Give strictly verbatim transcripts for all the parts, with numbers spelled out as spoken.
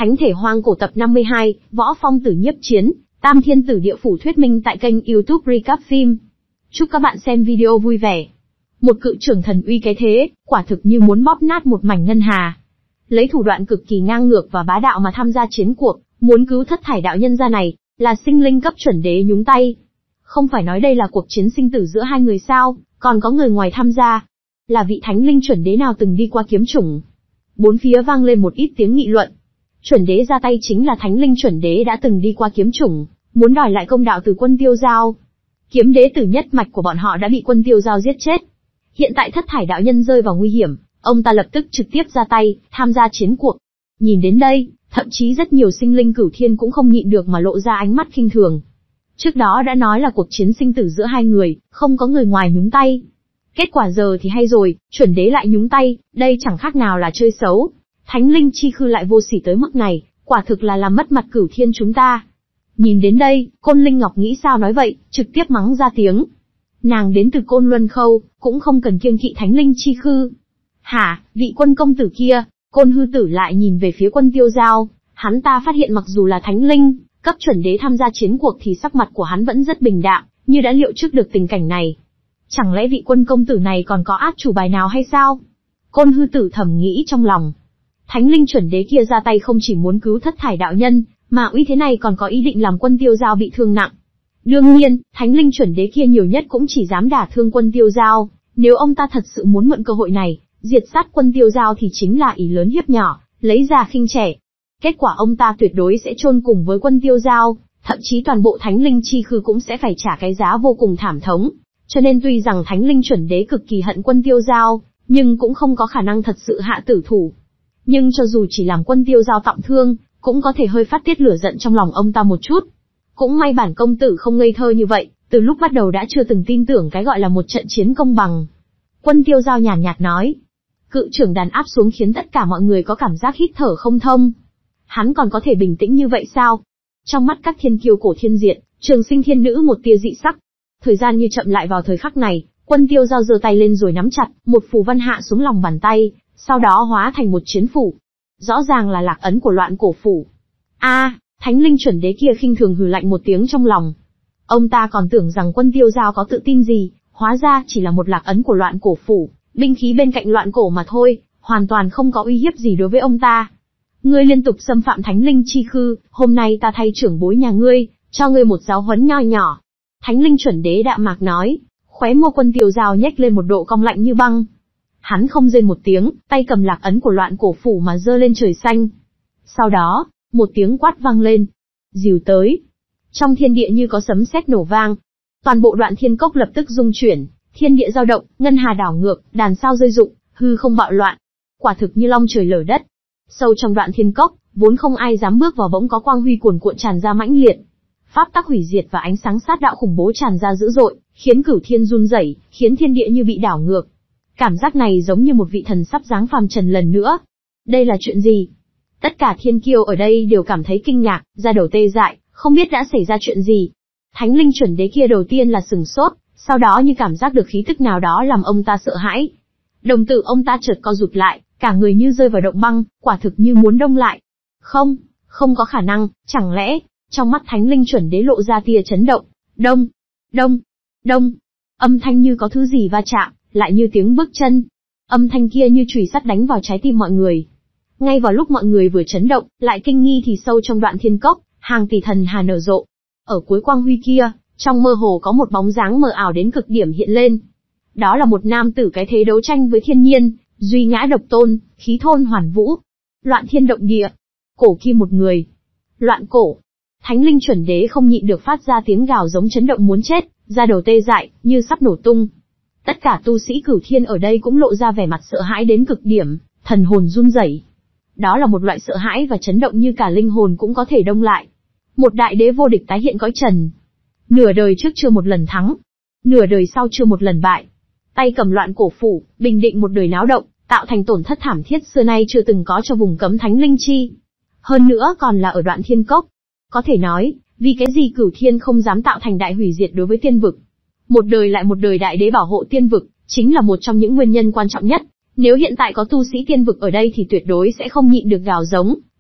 Thánh thể hoang cổ tập năm mươi hai, Võ Phong tử nhiếp chiến, Tam Thiên tử địa phủ thuyết minh tại kênh YouTube Recap Phim. Chúc các bạn xem video vui vẻ. Một cự trưởng thần uy cái thế, quả thực như muốn bóp nát một mảnh ngân hà. Lấy thủ đoạn cực kỳ ngang ngược và bá đạo mà tham gia chiến cuộc, muốn cứu thất thải đạo nhân gia này, là sinh linh cấp chuẩn đế nhúng tay. Không phải nói đây là cuộc chiến sinh tử giữa hai người sao, còn có người ngoài tham gia. Là vị thánh linh chuẩn đế nào từng đi qua kiếm chủng. Bốn phía vang lên một ít tiếng nghị luận. Chuẩn đế ra tay chính là thánh linh chuẩn đế đã từng đi qua kiếm chủng, muốn đòi lại công đạo từ quân Tiêu Giao. Kiếm đế tử nhất mạch của bọn họ đã bị quân Tiêu Giao giết chết. Hiện tại thất thải đạo nhân rơi vào nguy hiểm, ông ta lập tức trực tiếp ra tay, tham gia chiến cuộc. Nhìn đến đây, thậm chí rất nhiều sinh linh cửu thiên cũng không nhịn được mà lộ ra ánh mắt khinh thường. Trước đó đã nói là cuộc chiến sinh tử giữa hai người, không có người ngoài nhúng tay. Kết quả giờ thì hay rồi, chuẩn đế lại nhúng tay, đây chẳng khác nào là chơi xấu. Thánh linh chi khư lại vô sỉ tới mức này, quả thực là làm mất mặt cửu thiên chúng ta. Nhìn đến đây, Côn Linh Ngọc nghĩ sao nói vậy, trực tiếp mắng ra tiếng. Nàng đến từ Côn Luân Khâu, cũng không cần kiêng kỵ thánh linh chi khư. Hả, vị quân công tử kia, Côn hư tử lại nhìn về phía quân Tiêu Giao, hắn ta phát hiện mặc dù là thánh linh, cấp chuẩn đế tham gia chiến cuộc thì sắc mặt của hắn vẫn rất bình đạm, như đã liệu trước được tình cảnh này. Chẳng lẽ vị quân công tử này còn có át chủ bài nào hay sao? Côn hư tử thầm nghĩ trong lòng. Thánh linh chuẩn đế kia ra tay không chỉ muốn cứu thất thải đạo nhân, mà uy thế này còn có ý định làm quân Tiêu Giao bị thương nặng. Đương nhiên, thánh linh chuẩn đế kia nhiều nhất cũng chỉ dám đả thương quân Tiêu Giao, nếu ông ta thật sự muốn mượn cơ hội này, diệt sát quân Tiêu Giao thì chính là ý lớn hiếp nhỏ, lấy già khinh trẻ. Kết quả ông ta tuyệt đối sẽ chôn cùng với quân Tiêu Giao, thậm chí toàn bộ thánh linh chi khư cũng sẽ phải trả cái giá vô cùng thảm thống. Cho nên tuy rằng thánh linh chuẩn đế cực kỳ hận quân Tiêu Giao, nhưng cũng không có khả năng thật sự hạ tử thủ. Nhưng cho dù chỉ làm quân Tiêu Giao trọng thương, cũng có thể hơi phát tiết lửa giận trong lòng ông ta một chút. Cũng may bản công tử không ngây thơ như vậy, từ lúc bắt đầu đã chưa từng tin tưởng cái gọi là một trận chiến công bằng. Quân Tiêu Giao nhàn nhạt nói. Cự trưởng đàn áp xuống khiến tất cả mọi người có cảm giác hít thở không thông. Hắn còn có thể bình tĩnh như vậy sao? Trong mắt các thiên kiêu cổ thiên diện, Trường Sinh thiên nữ một tia dị sắc. Thời gian như chậm lại vào thời khắc này, quân Tiêu Giao giơ tay lên rồi nắm chặt, một phù văn hạ xuống lòng bàn tay, sau đó hóa thành một chiến phủ. Rõ ràng là lạc ấn của loạn cổ phủ. A, à, thánh linh chuẩn đế kia khinh thường hừ lạnh một tiếng trong lòng. Ông ta còn tưởng rằng quân Tiêu Giao có tự tin gì, hóa ra chỉ là một lạc ấn của loạn cổ phủ, binh khí bên cạnh loạn cổ mà thôi, hoàn toàn không có uy hiếp gì đối với ông ta. Ngươi liên tục xâm phạm thánh linh chi khư, hôm nay ta thay trưởng bối nhà ngươi, cho ngươi một giáo huấn nho nhỏ. Thánh linh chuẩn đế đạm mạc nói, khóe môi quân Tiêu Giao nhếch lên một độ cong lạnh như băng. Hắn không rên một tiếng, tay cầm lạc ấn của loạn cổ phủ mà giơ lên trời xanh. Sau đó, một tiếng quát vang lên. Dìu tới. Trong thiên địa như có sấm sét nổ vang. Toàn bộ đoạn thiên cốc lập tức rung chuyển, thiên địa dao động, ngân hà đảo ngược, đàn sao rơi rụng, hư không bạo loạn. Quả thực như long trời lở đất. Sâu trong đoạn thiên cốc, vốn không ai dám bước vào bỗng có quang huy cuồn cuộn tràn ra mãnh liệt. Pháp tắc hủy diệt và ánh sáng sát đạo khủng bố tràn ra dữ dội, khiến cửu thiên run rẩy, khiến thiên địa như bị đảo ngược. Cảm giác này giống như một vị thần sắp giáng phàm trần lần nữa. Đây là chuyện gì? Tất cả thiên kiêu ở đây đều cảm thấy kinh ngạc, da đầu tê dại, không biết đã xảy ra chuyện gì. Thánh linh chuẩn đế kia đầu tiên là sừng sốt, sau đó như cảm giác được khí tức nào đó làm ông ta sợ hãi. Đồng tử ông ta chợt co rụt lại, cả người như rơi vào động băng, quả thực như muốn đông lại. Không, không có khả năng, chẳng lẽ, trong mắt thánh linh chuẩn đế lộ ra tia chấn động. Đông, đông, đông, âm thanh như có thứ gì va chạm, lại như tiếng bước chân. Âm thanh kia như chùy sắt đánh vào trái tim mọi người. Ngay vào lúc mọi người vừa chấn động, lại kinh nghi thì sâu trong đoạn thiên cốc, hàng tỷ thần hà nở rộ. Ở cuối quang huy kia, trong mơ hồ có một bóng dáng mờ ảo đến cực điểm hiện lên. Đó là một nam tử cái thế đấu tranh với thiên nhiên, duy ngã độc tôn, khí thôn hoàn vũ. Loạn thiên động địa. Cổ kim một người. Loạn cổ. Thánh linh chuẩn đế không nhịn được phát ra tiếng gào giống chấn động muốn chết, da đầu tê dại, như sắp nổ tung. Tất cả tu sĩ cửu thiên ở đây cũng lộ ra vẻ mặt sợ hãi đến cực điểm, thần hồn run rẩy. Đó là một loại sợ hãi và chấn động như cả linh hồn cũng có thể đông lại. Một đại đế vô địch tái hiện cõi trần. Nửa đời trước chưa một lần thắng, nửa đời sau chưa một lần bại. Tay cầm loạn cổ phủ, bình định một đời náo động, tạo thành tổn thất thảm thiết xưa nay chưa từng có cho vùng cấm thánh linh chi. Hơn nữa còn là ở đoạn thiên cốc. Có thể nói, vì cái gì cửu thiên không dám tạo thành đại hủy diệt đối với tiên vực. Một đời lại một đời đại đế bảo hộ tiên vực, chính là một trong những nguyên nhân quan trọng nhất. Nếu hiện tại có tu sĩ tiên vực ở đây thì tuyệt đối sẽ không nhịn được gào giống,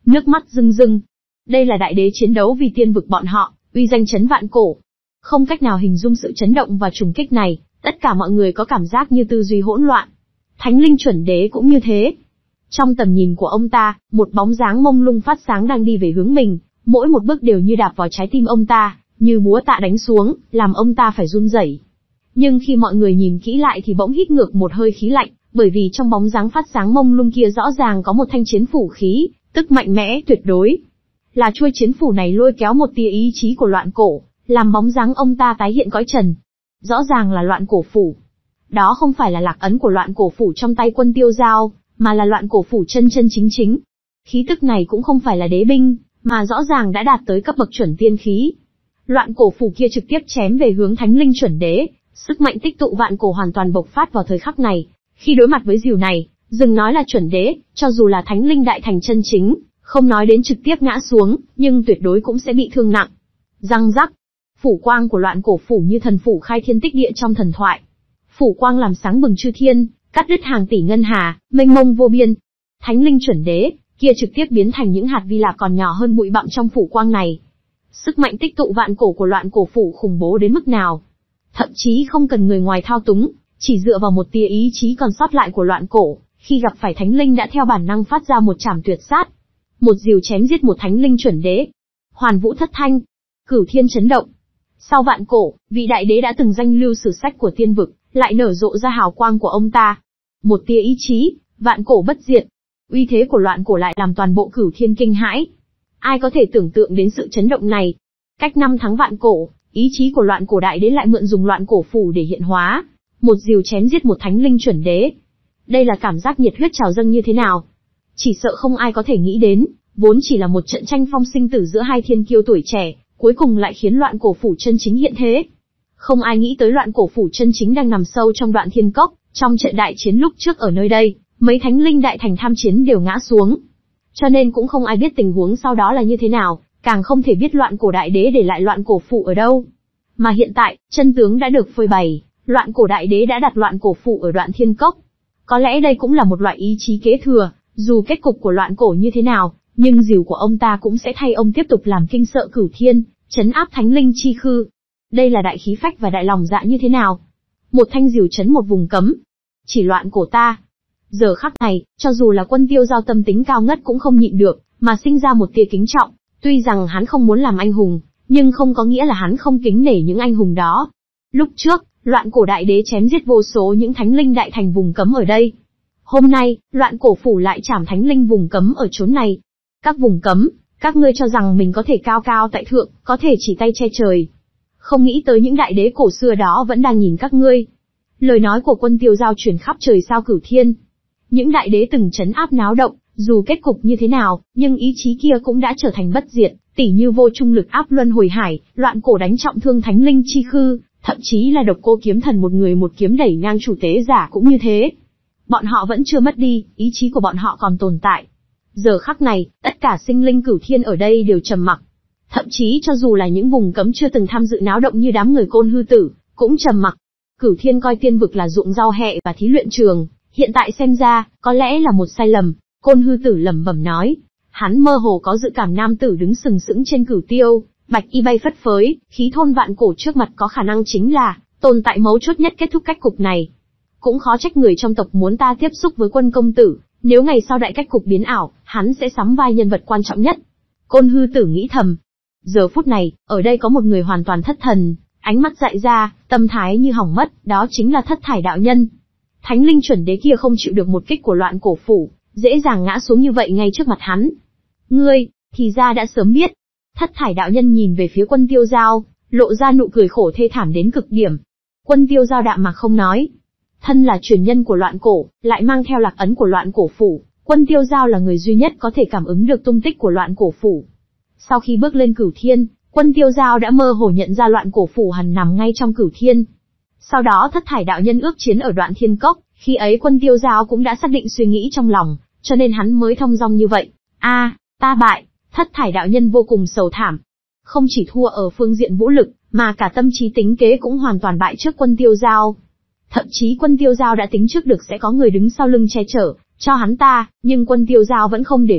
nước mắt rưng rưng. Đây là đại đế chiến đấu vì tiên vực bọn họ, uy danh chấn vạn cổ. Không cách nào hình dung sự chấn động và trùng kích này, tất cả mọi người có cảm giác như tư duy hỗn loạn. Thánh linh chuẩn đế cũng như thế. Trong tầm nhìn của ông ta, một bóng dáng mông lung phát sáng đang đi về hướng mình, mỗi một bước đều như đạp vào trái tim ông ta, như búa tạ đánh xuống, làm ông ta phải run rẩy. Nhưng khi mọi người nhìn kỹ lại thì bỗng hít ngược một hơi khí lạnh, bởi vì trong bóng dáng phát sáng mông lung kia rõ ràng có một thanh chiến phủ khí, tức mạnh mẽ tuyệt đối. Là chuôi chiến phủ này lôi kéo một tia ý chí của loạn cổ, làm bóng dáng ông ta tái hiện cõi trần. Rõ ràng là loạn cổ phủ. Đó không phải là lạc ấn của loạn cổ phủ trong tay Quân Tiêu Giao, mà là loạn cổ phủ chân chân chính chính. Khí tức này cũng không phải là đế binh, mà rõ ràng đã đạt tới cấp bậc chuẩn tiên khí. Loạn cổ phủ kia trực tiếp chém về hướng thánh linh chuẩn đế, sức mạnh tích tụ vạn cổ hoàn toàn bộc phát vào thời khắc này. Khi đối mặt với dìu này, đừng nói là chuẩn đế, cho dù là thánh linh đại thành chân chính, không nói đến trực tiếp ngã xuống, nhưng tuyệt đối cũng sẽ bị thương nặng. Răng rắc, phủ quang của loạn cổ phủ như thần phủ khai thiên tích địa trong thần thoại. Phủ quang làm sáng bừng chư thiên, cắt đứt hàng tỷ ngân hà, mênh mông vô biên. Thánh linh chuẩn đế kia trực tiếp biến thành những hạt vi lạc còn nhỏ hơn bụi bặm trong phủ quang này. Sức mạnh tích tụ vạn cổ của loạn cổ phủ khủng bố đến mức nào? Thậm chí không cần người ngoài thao túng, chỉ dựa vào một tia ý chí còn sót lại của loạn cổ, khi gặp phải thánh linh đã theo bản năng phát ra một trảm tuyệt sát. Một dìu chém giết một thánh linh chuẩn đế. Hoàn vũ thất thanh, cửu thiên chấn động. Sau vạn cổ, vị đại đế đã từng danh lưu sử sách của tiên vực, lại nở rộ ra hào quang của ông ta. Một tia ý chí, vạn cổ bất diệt. Uy thế của loạn cổ lại làm toàn bộ cửu thiên kinh hãi. Ai có thể tưởng tượng đến sự chấn động này? Cách năm tháng vạn cổ, ý chí của loạn cổ đại đế lại mượn dùng loạn cổ phủ để hiện hóa. Một dìu chém giết một thánh linh chuẩn đế. Đây là cảm giác nhiệt huyết trào dâng như thế nào? Chỉ sợ không ai có thể nghĩ đến, vốn chỉ là một trận tranh phong sinh tử giữa hai thiên kiêu tuổi trẻ, cuối cùng lại khiến loạn cổ phủ chân chính hiện thế. Không ai nghĩ tới loạn cổ phủ chân chính đang nằm sâu trong đoạn thiên cốc, trong trận đại chiến lúc trước ở nơi đây, mấy thánh linh đại thành tham chiến đều ngã xuống. Cho nên cũng không ai biết tình huống sau đó là như thế nào, càng không thể biết loạn cổ đại đế để lại loạn cổ phủ ở đâu. Mà hiện tại, chân tướng đã được phơi bày, loạn cổ đại đế đã đặt loạn cổ phủ ở đoạn thiên cốc. Có lẽ đây cũng là một loại ý chí kế thừa, dù kết cục của loạn cổ như thế nào, nhưng dìu của ông ta cũng sẽ thay ông tiếp tục làm kinh sợ cửu thiên, trấn áp thánh linh chi khư. Đây là đại khí phách và đại lòng dạ như thế nào? Một thanh dìu trấn một vùng cấm. Chỉ loạn cổ ta. Giờ khắc này, cho dù là Quân Tiêu Giao tâm tính cao ngất cũng không nhịn được, mà sinh ra một tia kính trọng. Tuy rằng hắn không muốn làm anh hùng, nhưng không có nghĩa là hắn không kính nể những anh hùng đó. Lúc trước, loạn cổ đại đế chém giết vô số những thánh linh đại thành vùng cấm ở đây. Hôm nay, loạn cổ phủ lại trảm thánh linh vùng cấm ở chốn này. Các vùng cấm, các ngươi cho rằng mình có thể cao cao tại thượng, có thể chỉ tay che trời. Không nghĩ tới những đại đế cổ xưa đó vẫn đang nhìn các ngươi. Lời nói của Quân Tiêu Giao truyền khắp trời sao cửu thiên. Những đại đế từng trấn áp náo động, dù kết cục như thế nào, nhưng ý chí kia cũng đã trở thành bất diệt, tỉ như vô trung lực áp luân hồi hải, loạn cổ đánh trọng thương thánh linh chi khư, thậm chí là độc cô kiếm thần một người một kiếm đẩy ngang chủ tế giả cũng như thế. Bọn họ vẫn chưa mất đi, ý chí của bọn họ còn tồn tại. Giờ khắc này, tất cả sinh linh cửu thiên ở đây đều trầm mặc. Thậm chí cho dù là những vùng cấm chưa từng tham dự náo động như đám người Côn Hư Tử, cũng trầm mặc. Cửu thiên coi tiên vực là ruộng rau hẹ và thí luyện trường, hiện tại xem ra, có lẽ là một sai lầm. Côn Hư Tử lẩm bẩm nói. Hắn mơ hồ có dự cảm nam tử đứng sừng sững trên cửu tiêu, bạch y bay phất phới, khí thôn vạn cổ trước mặt có khả năng chính là tồn tại mấu chốt nhất kết thúc cách cục này. Cũng khó trách người trong tộc muốn ta tiếp xúc với Quân công tử, nếu ngày sau đại cách cục biến ảo, hắn sẽ sắm vai nhân vật quan trọng nhất. Côn Hư Tử nghĩ thầm. Giờ phút này, ở đây có một người hoàn toàn thất thần, ánh mắt dại ra, tâm thái như hỏng mất, đó chính là Thất Thải đạo nhân. Thánh linh chuẩn đế kia không chịu được một kích của loạn cổ phủ, dễ dàng ngã xuống như vậy ngay trước mặt hắn. Ngươi, thì ra đã sớm biết. Thất Thải đạo nhân nhìn về phía Quân Tiêu Giao, lộ ra nụ cười khổ thê thảm đến cực điểm. Quân Tiêu Giao đạm mạc không nói. Thân là truyền nhân của loạn cổ, lại mang theo lạc ấn của loạn cổ phủ, Quân Tiêu Giao là người duy nhất có thể cảm ứng được tung tích của loạn cổ phủ. Sau khi bước lên cửu thiên, Quân Tiêu Giao đã mơ hồ nhận ra loạn cổ phủ hẳn nằm ngay trong cửu thiên. Sau đó Thất Thải đạo nhân ước chiến ở đoạn thiên cốc, khi ấy Quân Tiêu Giao cũng đã xác định suy nghĩ trong lòng, cho nên hắn mới thông dong như vậy. A, à, ta bại. Thất Thải đạo nhân vô cùng sầu thảm. Không chỉ thua ở phương diện vũ lực, mà cả tâm trí tính kế cũng hoàn toàn bại trước Quân Tiêu Giao. Thậm chí Quân Tiêu Giao đã tính trước được sẽ có người đứng sau lưng che chở cho hắn ta, nhưng Quân Tiêu Giao vẫn không để bụng,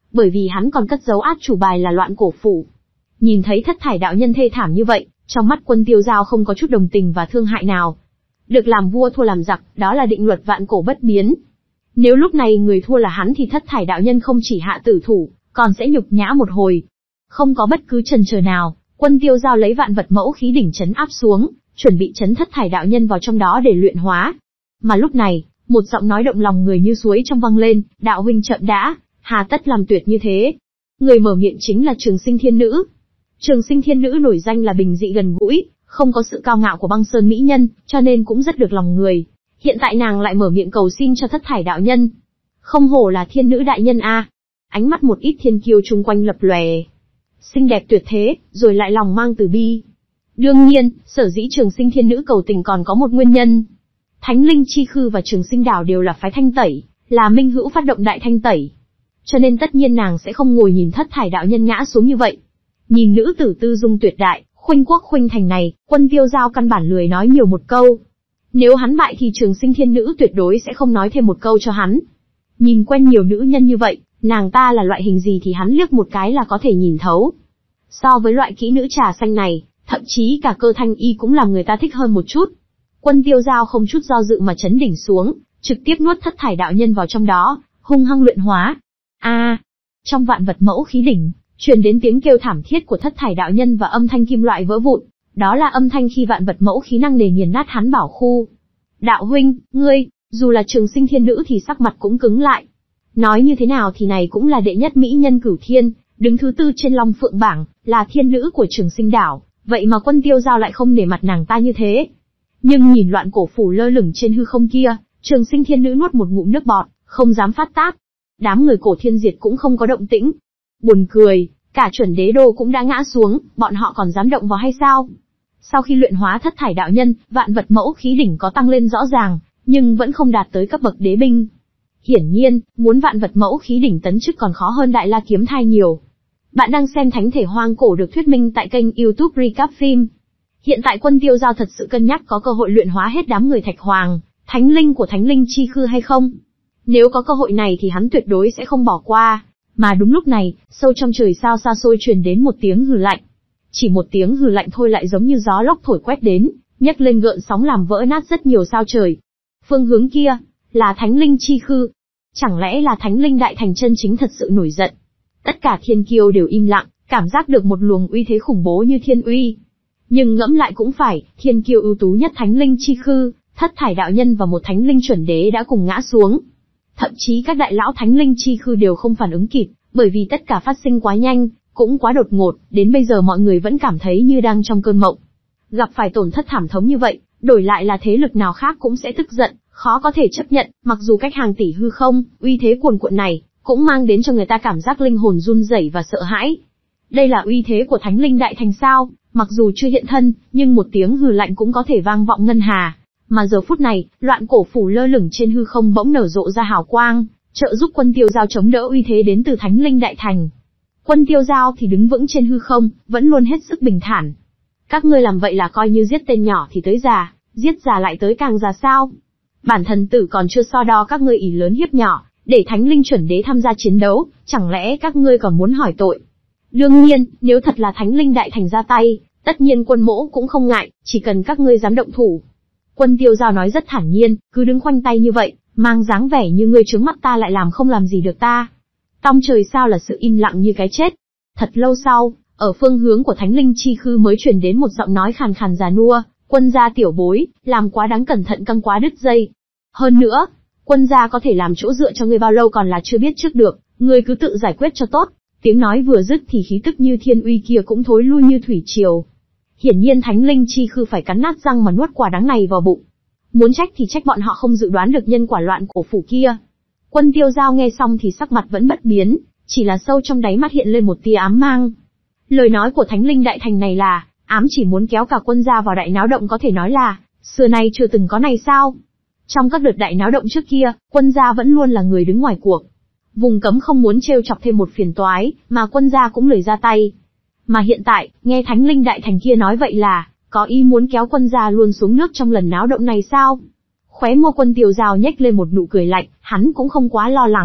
bởi vì hắn còn cất giấu át chủ bài là Loạn Cổ Phủ. Nhìn thấy Thất Thải đạo nhân thê thảm như vậy, trong mắt Quân Tiêu Giao không có chút đồng tình và thương hại nào. Được làm vua thua làm giặc, đó là định luật vạn cổ bất biến. Nếu lúc này người thua là hắn thì Thất Thải đạo nhân không chỉ hạ tử thủ, còn sẽ nhục nhã một hồi. Không có bất cứ chần chờ nào, Quân Tiêu Giao lấy vạn vật mẫu khí đỉnh chấn áp xuống, chuẩn bị chấn Thất Thải đạo nhân vào trong đó để luyện hóa. Mà lúc này, một giọng nói động lòng người như suối trong vang lên, đạo huynh chậm đã, hà tất làm tuyệt như thế. Người mở miệng chính là Trường Sinh Thiên Nữ. Trường Sinh Thiên Nữ nổi danh là bình dị gần gũi, không có sự cao ngạo của băng sơn mỹ nhân, cho nên cũng rất được lòng người. Hiện tại nàng lại mở miệng cầu xin cho Thất Thải đạo nhân. Không hổ là thiên nữ đại nhân a. Ánh mắt một ít thiên kiêu chung quanh lập lòe. Xinh đẹp tuyệt thế, rồi lại lòng mang từ bi. Đương nhiên, sở dĩ Trường Sinh Thiên Nữ cầu tình còn có một nguyên nhân. Thánh Linh Chi Khư và Trường Sinh Đảo đều là phái thanh tẩy, là minh hữu phát động đại thanh tẩy. Cho nên tất nhiên nàng sẽ không ngồi nhìn Thất Thải đạo nhân ngã xuống như vậy. Nhìn nữ tử tư dung tuyệt đại, khuynh quốc khuynh thành này, Quân Tiêu Giao căn bản lười nói nhiều một câu. Nếu hắn bại thì Trường Sinh Thiên Nữ tuyệt đối sẽ không nói thêm một câu cho hắn. Nhìn quen nhiều nữ nhân như vậy, nàng ta là loại hình gì thì hắn liếc một cái là có thể nhìn thấu. So với loại kỹ nữ trà xanh này, thậm chí cả Cơ Thanh Y cũng làm người ta thích hơn một chút. Quân Tiêu Giao không chút do dự mà chấn đỉnh xuống, trực tiếp nuốt Thất Thải đạo nhân vào trong đó, hung hăng luyện hóa. A! À, trong vạn vật mẫu khí đỉnh, truyền đến tiếng kêu thảm thiết của Thất Thải đạo nhân và âm thanh kim loại vỡ vụn, đó là âm thanh khi vạn vật mẫu khí năng nề nghiền nát hắn bảo khu. Đạo huynh, ngươi, dù là Trường Sinh Thiên Nữ thì sắc mặt cũng cứng lại. Nói như thế nào thì này cũng là đệ nhất mỹ nhân cửu thiên, đứng thứ tư trên Long Phượng bảng, là thiên nữ của Trường Sinh đảo, vậy mà Quân Tiêu Giao lại không nể mặt nàng ta như thế. Nhưng nhìn Loạn Cổ Phủ lơ lửng trên hư không kia, Trường Sinh Thiên Nữ nuốt một ngụm nước bọt, không dám phát tác. Đám người Cổ Thiên Diệt cũng không có động tĩnh. Buồn cười, cả chuẩn đế đô cũng đã ngã xuống, bọn họ còn dám động vào hay sao? Sau khi luyện hóa Thất Thải đạo nhân, vạn vật mẫu khí đỉnh có tăng lên rõ ràng, nhưng vẫn không đạt tới cấp bậc đế binh. Hiển nhiên, muốn vạn vật mẫu khí đỉnh tấn chức còn khó hơn Đại La Kiếm Thai nhiều. Bạn đang xem Thánh Thể Hoang Cổ được thuyết minh tại kênh YouTube Recap Phim. Hiện tại Quân Tiêu Giao thật sự cân nhắc có cơ hội luyện hóa hết đám người Thạch Hoàng, Thánh Linh của Thánh Linh Chi Khư hay không? Nếu có cơ hội này thì hắn tuyệt đối sẽ không bỏ qua. Mà đúng lúc này, sâu trong trời sao xa xôi truyền đến một tiếng hừ lạnh. Chỉ một tiếng hừ lạnh thôi lại giống như gió lốc thổi quét đến, nhấc lên gợn sóng làm vỡ nát rất nhiều sao trời. Phương hướng kia, là Thánh Linh Chi Khư. Chẳng lẽ là Thánh Linh Đại Thành chân chính thật sự nổi giận? Tất cả thiên kiêu đều im lặng, cảm giác được một luồng uy thế khủng bố như thiên uy. Nhưng ngẫm lại cũng phải, thiên kiêu ưu tú nhất Thánh Linh Chi Khư, Thất Thải đạo nhân và một Thánh Linh chuẩn đế đã cùng ngã xuống. Thậm chí các đại lão Thánh Linh Chi Khư đều không phản ứng kịp, bởi vì tất cả phát sinh quá nhanh, cũng quá đột ngột, đến bây giờ mọi người vẫn cảm thấy như đang trong cơn mộng. Gặp phải tổn thất thảm thống như vậy, đổi lại là thế lực nào khác cũng sẽ tức giận, khó có thể chấp nhận, mặc dù cách hàng tỷ hư không, uy thế cuồn cuộn này, cũng mang đến cho người ta cảm giác linh hồn run rẩy và sợ hãi. Đây là uy thế của Thánh Linh Đại Thành sao? Mặc dù chưa hiện thân, nhưng một tiếng hừ lạnh cũng có thể vang vọng ngân hà. Mà giờ phút này, Loạn Cổ Phủ lơ lửng trên hư không bỗng nở rộ ra hào quang, trợ giúp Quân Tiêu Giao chống đỡ uy thế đến từ Thánh Linh Đại Thành. Quân Tiêu Giao thì đứng vững trên hư không, vẫn luôn hết sức bình thản. Các ngươi làm vậy là coi như giết tên nhỏ thì tới già, giết già lại tới càng già sao? Bản thần tử còn chưa so đo các ngươi ỷ lớn hiếp nhỏ, để Thánh Linh chuẩn đế tham gia chiến đấu, chẳng lẽ các ngươi còn muốn hỏi tội? Đương nhiên, nếu thật là Thánh Linh Đại Thành ra tay, tất nhiên quân mỗ cũng không ngại, chỉ cần các ngươi dám động thủ. Quân Tiêu Giao nói rất thản nhiên, cứ đứng khoanh tay như vậy, mang dáng vẻ như ngươi trướng mắt ta lại làm không làm gì được ta. Tông trời sao là sự im lặng như cái chết. Thật lâu sau, ở phương hướng của Thánh Linh Chi Khư mới truyền đến một giọng nói khàn khàn già nua, quân gia tiểu bối, làm quá đáng cẩn thận căng quá đứt dây. Hơn nữa, quân gia có thể làm chỗ dựa cho ngươi bao lâu còn là chưa biết trước được, ngươi cứ tự giải quyết cho tốt. Tiếng nói vừa dứt thì khí tức như thiên uy kia cũng thối lui như thủy triều. Hiển nhiên Thánh Linh Chi Khư phải cắn nát răng mà nuốt quả đắng này vào bụng. Muốn trách thì trách bọn họ không dự đoán được nhân quả Loạn Cổ Phủ kia. Quân Tiêu Giao nghe xong thì sắc mặt vẫn bất biến, chỉ là sâu trong đáy mắt hiện lên một tia ám mang. Lời nói của Thánh Linh Đại Thành này là, ám chỉ muốn kéo cả quân gia vào đại náo động, có thể nói là, xưa nay chưa từng có này sao? Trong các đợt đại náo động trước kia, quân gia vẫn luôn là người đứng ngoài cuộc. Vùng cấm không muốn trêu chọc thêm một phiền toái, mà quân gia cũng lười ra tay. Mà hiện tại, nghe Thánh Linh Đại Thành kia nói vậy là, có ý muốn kéo quân gia luôn xuống nước trong lần náo động này sao? Khóe môi Quân Tiêu Giao nhếch lên một nụ cười lạnh, hắn cũng không quá lo lắng,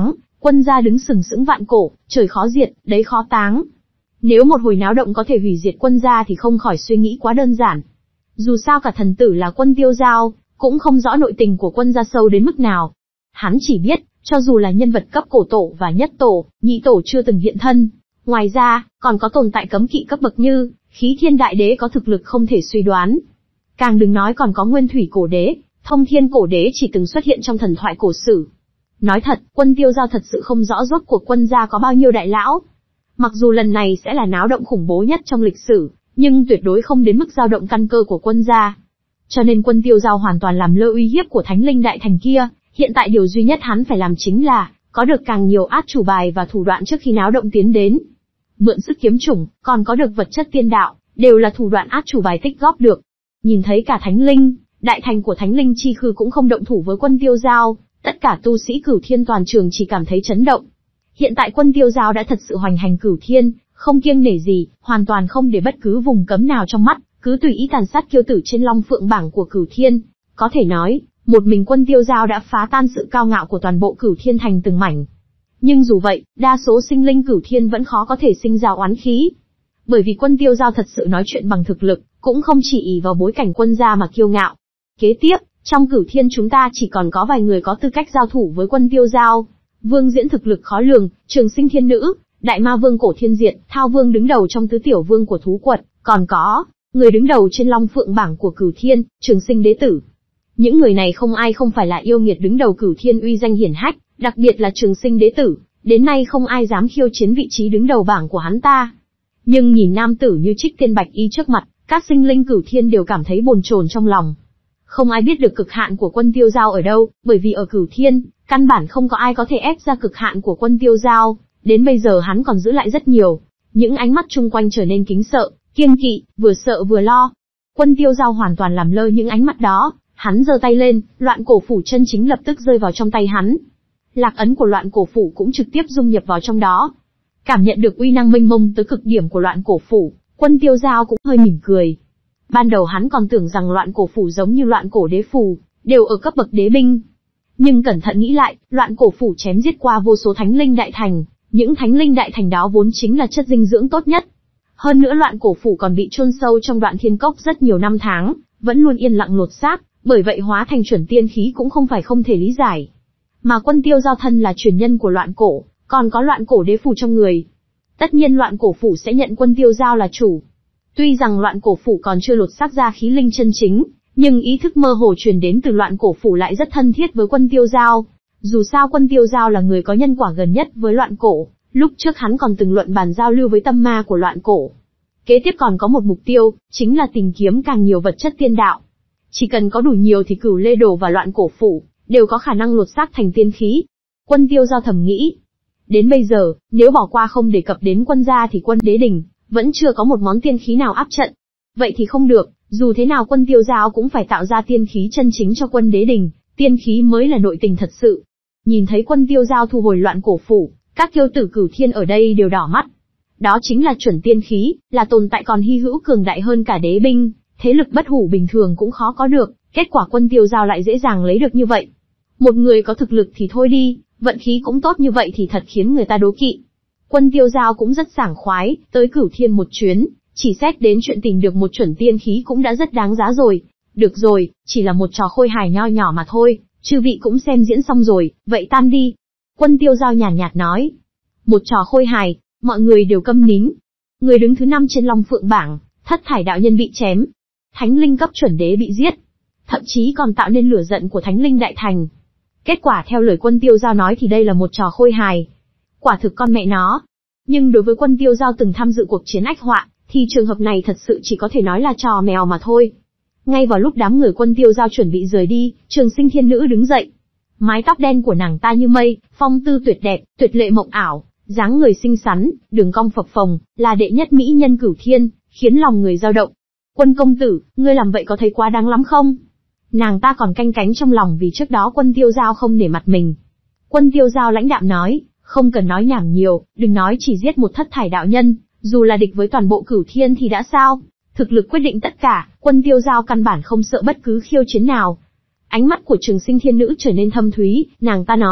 Quân gia đứng sừng sững vạn cổ, trời khó diệt, đấy khó táng. Nếu một hồi náo động có thể hủy diệt quân gia thì không khỏi suy nghĩ quá đơn giản. Dù sao cả thần tử là Quân Tiêu Giao, cũng không rõ nội tình của quân gia sâu đến mức nào. Hắn chỉ biết, cho dù là nhân vật cấp cổ tổ và nhất tổ, nhị tổ chưa từng hiện thân. Ngoài ra, còn có tồn tại cấm kỵ cấp bậc như, Khí Thiên Đại Đế có thực lực không thể suy đoán. Càng đừng nói còn có Nguyên Thủy Cổ Đế, Thông Thiên Cổ Đế chỉ từng xuất hiện trong thần thoại cổ sử. Nói thật, Quân Tiêu Giao thật sự không rõ rốt cuộc quân gia có bao nhiêu đại lão. Mặc dù lần này sẽ là náo động khủng bố nhất trong lịch sử, nhưng tuyệt đối không đến mức dao động căn cơ của quân gia. Cho nên Quân Tiêu Giao hoàn toàn làm lơ uy hiếp của Thánh Linh Đại Thành kia, hiện tại điều duy nhất hắn phải làm chính là, có được càng nhiều át chủ bài và thủ đoạn trước khi náo động tiến đến. Mượn sức kiếm chủng, còn có được vật chất tiên đạo, đều là thủ đoạn át chủ bài tích góp được. Nhìn thấy cả Thánh Linh, Đại Thành của Thánh Linh Chi Khư cũng không động thủ với Quân Tiêu Giao, tất cả tu sĩ Cửu Thiên toàn trường chỉ cảm thấy chấn động. Hiện tại Quân Tiêu Giao đã thật sự hoành hành Cửu Thiên, không kiêng nể gì, hoàn toàn không để bất cứ vùng cấm nào trong mắt, cứ tùy ý tàn sát kiêu tử trên Long Phượng bảng của Cửu Thiên. Có thể nói, một mình Quân Tiêu Giao đã phá tan sự cao ngạo của toàn bộ Cửu Thiên thành từng mảnh. Nhưng dù vậy, đa số sinh linh Cửu Thiên vẫn khó có thể sinh ra oán khí. Bởi vì Quân Tiêu Giao thật sự nói chuyện bằng thực lực, cũng không chỉ ỷ vào bối cảnh quân gia mà kiêu ngạo. Kế tiếp, trong Cửu Thiên chúng ta chỉ còn có vài người có tư cách giao thủ với Quân Tiêu Giao. Vương Diễn thực lực khó lường, Trường Sinh Thiên Nữ, Đại Ma Vương Cổ Thiên Diệt, Thao Vương đứng đầu trong tứ tiểu vương của thú quật, còn có người đứng đầu trên Long Phượng bảng của Cửu Thiên, Trường Sinh Đế Tử. Những người này không ai không phải là yêu nghiệt đứng đầu Cửu Thiên uy danh hiển hách, đặc biệt là Trường Sinh Đế Tử, đến nay không ai dám khiêu chiến vị trí đứng đầu bảng của hắn ta. Nhưng nhìn nam tử như Trích Tiên Bạch Y trước mặt, các sinh linh Cửu Thiên đều cảm thấy bồn chồn trong lòng. Không ai biết được cực hạn của Quân Tiêu Giao ở đâu, bởi vì ở Cửu Thiên, căn bản không có ai có thể ép ra cực hạn của Quân Tiêu Giao, đến bây giờ hắn còn giữ lại rất nhiều. Những ánh mắt chung quanh trở nên kính sợ, kiêng kỵ, vừa sợ vừa lo. Quân Tiêu Giao hoàn toàn làm lơ những ánh mắt đó, hắn giơ tay lên, Loạn Cổ Phủ chân chính lập tức rơi vào trong tay hắn. Lạc ấn của Loạn Cổ Phủ cũng trực tiếp dung nhập vào trong đó. Cảm nhận được uy năng mênh mông tới cực điểm của Loạn Cổ Phủ, Quân Tiêu Giao cũng hơi mỉm cười. Ban đầu hắn còn tưởng rằng Loạn Cổ Phủ giống như Loạn Cổ Đế Phù, đều ở cấp bậc đế binh. Nhưng cẩn thận nghĩ lại, Loạn Cổ Phủ chém giết qua vô số thánh linh đại thành, những thánh linh đại thành đó vốn chính là chất dinh dưỡng tốt nhất. Hơn nữa Loạn Cổ Phủ còn bị chôn sâu trong Đoạn Thiên Cốc rất nhiều năm tháng, vẫn luôn yên lặng lột xác, bởi vậy hóa thành chuẩn tiên khí cũng không phải không thể lý giải. Mà Quân Tiêu Giao thân là truyền nhân của Loạn Cổ, còn có Loạn Cổ Đế Phù trong người. Tất nhiên Loạn Cổ Phủ sẽ nhận Quân Tiêu Giao là chủ. Tuy rằng Loạn Cổ Phủ còn chưa lột xác ra khí linh chân chính, nhưng ý thức mơ hồ truyền đến từ Loạn Cổ Phủ lại rất thân thiết với Quân Tiêu Giao. Dù sao Quân Tiêu Giao là người có nhân quả gần nhất với Loạn Cổ, lúc trước hắn còn từng luận bàn giao lưu với tâm ma của Loạn Cổ. Kế tiếp còn có một mục tiêu, chính là tìm kiếm càng nhiều vật chất tiên đạo. Chỉ cần có đủ nhiều thì Cửu Lê Đồ và Loạn Cổ Phủ đều có khả năng lột xác thành tiên khí. Quân Tiêu Giao thầm nghĩ. Đến bây giờ, nếu bỏ qua không đề cập đến quân gia thì Quân Đế Đình vẫn chưa có một món tiên khí nào áp trận. Vậy thì không được, dù thế nào Quân Tiêu Giao cũng phải tạo ra tiên khí chân chính cho Quân Đế Đình, tiên khí mới là nội tình thật sự. Nhìn thấy Quân Tiêu Giao thu hồi Loạn Cổ Phủ, các kiêu tử Cửu Thiên ở đây đều đỏ mắt. Đó chính là chuẩn tiên khí, là tồn tại còn hy hữu cường đại hơn cả đế binh, thế lực bất hủ bình thường cũng khó có được, kết quả Quân Tiêu Giao lại dễ dàng lấy được như vậy. Một người có thực lực thì thôi đi, vận khí cũng tốt như vậy thì thật khiến người ta đố kỵ. Quân Tiêu Giao cũng rất sảng khoái, tới Cửu Thiên một chuyến, chỉ xét đến chuyện tìm được một chuẩn tiên khí cũng đã rất đáng giá rồi. Được rồi, chỉ là một trò khôi hài nho nhỏ mà thôi, chư vị cũng xem diễn xong rồi, vậy tan đi. Quân Tiêu Giao nhàn nhạt nói. Một trò khôi hài, mọi người đều câm nín. Người đứng thứ năm trên Long Phượng bảng, Thất Thải đạo nhân bị chém. Thánh linh cấp chuẩn đế bị giết. Thậm chí còn tạo nên lửa giận của Thánh linh đại thành. Kết quả theo lời Quân Tiêu Giao nói thì đây là một trò khôi hài. Quả thực con mẹ nó. Nhưng đối với Quân Tiêu Giao từng tham dự cuộc chiến ách họa, thì trường hợp này thật sự chỉ có thể nói là trò mèo mà thôi. Ngay vào lúc đám người Quân Tiêu Giao chuẩn bị rời đi, Trường Sinh Thiên Nữ đứng dậy. Mái tóc đen của nàng ta như mây, phong tư tuyệt đẹp, tuyệt lệ mộng ảo, dáng người xinh xắn, đường cong phập phồng, là đệ nhất mỹ nhân Cửu Thiên, khiến lòng người dao động. Quân công tử, ngươi làm vậy có thấy quá đáng lắm không? Nàng ta còn canh cánh trong lòng vì trước đó Quân Tiêu Giao không nể mặt mình. Quân Tiêu Giao lãnh đạm nói, không cần nói nhảm nhiều, đừng nói chỉ giết một Thất Thải đạo nhân, dù là địch với toàn bộ Cửu Thiên thì đã sao? Thực lực quyết định tất cả, Quân Tiêu Giao căn bản không sợ bất cứ khiêu chiến nào. Ánh mắt của Trường Sinh Thiên Nữ trở nên thâm thúy, nàng ta nói,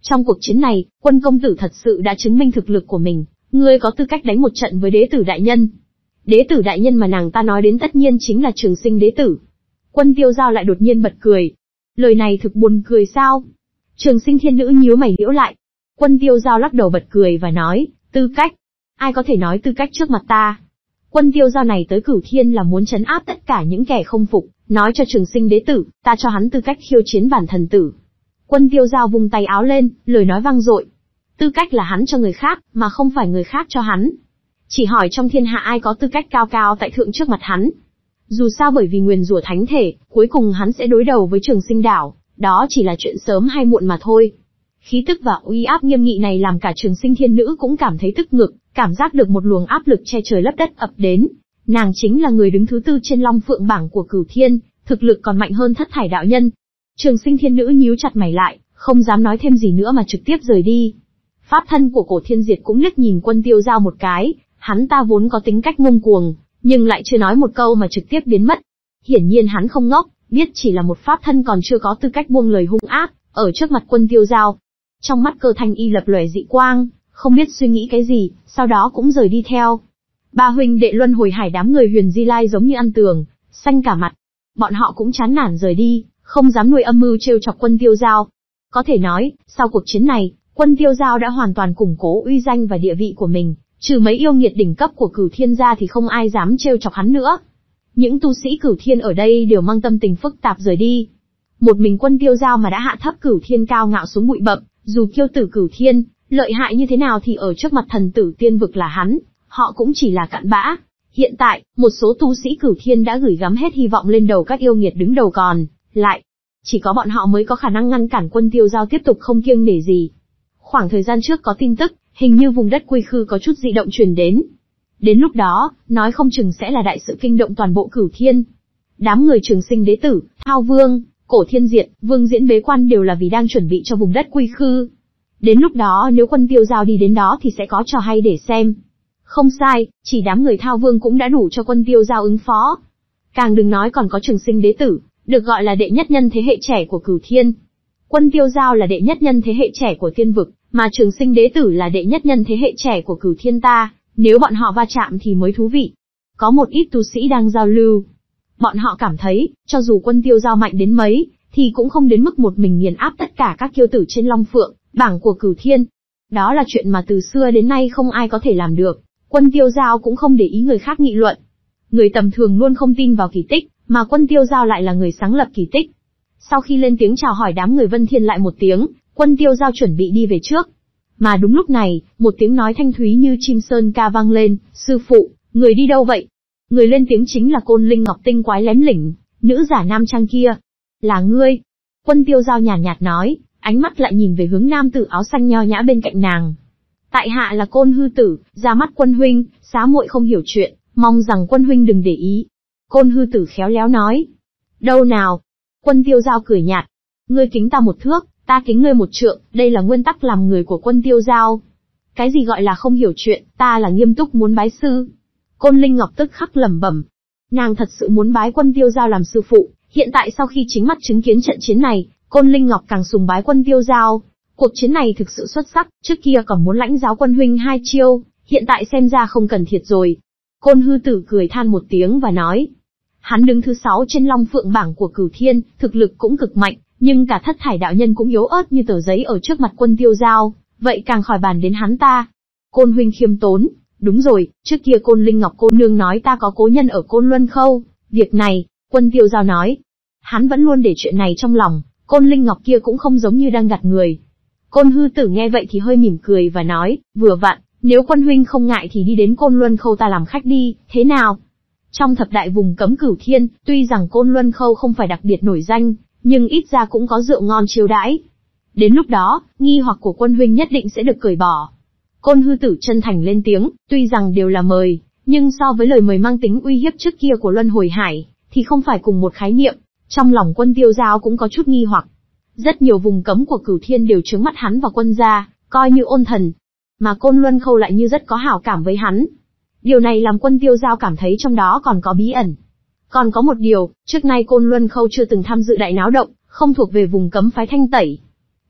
Trong cuộc chiến này, Quân công tử thật sự đã chứng minh thực lực của mình, ngươi có tư cách đánh một trận với đế tử đại nhân. Đế tử đại nhân mà nàng ta nói đến tất nhiên chính là Trường Sinh đế tử. Quân Tiêu Giao lại đột nhiên bật cười. Lời này thực buồn cười sao? Trường Sinh thiên nữ nhíu mày liễu lại. Quân Tiêu Giao lắc đầu bật cười và nói, tư cách? Ai có thể nói tư cách trước mặt ta? Quân Tiêu Giao này tới Cửu Thiên là muốn trấn áp tất cả những kẻ không phục, nói cho Trường Sinh đế tử, ta cho hắn tư cách khiêu chiến bản thần tử. Quân Tiêu Giao vung tay áo lên, lời nói vang dội. Tư cách là hắn cho người khác, mà không phải người khác cho hắn. Chỉ hỏi trong thiên hạ ai có tư cách cao cao tại thượng trước mặt hắn. Dù sao bởi vì nguyền rủa thánh thể, cuối cùng hắn sẽ đối đầu với Trường Sinh đảo, đó chỉ là chuyện sớm hay muộn mà thôi. Khí tức và uy áp nghiêm nghị này làm cả Trường Sinh thiên nữ cũng cảm thấy tức ngực, cảm giác được một luồng áp lực che trời lấp đất ập đến. Nàng chính là người đứng thứ tư trên Long Phượng bảng của Cửu Thiên, thực lực còn mạnh hơn Thất Thải đạo nhân. Trường Sinh thiên nữ nhíu chặt mày lại, không dám nói thêm gì nữa mà trực tiếp rời đi. Pháp thân của Cổ Thiên Diệt cũng liếc nhìn Quân Tiêu Giao một cái, hắn ta vốn có tính cách ngông cuồng, nhưng lại chưa nói một câu mà trực tiếp biến mất. Hiển nhiên hắn không ngốc, biết chỉ là một pháp thân còn chưa có tư cách buông lời hung ác, ở trước mặt Quân Tiêu Giao. Trong mắt Cơ Thanh Y lập lòe dị quang, không biết suy nghĩ cái gì, sau đó cũng rời đi theo. Ba huynh đệ Luân Hồi Hải đám người Huyền Di Lai giống như ăn tường, xanh cả mặt. Bọn họ cũng chán nản rời đi, không dám nuôi âm mưu trêu chọc Quân Tiêu Giao. Có thể nói, sau cuộc chiến này, Quân Tiêu Giao đã hoàn toàn củng cố uy danh và địa vị của mình, trừ mấy yêu nghiệt đỉnh cấp của Cửu Thiên ra thì không ai dám trêu chọc hắn nữa. Những tu sĩ Cửu Thiên ở đây đều mang tâm tình phức tạp rời đi. Một mình Quân Tiêu Giao mà đã hạ thấp Cửu Thiên cao ngạo xuống bụi bậm, dù kiêu tử Cửu Thiên, lợi hại như thế nào thì ở trước mặt thần tử tiên vực là hắn, họ cũng chỉ là cặn bã. Hiện tại, một số tu sĩ Cửu Thiên đã gửi gắm hết hy vọng lên đầu các yêu nghiệt đứng đầu còn lại. Chỉ có bọn họ mới có khả năng ngăn cản Quân Tiêu Giao tiếp tục không kiêng nể gì. Khoảng thời gian trước có tin tức, hình như vùng đất Quy Khư có chút dị động truyền đến. Đến lúc đó, nói không chừng sẽ là đại sự kinh động toàn bộ Cửu Thiên. Đám người Trường Sinh đế tử, Thao Vương, Cổ Thiên Diệt, Vương Diễn bế quan đều là vì đang chuẩn bị cho vùng đất Quy Khư. Đến lúc đó nếu Quân Tiêu Giao đi đến đó thì sẽ có trò hay để xem. Không sai, chỉ đám người Thao Vương cũng đã đủ cho Quân Tiêu Giao ứng phó. Càng đừng nói còn có Trường Sinh đế tử, được gọi là đệ nhất nhân thế hệ trẻ của Cửu Thiên. Quân Tiêu Giao là đệ nhất nhân thế hệ trẻ của Tiên vực, mà Trường Sinh đế tử là đệ nhất nhân thế hệ trẻ của Cửu Thiên ta, nếu bọn họ va chạm thì mới thú vị. Có một ít tu sĩ đang giao lưu. Bọn họ cảm thấy, cho dù Quân Tiêu Giao mạnh đến mấy, thì cũng không đến mức một mình nghiền áp tất cả các kiêu tử trên Long Phượng bảng của Cửu Thiên. Đó là chuyện mà từ xưa đến nay không ai có thể làm được. Quân Tiêu Giao cũng không để ý người khác nghị luận. Người tầm thường luôn không tin vào kỳ tích, mà Quân Tiêu Giao lại là người sáng lập kỳ tích. Sau khi lên tiếng chào hỏi đám người Vân Thiên lại một tiếng, Quân Tiêu Giao chuẩn bị đi về trước. Mà đúng lúc này, một tiếng nói thanh thúy như chim sơn ca vang lên, sư phụ, người đi đâu vậy? Người lên tiếng chính là Côn Linh Ngọc tinh quái lém lỉnh, nữ giả nam trang kia. Là ngươi. Quân Tiêu Giao nhàn nhạt nói, ánh mắt lại nhìn về hướng nam tử áo xanh nho nhã bên cạnh nàng. Tại hạ là Côn hư tử, ra mắt Quân huynh, xá muội không hiểu chuyện, mong rằng Quân huynh đừng để ý. Côn hư tử khéo léo nói. Đâu nào? Quân Tiêu Giao cười nhạt. Ngươi kính ta một thước, ta kính ngươi một trượng, đây là nguyên tắc làm người của Quân Tiêu Giao. Cái gì gọi là không hiểu chuyện, ta là nghiêm túc muốn bái sư. Côn Linh Ngọc tức khắc lẩm bẩm. Nàng thật sự muốn bái Quân Tiêu Giao làm sư phụ, hiện tại sau khi chính mắt chứng kiến trận chiến này, Côn Linh Ngọc càng sùng bái Quân Tiêu Giao. Cuộc chiến này thực sự xuất sắc, trước kia còn muốn lãnh giáo Quân huynh hai chiêu, hiện tại xem ra không cần thiệt rồi. Côn hư tử cười than một tiếng và nói. Hắn đứng thứ sáu trên Long Phượng bảng của Cửu Thiên, thực lực cũng cực mạnh, nhưng cả Thất Thải đạo nhân cũng yếu ớt như tờ giấy ở trước mặt Quân Tiêu Giao, vậy càng khỏi bàn đến hắn ta. Côn huynh khiêm tốn, đúng rồi, trước kia Côn Linh Ngọc cô nương nói ta có cố nhân ở Côn Luân Khâu, việc này, Quân Tiêu Giao nói. Hắn vẫn luôn để chuyện này trong lòng, Côn Linh Ngọc kia cũng không giống như đang gạt người. Côn hư tử nghe vậy thì hơi mỉm cười và nói, vừa vặn, nếu Quân huynh không ngại thì đi đến Côn Luân Khâu ta làm khách đi, thế nào? Trong thập đại vùng cấm Cửu Thiên, tuy rằng Côn Luân Khâu không phải đặc biệt nổi danh, nhưng ít ra cũng có rượu ngon chiêu đãi. Đến lúc đó, nghi hoặc của Quân huynh nhất định sẽ được cởi bỏ. Côn hư tử chân thành lên tiếng, tuy rằng đều là mời, nhưng so với lời mời mang tính uy hiếp trước kia của Luân Hồi Hải, thì không phải cùng một khái niệm. Trong lòng Quân Tiêu Giao cũng có chút nghi hoặc. Rất nhiều vùng cấm của Cửu Thiên đều trướng mắt hắn và Quân gia, coi như ôn thần. Mà Côn Luân Khâu lại như rất có hảo cảm với hắn. Điều này làm Quân Tiêu Giao cảm thấy trong đó còn có bí ẩn. Còn có một điều, trước nay Côn Luân Khâu chưa từng tham dự đại náo động, không thuộc về vùng cấm phái Thanh Tẩy.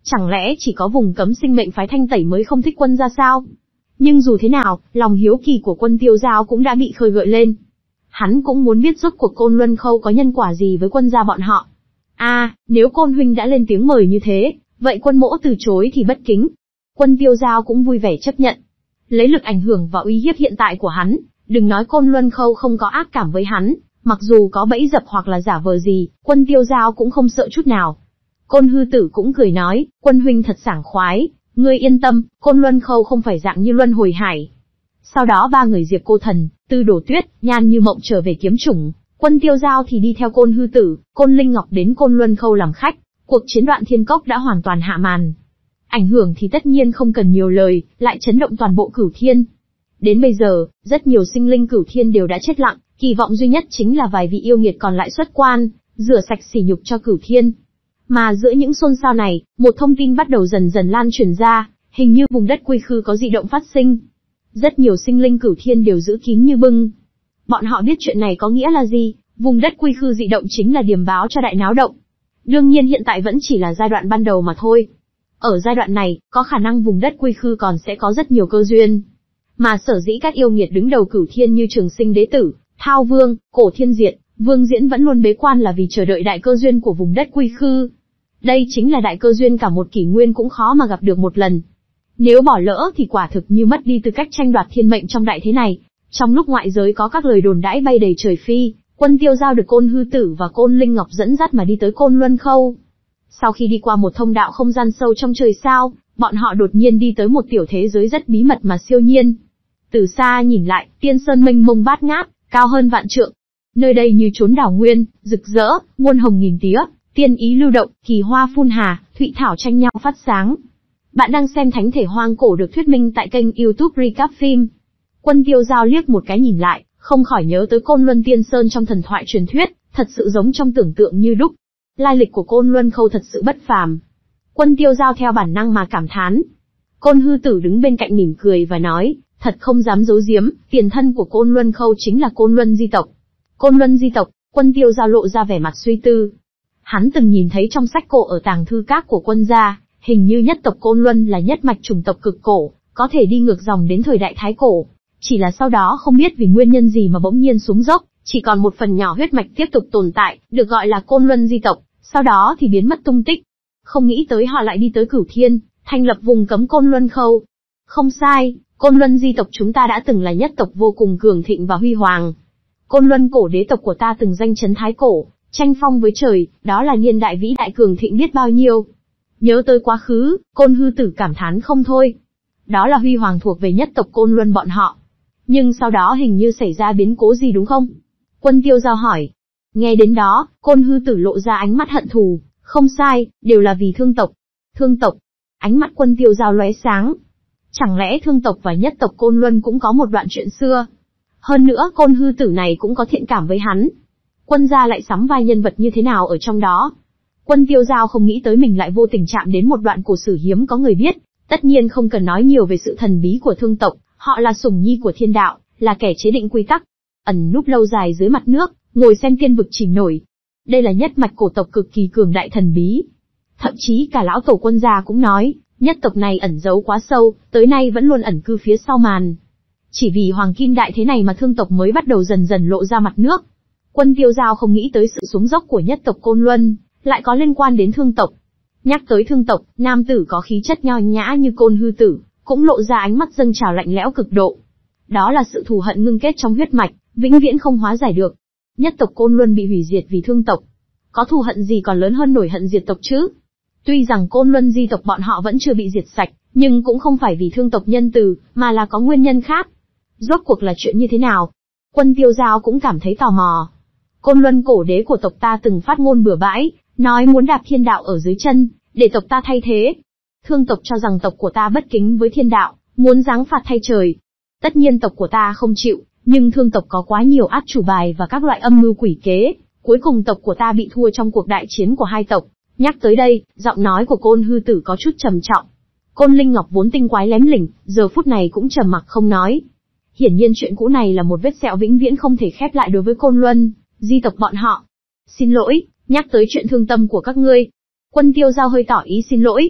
Chẳng lẽ chỉ có vùng cấm sinh mệnh phái Thanh Tẩy mới không thích Quân gia sao? Nhưng dù thế nào, lòng hiếu kỳ của Quân Tiêu Giao cũng đã bị khơi gợi lên. Hắn cũng muốn biết rốt cuộc Côn Luân Khâu có nhân quả gì với Quân gia bọn họ. A, à, nếu Côn huynh đã lên tiếng mời như thế, vậy Quân mỗ từ chối thì bất kính. Quân Tiêu Giao cũng vui vẻ chấp nhận. Lấy lực ảnh hưởng và uy hiếp hiện tại của hắn, đừng nói Côn Luân Khâu không có ác cảm với hắn, mặc dù có bẫy dập hoặc là giả vờ gì, Quân Tiêu Giao cũng không sợ chút nào. Côn Hư Tử cũng cười nói, Quân huynh thật sảng khoái, ngươi yên tâm, Côn Luân Khâu không phải dạng như Luân Hồi Hải. Sau đó ba người Diệp Cô Thần, Tư Đồ Tuyết, Nhan Như Mộng trở về kiếm chủng, Quân Tiêu Giao thì đi theo Côn Hư Tử, Côn Linh Ngọc đến Côn Luân Khâu làm khách, cuộc chiến Đoạn Thiên Cốc đã hoàn toàn hạ màn. Ảnh hưởng thì tất nhiên không cần nhiều lời, lại chấn động toàn bộ Cửu Thiên. Đến bây giờ, rất nhiều sinh linh Cửu Thiên đều đã chết lặng, kỳ vọng duy nhất chính là vài vị yêu nghiệt còn lại xuất quan, rửa sạch sỉ nhục cho Cửu Thiên. Mà giữa những xôn xao này, một thông tin bắt đầu dần dần lan truyền ra, hình như vùng đất Quy Khư có dị động phát sinh. Rất nhiều sinh linh Cửu Thiên đều giữ kín như bưng. Bọn họ biết chuyện này có nghĩa là gì, vùng đất Quy Khư dị động chính là điểm báo cho đại náo động. Đương nhiên hiện tại vẫn chỉ là giai đoạn ban đầu mà thôi. Ở giai đoạn này, có khả năng vùng đất Quy Khư còn sẽ có rất nhiều cơ duyên. Mà sở dĩ các yêu nghiệt đứng đầu Cửu Thiên như Trường Sinh Đế Tử, Thao Vương, Cổ Thiên Diệt, Vương Diễn vẫn luôn bế quan là vì chờ đợi đại cơ duyên của vùng đất Quy Khư. Đây chính là đại cơ duyên cả một kỷ nguyên cũng khó mà gặp được một lần. Nếu bỏ lỡ thì quả thực như mất đi tư cách tranh đoạt thiên mệnh trong đại thế này. Trong lúc ngoại giới có các lời đồn đãi bay đầy trời phi, Quân Tiêu Giao được Côn Hư Tử và Côn Linh Ngọc dẫn dắt mà đi tới Côn Luân Khâu. Sau khi đi qua một thông đạo không gian sâu trong trời sao, bọn họ đột nhiên đi tới một tiểu thế giới rất bí mật mà siêu nhiên. Từ xa nhìn lại, tiên sơn mênh mông bát ngát, cao hơn vạn trượng. Nơi đây như chốn đảo nguyên, rực rỡ, muôn hồng nghìn tía, tiên ý lưu động, kỳ hoa phun hà, thụy thảo tranh nhau phát sáng. Bạn đang xem Thánh Thể Hoang Cổ được thuyết minh tại kênh YouTube Recap Phim. Quân Tiêu Giao liếc một cái nhìn lại, không khỏi nhớ tới Côn Luân Tiên Sơn trong thần thoại truyền thuyết, thật sự giống trong tưởng tượng như đúc. Lai lịch của Côn Luân Khâu thật sự bất phàm. Quân Tiêu Giao theo bản năng mà cảm thán. Côn Hư Tử đứng bên cạnh mỉm cười và nói, thật không dám giấu giếm, tiền thân của Côn Luân Khâu chính là Côn Luân Di tộc. Côn Luân Di tộc, Quân Tiêu Giao lộ ra vẻ mặt suy tư. Hắn từng nhìn thấy trong sách cổ ở tàng thư các của Quân gia, hình như nhất tộc Côn Luân là nhất mạch chủng tộc cực cổ, có thể đi ngược dòng đến thời đại Thái Cổ. Chỉ là sau đó không biết vì nguyên nhân gì mà bỗng nhiên xuống dốc, chỉ còn một phần nhỏ huyết mạch tiếp tục tồn tại, được gọi là Côn Luân Di tộc, sau đó thì biến mất tung tích. Không nghĩ tới họ lại đi tới Cửu Thiên, thành lập vùng cấm Côn Luân Khâu. Không sai, Côn Luân Di tộc chúng ta đã từng là nhất tộc vô cùng cường thịnh và huy hoàng. Côn Luân cổ đế tộc của ta từng danh chấn Thái Cổ, tranh phong với trời, đó là niên đại vĩ đại cường thịnh biết bao nhiêu. Nhớ tới quá khứ, Côn Hư Tử cảm thán không thôi. Đó là huy hoàng thuộc về nhất tộc Côn Luân bọn họ. Nhưng sau đó hình như xảy ra biến cố gì đúng không? Quân Tiêu Giao hỏi. Nghe đến đó, Côn Hư Tử lộ ra ánh mắt hận thù. Không sai, đều là vì thương tộc. Thương tộc. Ánh mắt Quân Tiêu Giao lóe sáng. Chẳng lẽ thương tộc và nhất tộc Côn Luân cũng có một đoạn chuyện xưa? Hơn nữa Côn Hư Tử này cũng có thiện cảm với hắn. Quân gia lại sắm vai nhân vật như thế nào ở trong đó? Quân Tiêu Giao không nghĩ tới mình lại vô tình chạm đến một đoạn cổ sử hiếm có người biết. Tất nhiên không cần nói nhiều về sự thần bí của thương tộc, họ là sủng nhi của thiên đạo, là kẻ chế định quy tắc, ẩn núp lâu dài dưới mặt nước, ngồi xem tiên vực chìm nổi. Đây là nhất mạch cổ tộc cực kỳ cường đại thần bí. Thậm chí cả lão tổ Quân gia cũng nói, nhất tộc này ẩn giấu quá sâu, tới nay vẫn luôn ẩn cư phía sau màn. Chỉ vì hoàng kim đại thế này mà thương tộc mới bắt đầu dần dần lộ ra mặt nước. Quân Tiêu Giao không nghĩ tới sự xuống dốc của nhất tộc Côn Luân, lại có liên quan đến thương tộc. Nhắc tới thương tộc, nam tử có khí chất nho nhã như Côn Hư Tử, cũng lộ ra ánh mắt dâng trào lạnh lẽo cực độ. Đó là sự thù hận ngưng kết trong huyết mạch, vĩnh viễn không hóa giải được. Nhất tộc Côn Luân bị hủy diệt vì thương tộc. Có thù hận gì còn lớn hơn nổi hận diệt tộc chứ? Tuy rằng Côn Luân Di tộc bọn họ vẫn chưa bị diệt sạch, nhưng cũng không phải vì thương tộc nhân từ, mà là có nguyên nhân khác. Rốt cuộc là chuyện như thế nào? Quân Tiêu Giao cũng cảm thấy tò mò. Côn Luân cổ đế của tộc ta từng phát ngôn bừa bãi, nói muốn đạp thiên đạo ở dưới chân, để tộc ta thay thế. Thương tộc cho rằng tộc của ta bất kính với thiên đạo, muốn giáng phạt thay trời. Tất nhiên tộc của ta không chịu, nhưng thương tộc có quá nhiều át chủ bài và các loại âm mưu quỷ kế, cuối cùng tộc của ta bị thua trong cuộc đại chiến của hai tộc. Nhắc tới đây, giọng nói của Côn Hư Tử có chút trầm trọng. Côn Linh Ngọc vốn tinh quái lém lỉnh, giờ phút này cũng trầm mặc không nói. Hiển nhiên chuyện cũ này là một vết sẹo vĩnh viễn không thể khép lại đối với Côn Luân Di tộc bọn họ. Xin lỗi, nhắc tới chuyện thương tâm của các ngươi. Quân Tiêu Giao hơi tỏ ý xin lỗi.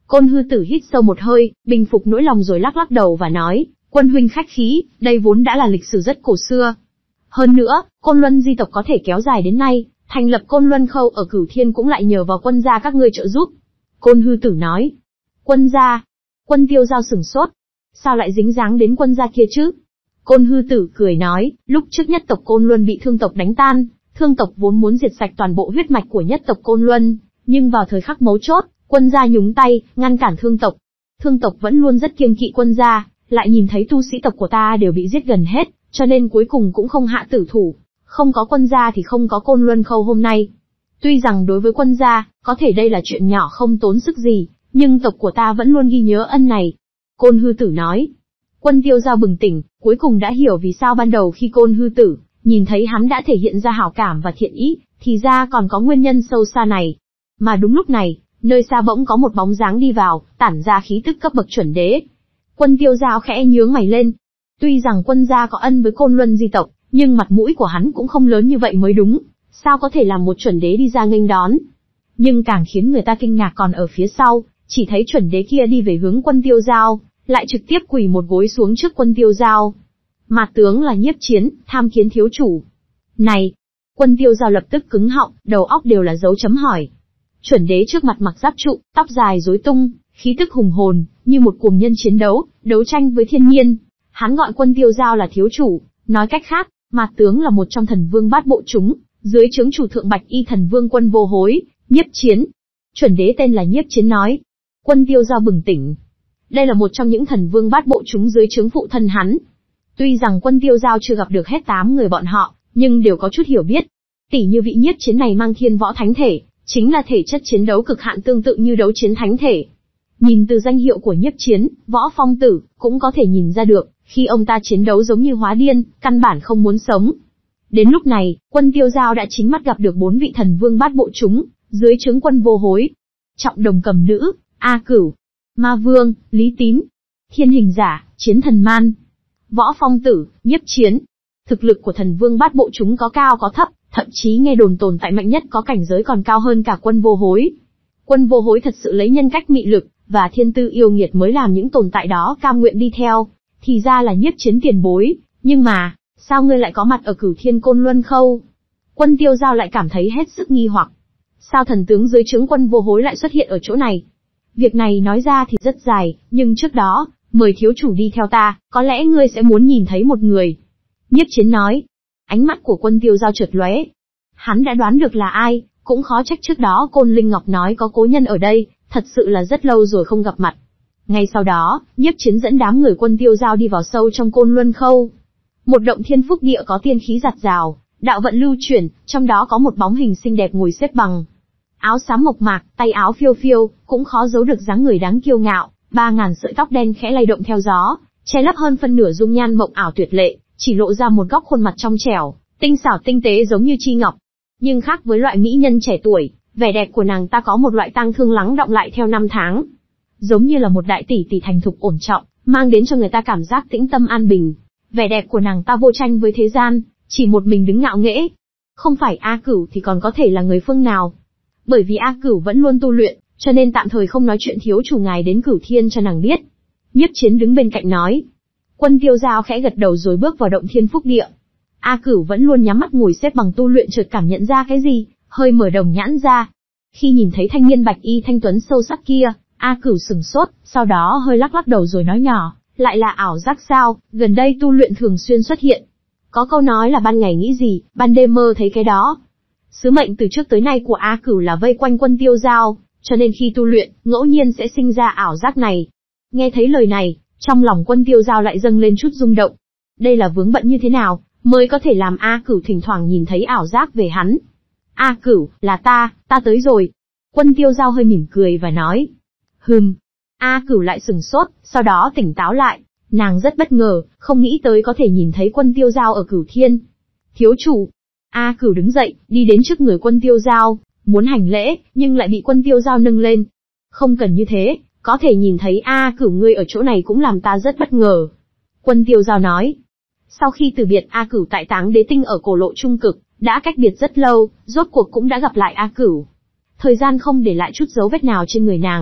Côn Hư Tử hít sâu một hơi, bình phục nỗi lòng rồi lắc lắc đầu và nói, quân huynh khách khí, đây vốn đã là lịch sử rất cổ xưa. Hơn nữa, Côn Luân di tộc có thể kéo dài đến nay, thành lập Côn Luân Khâu ở Cửu Thiên cũng lại nhờ vào quân gia các ngươi trợ giúp. Côn Hư Tử nói, quân gia? Quân Tiêu Giao sửng sốt, sao lại dính dáng đến quân gia kia chứ? Côn Hư Tử cười nói, lúc trước nhất tộc Côn Luân bị thương tộc đánh tan, thương tộc vốn muốn diệt sạch toàn bộ huyết mạch của nhất tộc Côn Luân, nhưng vào thời khắc mấu chốt, quân gia nhúng tay, ngăn cản thương tộc. Thương tộc vẫn luôn rất kiêng kỵ quân gia, lại nhìn thấy tu sĩ tộc của ta đều bị giết gần hết, cho nên cuối cùng cũng không hạ tử thủ. Không có quân gia thì không có Côn Luân Khâu hôm nay. Tuy rằng đối với quân gia, có thể đây là chuyện nhỏ không tốn sức gì, nhưng tộc của ta vẫn luôn ghi nhớ ân này. Côn Hư Tử nói. Quân Tiêu Giao bừng tỉnh, cuối cùng đã hiểu vì sao ban đầu khi Côn Hư Tử nhìn thấy hắn đã thể hiện ra hảo cảm và thiện ý, thì ra còn có nguyên nhân sâu xa này. Mà đúng lúc này, nơi xa bỗng có một bóng dáng đi vào, tản ra khí tức cấp bậc chuẩn đế. Quân Tiêu Giao khẽ nhướng mày lên. Tuy rằng quân gia có ân với Côn Luân di tộc, nhưng mặt mũi của hắn cũng không lớn như vậy mới đúng, sao có thể làm một chuẩn đế đi ra nghênh đón. Nhưng càng khiến người ta kinh ngạc còn ở phía sau, chỉ thấy chuẩn đế kia đi về hướng Quân Tiêu Giao, lại trực tiếp quỳ một gối xuống trước Quân Tiêu Giao. Mạt tướng là Nhiếp Chiến, tham kiến thiếu chủ. Này! Quân Tiêu Giao lập tức cứng họng, đầu óc đều là dấu chấm hỏi. Chuẩn đế trước mặt mặc giáp trụ, tóc dài rối tung, khí tức hùng hồn, như một cuồng nhân chiến đấu, đấu tranh với thiên nhiên. Hắn gọi Quân Tiêu Giao là thiếu chủ, nói cách khác, Mạt tướng là một trong thần vương bát bộ chúng, dưới trướng chủ thượng Bạch Y thần vương Quân Vô Hối, Nhiếp Chiến. Chuẩn đế tên là Nhiếp Chiến nói. Quân Tiêu Giao bừng tỉnh. Đây là một trong những thần vương bát bộ chúng dưới trướng phụ thân hắn. Tuy rằng Quân Tiêu Giao chưa gặp được hết tám người bọn họ, nhưng đều có chút hiểu biết. Tỷ như vị Nhiếp Chiến này mang thiên võ thánh thể, chính là thể chất chiến đấu cực hạn tương tự như đấu chiến thánh thể. Nhìn từ danh hiệu của Nhiếp Chiến, Võ Phong Tử, cũng có thể nhìn ra được, khi ông ta chiến đấu giống như hóa điên, căn bản không muốn sống. Đến lúc này, Quân Tiêu Giao đã chính mắt gặp được bốn vị thần vương bát bộ chúng, dưới trướng Quân Vô Hối. Trọng Đồng Cầm Nữ, A Cửu, Ma Vương, Lý Tín, Thiên Hình Giả, Chiến Thần Man, Võ Phong Tử, Nhiếp Chiến. Thực lực của thần vương bát bộ chúng có cao có thấp, thậm chí nghe đồn tồn tại mạnh nhất có cảnh giới còn cao hơn cả Quân Vô Hối. Quân Vô Hối thật sự lấy nhân cách mị lực và thiên tư yêu nghiệt mới làm những tồn tại đó cam nguyện đi theo. Thì ra là Nhiếp Chiến tiền bối, nhưng mà, sao ngươi lại có mặt ở Cửu Thiên Côn Luân Khâu? Quân Tiêu Giao lại cảm thấy hết sức nghi hoặc. Sao thần tướng dưới trướng Quân Vô Hối lại xuất hiện ở chỗ này? Việc này nói ra thì rất dài, nhưng trước đó, mời thiếu chủ đi theo ta, có lẽ ngươi sẽ muốn nhìn thấy một người. Nhiếp Chiến nói. Ánh mắt của Quân Tiêu Giao chợt lóe. Hắn đã đoán được là ai, cũng khó trách trước đó Côn Linh Ngọc nói có cố nhân ở đây, thật sự là rất lâu rồi không gặp mặt. Ngay sau đó, Nhiếp Chiến dẫn đám người Quân Tiêu Giao đi vào sâu trong Côn Luân Khâu. Một động thiên phúc địa có tiên khí giạt rào, đạo vận lưu chuyển, trong đó có một bóng hình xinh đẹp ngồi xếp bằng. Áo xám mộc mạc, tay áo phiêu phiêu, cũng khó giấu được dáng người đáng kiêu ngạo, ba ngàn sợi tóc đen khẽ lay động theo gió, che lấp hơn phân nửa dung nhan mộng ảo tuyệt lệ, chỉ lộ ra một góc khuôn mặt trong trẻo, tinh xảo tinh tế giống như chi ngọc. Nhưng khác với loại mỹ nhân trẻ tuổi, vẻ đẹp của nàng ta có một loại tang thương lắng đọng lại theo năm tháng. Giống như là một đại tỷ tỷ thành thục ổn trọng, mang đến cho người ta cảm giác tĩnh tâm an bình. Vẻ đẹp của nàng ta vô tranh với thế gian, chỉ một mình đứng ngạo nghễ. Không phải A Cửu thì còn có thể là người phương nào. Bởi vì A Cửu vẫn luôn tu luyện, cho nên tạm thời không nói chuyện thiếu chủ ngài đến Cửu Thiên cho nàng biết. Nhiếp Chiến đứng bên cạnh nói. Quân Tiêu Giao khẽ gật đầu rồi bước vào động thiên phúc địa. A Cửu vẫn luôn nhắm mắt ngồi xếp bằng tu luyện, chợt cảm nhận ra cái gì, hơi mở đồng nhãn ra. Khi nhìn thấy thanh niên bạch y thanh tuấn sâu sắc kia, A Cửu sừng sốt, sau đó hơi lắc lắc đầu rồi nói nhỏ, lại là ảo giác sao, gần đây tu luyện thường xuyên xuất hiện. Có câu nói là ban ngày nghĩ gì, ban đêm mơ thấy cái đó. Sứ mệnh từ trước tới nay của A Cửu là vây quanh Quân Tiêu Giao, cho nên khi tu luyện, ngẫu nhiên sẽ sinh ra ảo giác này. Nghe thấy lời này, trong lòng Quân Tiêu Giao lại dâng lên chút rung động. Đây là vướng bận như thế nào, mới có thể làm A Cửu thỉnh thoảng nhìn thấy ảo giác về hắn. A Cửu, là ta, ta tới rồi. Quân Tiêu Giao hơi mỉm cười và nói. Hừm. A Cửu lại sừng sốt, sau đó tỉnh táo lại. Nàng rất bất ngờ, không nghĩ tới có thể nhìn thấy Quân Tiêu Giao ở Cửu Thiên. Thiếu chủ. A Cửu đứng dậy, đi đến trước người Quân Tiêu Giao, muốn hành lễ, nhưng lại bị Quân Tiêu Giao nâng lên. Không cần như thế, có thể nhìn thấy A Cửu ngươi ở chỗ này cũng làm ta rất bất ngờ. Quân Tiêu Giao nói. Sau khi từ biệt A Cửu tại Táng Đế Tinh ở cổ lộ trung cực, đã cách biệt rất lâu, rốt cuộc cũng đã gặp lại A Cửu. Thời gian không để lại chút dấu vết nào trên người nàng,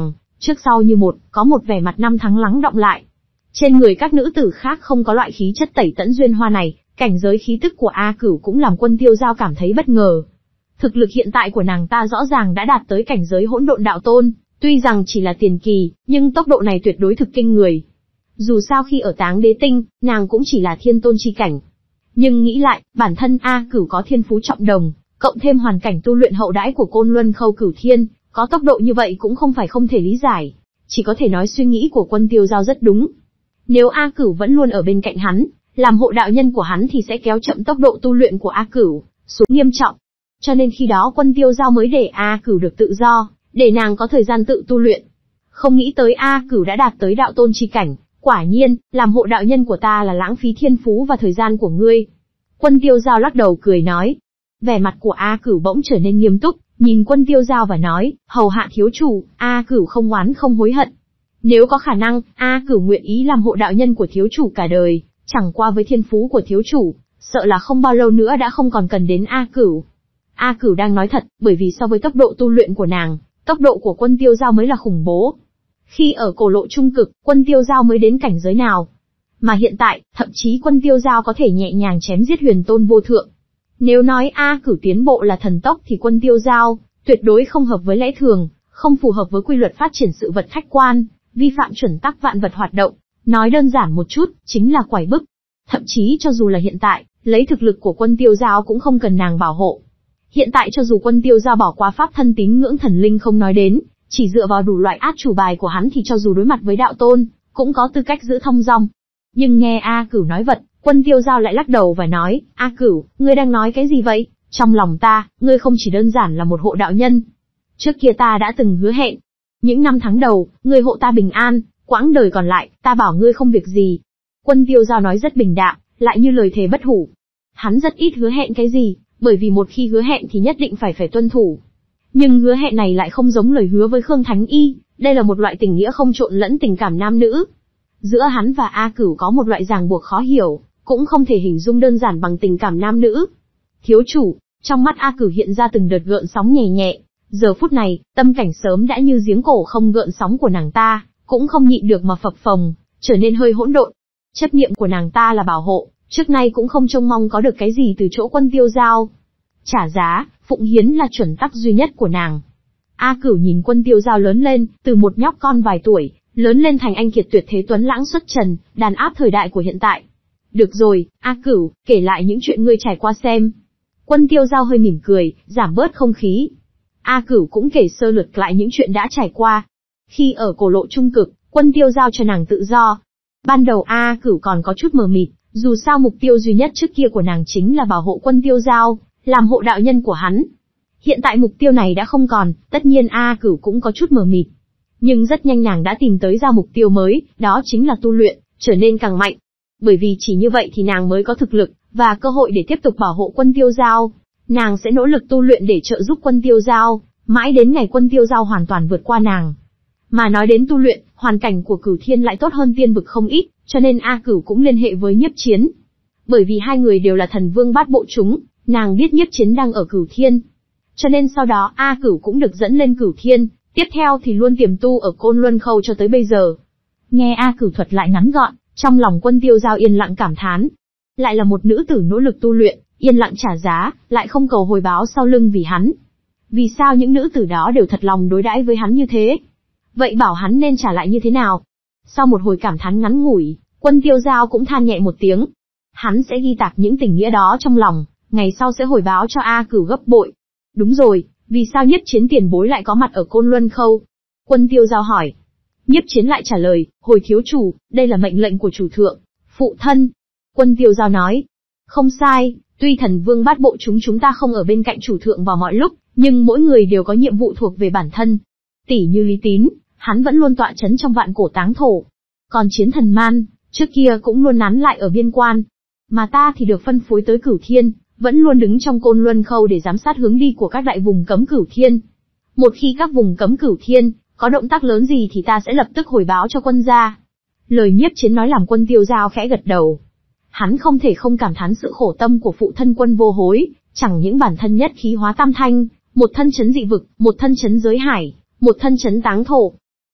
trước sau như một, có một vẻ mặt năm tháng lắng đọng lại. Trên người các nữ tử khác không có loại khí chất tẩy tẫn duyên hoa này, cảnh giới khí tức của A Cửu cũng làm Quân Tiêu Giao cảm thấy bất ngờ. Thực lực hiện tại của nàng ta rõ ràng đã đạt tới cảnh giới hỗn độn đạo tôn, tuy rằng chỉ là tiền kỳ, nhưng tốc độ này tuyệt đối thực kinh người. Dù sao khi ở Táng Đế Tinh, nàng cũng chỉ là thiên tôn chi cảnh. Nhưng nghĩ lại, bản thân A Cửu có thiên phú trọng đồng, cộng thêm hoàn cảnh tu luyện hậu đãi của Côn Luân Khâu Cửu Thiên, có tốc độ như vậy cũng không phải không thể lý giải. Chỉ có thể nói suy nghĩ của Quân Tiêu Giao rất đúng. Nếu A Cửu vẫn luôn ở bên cạnh hắn, làm hộ đạo nhân của hắn thì sẽ kéo chậm tốc độ tu luyện của A Cửu xuống nghiêm trọng. Cho nên khi đó Quân Tiêu Giao mới để A Cửu được tự do, để nàng có thời gian tự tu luyện. Không nghĩ tới A Cửu đã đạt tới đạo tôn chi cảnh, quả nhiên, làm hộ đạo nhân của ta là lãng phí thiên phú và thời gian của ngươi. Quân Tiêu Giao lắc đầu cười nói. Vẻ mặt của A Cửu bỗng trở nên nghiêm túc, nhìn Quân Tiêu Giao và nói, hầu hạ thiếu chủ, A Cửu không oán không hối hận. Nếu có khả năng, A Cửu nguyện ý làm hộ đạo nhân của thiếu chủ cả đời, chẳng qua với thiên phú của thiếu chủ, sợ là không bao lâu nữa đã không còn cần đến A Cửu. A Cửu đang nói thật, bởi vì so với tốc độ tu luyện của nàng, tốc độ của Quân Tiêu Giao mới là khủng bố. Khi ở cổ lộ trung cực, Quân Tiêu Giao mới đến cảnh giới nào? Mà hiện tại, thậm chí Quân Tiêu Giao có thể nhẹ nhàng chém giết huyền tôn vô thượng. Nếu nói A Cửu tiến bộ là thần tốc thì Quân Tiêu Giao tuyệt đối không hợp với lẽ thường, không phù hợp với quy luật phát triển sự vật khách quan, vi phạm chuẩn tắc vạn vật hoạt động. Nói đơn giản một chút, chính là quải bức. Thậm chí cho dù là hiện tại, lấy thực lực của Quân Tiêu Giao cũng không cần nàng bảo hộ. Hiện tại cho dù Quân Tiêu Giao bỏ qua pháp thân tín ngưỡng thần linh không nói đến, chỉ dựa vào đủ loại át chủ bài của hắn thì cho dù đối mặt với đạo tôn, cũng có tư cách giữ thông dong. Nhưng nghe A Cửu nói vật, Quân Tiêu Giao lại lắc đầu và nói, A Cửu, ngươi đang nói cái gì vậy? Trong lòng ta, ngươi không chỉ đơn giản là một hộ đạo nhân. Trước kia ta đã từng hứa hẹn. Những năm tháng đầu, ngươi hộ ta bình an, quãng đời còn lại, ta bảo ngươi không việc gì. Quân Tiêu Giao nói rất bình đạm, lại như lời thề bất hủ. Hắn rất ít hứa hẹn cái gì, bởi vì một khi hứa hẹn thì nhất định phải phải tuân thủ. Nhưng hứa hẹn này lại không giống lời hứa với Khương Thánh Y, đây là một loại tình nghĩa không trộn lẫn tình cảm nam nữ. Giữa hắn và A Cửu có một loại ràng buộc khó hiểu, cũng không thể hình dung đơn giản bằng tình cảm nam nữ. Thiếu chủ, trong mắt A Cửu hiện ra từng đợt gợn sóng nhẹ nhẹ, giờ phút này, tâm cảnh sớm đã như giếng cổ không gợn sóng của nàng ta, cũng không nhịn được mà phập phồng, trở nên hơi hỗn độn. Chấp niệm của nàng ta là bảo hộ, trước nay cũng không trông mong có được cái gì từ chỗ Quân Tiêu Giao. Trả giá, phụng hiến là chuẩn tắc duy nhất của nàng. A Cửu nhìn Quân Tiêu Giao lớn lên, từ một nhóc con vài tuổi, lớn lên thành anh kiệt tuyệt thế tuấn lãng xuất trần, đàn áp thời đại của hiện tại. Được rồi, A Cửu, kể lại những chuyện ngươi trải qua xem. Quân Tiêu Giao hơi mỉm cười, giảm bớt không khí. A Cửu cũng kể sơ lược lại những chuyện đã trải qua. Khi ở cổ lộ trung cực, Quân Tiêu Giao cho nàng tự do. Ban đầu A Cửu còn có chút mờ mịt, dù sao mục tiêu duy nhất trước kia của nàng chính là bảo hộ Quân Tiêu Giao, làm hộ đạo nhân của hắn. Hiện tại mục tiêu này đã không còn, tất nhiên A Cửu cũng có chút mờ mịt. Nhưng rất nhanh nàng đã tìm tới ra mục tiêu mới, đó chính là tu luyện, trở nên càng mạnh. Bởi vì chỉ như vậy thì nàng mới có thực lực, và cơ hội để tiếp tục bảo hộ Quân Tiêu Giao. Nàng sẽ nỗ lực tu luyện để trợ giúp Quân Tiêu Giao, mãi đến ngày Quân Tiêu Giao hoàn toàn vượt qua nàng. Mà nói đến tu luyện, hoàn cảnh của Cửu Thiên lại tốt hơn Tiên Vực không ít, cho nên A Cửu cũng liên hệ với Nhiếp Chiến. Bởi vì hai người đều là thần vương bát bộ chúng, nàng biết Nhiếp Chiến đang ở Cửu Thiên. Cho nên sau đó A Cửu cũng được dẫn lên Cửu Thiên, tiếp theo thì luôn tiềm tu ở Côn Luân Khâu cho tới bây giờ. Nghe A Cửu thuật lại ngắn gọn, trong lòng Quân Tiêu Giao yên lặng cảm thán. Lại là một nữ tử nỗ lực tu luyện, yên lặng trả giá, lại không cầu hồi báo sau lưng vì hắn. Vì sao những nữ tử đó đều thật lòng đối đãi với hắn như thế? Vậy bảo hắn nên trả lại như thế nào? Sau một hồi cảm thán ngắn ngủi, Quân Tiêu Giao cũng than nhẹ một tiếng. Hắn sẽ ghi tạc những tình nghĩa đó trong lòng, ngày sau sẽ hồi báo cho A Cửu gấp bội. Đúng rồi, vì sao Nhiếp Chiến tiền bối lại có mặt ở Côn Luân Khâu? Quân Tiêu Giao hỏi. Nhiếp Chiến lại trả lời, hồi thiếu chủ, đây là mệnh lệnh của chủ thượng. Phụ thân. Quân Tiêu Giao nói. Không sai, tuy thần vương bát bộ chúng chúng ta không ở bên cạnh chủ thượng vào mọi lúc, nhưng mỗi người đều có nhiệm vụ thuộc về bản thân. Tỷ như Lý Tín, hắn vẫn luôn tọa chấn trong vạn cổ táng thổ. Còn Chiến Thần Man, trước kia cũng luôn nán lại ở biên quan. Mà ta thì được phân phối tới Cửu Thiên, vẫn luôn đứng trong Côn Luân Khâu để giám sát hướng đi của các đại vùng cấm Cửu Thiên. Một khi các vùng cấm Cửu Thiên có động tác lớn gì thì ta sẽ lập tức hồi báo cho quân gia. Lời Nhiếp Chiến nói làm Quân Tiêu Giao khẽ gật đầu. Hắn không thể không cảm thán sự khổ tâm của phụ thân Quân Vô Hối, chẳng những bản thân nhất khí hóa tam thanh, một thân chấn dị vực, một thân chấn giới hải, một thân chấn táng thổ.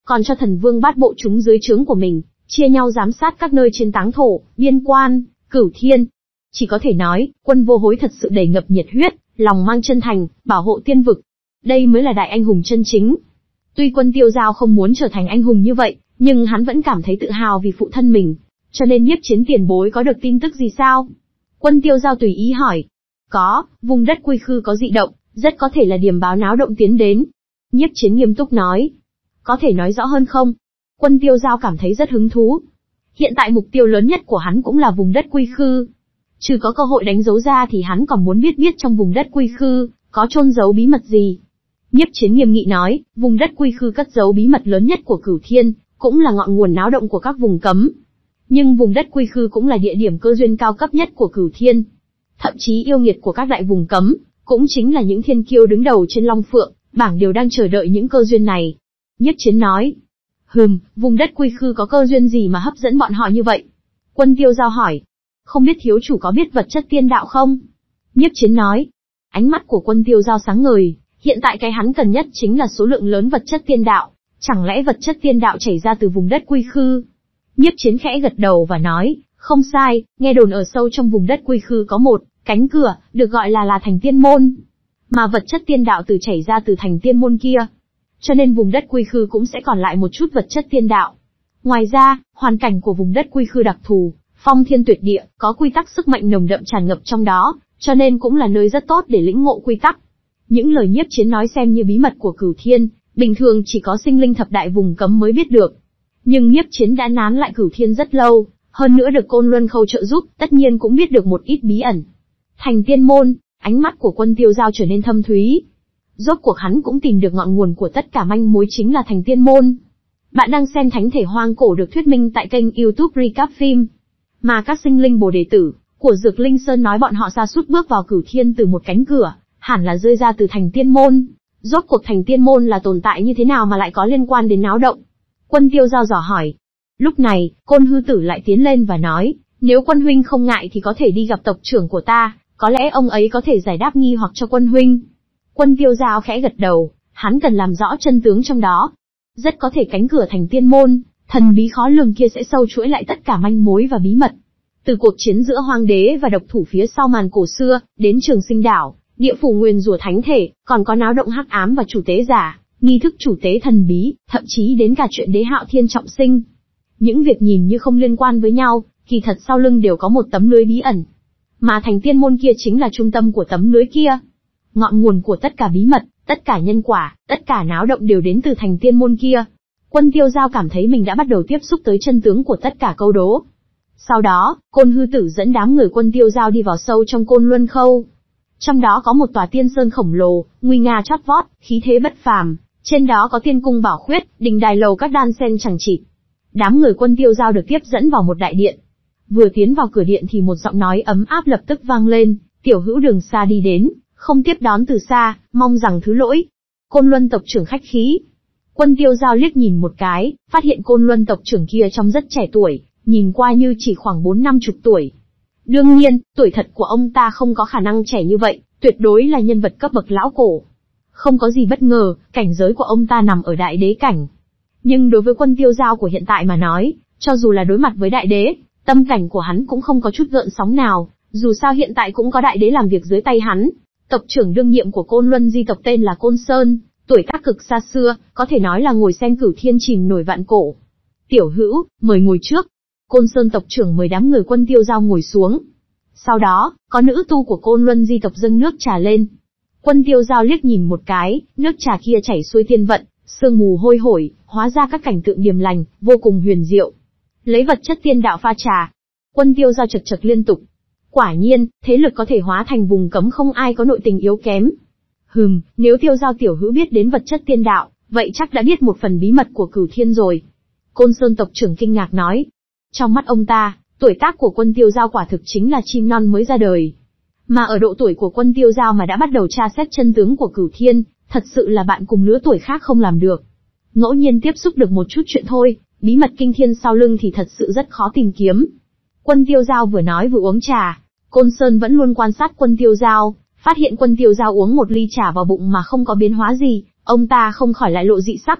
còn cho thần vương bát bộ chúng dưới trướng của mình, chia nhau giám sát các nơi trên Táng Thổ, Biên Quan, Cửu Thiên. Chỉ có thể nói, Quân Vô Hối thật sự đầy ngập nhiệt huyết, lòng mang chân thành, bảo hộ tiên vực. Đây mới là đại anh hùng chân chính. Tuy Quân Tiêu Giao không muốn trở thành anh hùng như vậy, nhưng hắn vẫn cảm thấy tự hào vì phụ thân mình. Cho nên Nhiếp Chiến tiền bối có được tin tức gì sao? Quân Tiêu Giao tùy ý hỏi. Có, vùng đất Quy Khư có dị động, rất có thể là điểm báo náo động tiến đến. Nhiếp Chiến nghiêm túc nói. Có thể nói rõ hơn không? Quân Tiêu Giao cảm thấy rất hứng thú. Hiện tại mục tiêu lớn nhất của hắn cũng là vùng đất Quy Khư. Trừ có cơ hội đánh dấu ra thì hắn còn muốn biết biết trong vùng đất Quy Khư, có chôn giấu bí mật gì. Nhiếp Chiến nghiêm nghị nói, vùng đất Quy Khư cất giấu bí mật lớn nhất của Cửu Thiên, cũng là ngọn nguồn náo động của các vùng cấm. Nhưng vùng đất Quy Khư cũng là địa điểm cơ duyên cao cấp nhất của Cửu Thiên. Thậm chí yêu nghiệt của các đại vùng cấm, cũng chính là những thiên kiêu đứng đầu trên Long Phượng, bảng đều đang chờ đợi những cơ duyên này. Nhiếp Chiến nói, hừm, vùng đất Quy Khư có cơ duyên gì mà hấp dẫn bọn họ như vậy? Quân Tiêu Giao hỏi, không biết thiếu chủ có biết vật chất tiên đạo không? Nhiếp Chiến nói, ánh mắt của Quân Tiêu Giao sáng ngời, hiện tại cái hắn cần nhất chính là số lượng lớn vật chất tiên đạo, chẳng lẽ vật chất tiên đạo chảy ra từ vùng đất Quy Khư? Nhiếp Chiến khẽ gật đầu và nói, không sai, nghe đồn ở sâu trong vùng đất Quy Khư có một cánh cửa, được gọi là là Thành Tiên Môn. Mà vật chất tiên đạo từ chảy ra từ Thành Tiên Môn kia. Cho nên vùng đất Quy Khư cũng sẽ còn lại một chút vật chất tiên đạo. Ngoài ra, hoàn cảnh của vùng đất Quy Khư đặc thù, phong thiên tuyệt địa, có quy tắc sức mạnh nồng đậm tràn ngập trong đó, cho nên cũng là nơi rất tốt để lĩnh ngộ quy tắc. Những lời Nhiếp Chiến nói xem như bí mật của Cửu Thiên, bình thường chỉ có sinh linh thập đại vùng cấm mới biết được. Nhưng Nhiếp Chiến đã nán lại Cửu Thiên rất lâu, hơn nữa được Côn Luân Khâu trợ giúp, tất nhiên cũng biết được một ít bí ẩn. Thành Tiên Môn, ánh mắt của Quân Tiêu Giao trở nên thâm thúy. Rốt cuộc hắn cũng tìm được ngọn nguồn của tất cả manh mối chính là Thành Tiên Môn. Bạn đang xem Thánh Thể Hoang Cổ được thuyết minh tại kênh YouTube Recap Phim. Mà các sinh linh bồ đề tử của Dược Linh Sơn nói bọn họ sa sút bước vào Cửu Thiên từ một cánh cửa, hẳn là rơi ra từ Thành Tiên Môn. Rốt cuộc Thành Tiên Môn là tồn tại như thế nào mà lại có liên quan đến náo động? Quân Tiêu Giao dò hỏi. Lúc này, Côn Hư Tử lại tiến lên và nói, nếu Quân huynh không ngại thì có thể đi gặp tộc trưởng của ta, có lẽ ông ấy có thể giải đáp nghi hoặc cho Quân huynh. Quân Tiêu Giao khẽ gật đầu, hắn cần làm rõ chân tướng trong đó. Rất có thể cánh cửa Thành Tiên Môn, thần bí khó lường kia sẽ sâu chuỗi lại tất cả manh mối và bí mật. Từ cuộc chiến giữa Hoang Đế và độc thủ phía sau màn cổ xưa, đến Trường Sinh Đảo, địa phủ nguyền rủa thánh thể, còn có náo động hắc ám và chủ tế giả, nghi thức chủ tế thần bí, thậm chí đến cả chuyện Đế Hạo Thiên trọng sinh. Những việc nhìn như không liên quan với nhau, kỳ thật sau lưng đều có một tấm lưới bí ẩn. Mà Thành Tiên Môn kia chính là trung tâm của tấm lưới kia. Ngọn nguồn của tất cả bí mật, tất cả nhân quả, tất cả náo động đều đến từ Thành Tiên Môn kia. Quân Tiêu Giao cảm thấy mình đã bắt đầu tiếp xúc tới chân tướng của tất cả câu đố. Sau đó, Côn Hư Tử dẫn đám người Quân Tiêu Giao đi vào sâu trong Côn Luân Khâu. Trong đó có một tòa tiên sơn khổng lồ, nguy nga chót vót, khí thế bất phàm, trên đó có tiên cung bảo khuyết, đình đài lầu các đan sen chằng chịt. Đám người Quân Tiêu Giao được tiếp dẫn vào một đại điện. Vừa tiến vào cửa điện thì một giọng nói ấm áp lập tức vang lên, tiểu hữu đường xa đi đến, không tiếp đón từ xa, mong rằng thứ lỗi. Côn Luân tộc trưởng khách khí. Quân Tiêu Giao liếc nhìn một cái, phát hiện Côn Luân tộc trưởng kia trông rất trẻ tuổi, nhìn qua như chỉ khoảng bốn năm chục tuổi. Đương nhiên, tuổi thật của ông ta không có khả năng trẻ như vậy, tuyệt đối là nhân vật cấp bậc lão cổ. Không có gì bất ngờ, cảnh giới của ông ta nằm ở đại đế cảnh. Nhưng đối với Quân Tiêu Giao của hiện tại mà nói, cho dù là đối mặt với đại đế, tâm cảnh của hắn cũng không có chút gợn sóng nào, dù sao hiện tại cũng có đại đế làm việc dưới tay hắn. Tộc trưởng đương nhiệm của Côn Luân Di tộc tên là Côn Sơn, tuổi tác cực xa xưa, có thể nói là ngồi xem Cửu Thiên chìm nổi vạn cổ. Tiểu hữu, mời ngồi trước. Côn Sơn tộc trưởng mời đám người Quân Tiêu Giao ngồi xuống. Sau đó, có nữ tu của Côn Luân Di tộc dâng nước trà lên. Quân Tiêu Giao liếc nhìn một cái, nước trà kia chảy xuôi tiên vận, sương mù hôi hổi, hóa ra các cảnh tượng điềm lành, vô cùng huyền diệu. Lấy vật chất tiên đạo pha trà. Quân Tiêu Giao chật chật liên tục. Quả nhiên, thế lực có thể hóa thành vùng cấm không ai có nội tình yếu kém. Hừm, nếu Tiêu Giao tiểu hữu biết đến vật chất tiên đạo, vậy chắc đã biết một phần bí mật của Cửu Thiên rồi. Côn Sơn tộc trưởng kinh ngạc nói. Trong mắt ông ta, tuổi tác của Quân Tiêu Giao quả thực chính là chim non mới ra đời. Mà ở độ tuổi của Quân Tiêu Giao mà đã bắt đầu tra xét chân tướng của Cửu Thiên, thật sự là bạn cùng lứa tuổi khác không làm được. Ngẫu nhiên tiếp xúc được một chút chuyện thôi, bí mật kinh thiên sau lưng thì thật sự rất khó tìm kiếm. Quân Tiêu Giao vừa nói vừa uống trà, Côn Sơn vẫn luôn quan sát Quân Tiêu Giao, phát hiện Quân Tiêu Giao uống một ly trà vào bụng mà không có biến hóa gì, ông ta không khỏi lại lộ dị sắc.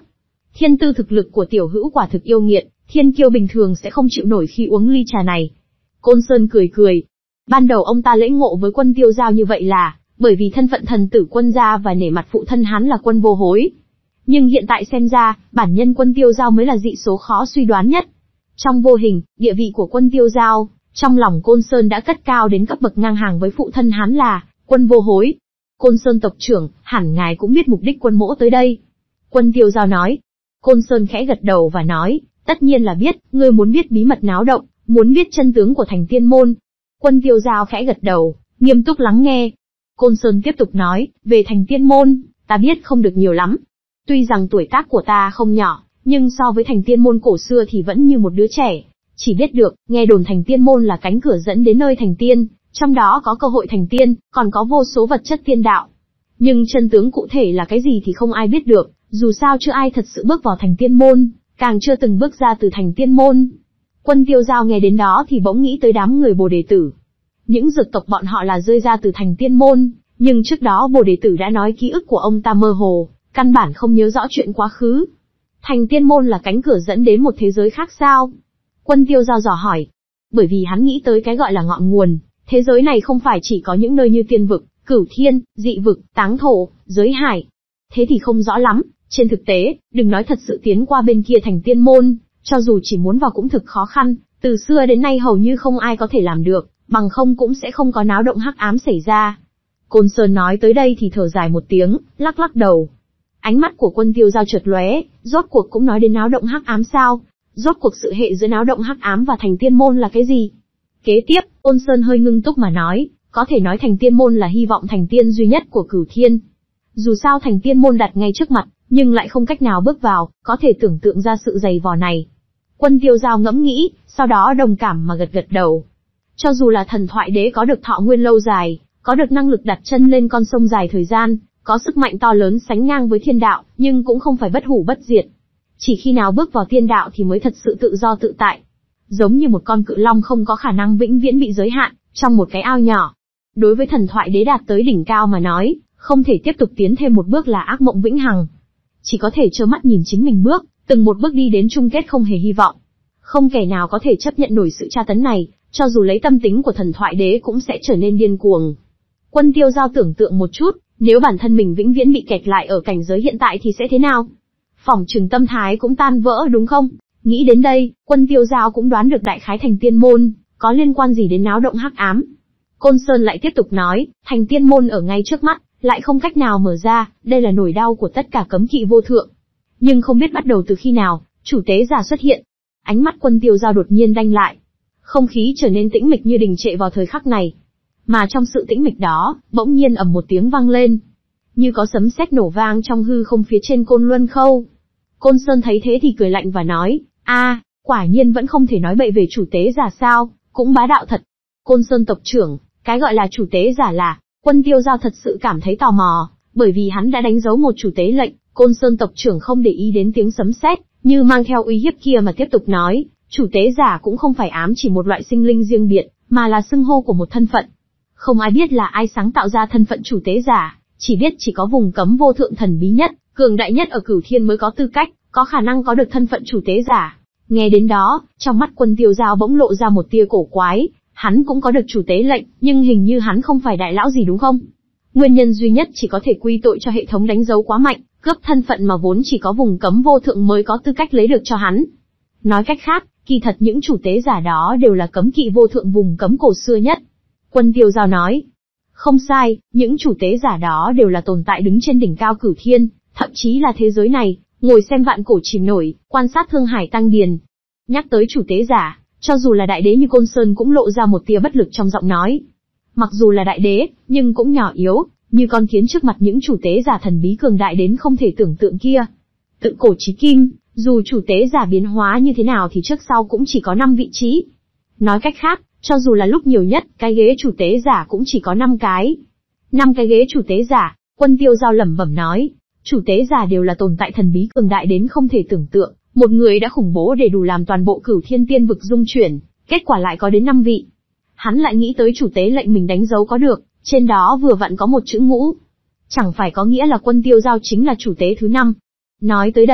Thiên tư thực lực của tiểu hữu quả thực yêu nghiệt, thiên kiêu bình thường sẽ không chịu nổi khi uống ly trà này. Côn Sơn cười cười. Ban đầu ông ta lễ ngộ với Quân Tiêu Giao như vậy là bởi vì thân phận thần tử Quân gia và nể mặt phụ thân hắn là Quân Vô Hối. Nhưng hiện tại xem ra, bản nhân Quân Tiêu Giao mới là dị số khó suy đoán nhất. Trong vô hình, địa vị của Quân Tiêu Giao, trong lòng Côn Sơn đã cất cao đến cấp bậc ngang hàng với phụ thân hắn là Quân Vô Hối. Côn Sơn tộc trưởng, hẳn ngài cũng biết mục đích Quân mỗ tới đây. Quân Tiêu Giao nói. Côn Sơn khẽ gật đầu và nói, tất nhiên là biết, ngươi muốn biết bí mật náo động, muốn biết chân tướng của Thành Tiên Môn. Quân Tiêu Giao khẽ gật đầu, nghiêm túc lắng nghe. Côn Sơn tiếp tục nói, về Thành Tiên Môn, ta biết không được nhiều lắm. Tuy rằng tuổi tác của ta không nhỏ, nhưng so với Thành Tiên Môn cổ xưa thì vẫn như một đứa trẻ. Chỉ biết được, nghe đồn Thành Tiên Môn là cánh cửa dẫn đến nơi thành tiên, trong đó có cơ hội thành tiên, còn có vô số vật chất tiên đạo. Nhưng chân tướng cụ thể là cái gì thì không ai biết được, dù sao chưa ai thật sự bước vào Thành Tiên Môn, càng chưa từng bước ra từ Thành Tiên Môn. Quân Tiêu Giao nghe đến đó thì bỗng nghĩ tới đám người Bồ Đề Tử. Những dược tộc bọn họ là rơi ra từ Thành Tiên Môn, nhưng trước đó Bồ Đề Tử đã nói ký ức của ông ta mơ hồ, căn bản không nhớ rõ chuyện quá khứ. Thành Tiên Môn là cánh cửa dẫn đến một thế giới khác sao? Quân Tiêu Giao dò hỏi. Bởi vì hắn nghĩ tới cái gọi là ngọn nguồn, thế giới này không phải chỉ có những nơi như tiên vực, cửu thiên, dị vực, táng thổ, giới hải. Thế thì không rõ lắm, trên thực tế, đừng nói thật sự tiến qua bên kia Thành Tiên Môn, cho dù chỉ muốn vào cũng thực khó khăn, từ xưa đến nay hầu như không ai có thể làm được, bằng không cũng sẽ không có náo động hắc ám xảy ra. Côn Sơn nói tới đây thì thở dài một tiếng, lắc lắc đầu. Ánh mắt của Quân Tiêu Giao chợt lóe, rốt cuộc cũng nói đến náo động hắc ám sao? Rốt cuộc sự hệ giữa náo động hắc ám và Thành Tiên Môn là cái gì? Kế tiếp, Côn Sơn hơi ngưng túc mà nói, có thể nói Thành Tiên Môn là hy vọng thành tiên duy nhất của Cửu Thiên. Dù sao Thành Tiên Môn đặt ngay trước mặt, nhưng lại không cách nào bước vào, có thể tưởng tượng ra sự dày vò này. Quân Tiêu Giao ngẫm nghĩ, sau đó đồng cảm mà gật gật đầu. Cho dù là thần thoại đế có được thọ nguyên lâu dài, có được năng lực đặt chân lên con sông dài thời gian, có sức mạnh to lớn sánh ngang với thiên đạo, nhưng cũng không phải bất hủ bất diệt. Chỉ khi nào bước vào thiên đạo thì mới thật sự tự do tự tại. Giống như một con cự long không có khả năng vĩnh viễn bị giới hạn trong một cái ao nhỏ. Đối với thần thoại đế đạt tới đỉnh cao mà nói, không thể tiếp tục tiến thêm một bước là ác mộng vĩnh hằng. Chỉ có thể trơ mắt nhìn chính mình bước, từng một bước đi đến chung kết không hề hy vọng. Không kẻ nào có thể chấp nhận nổi sự tra tấn này, cho dù lấy tâm tính của thần thoại đế cũng sẽ trở nên điên cuồng. Quân Tiêu Giao tưởng tượng một chút, nếu bản thân mình vĩnh viễn bị kẹt lại ở cảnh giới hiện tại thì sẽ thế nào? Phỏng chừng tâm thái cũng tan vỡ đúng không? Nghĩ đến đây, Quân Tiêu Giao cũng đoán được đại khái Thành Tiên Môn có liên quan gì đến náo động hắc ám. Côn Sơn lại tiếp tục nói, Thành Tiên Môn ở ngay trước mắt, lại không cách nào mở ra, đây là nỗi đau của tất cả cấm kỵ vô thượng. Nhưng không biết bắt đầu từ khi nào, chủ tế giả xuất hiện. Ánh mắt Quân Tiêu Giao đột nhiên đanh lại. Không khí trở nên tĩnh mịch như đình trệ vào thời khắc này. Mà trong sự tĩnh mịch đó, bỗng nhiên ầm một tiếng vang lên. Như có sấm sét nổ vang trong hư không phía trên Côn Luân Khâu. Côn Sơn thấy thế thì cười lạnh và nói, a, quả nhiên vẫn không thể nói bậy về chủ tế giả sao, cũng bá đạo thật. Côn Sơn tộc trưởng, cái gọi là chủ tế giả là, Quân Tiêu Giao thật sự cảm thấy tò mò, bởi vì hắn đã đánh dấu một chủ tế lệnh, Côn Sơn tộc trưởng không để ý đến tiếng sấm sét, như mang theo uy hiếp kia mà tiếp tục nói, chủ tế giả cũng không phải ám chỉ một loại sinh linh riêng biệt, mà là xưng hô của một thân phận. Không ai biết là ai sáng tạo ra thân phận chủ tế giả, chỉ biết chỉ có vùng cấm vô thượng thần bí nhất, cường đại nhất ở Cửu Thiên mới có tư cách, có khả năng có được thân phận chủ tế giả. Nghe đến đó, trong mắt Quân Tiêu Giao bỗng lộ ra một tia cổ quái, hắn cũng có được chủ tế lệnh, nhưng hình như hắn không phải đại lão gì đúng không? Nguyên nhân duy nhất chỉ có thể quy tội cho hệ thống đánh dấu quá mạnh, cướp thân phận mà vốn chỉ có vùng cấm vô thượng mới có tư cách lấy được cho hắn. Nói cách khác, kỳ thật những chủ tế giả đó đều là cấm kỵ vô thượng vùng cấm cổ xưa nhất. Quân Tiêu Giao nói, không sai, những chủ tế giả đó đều là tồn tại đứng trên đỉnh cao Cửu Thiên, thậm chí là thế giới này, ngồi xem vạn cổ chìm nổi, quan sát thương hải tăng điền. Nhắc tới chủ tế giả, cho dù là đại đế như Côn Sơn cũng lộ ra một tia bất lực trong giọng nói. Mặc dù là đại đế, nhưng cũng nhỏ yếu, như con kiến trước mặt những chủ tế giả thần bí cường đại đến không thể tưởng tượng kia. Tự cổ chí kim, dù chủ tế giả biến hóa như thế nào thì trước sau cũng chỉ có năm vị trí. Nói cách khác, cho dù là lúc nhiều nhất, cái ghế chủ tế giả cũng chỉ có năm cái. Năm cái ghế chủ tế giả, Quân Tiêu Giao lẩm bẩm nói, chủ tế giả đều là tồn tại thần bí cường đại đến không thể tưởng tượng, một người đã khủng bố để đủ làm toàn bộ Cửu Thiên tiên vực rung chuyển, kết quả lại có đến năm vị. Hắn lại nghĩ tới chủ tế lệnh mình đánh dấu có được, trên đó vừa vặn có một chữ ngũ. Chẳng phải có nghĩa là Quân Tiêu Giao chính là chủ tế thứ năm. Nói tới đây,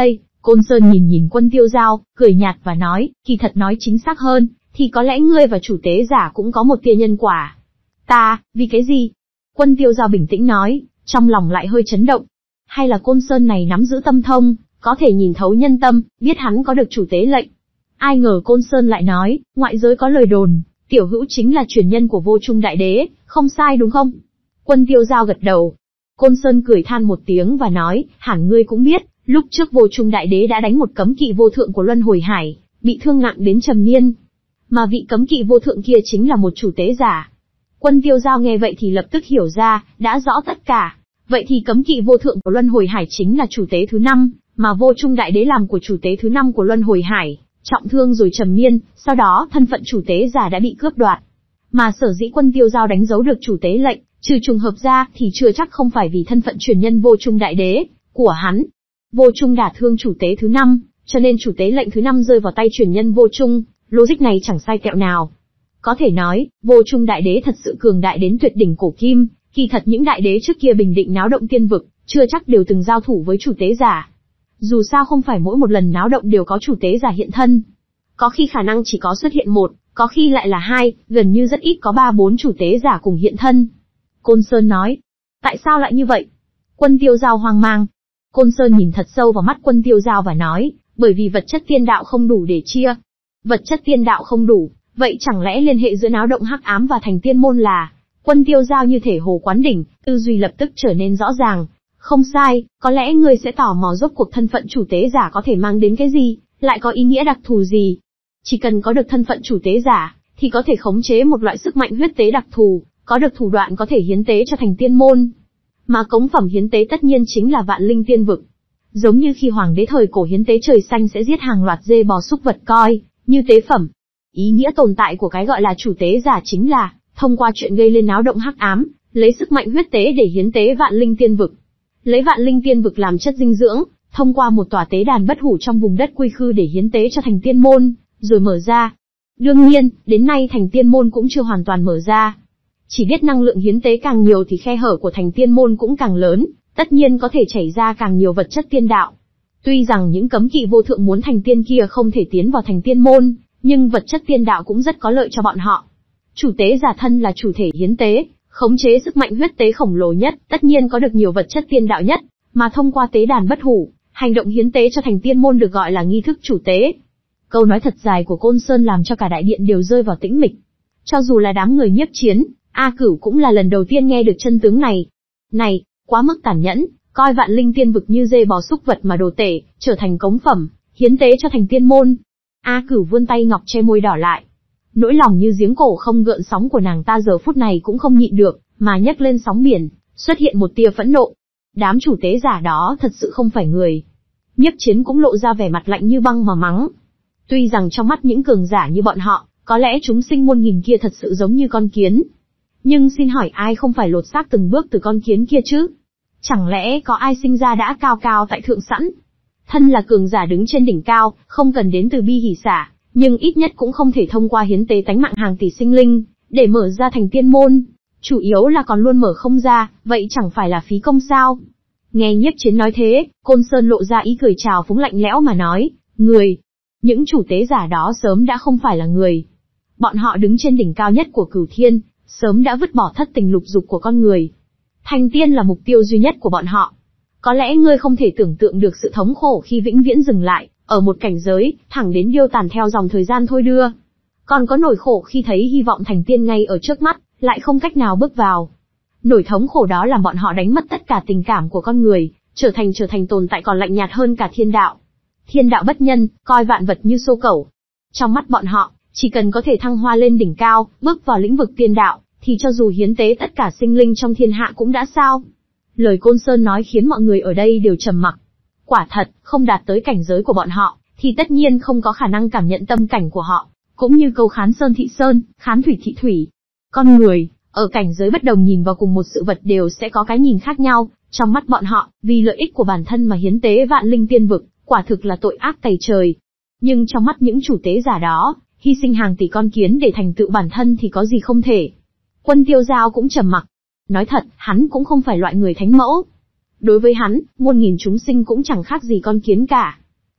Côn Sơn nhìn nhìn Quân Tiêu Giao, cười nhạt và nói, kỳ thật nói chính xác hơn, thì có lẽ ngươi và chủ tế giả cũng có một tia nhân quả. Ta, vì cái gì? Quân Tiêu Giao bình tĩnh nói, trong lòng lại hơi chấn động. Hay là Côn Sơn này nắm giữ tâm thông, có thể nhìn thấu nhân tâm, biết hắn có được chủ tế lệnh. Ai ngờ Côn Sơn lại nói, ngoại giới có lời đồn, tiểu hữu chính là truyền nhân của Vô Trung Đại Đế, không sai đúng không? Quân Tiêu Giao gật đầu. Côn Sơn cười than một tiếng và nói, hẳn ngươi cũng biết, lúc trước Vô Trung Đại Đế đã đánh một cấm kỵ vô thượng của Luân Hồi Hải, bị thương nặng đến trầm miên. Mà vị cấm kỵ vô thượng kia chính là một chủ tế giả. Quân Tiêu Giao nghe vậy thì lập tức hiểu ra, đã rõ tất cả. Vậy thì cấm kỵ vô thượng của Luân Hồi Hải chính là chủ tế thứ năm, mà Vô Trung Đại Đế làm của chủ tế thứ năm của Luân Hồi Hải, trọng thương rồi trầm miên, sau đó thân phận chủ tế giả đã bị cướp đoạt. Mà sở dĩ Quân Tiêu Giao đánh dấu được chủ tế lệnh, trừ trùng hợp ra thì chưa chắc không phải vì thân phận truyền nhân Vô Trung Đại Đế của hắn. Vô Trung đả thương chủ tế thứ năm, cho nên chủ tế lệnh thứ năm rơi vào tay truyền nhân Vô Trung, logic này chẳng sai kẹo nào. Có thể nói, Vô Trung Đại Đế thật sự cường đại đến tuyệt đỉnh cổ kim, kỳ thật những đại đế trước kia bình định náo động tiên vực, chưa chắc đều từng giao thủ với chủ tế giả. Dù sao không phải mỗi một lần náo động đều có chủ tế giả hiện thân. Có khi khả năng chỉ có xuất hiện một, có khi lại là hai, gần như rất ít có ba bốn chủ tế giả cùng hiện thân. Côn Sơn nói, tại sao lại như vậy? Quân Tiêu Giao hoang mang. Côn Sơn nhìn thật sâu vào mắt Quân Tiêu Giao và nói, bởi vì vật chất tiên đạo không đủ để chia. Vật chất tiên đạo không đủ, vậy chẳng lẽ liên hệ giữa náo động hắc ám và thành tiên môn là... Quân Tiêu Giao như thể hồ quán đỉnh, tư duy lập tức trở nên rõ ràng. Không sai, có lẽ ngươi sẽ tò mò rốt cuộc thân phận chủ tế giả có thể mang đến cái gì, lại có ý nghĩa đặc thù gì. Chỉ cần có được thân phận chủ tế giả, thì có thể khống chế một loại sức mạnh huyết tế đặc thù, có được thủ đoạn có thể hiến tế cho thành tiên môn. Mà cống phẩm hiến tế tất nhiên chính là vạn linh tiên vực. Giống như khi hoàng đế thời cổ hiến tế trời xanh sẽ giết hàng loạt dê bò súc vật coi như tế phẩm. Ý nghĩa tồn tại của cái gọi là chủ tế giả chính là thông qua chuyện gây lên náo động hắc ám, lấy sức mạnh huyết tế để hiến tế vạn linh tiên vực. Lấy vạn linh tiên vực làm chất dinh dưỡng, thông qua một tòa tế đàn bất hủ trong vùng đất quy khư để hiến tế cho thành tiên môn, rồi mở ra. Đương nhiên, đến nay thành tiên môn cũng chưa hoàn toàn mở ra. Chỉ biết năng lượng hiến tế càng nhiều thì khe hở của thành tiên môn cũng càng lớn, tất nhiên có thể chảy ra càng nhiều vật chất tiên đạo. Tuy rằng những cấm kỵ vô thượng muốn thành tiên kia không thể tiến vào thành tiên môn, nhưng vật chất tiên đạo cũng rất có lợi cho bọn họ. Chủ tế giả thân là chủ thể hiến tế, khống chế sức mạnh huyết tế khổng lồ nhất, tất nhiên có được nhiều vật chất tiên đạo nhất, mà thông qua tế đàn bất hủ, hành động hiến tế cho thành tiên môn được gọi là nghi thức chủ tế. Câu nói thật dài của Côn Sơn làm cho cả đại điện đều rơi vào tĩnh mịch. Cho dù là đám người nhiếp chiến, A Cửu cũng là lần đầu tiên nghe được chân tướng này. Này, quá mức tàn nhẫn, coi vạn linh tiên vực như dê bò súc vật mà đồ tể, trở thành cống phẩm, hiến tế cho thành tiên môn. A Cửu vươn tay ngọc che môi đỏ lại. Nỗi lòng như giếng cổ không gợn sóng của nàng ta giờ phút này cũng không nhịn được, mà nhấc lên sóng biển, xuất hiện một tia phẫn nộ. Đám chủ tế giả đó thật sự không phải người. Nhiếp chiến cũng lộ ra vẻ mặt lạnh như băng mà mắng. Tuy rằng trong mắt những cường giả như bọn họ, có lẽ chúng sinh muôn nghìn kia thật sự giống như con kiến. Nhưng xin hỏi ai không phải lột xác từng bước từ con kiến kia chứ? Chẳng lẽ có ai sinh ra đã cao cao tại thượng sẵn? Thân là cường giả đứng trên đỉnh cao, không cần đến từ bi hỷ xả, nhưng ít nhất cũng không thể thông qua hiến tế tánh mạng hàng tỷ sinh linh, để mở ra thành tiên môn. Chủ yếu là còn luôn mở không ra, vậy chẳng phải là phí công sao? Nghe nhiếp chiến nói thế, Côn Sơn lộ ra ý cười trào phúng lạnh lẽo mà nói, người. Những chủ tế giả đó sớm đã không phải là người. Bọn họ đứng trên đỉnh cao nhất của cửu thiên, sớm đã vứt bỏ thất tình lục dục của con người. Thành tiên là mục tiêu duy nhất của bọn họ. Có lẽ ngươi không thể tưởng tượng được sự thống khổ khi vĩnh viễn dừng lại, ở một cảnh giới, thẳng đến điêu tàn theo dòng thời gian thôi đưa. Còn có nỗi khổ khi thấy hy vọng thành tiên ngay ở trước mắt, lại không cách nào bước vào. Nỗi thống khổ đó làm bọn họ đánh mất tất cả tình cảm của con người, trở thành trở thành tồn tại còn lạnh nhạt hơn cả thiên đạo. Thiên đạo bất nhân, coi vạn vật như xô cẩu. Trong mắt bọn họ, chỉ cần có thể thăng hoa lên đỉnh cao, bước vào lĩnh vực tiên đạo, thì cho dù hiến tế tất cả sinh linh trong thiên hạ cũng đã sao. Lời Côn Sơn nói khiến mọi người ở đây đều trầm mặc. Quả thật, không đạt tới cảnh giới của bọn họ, thì tất nhiên không có khả năng cảm nhận tâm cảnh của họ, cũng như câu khán sơn thị sơn, khán thủy thị thủy. Con người, ở cảnh giới bất đồng nhìn vào cùng một sự vật đều sẽ có cái nhìn khác nhau, trong mắt bọn họ, vì lợi ích của bản thân mà hiến tế vạn linh tiên vực, quả thực là tội ác tày trời. Nhưng trong mắt những chủ tế giả đó, hy sinh hàng tỷ con kiến để thành tựu bản thân thì có gì không thể. Quân Tiêu Giao cũng trầm mặc. Nói thật, hắn cũng không phải loại người thánh mẫu. Đối với hắn, muôn nghìn chúng sinh cũng chẳng khác gì con kiến cả.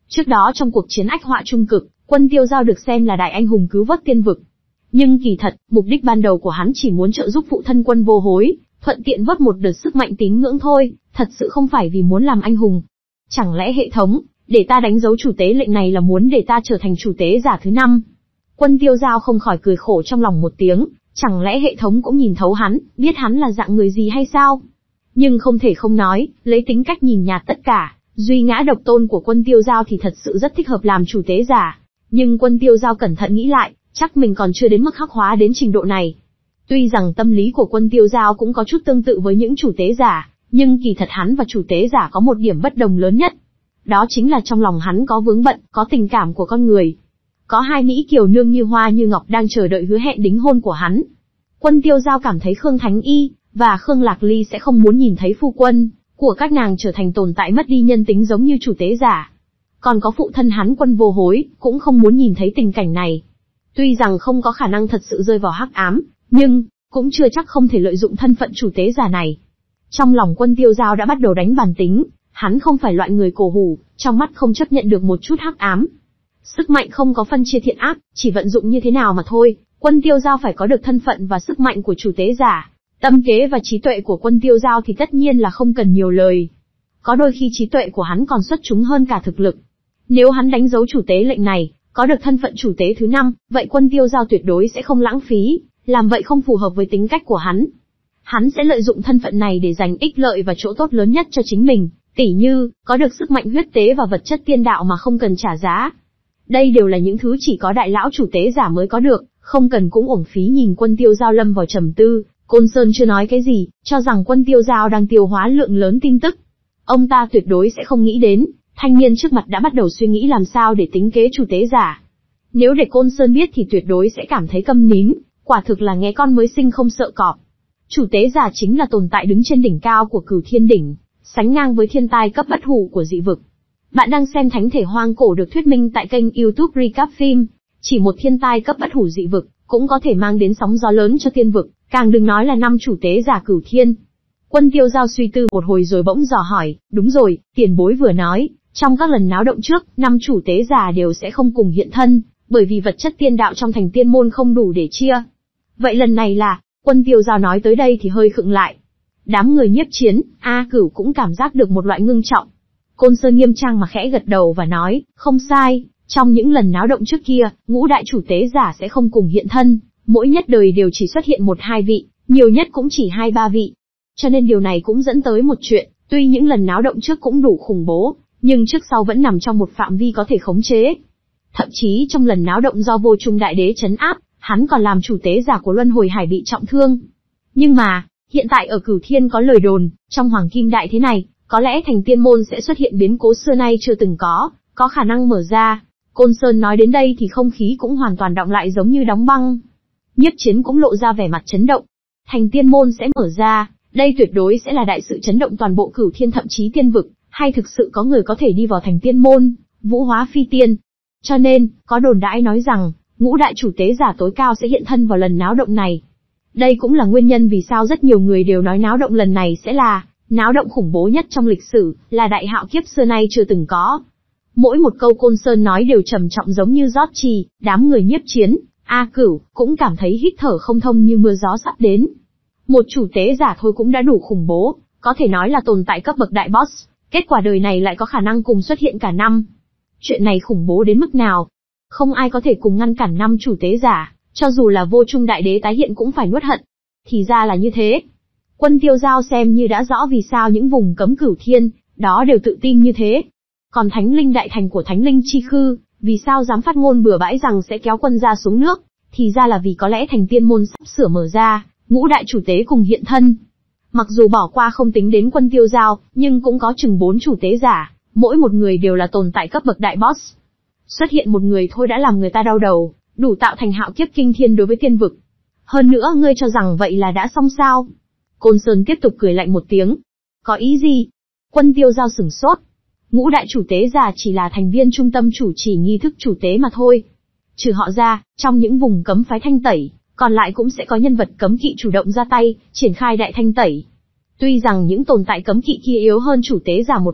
Trước đó trong cuộc chiến ách họa trung cực, Quân Tiêu Giao được xem là đại anh hùng cứu vớt tiên vực. Nhưng kỳ thật, mục đích ban đầu của hắn chỉ muốn trợ giúp phụ thân Quân Vô Hối, thuận tiện vớt một đợt sức mạnh tín ngưỡng thôi, thật sự không phải vì muốn làm anh hùng. Chẳng lẽ hệ thống, để ta đánh dấu chủ tế lệnh này là muốn để ta trở thành chủ tế giả thứ năm? Quân Tiêu Giao không khỏi cười khổ trong lòng một tiếng, chẳng lẽ hệ thống cũng nhìn thấu hắn, biết hắn là dạng người gì hay sao? Nhưng không thể không nói, lấy tính cách nhìn nhạt tất cả, duy ngã độc tôn của Quân Tiêu Giao thì thật sự rất thích hợp làm chủ tế giả. Nhưng Quân Tiêu Giao cẩn thận nghĩ lại, chắc mình còn chưa đến mức hắc hóa đến trình độ này. Tuy rằng tâm lý của Quân Tiêu Giao cũng có chút tương tự với những chủ tế giả, nhưng kỳ thật hắn và chủ tế giả có một điểm bất đồng lớn nhất. Đó chính là trong lòng hắn có vướng bận, có tình cảm của con người. Có hai mỹ kiều nương như hoa như ngọc đang chờ đợi hứa hẹn đính hôn của hắn. Quân Tiêu Giao cảm thấy Khương Thánh Y và Khương Lạc Ly sẽ không muốn nhìn thấy phu quân của các nàng trở thành tồn tại mất đi nhân tính giống như chủ tế giả. Còn có phụ thân hắn Quân Vô Hối, cũng không muốn nhìn thấy tình cảnh này. Tuy rằng không có khả năng thật sự rơi vào hắc ám, nhưng cũng chưa chắc không thể lợi dụng thân phận chủ tế giả này. Trong lòng Quân Tiêu Giao đã bắt đầu đánh bàn tính, hắn không phải loại người cổ hủ, trong mắt không chấp nhận được một chút hắc ám. Sức mạnh không có phân chia thiện ác, chỉ vận dụng như thế nào mà thôi. Quân Tiêu Giao phải có được thân phận và sức mạnh của chủ tế giả. Tâm kế và trí tuệ của Quân Tiêu Giao thì tất nhiên là không cần nhiều lời. Có đôi khi trí tuệ của hắn còn xuất chúng hơn cả thực lực. Nếu hắn đánh dấu chủ tế lệnh này, có được thân phận chủ tế thứ năm, vậy Quân Tiêu Giao tuyệt đối sẽ không lãng phí, làm vậy không phù hợp với tính cách của hắn. Hắn sẽ lợi dụng thân phận này để giành ích lợi và chỗ tốt lớn nhất cho chính mình, tỉ như, có được sức mạnh huyết tế và vật chất tiên đạo mà không cần trả giá. Đây đều là những thứ chỉ có đại lão chủ tế giả mới có được, không cần cũng uổng phí. Nhìn Quân Tiêu Giao lâm vào trầm tư, Côn Sơn chưa nói cái gì, cho rằng Quân Tiêu Giao đang tiêu hóa lượng lớn tin tức. Ông ta tuyệt đối sẽ không nghĩ đến, thanh niên trước mặt đã bắt đầu suy nghĩ làm sao để tính kế chủ tế giả. Nếu để Côn Sơn biết thì tuyệt đối sẽ cảm thấy câm nín, quả thực là nghe con mới sinh không sợ cọp. Chủ tế giả chính là tồn tại đứng trên đỉnh cao của Cửu Thiên đỉnh, sánh ngang với thiên tai cấp bất hủ của dị vực. Bạn đang xem Thánh thể hoang cổ được thuyết minh tại kênh YouTube Recap Phim. Chỉ một thiên tai cấp bất hủ dị vực, cũng có thể mang đến sóng gió lớn cho tiên vực, càng đừng nói là năm chủ tế giả Cửu Thiên. Quân Tiêu Giao suy tư một hồi rồi bỗng dò hỏi, đúng rồi, tiền bối vừa nói, trong các lần náo động trước, năm chủ tế giả đều sẽ không cùng hiện thân, bởi vì vật chất tiên đạo trong thành tiên môn không đủ để chia. Vậy lần này là, Quân Tiêu Giao nói tới đây thì hơi khựng lại. Đám người nhiếp chiến, A Cửu cũng cảm giác được một loại ngưng trọng. Côn Sơn nghiêm trang mà khẽ gật đầu và nói, không sai, trong những lần náo động trước kia, ngũ đại chủ tế giả sẽ không cùng hiện thân, mỗi nhất đời đều chỉ xuất hiện một hai vị, nhiều nhất cũng chỉ hai ba vị. Cho nên điều này cũng dẫn tới một chuyện, tuy những lần náo động trước cũng đủ khủng bố, nhưng trước sau vẫn nằm trong một phạm vi có thể khống chế. Thậm chí trong lần náo động do Vô Trung Đại Đế trấn áp, hắn còn làm chủ tế giả của Luân Hồi Hải bị trọng thương. Nhưng mà, hiện tại ở Cửu Thiên có lời đồn, trong Hoàng Kim Đại thế này, có lẽ thành tiên môn sẽ xuất hiện biến cố xưa nay chưa từng có, có khả năng mở ra. Côn Sơn nói đến đây thì không khí cũng hoàn toàn đọng lại giống như đóng băng. Nhiếp Chiến cũng lộ ra vẻ mặt chấn động. Thành tiên môn sẽ mở ra, đây tuyệt đối sẽ là đại sự chấn động toàn bộ Cửu Thiên thậm chí tiên vực, hay thực sự có người có thể đi vào thành tiên môn, vũ hóa phi tiên. Cho nên, có đồn đãi nói rằng, ngũ đại chủ tế giả tối cao sẽ hiện thân vào lần náo động này. Đây cũng là nguyên nhân vì sao rất nhiều người đều nói náo động lần này sẽ là náo động khủng bố nhất trong lịch sử, là đại hạo kiếp xưa nay chưa từng có. Mỗi một câu Côn Sơn nói đều trầm trọng giống như rót trì, đám người nhiếp chiến, A Cửu, cũng cảm thấy hít thở không thông như mưa gió sắp đến. Một chủ tế giả thôi cũng đã đủ khủng bố, có thể nói là tồn tại cấp bậc đại boss, kết quả đời này lại có khả năng cùng xuất hiện cả năm. Chuyện này khủng bố đến mức nào? Không ai có thể cùng ngăn cản năm chủ tế giả, cho dù là Vô Trung Đại Đế tái hiện cũng phải nuốt hận. Thì ra là như thế. Quân Tiêu Giao xem như đã rõ vì sao những vùng cấm Cửu Thiên, đó đều tự tin như thế. Còn Thánh Linh Đại Thành của Thánh Linh Chi Khư, vì sao dám phát ngôn bừa bãi rằng sẽ kéo quân ra xuống nước, thì ra là vì có lẽ thành tiên môn sắp sửa mở ra, ngũ đại chủ tế cùng hiện thân. Mặc dù bỏ qua không tính đến Quân Tiêu Giao, nhưng cũng có chừng bốn chủ tế giả, mỗi một người đều là tồn tại cấp bậc đại boss. Xuất hiện một người thôi đã làm người ta đau đầu, đủ tạo thành hạo kiếp kinh thiên đối với tiên vực. Hơn nữa ngươi cho rằng vậy là đã xong sao? Côn Sơn tiếp tục cười lạnh một tiếng. Có ý gì? Quân Tiêu Giao sửng sốt. Ngũ đại chủ tế giả chỉ là thành viên trung tâm chủ trì nghi thức chủ tế mà thôi. Trừ họ ra, trong những vùng cấm phái thanh tẩy, còn lại cũng sẽ có nhân vật cấm kỵ chủ động ra tay, triển khai đại thanh tẩy. Tuy rằng những tồn tại cấm kỵ kia yếu hơn chủ tế giả một bậc,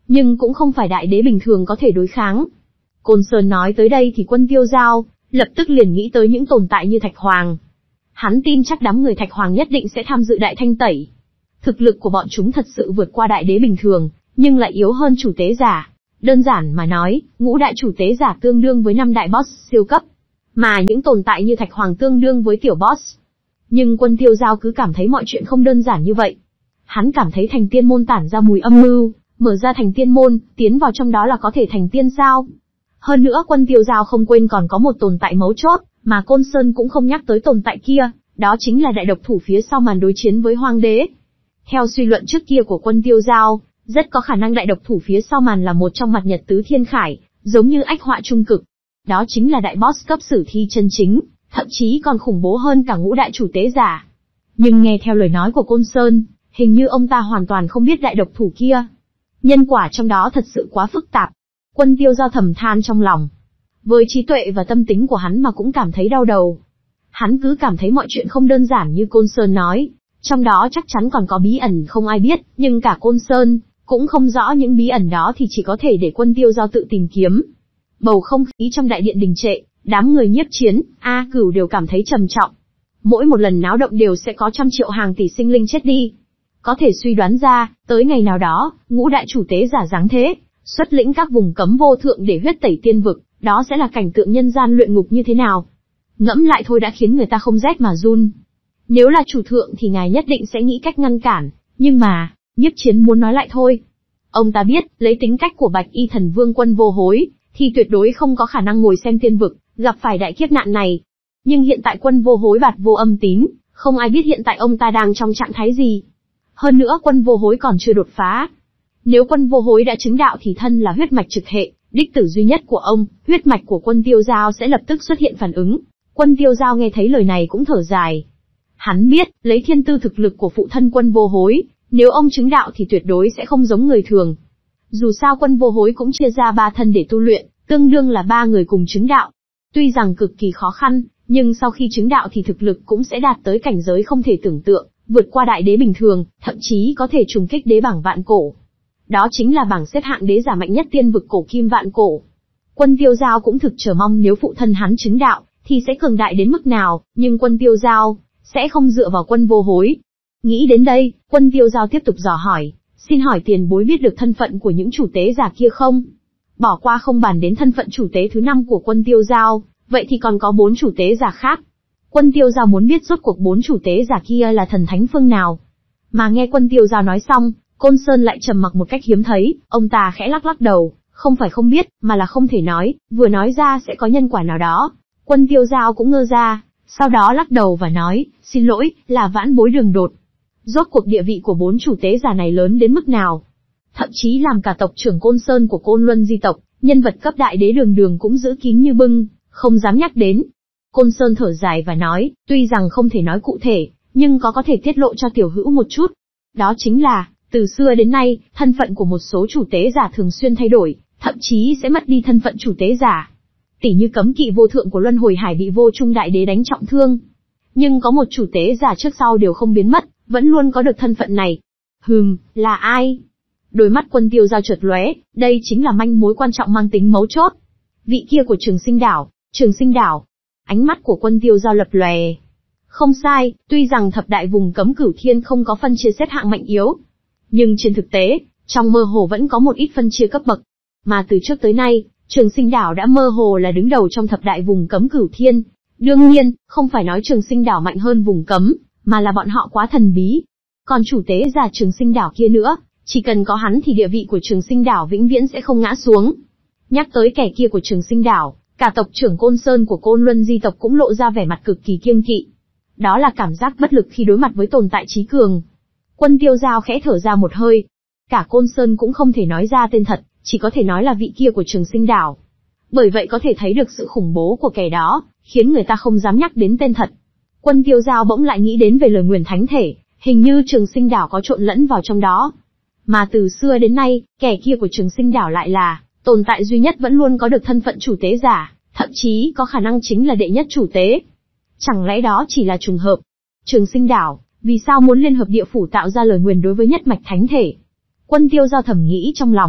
nhưng cũng không phải đại đế bình thường có thể đối kháng. Côn Sơn nói tới đây thì Quân Tiêu Giao lập tức liền nghĩ tới những tồn tại như Thạch Hoàng. Hắn tin chắc đám người Thạch Hoàng nhất định sẽ tham dự đại thanh tẩy. Thực lực của bọn chúng thật sự vượt qua đại đế bình thường, nhưng lại yếu hơn chủ tế giả. Đơn giản mà nói, ngũ đại chủ tế giả tương đương với năm đại boss siêu cấp, mà những tồn tại như Thạch Hoàng tương đương với tiểu boss. Nhưng Quân Tiêu Giao cứ cảm thấy mọi chuyện không đơn giản như vậy. Hắn cảm thấy thành tiên môn tản ra mùi âm mưu, mở ra thành tiên môn, tiến vào trong đó là có thể thành tiên sao? Hơn nữa Quân Tiêu Giao không quên còn có một tồn tại mấu chốt, mà Côn Sơn cũng không nhắc tới tồn tại kia, đó chính là đại độc thủ phía sau màn đối chiến với Hoang Đế. Theo suy luận trước kia của Quân Tiêu Giao, rất có khả năng đại độc thủ phía sau màn là một trong mặt Nhật Tứ Thiên Khải, giống như ách họa trung cực. Đó chính là đại boss cấp sử thi chân chính, thậm chí còn khủng bố hơn cả ngũ đại chủ tế giả. Nhưng nghe theo lời nói của Côn Sơn, hình như ông ta hoàn toàn không biết đại độc thủ kia. Nhân quả trong đó thật sự quá phức tạp. Quân Tiêu Giao thầm than trong lòng. Với trí tuệ và tâm tính của hắn mà cũng cảm thấy đau đầu. Hắn cứ cảm thấy mọi chuyện không đơn giản như Côn Sơn nói, trong đó chắc chắn còn có bí ẩn không ai biết, nhưng cả Côn Sơn cũng không rõ những bí ẩn đó thì chỉ có thể để Quân Tiêu Giao tự tìm kiếm. Bầu không khí trong đại điện đình trệ, đám người nhiếp chiến, A Cửu đều cảm thấy trầm trọng. Mỗi một lần náo động đều sẽ có trăm triệu hàng tỷ sinh linh chết đi. Có thể suy đoán ra, tới ngày nào đó, ngũ đại chủ tế giả dáng thế, xuất lĩnh các vùng cấm vô thượng để huyết tẩy tiên vực, đó sẽ là cảnh tượng nhân gian luyện ngục như thế nào. Ngẫm lại thôi đã khiến người ta không rét mà run. Nếu là chủ thượng thì ngài nhất định sẽ nghĩ cách ngăn cản, nhưng mà, nhiếp chiến muốn nói lại thôi. Ông ta biết, lấy tính cách của Bạch Y Thần Vương Quân Vô Hối, thì tuyệt đối không có khả năng ngồi xem tiên vực, gặp phải đại kiếp nạn này. Nhưng hiện tại Quân Vô Hối bạt vô âm tín, không ai biết hiện tại ông ta đang trong trạng thái gì. Hơn nữa Quân Vô Hối còn chưa đột phá. Nếu Quân Vô Hối đã chứng đạo thì thân là huyết mạch trực hệ, đích tử duy nhất của ông, huyết mạch của Quân Tiêu Giao sẽ lập tức xuất hiện phản ứng. Quân Tiêu Giao nghe thấy lời này cũng thở dài. Hắn biết, lấy thiên tư thực lực của phụ thân Quân Vô Hối, nếu ông chứng đạo thì tuyệt đối sẽ không giống người thường. Dù sao Quân Vô Hối cũng chia ra ba thân để tu luyện, tương đương là ba người cùng chứng đạo. Tuy rằng cực kỳ khó khăn, nhưng sau khi chứng đạo thì thực lực cũng sẽ đạt tới cảnh giới không thể tưởng tượng, vượt qua đại đế bình thường, thậm chí có thể trùng kích đế bảng vạn cổ. Đó chính là bảng xếp hạng đế giả mạnh nhất tiên vực cổ kim vạn cổ. Quân Tiêu Giao cũng thực chờ mong nếu phụ thân hắn chứng đạo, thì sẽ cường đại đến mức nào, nhưng Quân Tiêu Giao sẽ không dựa vào Quân Vô Hối. Nghĩ đến đây, Quân Tiêu Giao tiếp tục dò hỏi, xin hỏi tiền bối biết được thân phận của những chủ tế giả kia không? Bỏ qua không bàn đến thân phận chủ tế thứ năm của Quân Tiêu Giao, vậy thì còn có bốn chủ tế giả khác. Quân Tiêu Giao muốn biết rốt cuộc bốn chủ tế giả kia là thần thánh phương nào. Mà nghe Quân Tiêu Giao nói xong, Côn Sơn lại trầm mặc một cách hiếm thấy, ông ta khẽ lắc lắc đầu, không phải không biết, mà là không thể nói, vừa nói ra sẽ có nhân quả nào đó. Quân Tiêu Giao cũng ngơ ra, sau đó lắc đầu và nói, xin lỗi, là vãn bối đường đột. Rốt cuộc địa vị của bốn chủ tế giả này lớn đến mức nào? Thậm chí làm cả tộc trưởng Côn Sơn của Côn Luân Di tộc, nhân vật cấp đại đế đường đường cũng giữ kín như bưng, không dám nhắc đến. Côn Sơn thở dài và nói, tuy rằng không thể nói cụ thể, nhưng có có thể tiết lộ cho tiểu hữu một chút. Đó chính là, từ xưa đến nay, thân phận của một số chủ tế giả thường xuyên thay đổi, thậm chí sẽ mất đi thân phận chủ tế giả. Tỷ như cấm kỵ vô thượng của Luân Hồi Hải bị Vô Trung Đại Đế đánh trọng thương. Nhưng có một chủ tế giả trước sau đều không biến mất, vẫn luôn có được thân phận này. Hừm, là ai? Đôi mắt Quân Tiêu Giao chợt lóe, đây chính là manh mối quan trọng mang tính mấu chốt. Vị kia của Trường Sinh Đảo, Trường Sinh Đảo. Ánh mắt của Quân Tiêu Giao lập lòe. Không sai, tuy rằng thập đại vùng cấm cửu thiên không có phân chia xếp hạng mạnh yếu, nhưng trên thực tế, trong mơ hồ vẫn có một ít phân chia cấp bậc. Mà từ trước tới nay, Trường Sinh Đảo đã mơ hồ là đứng đầu trong thập đại vùng cấm cửu thiên. Đương nhiên, không phải nói Trường Sinh Đảo mạnh hơn vùng cấm, mà là bọn họ quá thần bí. Còn chủ tế giả Trường Sinh Đảo kia nữa, chỉ cần có hắn thì địa vị của Trường Sinh Đảo vĩnh viễn sẽ không ngã xuống. Nhắc tới kẻ kia của Trường Sinh Đảo, cả tộc trưởng Côn Sơn của Côn Luân Di tộc cũng lộ ra vẻ mặt cực kỳ kiêng kỵ. Đó là cảm giác bất lực khi đối mặt với tồn tại trí cường. Quân Tiêu Giao khẽ thở ra một hơi. Cả Côn Sơn cũng không thể nói ra tên thật, chỉ có thể nói là vị kia của Trường Sinh Đảo. Bởi vậy có thể thấy được sự khủng bố của kẻ đó, khiến người ta không dám nhắc đến tên thật. Quân Tiêu Giao bỗng lại nghĩ đến về lời nguyền thánh thể, hình như Trường Sinh Đảo có trộn lẫn vào trong đó. Mà từ xưa đến nay, kẻ kia của Trường Sinh Đảo lại là tồn tại duy nhất vẫn luôn có được thân phận chủ tế giả, thậm chí có khả năng chính là đệ nhất chủ tế. Chẳng lẽ đó chỉ là trùng hợp? Trường Sinh Đảo, vì sao muốn liên hợp địa phủ tạo ra lời nguyền đối với nhất mạch thánh thể? Quân Tiêu Giao thầm nghĩ trong lòng,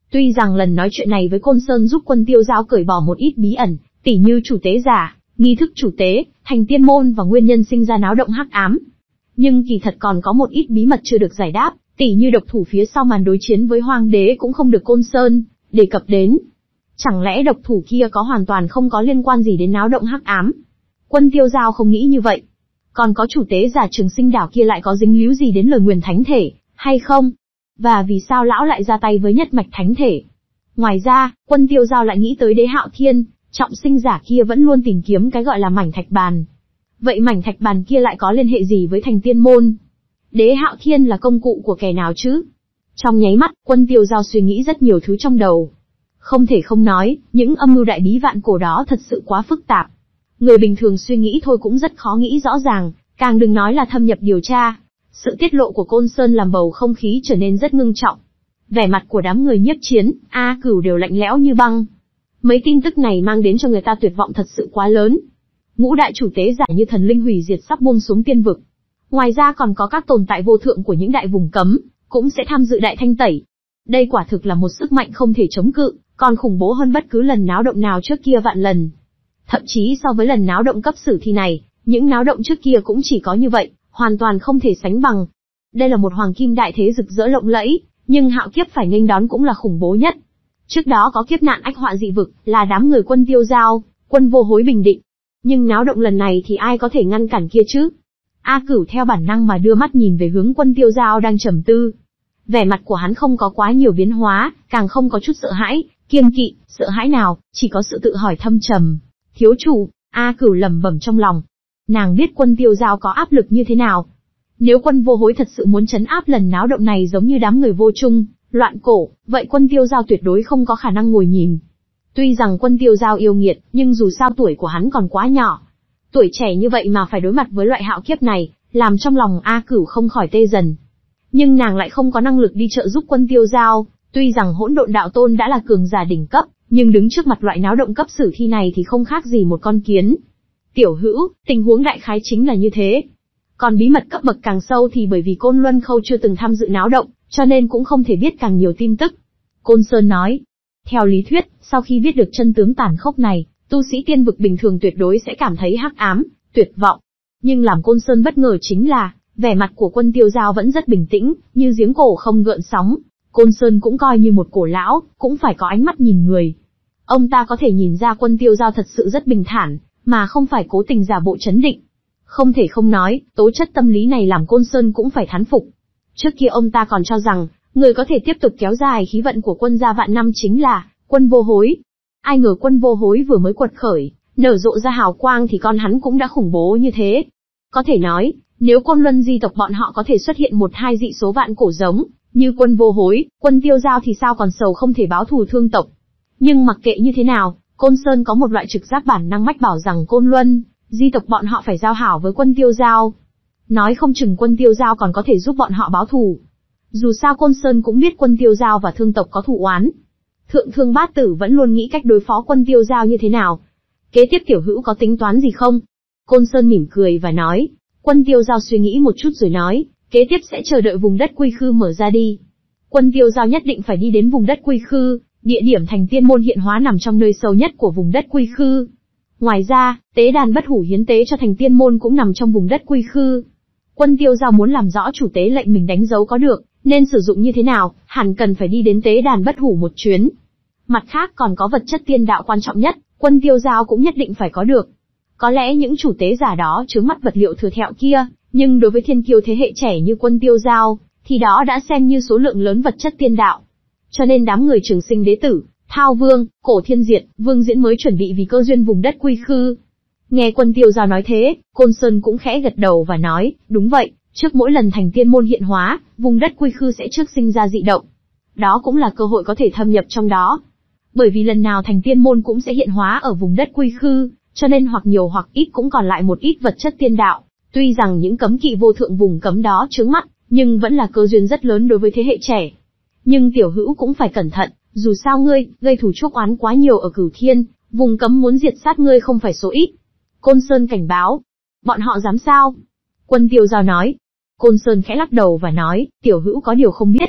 Tuy rằng lần nói chuyện này với Côn Sơn giúp Quân Tiêu Giao cởi bỏ một ít bí ẩn, tỉ như chủ tế giả, nghi thức chủ tế, thành tiên môn và nguyên nhân sinh ra náo động hắc ám. Nhưng kỳ thật còn có một ít bí mật chưa được giải đáp, tỉ như độc thủ phía sau màn đối chiến với Hoàng đế cũng không được Côn Sơn đề cập đến. Chẳng lẽ độc thủ kia có hoàn toàn không có liên quan gì đến náo động hắc ám? Quân Tiêu Giao không nghĩ như vậy. Còn có chủ tế giả Trường Sinh Đảo kia lại có dính líu gì đến lời nguyền thánh thể, hay không? Và vì sao lão lại ra tay với nhất mạch thánh thể? Ngoài ra, Quân Tiêu Giao lại nghĩ tới Đế Hạo Thiên, trọng sinh giả kia vẫn luôn tìm kiếm cái gọi là mảnh thạch bàn. Vậy mảnh thạch bàn kia lại có liên hệ gì với thành tiên môn? Đế Hạo Thiên là công cụ của kẻ nào chứ? Trong nháy mắt, Quân Tiêu Giao suy nghĩ rất nhiều thứ trong đầu. Không thể không nói, những âm mưu đại bí vạn cổ đó thật sự quá phức tạp. Người bình thường suy nghĩ thôi cũng rất khó nghĩ rõ ràng, càng đừng nói là thâm nhập điều tra. Sự tiết lộ của Côn Sơn làm bầu không khí trở nên rất ngưng trọng. Vẻ mặt của đám người nhiếp chiến, A Cửu đều lạnh lẽo như băng. Mấy tin tức này mang đến cho người ta tuyệt vọng thật sự quá lớn. Ngũ đại chủ tế giả như thần linh hủy diệt sắp buông xuống tiên vực. Ngoài ra còn có các tồn tại vô thượng của những đại vùng cấm, cũng sẽ tham dự đại thanh tẩy. Đây quả thực là một sức mạnh không thể chống cự, còn khủng bố hơn bất cứ lần náo động nào trước kia vạn lần. Thậm chí so với lần náo động cấp sử thi này, những náo động trước kia cũng chỉ có như vậy, hoàn toàn không thể sánh bằng. Đây là một hoàng kim đại thế rực rỡ lộng lẫy, nhưng hạo kiếp phải nghênh đón cũng là khủng bố nhất. Trước đó có kiếp nạn ách họa dị vực, là đám người Quân Tiêu Giao, Quân Vô Hối bình định. Nhưng náo động lần này thì ai có thể ngăn cản kia chứ? A Cửu theo bản năng mà đưa mắt nhìn về hướng Quân Tiêu Giao đang trầm tư. Vẻ mặt của hắn không có quá nhiều biến hóa, càng không có chút sợ hãi, kiêng kỵ, sợ hãi nào, chỉ có sự tự hỏi thâm trầm. Thiếu chủ, A Cửu lẩm bẩm trong lòng. Nàng biết Quân Tiêu Giao có áp lực như thế nào. Nếu Quân Vô Hối thật sự muốn trấn áp lần náo động này giống như đám người vô trung, loạn cổ, vậy Quân Tiêu Giao tuyệt đối không có khả năng ngồi nhìn. Tuy rằng Quân Tiêu Giao yêu nghiệt, nhưng dù sao tuổi của hắn còn quá nhỏ. Tuổi trẻ như vậy mà phải đối mặt với loại hạo kiếp này, làm trong lòng A Cửu không khỏi tê dần. Nhưng nàng lại không có năng lực đi trợ giúp Quân Tiêu Giao, tuy rằng hỗn độn đạo tôn đã là cường giả đỉnh cấp, nhưng đứng trước mặt loại náo động cấp sử thi này thì không khác gì một con kiến. Tiểu hữu, tình huống đại khái chính là như thế. Còn bí mật cấp bậc càng sâu thì bởi vì Côn Luân Khâu chưa từng tham dự náo động, cho nên cũng không thể biết càng nhiều tin tức. Côn Sơn nói, theo lý thuyết, sau khi biết được chân tướng tàn khốc này, tu sĩ tiên vực bình thường tuyệt đối sẽ cảm thấy hắc ám, tuyệt vọng. Nhưng làm Côn Sơn bất ngờ chính là, vẻ mặt của Quân Tiêu Giao vẫn rất bình tĩnh, như giếng cổ không gợn sóng. Côn Sơn cũng coi như một cổ lão, cũng phải có ánh mắt nhìn người. Ông ta có thể nhìn ra Quân Tiêu Giao thật sự rất bình thản, mà không phải cố tình giả bộ chấn định. Không thể không nói, tố chất tâm lý này làm Côn Sơn cũng phải thán phục. Trước kia ông ta còn cho rằng, người có thể tiếp tục kéo dài khí vận của quân gia vạn năm chính là Quân Vô Hối. Ai ngờ Quân Vô Hối vừa mới quật khởi, nở rộ ra hào quang thì con hắn cũng đã khủng bố như thế. Có thể nói, nếu Côn Luân di tộc bọn họ có thể xuất hiện một hai dị số vạn cổ giống, như Quân Vô Hối, Quân Tiêu Giao thì sao còn sầu không thể báo thù thương tộc. Nhưng mặc kệ như thế nào, Côn Sơn có một loại trực giác bản năng mách bảo rằng Côn Luân, di tộc bọn họ phải giao hảo với Quân Tiêu Giao. Nói không chừng Quân Tiêu Giao còn có thể giúp bọn họ báo thù. Dù sao Côn Sơn cũng biết Quân Tiêu Giao và thương tộc có thù oán. Thượng Thương Bát Tử vẫn luôn nghĩ cách đối phó Quân Tiêu Giao như thế nào. Kế tiếp tiểu hữu có tính toán gì không? Côn Sơn mỉm cười và nói. Quân Tiêu Giao suy nghĩ một chút rồi nói, kế tiếp sẽ chờ đợi vùng đất Quy Khư mở ra đi. Quân Tiêu Giao nhất định phải đi đến vùng đất Quy Khư, địa điểm thành tiên môn hiện hóa nằm trong nơi sâu nhất của vùng đất Quy Khư. Ngoài ra, tế đàn bất hủ hiến tế cho thành tiên môn cũng nằm trong vùng đất Quy Khư. Quân Tiêu Giao muốn làm rõ chủ tế lệnh mình đánh dấu có được, nên sử dụng như thế nào, hẳn cần phải đi đến tế đàn bất hủ một chuyến. Mặt khác còn có vật chất tiên đạo quan trọng nhất, Quân Tiêu Giao cũng nhất định phải có được. Có lẽ những chủ tế giả đó chướng mắt vật liệu thừa thẹo kia, nhưng đối với thiên kiêu thế hệ trẻ như Quân Tiêu Giao, thì đó đã xem như số lượng lớn vật chất tiên đạo. Cho nên đám người Trường Sinh Đế Tử, Thao Vương, Cổ Thiên Diệt, Vương Diễn mới chuẩn bị vì cơ duyên vùng đất Quy Khư. Nghe Quân Tiêu Giao nói thế, Côn Sơn cũng khẽ gật đầu và nói, đúng vậy, trước mỗi lần thành tiên môn hiện hóa, vùng đất Quy Khư sẽ trước sinh ra dị động. Đó cũng là cơ hội có thể thâm nhập trong đó. Bởi vì lần nào thành tiên môn cũng sẽ hiện hóa ở vùng đất Quy Khư, cho nên hoặc nhiều hoặc ít cũng còn lại một ít vật chất tiên đạo. Tuy rằng những cấm kỵ vô thượng vùng cấm đó chướng mắt, nhưng vẫn là cơ duyên rất lớn đối với thế hệ trẻ. Nhưng tiểu hữu cũng phải cẩn thận, dù sao ngươi, gây thù chuốc oán quá nhiều ở Cửu Thiên, vùng cấm muốn diệt sát ngươi không phải số ít. Côn Sơn cảnh báo. Bọn họ dám sao? Quân Tiêu Giao nói. Côn Sơn khẽ lắc đầu và nói, tiểu hữu có điều không biết.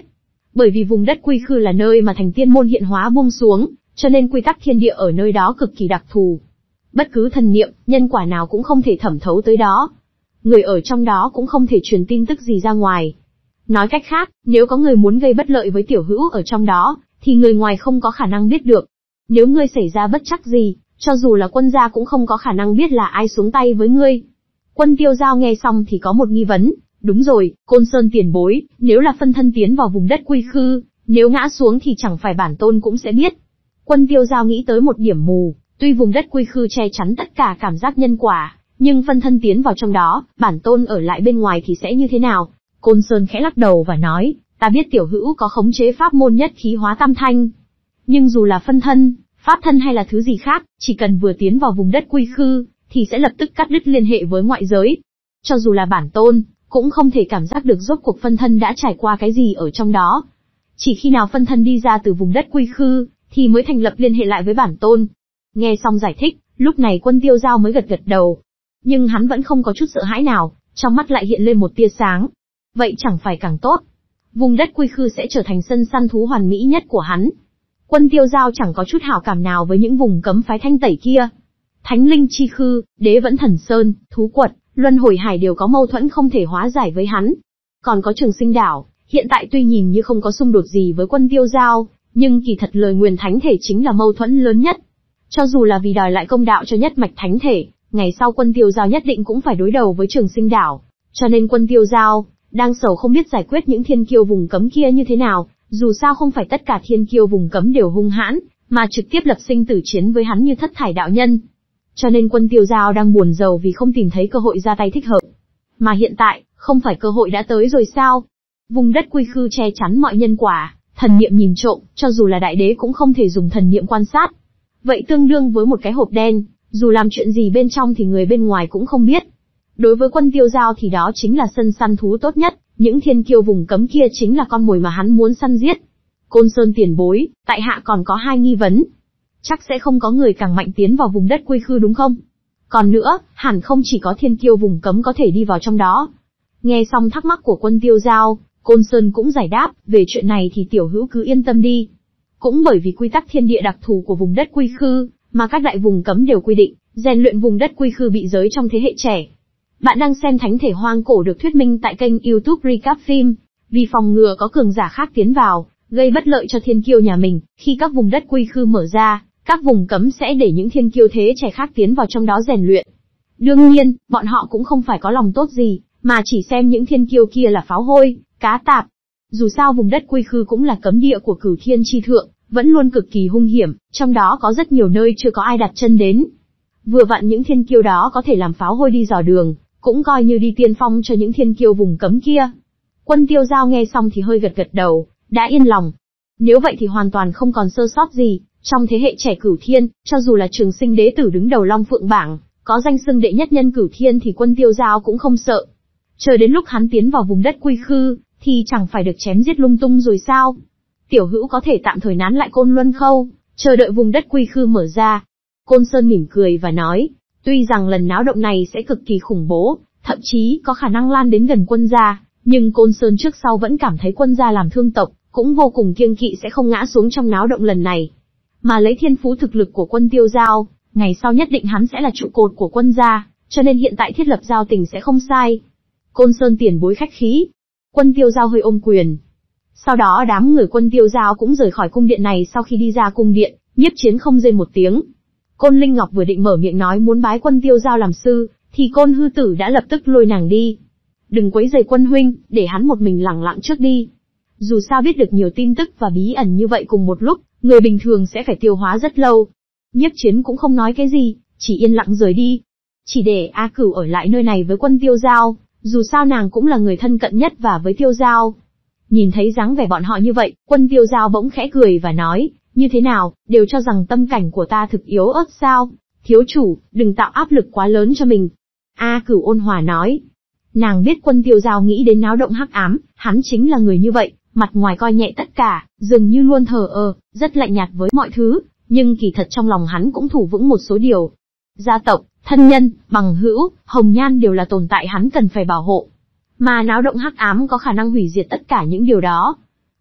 Bởi vì vùng đất Quy Khư là nơi mà thành tiên môn hiện hóa buông xuống, cho nên quy tắc thiên địa ở nơi đó cực kỳ đặc thù. Bất cứ thần niệm, nhân quả nào cũng không thể thẩm thấu tới đó. Người ở trong đó cũng không thể truyền tin tức gì ra ngoài. Nói cách khác, nếu có người muốn gây bất lợi với tiểu hữu ở trong đó, thì người ngoài không có khả năng biết được. Nếu ngươi xảy ra bất trắc gì, cho dù là quân gia cũng không có khả năng biết là ai xuống tay với ngươi. Quân Tiêu Giao nghe xong thì có một nghi vấn. Đúng rồi, Côn Sơn tiền bối, nếu là phân thân tiến vào vùng đất Quy Khư, nếu ngã xuống thì chẳng phải bản tôn cũng sẽ biết. Quân Tiêu Giao nghĩ tới một điểm mù, tuy vùng đất Quy Khư che chắn tất cả cảm giác nhân quả, nhưng phân thân tiến vào trong đó, bản tôn ở lại bên ngoài thì sẽ như thế nào? Côn Sơn khẽ lắc đầu và nói, ta biết tiểu hữu có khống chế pháp môn nhất khí hóa tam thanh. Nhưng dù là phân thân, pháp thân hay là thứ gì khác, chỉ cần vừa tiến vào vùng đất Quy Khư, thì sẽ lập tức cắt đứt liên hệ với ngoại giới. Cho dù là bản tôn, cũng không thể cảm giác được rốt cuộc phân thân đã trải qua cái gì ở trong đó. Chỉ khi nào phân thân đi ra từ vùng đất Quy Khư, thì mới thành lập liên hệ lại với bản tôn. Nghe xong giải thích, lúc này Quân Tiêu Giao mới gật gật đầu. Nhưng hắn vẫn không có chút sợ hãi nào, trong mắt lại hiện lên một tia sáng. Vậy chẳng phải càng tốt. Vùng đất Quy Khư sẽ trở thành sân săn thú hoàn mỹ nhất của hắn. Quân Tiêu Giao chẳng có chút hảo cảm nào với những vùng cấm phái thanh tẩy kia. Thánh Linh Chi Khư, Đế Vẫn Thần Sơn, Thú Quật, Luân Hồi Hải đều có mâu thuẫn không thể hóa giải với hắn. Còn có Trường Sinh Đảo, hiện tại tuy nhìn như không có xung đột gì với Quân Tiêu Giao, nhưng kỳ thật lời nguyền thánh thể chính là mâu thuẫn lớn nhất. Cho dù là vì đòi lại công đạo cho nhất mạch thánh thể, ngày sau Quân Tiêu Giao nhất định cũng phải đối đầu với Trường Sinh Đảo. Cho nên Quân Tiêu Giao đang sầu không biết giải quyết những thiên kiêu vùng cấm kia như thế nào, dù sao không phải tất cả thiên kiêu vùng cấm đều hung hãn, mà trực tiếp lập sinh tử chiến với hắn như Thất Thải đạo nhân. Cho nên Quân Tiêu Giao đang buồn rầu vì không tìm thấy cơ hội ra tay thích hợp. Mà hiện tại, không phải cơ hội đã tới rồi sao? Vùng đất Quy Khư che chắn mọi nhân quả, thần niệm nhìn trộm, cho dù là đại đế cũng không thể dùng thần niệm quan sát. Vậy tương đương với một cái hộp đen, dù làm chuyện gì bên trong thì người bên ngoài cũng không biết. Đối với Quân Tiêu Giao thì đó chính là sân săn thú tốt nhất, những thiên kiêu vùng cấm kia chính là con mồi mà hắn muốn săn giết. Côn Sơn tiền bối, tại hạ còn có hai nghi vấn. Chắc sẽ không có người càng mạnh tiến vào vùng đất Quy Khư đúng không? Còn nữa, hẳn không chỉ có thiên kiêu vùng cấm có thể đi vào trong đó. Nghe xong thắc mắc của Quân Tiêu Giao, Côn Sơn cũng giải đáp, về chuyện này thì tiểu hữu cứ yên tâm đi. Cũng bởi vì quy tắc thiên địa đặc thù của vùng đất Quy Khư, mà các đại vùng cấm đều quy định, rèn luyện vùng đất Quy Khư bị giới trong thế hệ trẻ. Bạn đang xem Thánh Thể Hoang Cổ được thuyết minh tại kênh YouTube Recap Phim. Vì phòng ngừa có cường giả khác tiến vào, gây bất lợi cho thiên kiêu nhà mình, khi các vùng đất Quy Khư mở ra, các vùng cấm sẽ để những thiên kiêu thế trẻ khác tiến vào trong đó rèn luyện. Đương nhiên, bọn họ cũng không phải có lòng tốt gì, mà chỉ xem những thiên kiêu kia là pháo hôi, cá tạp. Dù sao vùng đất Quy Khư cũng là cấm địa của Cửu Thiên Chi Thượng, vẫn luôn cực kỳ hung hiểm, trong đó có rất nhiều nơi chưa có ai đặt chân đến. Vừa vặn những thiên kiêu đó có thể làm pháo hôi đi dò đường, cũng coi như đi tiên phong cho những thiên kiêu vùng cấm kia. Quân Tiêu Giao nghe xong thì hơi gật gật đầu, đã yên lòng. Nếu vậy thì hoàn toàn không còn sơ sót gì, trong thế hệ trẻ Cửu Thiên, cho dù là Trường Sinh Đế tử đứng đầu Long Phượng bảng, có danh xưng đệ nhất nhân Cửu Thiên thì Quân Tiêu Giao cũng không sợ. Chờ đến lúc hắn tiến vào vùng đất Quy Khư, thì chẳng phải được chém giết lung tung rồi sao? Tiểu hữu có thể tạm thời nán lại Côn Luân Khâu, chờ đợi vùng đất Quy Khư mở ra. Côn Sơn mỉm cười và nói, tuy rằng lần náo động này sẽ cực kỳ khủng bố, thậm chí có khả năng lan đến gần quân gia, nhưng Côn Sơn trước sau vẫn cảm thấy quân gia làm thương tộc, cũng vô cùng kiêng kỵ sẽ không ngã xuống trong náo động lần này. Mà lấy thiên phú thực lực của Quân Tiêu Giao, ngày sau nhất định hắn sẽ là trụ cột của quân gia, cho nên hiện tại thiết lập giao tình sẽ không sai. Côn Sơn tiền bối khách khí. Quân Tiêu Giao hơi ôm quyền. Sau đó đám người Quân Tiêu Giao cũng rời khỏi cung điện này. Sau khi đi ra cung điện, Nhiếp Chiến không rên một tiếng. Côn Linh Ngọc vừa định mở miệng nói muốn bái Quân Tiêu Giao làm sư, thì Côn Hư Tử đã lập tức lôi nàng đi. Đừng quấy rầy Quân huynh, để hắn một mình lẳng lặng trước đi. Dù sao biết được nhiều tin tức và bí ẩn như vậy cùng một lúc, người bình thường sẽ phải tiêu hóa rất lâu. Nhiếp Chiến cũng không nói cái gì, chỉ yên lặng rời đi. Chỉ để A Cửu ở lại nơi này với Quân Tiêu Giao, dù sao nàng cũng là người thân cận nhất và với Tiêu Giao. Nhìn thấy dáng vẻ bọn họ như vậy, Quân Tiêu Giao bỗng khẽ cười và nói, như thế nào, đều cho rằng tâm cảnh của ta thực yếu ớt sao? Thiếu chủ, đừng tạo áp lực quá lớn cho mình. A Cửu ôn hòa nói. Nàng biết Quân Tiêu Giao nghĩ đến náo động hắc ám, hắn chính là người như vậy, mặt ngoài coi nhẹ tất cả, dường như luôn thờ ơ, rất lạnh nhạt với mọi thứ, nhưng kỳ thật trong lòng hắn cũng thủ vững một số điều. Gia tộc, thân nhân, bằng hữu, hồng nhan đều là tồn tại hắn cần phải bảo hộ. Mà náo động hắc ám có khả năng hủy diệt tất cả những điều đó.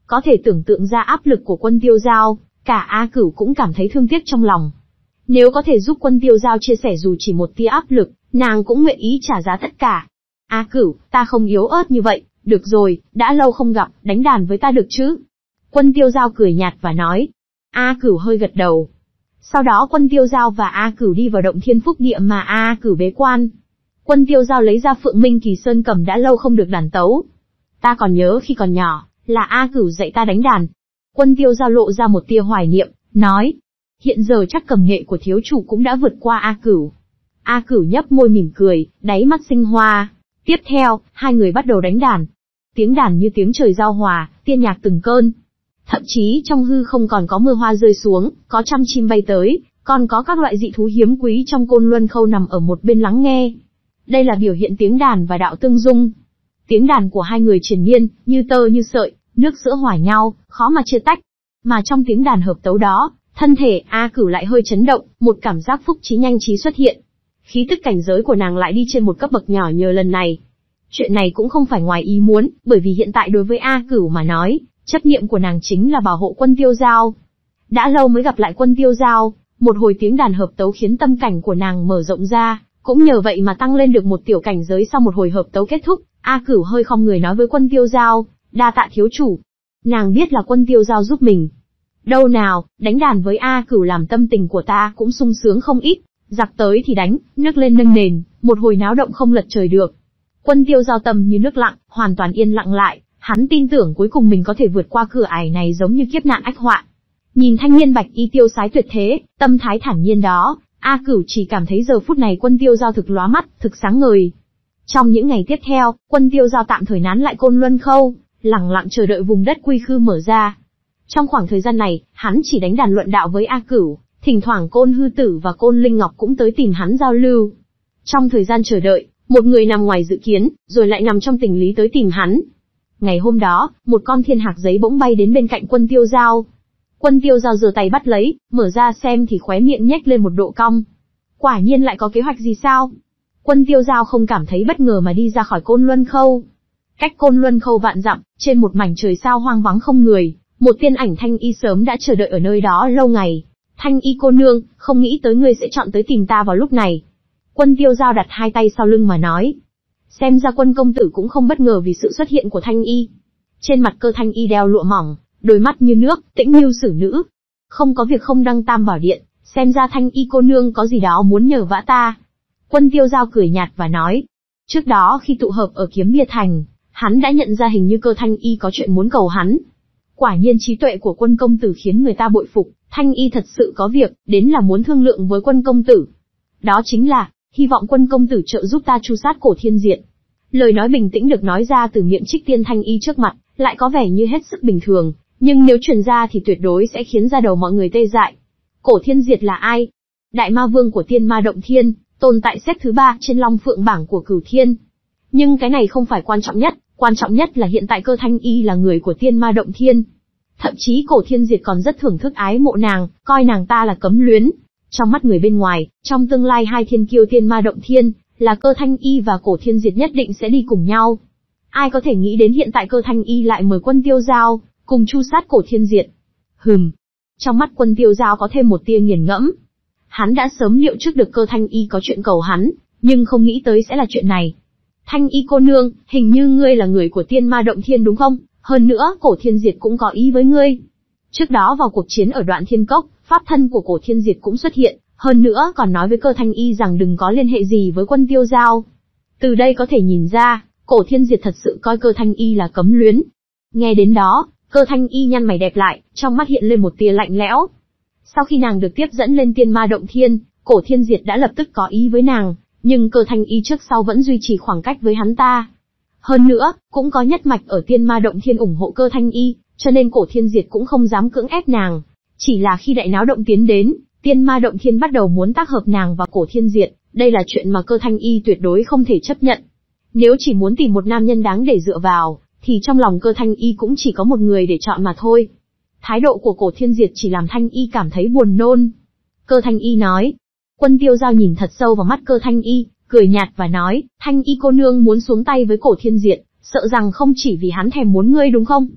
Có thể tưởng tượng ra áp lực của Quân Tiêu Giao, cả A Cửu cũng cảm thấy thương tiếc trong lòng. Nếu có thể giúp Quân Tiêu Giao chia sẻ dù chỉ một tia áp lực, nàng cũng nguyện ý trả giá tất cả. A Cửu, ta không yếu ớt như vậy, được rồi, đã lâu không gặp, đánh đàn với ta được chứ? Quân Tiêu Giao cười nhạt và nói. A Cửu hơi gật đầu. Sau đó Quân Tiêu Giao và A Cửu đi vào động Thiên Phúc Địa mà A Cửu bế quan. Quân Tiêu Giao lấy ra Phượng Minh Kỳ Sơn cầm đã lâu không được đàn tấu. Ta còn nhớ khi còn nhỏ, là A Cửu dạy ta đánh đàn. Quân Tiêu Giao lộ ra một tia hoài niệm, nói. Hiện giờ chắc cầm nghệ của thiếu chủ cũng đã vượt qua A Cửu. A Cửu nhấp môi mỉm cười, đáy mắt sinh hoa. Tiếp theo, hai người bắt đầu đánh đàn. Tiếng đàn như tiếng trời giao hòa, tiên nhạc từng cơn. Thậm chí trong hư không còn có mưa hoa rơi xuống, có trăm chim bay tới, còn có các loại dị thú hiếm quý trong Côn Luân Khâu nằm ở một bên lắng nghe. Đây là biểu hiện tiếng đàn và đạo tương dung. Tiếng đàn của hai người triền miên, như tơ như sợi, nước sữa hòa nhau, khó mà chia tách. Mà trong tiếng đàn hợp tấu đó, thân thể A Cửu lại hơi chấn động, một cảm giác phúc trí nhanh trí xuất hiện. Khí tức cảnh giới của nàng lại đi trên một cấp bậc nhỏ nhờ lần này. Chuyện này cũng không phải ngoài ý muốn, bởi vì hiện tại đối với A Cửu mà nói, chấp niệm của nàng chính là bảo hộ Quân Tiêu Giao. Đã lâu mới gặp lại Quân Tiêu Giao, một hồi tiếng đàn hợp tấu khiến tâm cảnh của nàng mở rộng ra, cũng nhờ vậy mà tăng lên được một tiểu cảnh giới. Sau một hồi hợp tấu kết thúc, A Cửu hơi khom người nói với Quân Tiêu Giao, đa tạ thiếu chủ. Nàng biết là Quân Tiêu Giao giúp mình. Đâu nào, đánh đàn với A Cửu làm tâm tình của ta cũng sung sướng không ít, giặc tới thì đánh, nước lên nâng nền, một hồi náo động không lật trời được. Quân Tiêu Giao tâm như nước lặng, hoàn toàn yên lặng lại, hắn tin tưởng cuối cùng mình có thể vượt qua cửa ải này giống như kiếp nạn ách họa. Nhìn thanh niên bạch y tiêu sái tuyệt thế, tâm thái thản nhiên đó, A Cửu chỉ cảm thấy giờ phút này Quân Tiêu Giao thực lóa mắt, thực sáng ngời. Trong những ngày tiếp theo, Quân Tiêu Giao tạm thời nán lại Côn Luân Khâu, lặng lặng chờ đợi vùng đất quy khư mở ra. Trong khoảng thời gian này, hắn chỉ đánh đàn luận đạo với A Cửu, thỉnh thoảng Côn Hư Tử và Côn Linh Ngọc cũng tới tìm hắn giao lưu. Trong thời gian chờ đợi, một người nằm ngoài dự kiến, rồi lại nằm trong tình lý tới tìm hắn. Ngày hôm đó, một con thiên hạc giấy bỗng bay đến bên cạnh Quân Tiêu Giao. Quân Tiêu Giao giơ tay bắt lấy, mở ra xem thì khóe miệng nhếch lên một độ cong. Quả nhiên lại có kế hoạch gì sao? Quân Tiêu Giao không cảm thấy bất ngờ mà đi ra khỏi Côn Luân Khâu. Cách Côn Luân Khâu vạn dặm, trên một mảnh trời sao hoang vắng không người, một tiên ảnh Thanh Y sớm đã chờ đợi ở nơi đó lâu ngày. Thanh Y cô nương, không nghĩ tới ngươi sẽ chọn tới tìm ta vào lúc này. Quân Tiêu Giao đặt hai tay sau lưng mà nói. Xem ra Quân công tử cũng không bất ngờ vì sự xuất hiện của Thanh Y. Trên mặt Cơ Thanh Y đeo lụa mỏng, đôi mắt như nước, tĩnh như xử nữ. Không có việc không đăng tam bảo điện, xem ra Thanh Y cô nương có gì đó muốn nhờ vả ta. Quân Tiêu Giao cười nhạt và nói. Trước đó khi tụ hợp ở Kiếm Bia Thành, hắn đã nhận ra hình như Cơ Thanh Y có chuyện muốn cầu hắn. Quả nhiên trí tuệ của Quân công tử khiến người ta bội phục, Thanh Y thật sự có việc, đến là muốn thương lượng với Quân công tử. Đó chính là, hy vọng Quân công tử trợ giúp ta tru sát Cổ Thiên Diệt. Lời nói bình tĩnh được nói ra từ miệng Trích Tiên Thanh Y trước mặt, lại có vẻ như hết sức bình thường, nhưng nếu truyền ra thì tuyệt đối sẽ khiến da đầu mọi người tê dại. Cổ Thiên Diệt là ai? Đại ma vương của Tiên Ma Động Thiên, tồn tại xếp thứ ba trên Long Phượng bảng của Cửu Thiên. Nhưng cái này không phải quan trọng nhất, quan trọng nhất là hiện tại Cơ Thanh Y là người của Tiên Ma Động Thiên. Thậm chí Cổ Thiên Diệt còn rất thưởng thức ái mộ nàng, coi nàng ta là cấm luyến. Trong mắt người bên ngoài, trong tương lai hai thiên kiêu Tiên Ma Động Thiên, là Cơ Thanh Y và Cổ Thiên Diệt nhất định sẽ đi cùng nhau. Ai có thể nghĩ đến hiện tại Cơ Thanh Y lại mời Quân Tiêu Giao, cùng tru sát Cổ Thiên Diệt. Hừm. Trong mắt Quân Tiêu Giao có thêm một tia nghiền ngẫm. Hắn đã sớm liệu trước được Cơ Thanh Y có chuyện cầu hắn, nhưng không nghĩ tới sẽ là chuyện này. Thanh Y cô nương, hình như ngươi là người của Tiên Ma Động Thiên đúng không? Hơn nữa, Cổ Thiên Diệt cũng có ý với ngươi. Trước đó vào cuộc chiến ở Đoạn Thiên Cốc, pháp thân của Cổ Thiên Diệt cũng xuất hiện, hơn nữa còn nói với Cơ Thanh Y rằng đừng có liên hệ gì với Quân Tiêu Giao. Từ đây có thể nhìn ra, Cổ Thiên Diệt thật sự coi Cơ Thanh Y là cấm luyến. Nghe đến đó, Cơ Thanh Y nhăn mày đẹp lại, trong mắt hiện lên một tia lạnh lẽo. Sau khi nàng được tiếp dẫn lên Tiên Ma Động Thiên, Cổ Thiên Diệt đã lập tức có ý với nàng, nhưng Cơ Thanh Y trước sau vẫn duy trì khoảng cách với hắn ta. Hơn nữa, cũng có nhất mạch ở Tiên Ma Động Thiên ủng hộ Cơ Thanh Y, cho nên Cổ Thiên Diệt cũng không dám cưỡng ép nàng. Chỉ là khi đại náo động tiến đến, Tiên Ma Động Thiên bắt đầu muốn tác hợp nàng và Cổ Thiên Diệt, đây là chuyện mà Cơ Thanh Y tuyệt đối không thể chấp nhận. Nếu chỉ muốn tìm một nam nhân đáng để dựa vào, thì trong lòng Cơ Thanh Y cũng chỉ có một người để chọn mà thôi. Thái độ của Cổ Thiên Diệt chỉ làm Thanh Y cảm thấy buồn nôn. Cơ Thanh Y nói. Quân Tiêu Giao nhìn thật sâu vào mắt Cơ Thanh Y, cười nhạt và nói, Thanh Y cô nương muốn xuống tay với Cổ Thiên Diệt, sợ rằng không chỉ vì hắn thèm muốn ngươi đúng không?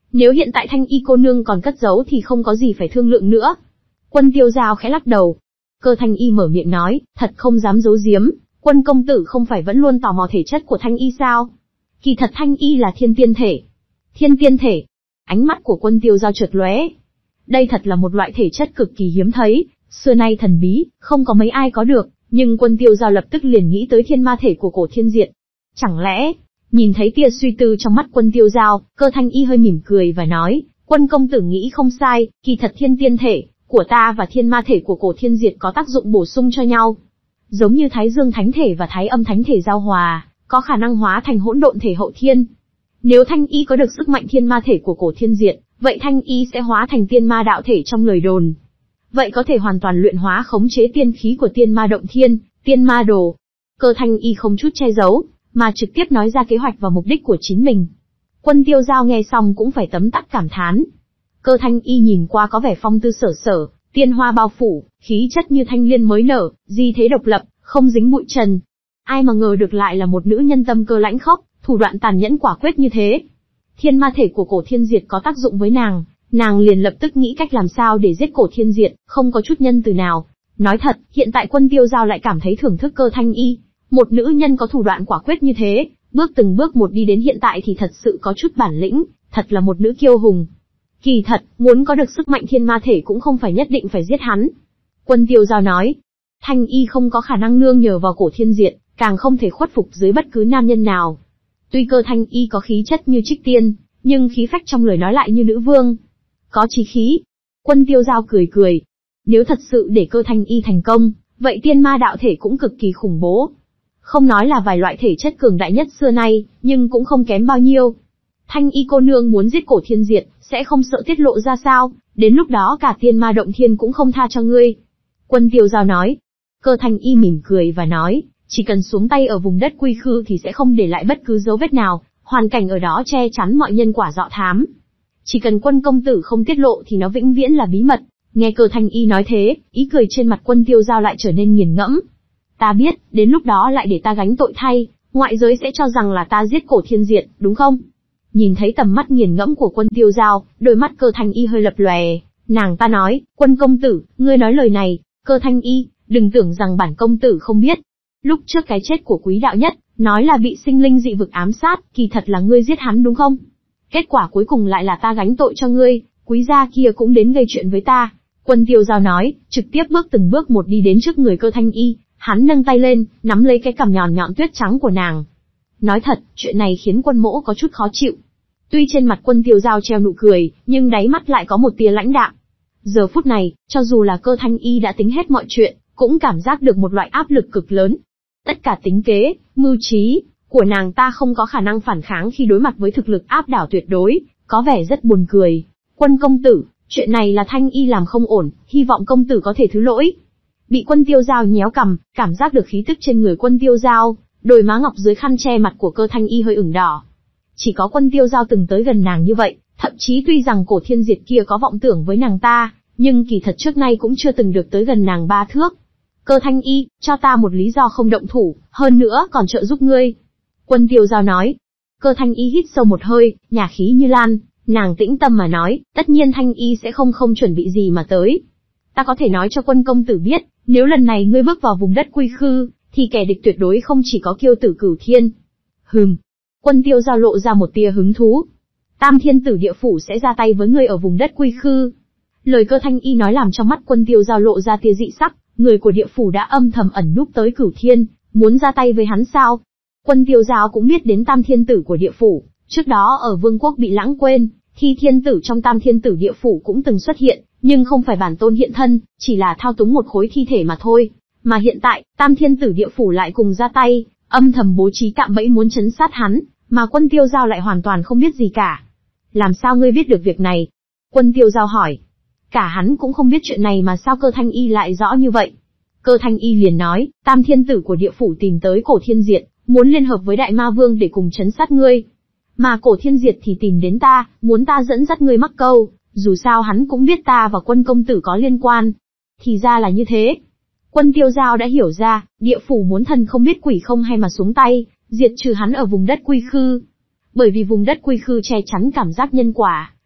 Nếu hiện tại Thanh Y cô nương còn cất giấu thì không có gì phải thương lượng nữa. Quân Tiêu Giao khẽ lắc đầu. Cơ Thanh Y mở miệng nói, thật không dám giấu giếm, Quân công tử không phải vẫn luôn tò mò thể chất của Thanh Y sao? Kỳ thật Thanh Y là thiên tiên thể. Thiên tiên thể? Ánh mắt của Quân Tiêu Giao chợt lóe. Đây thật là một loại thể chất cực kỳ hiếm thấy, xưa nay thần bí, không có mấy ai có được, nhưng Quân Tiêu Giao lập tức liền nghĩ tới thiên ma thể của Cổ Thiên Diệt. Chẳng lẽ, nhìn thấy tia suy tư trong mắt Quân Tiêu Giao, Cơ Thanh Y hơi mỉm cười và nói, Quân công tử nghĩ không sai, kỳ thật thiên tiên thể của ta và thiên ma thể của Cổ Thiên Diệt có tác dụng bổ sung cho nhau. Giống như Thái Dương Thánh Thể và Thái Âm Thánh Thể giao hòa, có khả năng hóa thành hỗn độn thể hậu thiên. Nếu Thanh Y có được sức mạnh thiên ma thể của Cổ Thiên Diệt, vậy Thanh Y sẽ hóa thành tiên ma đạo thể trong lời đồn. Vậy có thể hoàn toàn luyện hóa khống chế tiên khí của tiên ma động thiên, tiên ma đồ. Cơ Thanh Y không chút che giấu, mà trực tiếp nói ra kế hoạch và mục đích của chính mình. Quân Tiêu Giao nghe xong cũng phải tấm tắc cảm thán. Cơ Thanh Y nhìn qua có vẻ phong tư sở sở, tiên hoa bao phủ, khí chất như thanh liên mới nở, di thế độc lập, không dính bụi trần. Ai mà ngờ được lại là một nữ nhân tâm cơ lãnh khốc, thủ đoạn tàn nhẫn quả quyết như thế. Thiên ma thể của Cổ Thiên Diệt có tác dụng với nàng, nàng liền lập tức nghĩ cách làm sao để giết Cổ Thiên Diệt, không có chút nhân từ nào. Nói thật, hiện tại Quân Tiêu Giao lại cảm thấy thưởng thức Cơ Thanh Y. Một nữ nhân có thủ đoạn quả quyết như thế, bước từng bước một đi đến hiện tại thì thật sự có chút bản lĩnh, thật là một nữ kiêu hùng. Kỳ thật, muốn có được sức mạnh thiên ma thể cũng không phải nhất định phải giết hắn. Quân Tiêu Giao nói, Thanh Y không có khả năng nương nhờ vào Cổ Thiên Diệt, càng không thể khuất phục dưới bất cứ nam nhân nào. Tuy Cơ Thanh Y có khí chất như trích tiên, nhưng khí phách trong lời nói lại như nữ vương. Có chí khí. Quân Tiêu Giao cười cười. Nếu thật sự để Cơ Thanh Y thành công, vậy tiên ma đạo thể cũng cực kỳ khủng bố. Không nói là vài loại thể chất cường đại nhất xưa nay, nhưng cũng không kém bao nhiêu. Thanh Y cô nương muốn giết Cổ Thiên Diệt, sẽ không sợ tiết lộ ra sao, đến lúc đó cả tiên ma động thiên cũng không tha cho ngươi. Quân Tiêu Giao nói. Cơ Thanh Y mỉm cười và nói, chỉ cần xuống tay ở vùng đất quy khư thì sẽ không để lại bất cứ dấu vết nào, hoàn cảnh ở đó che chắn mọi nhân quả dọ thám. Chỉ cần Quân công tử không tiết lộ thì nó vĩnh viễn là bí mật. Nghe Cơ Thanh Y nói thế, ý cười trên mặt Quân Tiêu Giao lại trở nên nghiền ngẫm. Ta biết, đến lúc đó lại để ta gánh tội thay, ngoại giới sẽ cho rằng là ta giết Cổ Thiên Diệt, đúng không? Nhìn thấy tầm mắt nghiền ngẫm của Quân Tiêu Giao, đôi mắt Cơ Thanh Y hơi lập lòe, nàng ta nói, Quân công tử, ngươi nói lời này, Cơ Thanh Y, đừng tưởng rằng bản công tử không biết. Lúc trước cái chết của Quý đạo nhất, nói là bị sinh linh dị vực ám sát, kỳ thật là ngươi giết hắn đúng không? Kết quả cuối cùng lại là ta gánh tội cho ngươi, Quý gia kia cũng đến gây chuyện với ta. Quân Tiêu Giao nói, trực tiếp bước từng bước một đi đến trước người Cơ Thanh Y, hắn nâng tay lên, nắm lấy cái cằm nhọn nhọn tuyết trắng của nàng. Nói thật, chuyện này khiến Quân mỗ có chút khó chịu. Tuy trên mặt Quân Tiêu Giao treo nụ cười, nhưng đáy mắt lại có một tia lãnh đạm. Giờ phút này, cho dù là Cơ Thanh Y đã tính hết mọi chuyện, cũng cảm giác được một loại áp lực cực lớn. Tất cả tính kế, mưu trí của nàng ta không có khả năng phản kháng khi đối mặt với thực lực áp đảo tuyệt đối, có vẻ rất buồn cười. Quân công tử, chuyện này là Thanh Y làm không ổn, hy vọng công tử có thể thứ lỗi. Bị Quân Tiêu Giao nhéo cằm, cảm giác được khí tức trên người Quân Tiêu Giao, đôi má ngọc dưới khăn che mặt của Cơ Thanh Y hơi ửng đỏ. Chỉ có Quân Tiêu Giao từng tới gần nàng như vậy, thậm chí tuy rằng Cổ Thiên Diệt kia có vọng tưởng với nàng ta, nhưng kỳ thật trước nay cũng chưa từng được tới gần nàng ba thước. Cơ Thanh Y, cho ta một lý do không động thủ, hơn nữa còn trợ giúp ngươi. Quân Tiêu Giao nói. Cơ Thanh Y hít sâu một hơi, nhà khí như lan, nàng tĩnh tâm mà nói, tất nhiên Thanh Y sẽ không không chuẩn bị gì mà tới. Ta có thể nói cho Quân công tử biết, nếu lần này ngươi bước vào vùng đất quy khư, thì kẻ địch tuyệt đối không chỉ có Kiêu Tử Cửu Thiên. Hừm. Quân Tiêu Giao lộ ra một tia hứng thú. Tam Thiên Tử Địa Phủ sẽ ra tay với ngươi ở vùng đất quy khư. Lời Cơ Thanh Y nói làm trong mắt Quân Tiêu Giao lộ ra tia dị sắc, người của địa phủ đã âm thầm ẩn núp tới Cửu Thiên, muốn ra tay với hắn sao? Quân Tiêu Giao cũng biết đến Tam Thiên Tử của địa phủ, trước đó ở Vương quốc bị lãng quên, thì thiên tử trong Tam Thiên Tử địa phủ cũng từng xuất hiện, nhưng không phải bản tôn hiện thân, chỉ là thao túng một khối thi thể mà thôi. Mà hiện tại, Tam Thiên Tử địa phủ lại cùng ra tay, âm thầm bố trí cạm bẫy muốn trấn sát hắn, mà Quân Tiêu Giao lại hoàn toàn không biết gì cả. Làm sao ngươi biết được việc này? Quân Tiêu Giao hỏi. Cả hắn cũng không biết chuyện này mà sao Cơ Thanh Y lại rõ như vậy? Cơ Thanh Y liền nói, Tam Thiên Tử của địa phủ tìm tới Cổ Thiên Diệt, muốn liên hợp với Đại Ma Vương để cùng trấn sát ngươi. Mà Cổ Thiên Diệt thì tìm đến ta, muốn ta dẫn dắt ngươi mắc câu, dù sao hắn cũng biết ta và Quân công tử có liên quan. Thì ra là như thế. Quân Tiêu Giao đã hiểu ra, địa phủ muốn thần không biết quỷ không hay mà xuống tay, diệt trừ hắn ở vùng đất quy khư. Bởi vì vùng đất quy khư che chắn cảm giác nhân quả,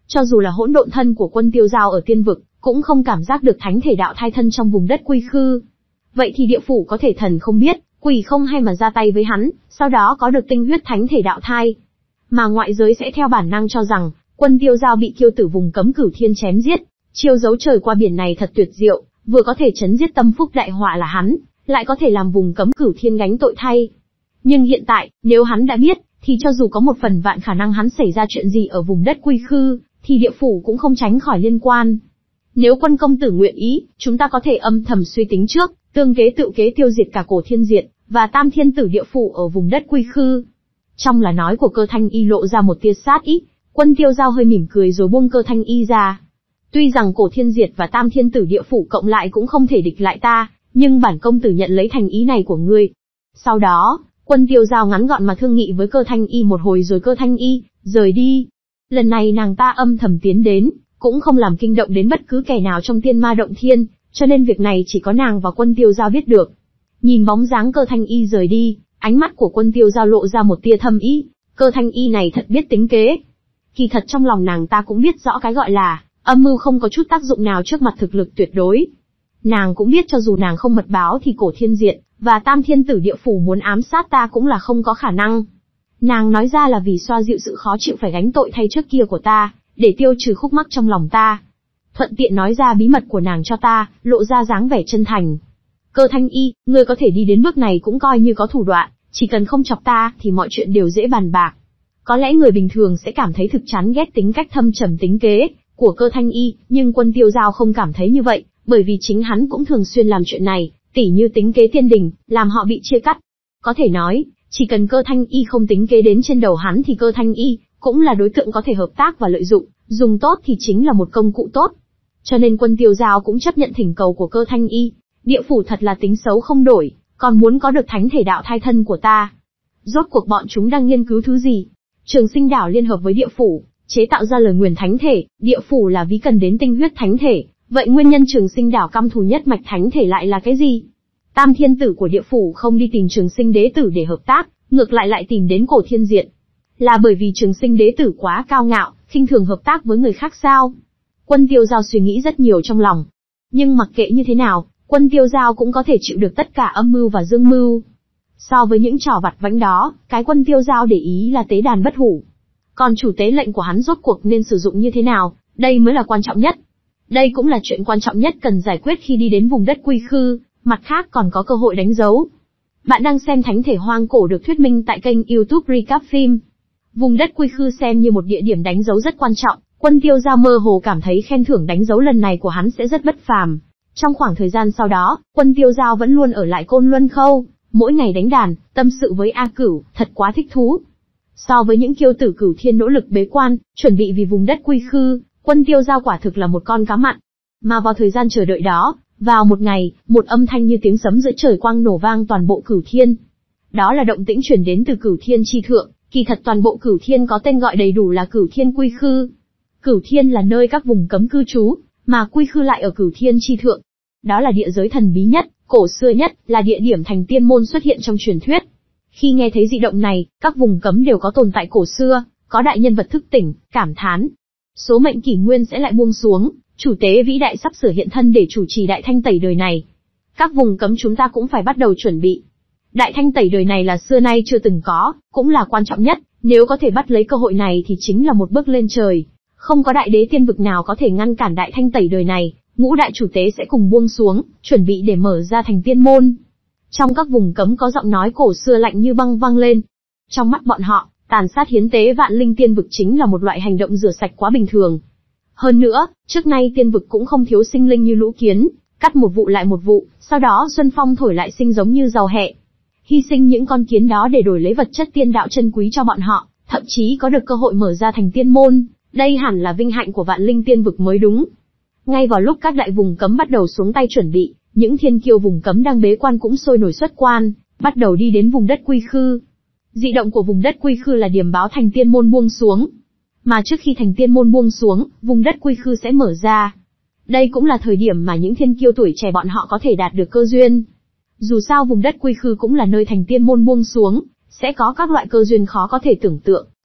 Cho dù là hỗn độn thân của Quân Tiêu Giao ở tiên vực, cũng không cảm giác được thánh thể đạo thai thân trong vùng đất quy khư. Vậy thì địa phủ có thể thần không biết, quỷ không hay mà ra tay với hắn, sau đó có được tinh huyết thánh thể đạo thai. Mà ngoại giới sẽ theo bản năng cho rằng, Quân Tiêu Giao bị kiêu tử vùng cấm cửu thiên chém giết, chiêu dấu trời qua biển này thật tuyệt diệu, vừa có thể chấn giết tâm phúc đại họa là hắn, lại có thể làm vùng cấm cửu thiên gánh tội thay. Nhưng hiện tại, nếu hắn đã biết, thì cho dù có một phần vạn khả năng hắn xảy ra chuyện gì ở vùng đất quy khư, thì địa phủ cũng không tránh khỏi liên quan. Nếu Quân công tử nguyện ý, chúng ta có thể âm thầm suy tính trước, tương kế tự kế tiêu diệt cả Cổ Thiên Diệt và Tam Thiên Tử địa phủ ở vùng đất quy khư. Trong là nói của Cơ Thanh Y lộ ra một tia sát ý, Quân Tiêu Giao hơi mỉm cười rồi buông Cơ Thanh Y ra. Tuy rằng Cổ Thiên Diệt và Tam Thiên Tử địa phủ cộng lại cũng không thể địch lại ta, nhưng bản công tử nhận lấy thành ý này của ngươi. Sau đó, Quân Tiêu Giao ngắn gọn mà thương nghị với Cơ Thanh Y một hồi rồi Cơ Thanh Y rời đi. Lần này nàng ta âm thầm tiến đến, cũng không làm kinh động đến bất cứ kẻ nào trong Tiên Ma Động Thiên, cho nên việc này chỉ có nàng và Quân Tiêu Giao biết được. Nhìn bóng dáng Cơ Thanh Y rời đi, ánh mắt của Quân Tiêu Giao lộ ra một tia thâm ý, Cơ Thanh Y này thật biết tính kế. Kỳ thật trong lòng nàng ta cũng biết rõ cái gọi là âm mưu không có chút tác dụng nào trước mặt thực lực tuyệt đối. Nàng cũng biết cho dù nàng không mật báo thì Cổ Thiên Diệt và Tam Thiên Tử địa phủ muốn ám sát ta cũng là không có khả năng. Nàng nói ra là vì xoa dịu sự khó chịu phải gánh tội thay trước kia của ta, để tiêu trừ khúc mắc trong lòng ta. Thuận tiện nói ra bí mật của nàng cho ta, lộ ra dáng vẻ chân thành. Cơ Thanh Y, ngươi có thể đi đến bước này cũng coi như có thủ đoạn, chỉ cần không chọc ta thì mọi chuyện đều dễ bàn bạc. Có lẽ người bình thường sẽ cảm thấy thực chán ghét tính cách thâm trầm tính kế của Cơ Thanh Y, nhưng Quân Tiêu Giao không cảm thấy như vậy, bởi vì chính hắn cũng thường xuyên làm chuyện này, tỉ như tính kế tiên đình, làm họ bị chia cắt. Có thể nói, chỉ cần Cơ Thanh Y không tính kế đến trên đầu hắn thì Cơ Thanh Y cũng là đối tượng có thể hợp tác và lợi dụng, dùng tốt thì chính là một công cụ tốt. Cho nên Quân Tiêu Giao cũng chấp nhận thỉnh cầu của Cơ Thanh Y. Địa phủ thật là tính xấu không đổi, còn muốn có được thánh thể đạo thai thân của ta. Rốt cuộc bọn chúng đang nghiên cứu thứ gì? Trường Sinh Đảo liên hợp với địa phủ, chế tạo ra lời nguyền thánh thể, địa phủ là ví cần đến tinh huyết thánh thể, vậy nguyên nhân Trường Sinh Đảo căm thù nhất mạch thánh thể lại là cái gì? Tam Thiên Tử của địa phủ không đi tìm Trường Sinh Đế Tử để hợp tác, ngược lại lại tìm đến Cổ Thiên Diệt. Là bởi vì Trường Sinh Đế Tử quá cao ngạo, khinh thường hợp tác với người khác sao? Quân Tiêu Giao suy nghĩ rất nhiều trong lòng. Nhưng mặc kệ như thế nào, Quân Tiêu Giao cũng có thể chịu được tất cả âm mưu và dương mưu. So với những trò vặt vãnh đó, cái Quân Tiêu Giao để ý là tế đàn bất hủ. Còn chủ tế lệnh của hắn rốt cuộc nên sử dụng như thế nào, đây mới là quan trọng nhất. Đây cũng là chuyện quan trọng nhất cần giải quyết khi đi đến vùng đất quy khư, mặt khác còn có cơ hội đánh dấu. Bạn đang xem Thánh Thể Hoang Cổ được thuyết minh tại kênh YouTube Recap Phim. Vùng đất quy khư xem như một địa điểm đánh dấu rất quan trọng, Quân Tiêu Giao mơ hồ cảm thấy khen thưởng đánh dấu lần này của hắn sẽ rất bất phàm. Trong khoảng thời gian sau đó, Quân Tiêu Giao vẫn luôn ở lại Côn Luân Khâu, mỗi ngày đánh đàn, tâm sự với A Cửu, thật quá thích thú. So với những kiêu tử Cửu Thiên nỗ lực bế quan, chuẩn bị vì vùng đất quy khư, Quân Tiêu Giao quả thực là một con cá mặn. Mà vào thời gian chờ đợi đó, vào một ngày, một âm thanh như tiếng sấm giữa trời quang nổ vang toàn bộ Cửu Thiên. Đó là động tĩnh truyền đến từ Cửu Thiên chi thượng, kỳ thật toàn bộ Cửu Thiên có tên gọi đầy đủ là Cửu Thiên Quy Khư. Cửu Thiên là nơi các vùng cấm cư trú, mà Quy Khư lại ở Cửu Thiên chi thượng. Đó là địa giới thần bí nhất, cổ xưa nhất, là địa điểm thành tiên môn xuất hiện trong truyền thuyết. Khi nghe thấy dị động này, các vùng cấm đều có tồn tại cổ xưa, có đại nhân vật thức tỉnh, cảm thán. Số mệnh kỷ nguyên sẽ lại buông xuống, chủ tế vĩ đại sắp sửa hiện thân để chủ trì đại thanh tẩy đời này. Các vùng cấm chúng ta cũng phải bắt đầu chuẩn bị. Đại thanh tẩy đời này là xưa nay chưa từng có, cũng là quan trọng nhất, nếu có thể bắt lấy cơ hội này thì chính là một bước lên trời. Không có đại đế tiên vực nào có thể ngăn cản đại thanh tẩy đời này, ngũ đại chủ tế sẽ cùng buông xuống, chuẩn bị để mở ra thành tiên môn. Trong các vùng cấm có giọng nói cổ xưa lạnh như băng vang lên. Trong mắt bọn họ, tàn sát hiến tế vạn linh tiên vực chính là một loại hành động rửa sạch quá bình thường. Hơn nữa, trước nay tiên vực cũng không thiếu sinh linh như lũ kiến, cắt một vụ lại một vụ, sau đó xuân phong thổi lại sinh giống như giàu hẹ. Hy sinh những con kiến đó để đổi lấy vật chất tiên đạo chân quý cho bọn họ, thậm chí có được cơ hội mở ra thành tiên môn, đây hẳn là vinh hạnh của vạn linh tiên vực mới đúng. Ngay vào lúc các đại vùng cấm bắt đầu xuống tay chuẩn bị, những thiên kiêu vùng cấm đang bế quan cũng sôi nổi xuất quan, bắt đầu đi đến vùng đất quy khư. Dị động của vùng đất quy khư là điểm báo thành tiên môn buông xuống. Mà trước khi thành tiên môn buông xuống, vùng đất quy khư sẽ mở ra. Đây cũng là thời điểm mà những thiên kiêu tuổi trẻ bọn họ có thể đạt được cơ duyên. Dù sao vùng đất quy khư cũng là nơi thành tiên môn buông xuống, sẽ có các loại cơ duyên khó có thể tưởng tượng.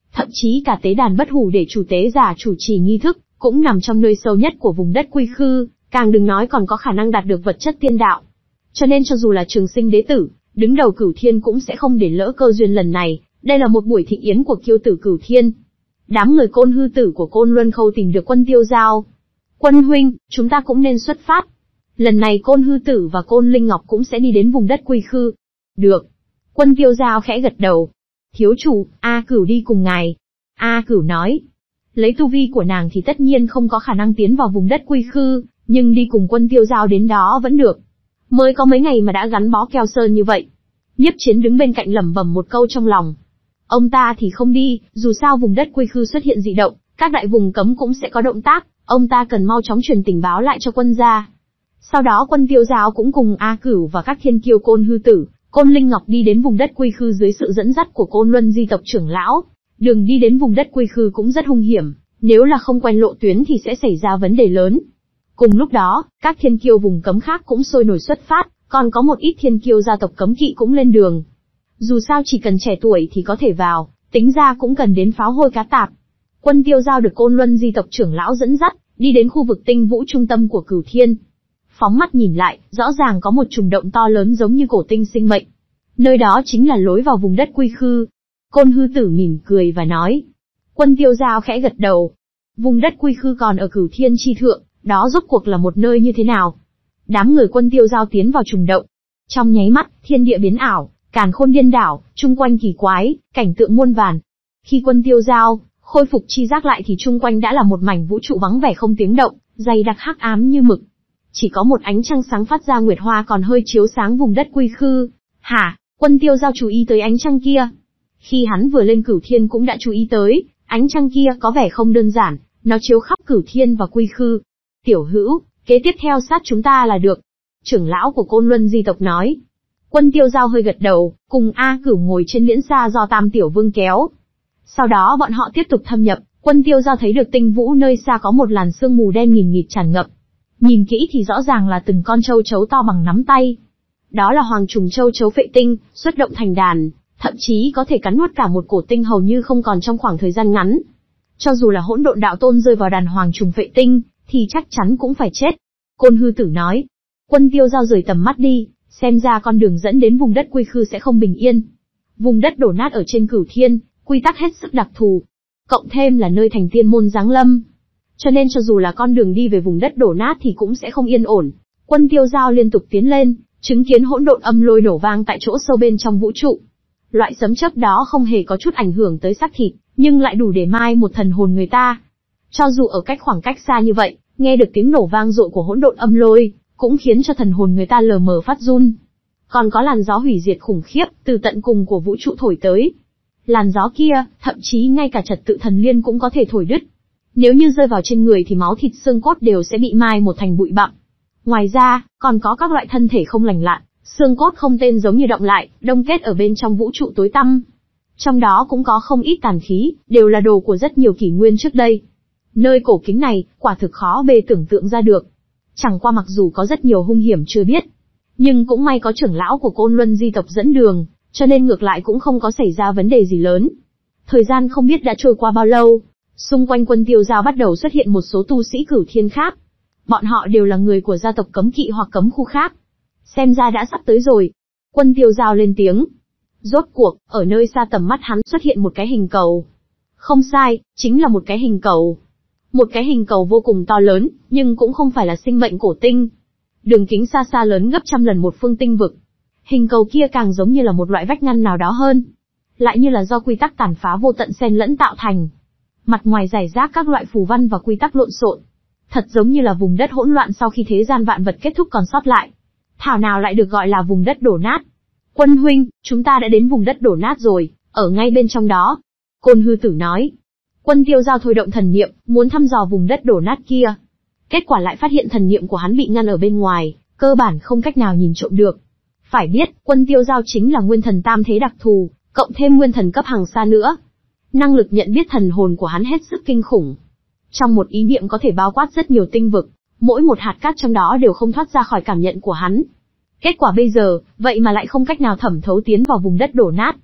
Thậm chí cả tế đàn bất hủ để chủ tế giả chủ trì nghi thức, cũng nằm trong nơi sâu nhất của vùng đất quy khư, càng đừng nói còn có khả năng đạt được vật chất tiên đạo. Cho nên cho dù là Trường Sinh đế tử, đứng đầu Cửu Thiên cũng sẽ không để lỡ cơ duyên lần này, đây là một buổi thịnh yến của kiêu tử Cửu Thiên. Đám người Côn hư tử của Côn Luân Khâu tìm được Quân Tiêu Giao. Quân huynh, chúng ta cũng nên xuất phát. Lần này Côn hư tử và Côn Linh Ngọc cũng sẽ đi đến vùng đất quy khư. Được. Quân Tiêu Giao khẽ gật đầu. Thiếu chủ, A Cửu đi cùng ngài. A Cửu nói. Lấy tu vi của nàng thì tất nhiên không có khả năng tiến vào vùng đất quy khư, nhưng đi cùng Quân Tiêu Giao đến đó vẫn được. Mới có mấy ngày mà đã gắn bó keo sơn như vậy. Nhiếp Chiến đứng bên cạnh lẩm bẩm một câu trong lòng. Ông ta thì không đi, dù sao vùng đất quy khư xuất hiện dị động, các đại vùng cấm cũng sẽ có động tác, ông ta cần mau chóng truyền tình báo lại cho quân gia. Sau đó Quân Tiêu Giao cũng cùng A Cửu và các thiên kiêu Côn hư tử, Côn Linh Ngọc đi đến vùng đất quy khư dưới sự dẫn dắt của Côn Luân Di tộc trưởng lão. Đường đi đến vùng đất quy khư cũng rất hung hiểm, nếu là không quen lộ tuyến thì sẽ xảy ra vấn đề lớn. Cùng lúc đó, các thiên kiêu vùng cấm khác cũng sôi nổi xuất phát, còn có một ít thiên kiêu gia tộc cấm kỵ cũng lên đường. Dù sao chỉ cần trẻ tuổi thì có thể vào, tính ra cũng cần đến pháo hôi cá tạp. Quân Tiêu Giao được Côn Luân Di tộc trưởng lão dẫn dắt, đi đến khu vực tinh vũ trung tâm của Cửu Thiên. Phóng mắt nhìn lại, rõ ràng có một trùng động to lớn giống như cổ tinh sinh mệnh. Nơi đó chính là lối vào vùng đất quy khư. Côn hư tử mỉm cười và nói. Quân Tiêu Giao khẽ gật đầu. Vùng đất quy khư còn ở Cửu Thiên chi thượng, đó rốt cuộc là một nơi như thế nào? Đám người Quân Tiêu Giao tiến vào trùng động. Trong nháy mắt, thiên địa biến ảo, càn khôn điên đảo, chung quanh kỳ quái, cảnh tượng muôn vàn. Khi Quân Tiêu Giao khôi phục chi giác lại thì chung quanh đã là một mảnh vũ trụ vắng vẻ không tiếng động, dày đặc hắc ám như mực. Chỉ có một ánh trăng sáng phát ra nguyệt hoa còn hơi chiếu sáng vùng đất quy khư. Hả? Quân Tiêu Giao chú ý tới ánh trăng kia. Khi hắn vừa lên Cửu Thiên cũng đã chú ý tới, ánh trăng kia có vẻ không đơn giản, nó chiếu khắp Cửu Thiên và quy khư. Tiểu hữu, kế tiếp theo sát chúng ta là được. Trưởng lão của Côn Luân Di tộc nói. Quân Tiêu Giao hơi gật đầu, cùng A Cửu ngồi trên liễn xa do Tam Tiểu Vương kéo. Sau đó bọn họ tiếp tục thâm nhập, Quân Tiêu Giao thấy được tinh vũ nơi xa có một làn sương mù đen nghìn nghịt tràn ngập. Nhìn kỹ thì rõ ràng là từng con châu chấu to bằng nắm tay. Đó là hoàng trùng châu chấu phệ tinh, xuất động thành đàn, thậm chí có thể cắn nuốt cả một cổ tinh hầu như không còn trong khoảng thời gian ngắn. Cho dù là hỗn độn đạo tôn rơi vào đàn hoàng trùng phệ tinh, thì chắc chắn cũng phải chết. Côn hư tử nói. Quân Tiêu Giao rời tầm mắt đi, xem ra con đường dẫn đến vùng đất quy khư sẽ không bình yên. Vùng đất đổ nát ở trên Cửu Thiên, quy tắc hết sức đặc thù. Cộng thêm là nơi thành tiên môn giáng lâm. Cho nên cho dù là con đường đi về vùng đất đổ nát thì cũng sẽ không yên ổn. Quân Tiêu Giao liên tục tiến lên, chứng kiến hỗn độn âm lôi nổ vang tại chỗ sâu bên trong vũ trụ. Loại sấm chớp đó không hề có chút ảnh hưởng tới xác thịt, nhưng lại đủ để mai một thần hồn người ta. Cho dù ở cách khoảng cách xa như vậy, nghe được tiếng nổ vang dội của hỗn độn âm lôi, cũng khiến cho thần hồn người ta lờ mờ phát run. Còn có làn gió hủy diệt khủng khiếp từ tận cùng của vũ trụ thổi tới. Làn gió kia, thậm chí ngay cả trật tự thần liên cũng có thể thổi đứt. Nếu như rơi vào trên người thì máu thịt xương cốt đều sẽ bị mai một thành bụi bặm. Ngoài ra, còn có các loại thân thể không lành lặn, xương cốt không tên giống như động lại, đông kết ở bên trong vũ trụ tối tăm. Trong đó cũng có không ít tàn khí, đều là đồ của rất nhiều kỷ nguyên trước đây. Nơi cổ kính này, quả thực khó bề tưởng tượng ra được. Chẳng qua mặc dù có rất nhiều hung hiểm chưa biết, nhưng cũng may có trưởng lão của Côn Luân Di tộc dẫn đường, cho nên ngược lại cũng không có xảy ra vấn đề gì lớn. Thời gian không biết đã trôi qua bao lâu, xung quanh Quân Tiêu Giao bắt đầu xuất hiện một số tu sĩ Cửu Thiên khác. Bọn họ đều là người của gia tộc cấm kỵ hoặc cấm khu khác. Xem ra đã sắp tới rồi. Quân Tiêu Giao lên tiếng. Rốt cuộc, ở nơi xa tầm mắt hắn xuất hiện một cái hình cầu. Không sai, chính là một cái hình cầu. Một cái hình cầu vô cùng to lớn, nhưng cũng không phải là sinh mệnh cổ tinh. Đường kính xa xa lớn gấp trăm lần một phương tinh vực. Hình cầu kia càng giống như là một loại vách ngăn nào đó hơn. Lại như là do quy tắc tàn phá vô tận xen lẫn tạo thành. Mặt ngoài rải rác các loại phù văn và quy tắc lộn xộn. Thật giống như là vùng đất hỗn loạn sau khi thế gian vạn vật kết thúc còn sót lại. Thảo nào lại được gọi là vùng đất đổ nát. Quân huynh, chúng ta đã đến vùng đất đổ nát rồi, ở ngay bên trong đó. Côn hư tử nói. Quân Tiêu Giao thôi động thần niệm, muốn thăm dò vùng đất đổ nát kia. Kết quả lại phát hiện thần niệm của hắn bị ngăn ở bên ngoài, cơ bản không cách nào nhìn trộm được. Phải biết, Quân Tiêu Giao chính là nguyên thần tam thế đặc thù, cộng thêm nguyên thần cấp hàng xa nữa. Năng lực nhận biết thần hồn của hắn hết sức kinh khủng. Trong một ý niệm có thể bao quát rất nhiều tinh vực, mỗi một hạt cát trong đó đều không thoát ra khỏi cảm nhận của hắn. Kết quả bây giờ, vậy mà lại không cách nào thẩm thấu tiến vào vùng đất đổ nát.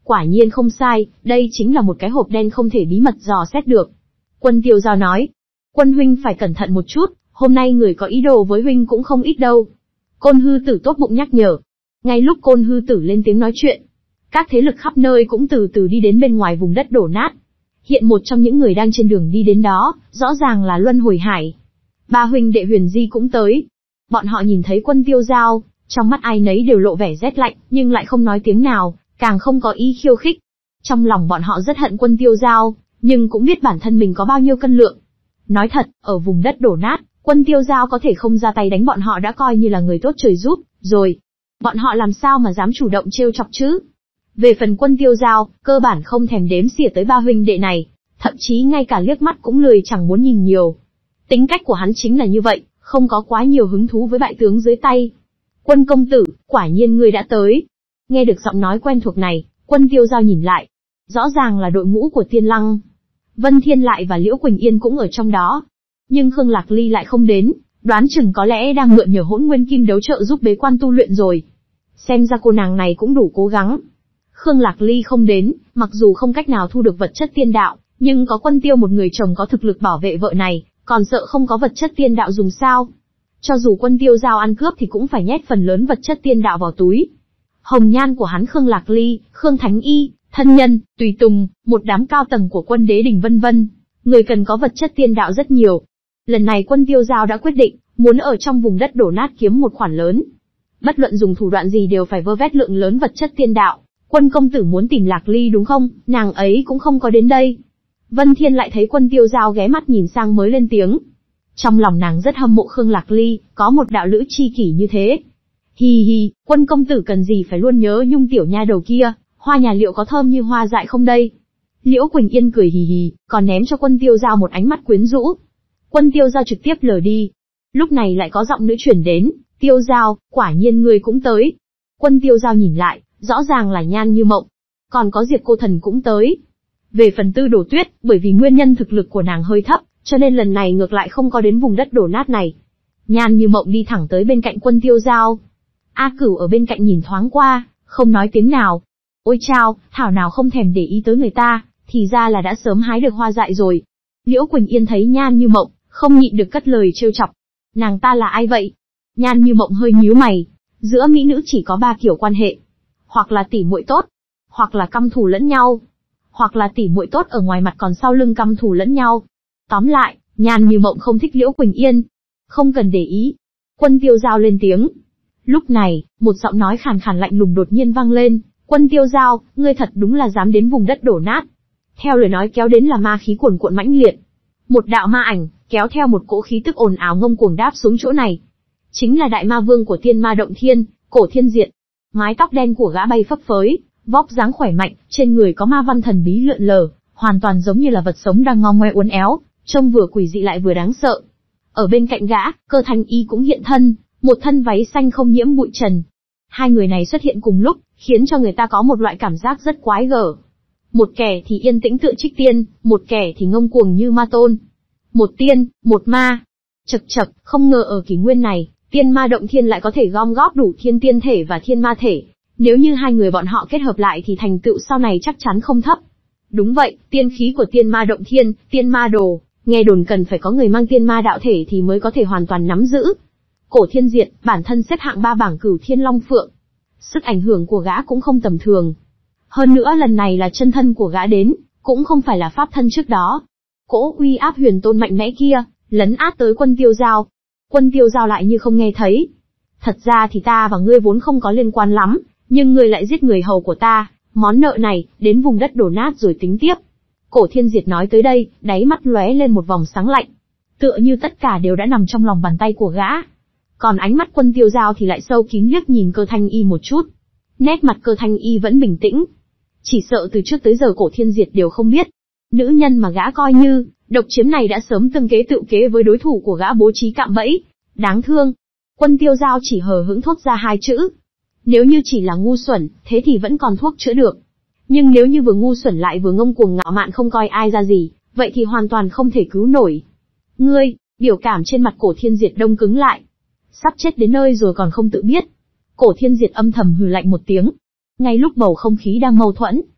Quả nhiên không sai, đây chính là một cái hộp đen không thể bí mật dò xét được. Quân Tiêu Giao nói, Quân huynh phải cẩn thận một chút, hôm nay người có ý đồ với huynh cũng không ít đâu. Côn Hư Tử tốt bụng nhắc nhở. Ngay lúc Côn Hư Tử lên tiếng nói chuyện, các thế lực khắp nơi cũng từ từ đi đến bên ngoài vùng đất đổ nát. Hiện một trong những người đang trên đường đi đến đó, rõ ràng là Luân Hồi Hải. Ba huynh đệ Huyền Di cũng tới. Bọn họ nhìn thấy Quân Tiêu Giao, trong mắt ai nấy đều lộ vẻ rét lạnh, nhưng lại không nói tiếng nào, càng không có ý khiêu khích. Trong lòng bọn họ rất hận Quân Tiêu Giao, nhưng cũng biết bản thân mình có bao nhiêu cân lượng. Nói thật, ở vùng đất đổ nát, Quân Tiêu Giao có thể không ra tay đánh bọn họ đã coi như là người tốt trời giúp, rồi. Bọn họ làm sao mà dám chủ động trêu chọc chứ? Về phần Quân Tiêu Giao, cơ bản không thèm đếm xỉa tới ba huynh đệ này, thậm chí ngay cả liếc mắt cũng lười chẳng muốn nhìn nhiều. Tính cách của hắn chính là như vậy, không có quá nhiều hứng thú với bại tướng dưới tay. Quân công tử, quả nhiên ngươi đã tới. Nghe được giọng nói quen thuộc này, Quân Tiêu Giao nhìn lại. Rõ ràng là đội ngũ của Tiên Lăng. Vân Thiên Lại và Liễu Quỳnh Yên cũng ở trong đó. Nhưng Khương Lạc Ly lại không đến, đoán chừng có lẽ đang mượn nhờ Hỗn Nguyên Kim Đấu trợ giúp bế quan tu luyện rồi. Xem ra cô nàng này cũng đủ cố gắng. Khương Lạc Ly không đến, mặc dù không cách nào thu được vật chất tiên đạo, nhưng có Quân Tiêu một người chồng có thực lực bảo vệ vợ này, còn sợ không có vật chất tiên đạo dùng sao? Cho dù Quân Tiêu Giao ăn cướp thì cũng phải nhét phần lớn vật chất tiên đạo vào túi. Hồng nhan của hắn Khương Lạc Ly, Khương Thánh Y, thân nhân, tùy tùng, một đám cao tầng của quân đế đình vân vân, người cần có vật chất tiên đạo rất nhiều. Lần này Quân Tiêu Giao đã quyết định, muốn ở trong vùng đất đổ nát kiếm một khoản lớn. Bất luận dùng thủ đoạn gì đều phải vơ vét lượng lớn vật chất tiên đạo. Quân công tử muốn tìm Lạc Ly đúng không, nàng ấy cũng không có đến đây. Vân Thiên lại thấy Quân Tiêu Giao ghé mắt nhìn sang mới lên tiếng. Trong lòng nàng rất hâm mộ Khương Lạc Ly, có một đạo lữ chi kỷ như thế. Hi hi, Quân công tử cần gì phải luôn nhớ nhung tiểu nha đầu kia, hoa nhà liệu có thơm như hoa dại không đây? Liễu Quỳnh Yên cười hì hì, còn ném cho Quân Tiêu Giao một ánh mắt quyến rũ. Quân Tiêu Giao trực tiếp lờ đi. Lúc này lại có giọng nữ chuyển đến, Tiêu Giao, quả nhiên ngươi cũng tới. Quân Tiêu Giao nhìn lại, rõ ràng là Nhan Như Mộng. Còn có Diệp Cô Thần cũng tới. Về phần Tư Đồ Tuyết, bởi vì nguyên nhân thực lực của nàng hơi thấp, cho nên lần này ngược lại không có đến vùng đất đổ nát này. Nhan Như Mộng đi thẳng tới bên cạnh Quân Tiêu Giao. A Cửu ở bên cạnh nhìn thoáng qua, không nói tiếng nào. Ôi chao, thảo nào không thèm để ý tới người ta, thì ra là đã sớm hái được hoa dại rồi. Liễu Quỳnh Yên thấy Nhan Như Mộng, không nhịn được cất lời trêu chọc. Nàng ta là ai vậy? Nhan Như Mộng hơi nhíu mày. Giữa mỹ nữ chỉ có ba kiểu quan hệ. Hoặc là tỉ muội tốt, hoặc là căm thù lẫn nhau, hoặc là tỉ muội tốt ở ngoài mặt còn sau lưng căm thù lẫn nhau. Tóm lại, Nhan Như Mộng không thích Liễu Quỳnh Yên. Không cần để ý. Quân Tiêu Giao lên tiếng. Lúc này, một giọng nói khàn khàn lạnh lùng đột nhiên vang lên. Quân Tiêu Giao, ngươi thật đúng là dám đến vùng đất đổ nát. Theo lời nói kéo đến là ma khí cuồn cuộn mãnh liệt. Một đạo ma ảnh, kéo theo một cỗ khí tức ồn ào ngông cuồng đáp xuống chỗ này. Chính là đại ma vương của Tiên Ma Động Thiên, Cổ Thiên Diệt. Mái tóc đen của gã bay phấp phới, vóc dáng khỏe mạnh, trên người có ma văn thần bí lượn lờ, hoàn toàn giống như là vật sống đang ngong ngoe uốn éo, trông vừa quỷ dị lại vừa đáng sợ. Ở bên cạnh gã, Cơ Thanh Y cũng hiện thân, một thân váy xanh không nhiễm bụi trần. Hai người này xuất hiện cùng lúc, khiến cho người ta có một loại cảm giác rất quái gở. Một kẻ thì yên tĩnh tựa trích tiên, một kẻ thì ngông cuồng như ma tôn. Một tiên, một ma. Chậc chậc, không ngờ ở kỷ nguyên này, Tiên Ma Động Thiên lại có thể gom góp đủ thiên tiên thể và thiên ma thể. Nếu như hai người bọn họ kết hợp lại thì thành tựu sau này chắc chắn không thấp. Đúng vậy, tiên khí của Tiên Ma Động Thiên, Tiên Ma Đồ, nghe đồn cần phải có người mang tiên ma đạo thể thì mới có thể hoàn toàn nắm giữ. Cổ Thiên Diệt, bản thân xếp hạng ba bảng Cửu Thiên Long Phượng. Sức ảnh hưởng của gã cũng không tầm thường. Hơn nữa lần này là chân thân của gã đến, cũng không phải là pháp thân trước đó. Cỗ uy áp huyền tôn mạnh mẽ kia, lấn át tới Quân Tiêu Giao. Quân Tiêu Giao lại như không nghe thấy. Thật ra thì ta và ngươi vốn không có liên quan lắm, nhưng ngươi lại giết người hầu của ta, món nợ này, đến vùng đất đổ nát rồi tính tiếp. Cổ Thiên Diệt nói tới đây, đáy mắt lóe lên một vòng sáng lạnh. Tựa như tất cả đều đã nằm trong lòng bàn tay của gã. Còn ánh mắt Quân Tiêu Giao thì lại sâu kín liếc nhìn Cơ Thanh Y một chút. Nét mặt Cơ Thanh Y vẫn bình tĩnh. Chỉ sợ từ trước tới giờ Cổ Thiên Diệt đều không biết. Nữ nhân mà gã coi như độc chiếm này đã sớm tương kế tự kế với đối thủ của gã bố trí cạm bẫy. Đáng thương. Quân Tiêu Giao chỉ hờ hững thốt ra hai chữ. Nếu như chỉ là ngu xuẩn, thế thì vẫn còn thuốc chữa được. Nhưng nếu như vừa ngu xuẩn lại vừa ngông cuồng ngạo mạn không coi ai ra gì, vậy thì hoàn toàn không thể cứu nổi. Ngươi, biểu cảm trên mặt Cổ Thiên Diệt đông cứng lại. Sắp chết đến nơi rồi còn không tự biết. Cổ Thiên Diệt âm thầm hừ lạnh một tiếng. Ngay lúc bầu không khí đang mâu thuẫn,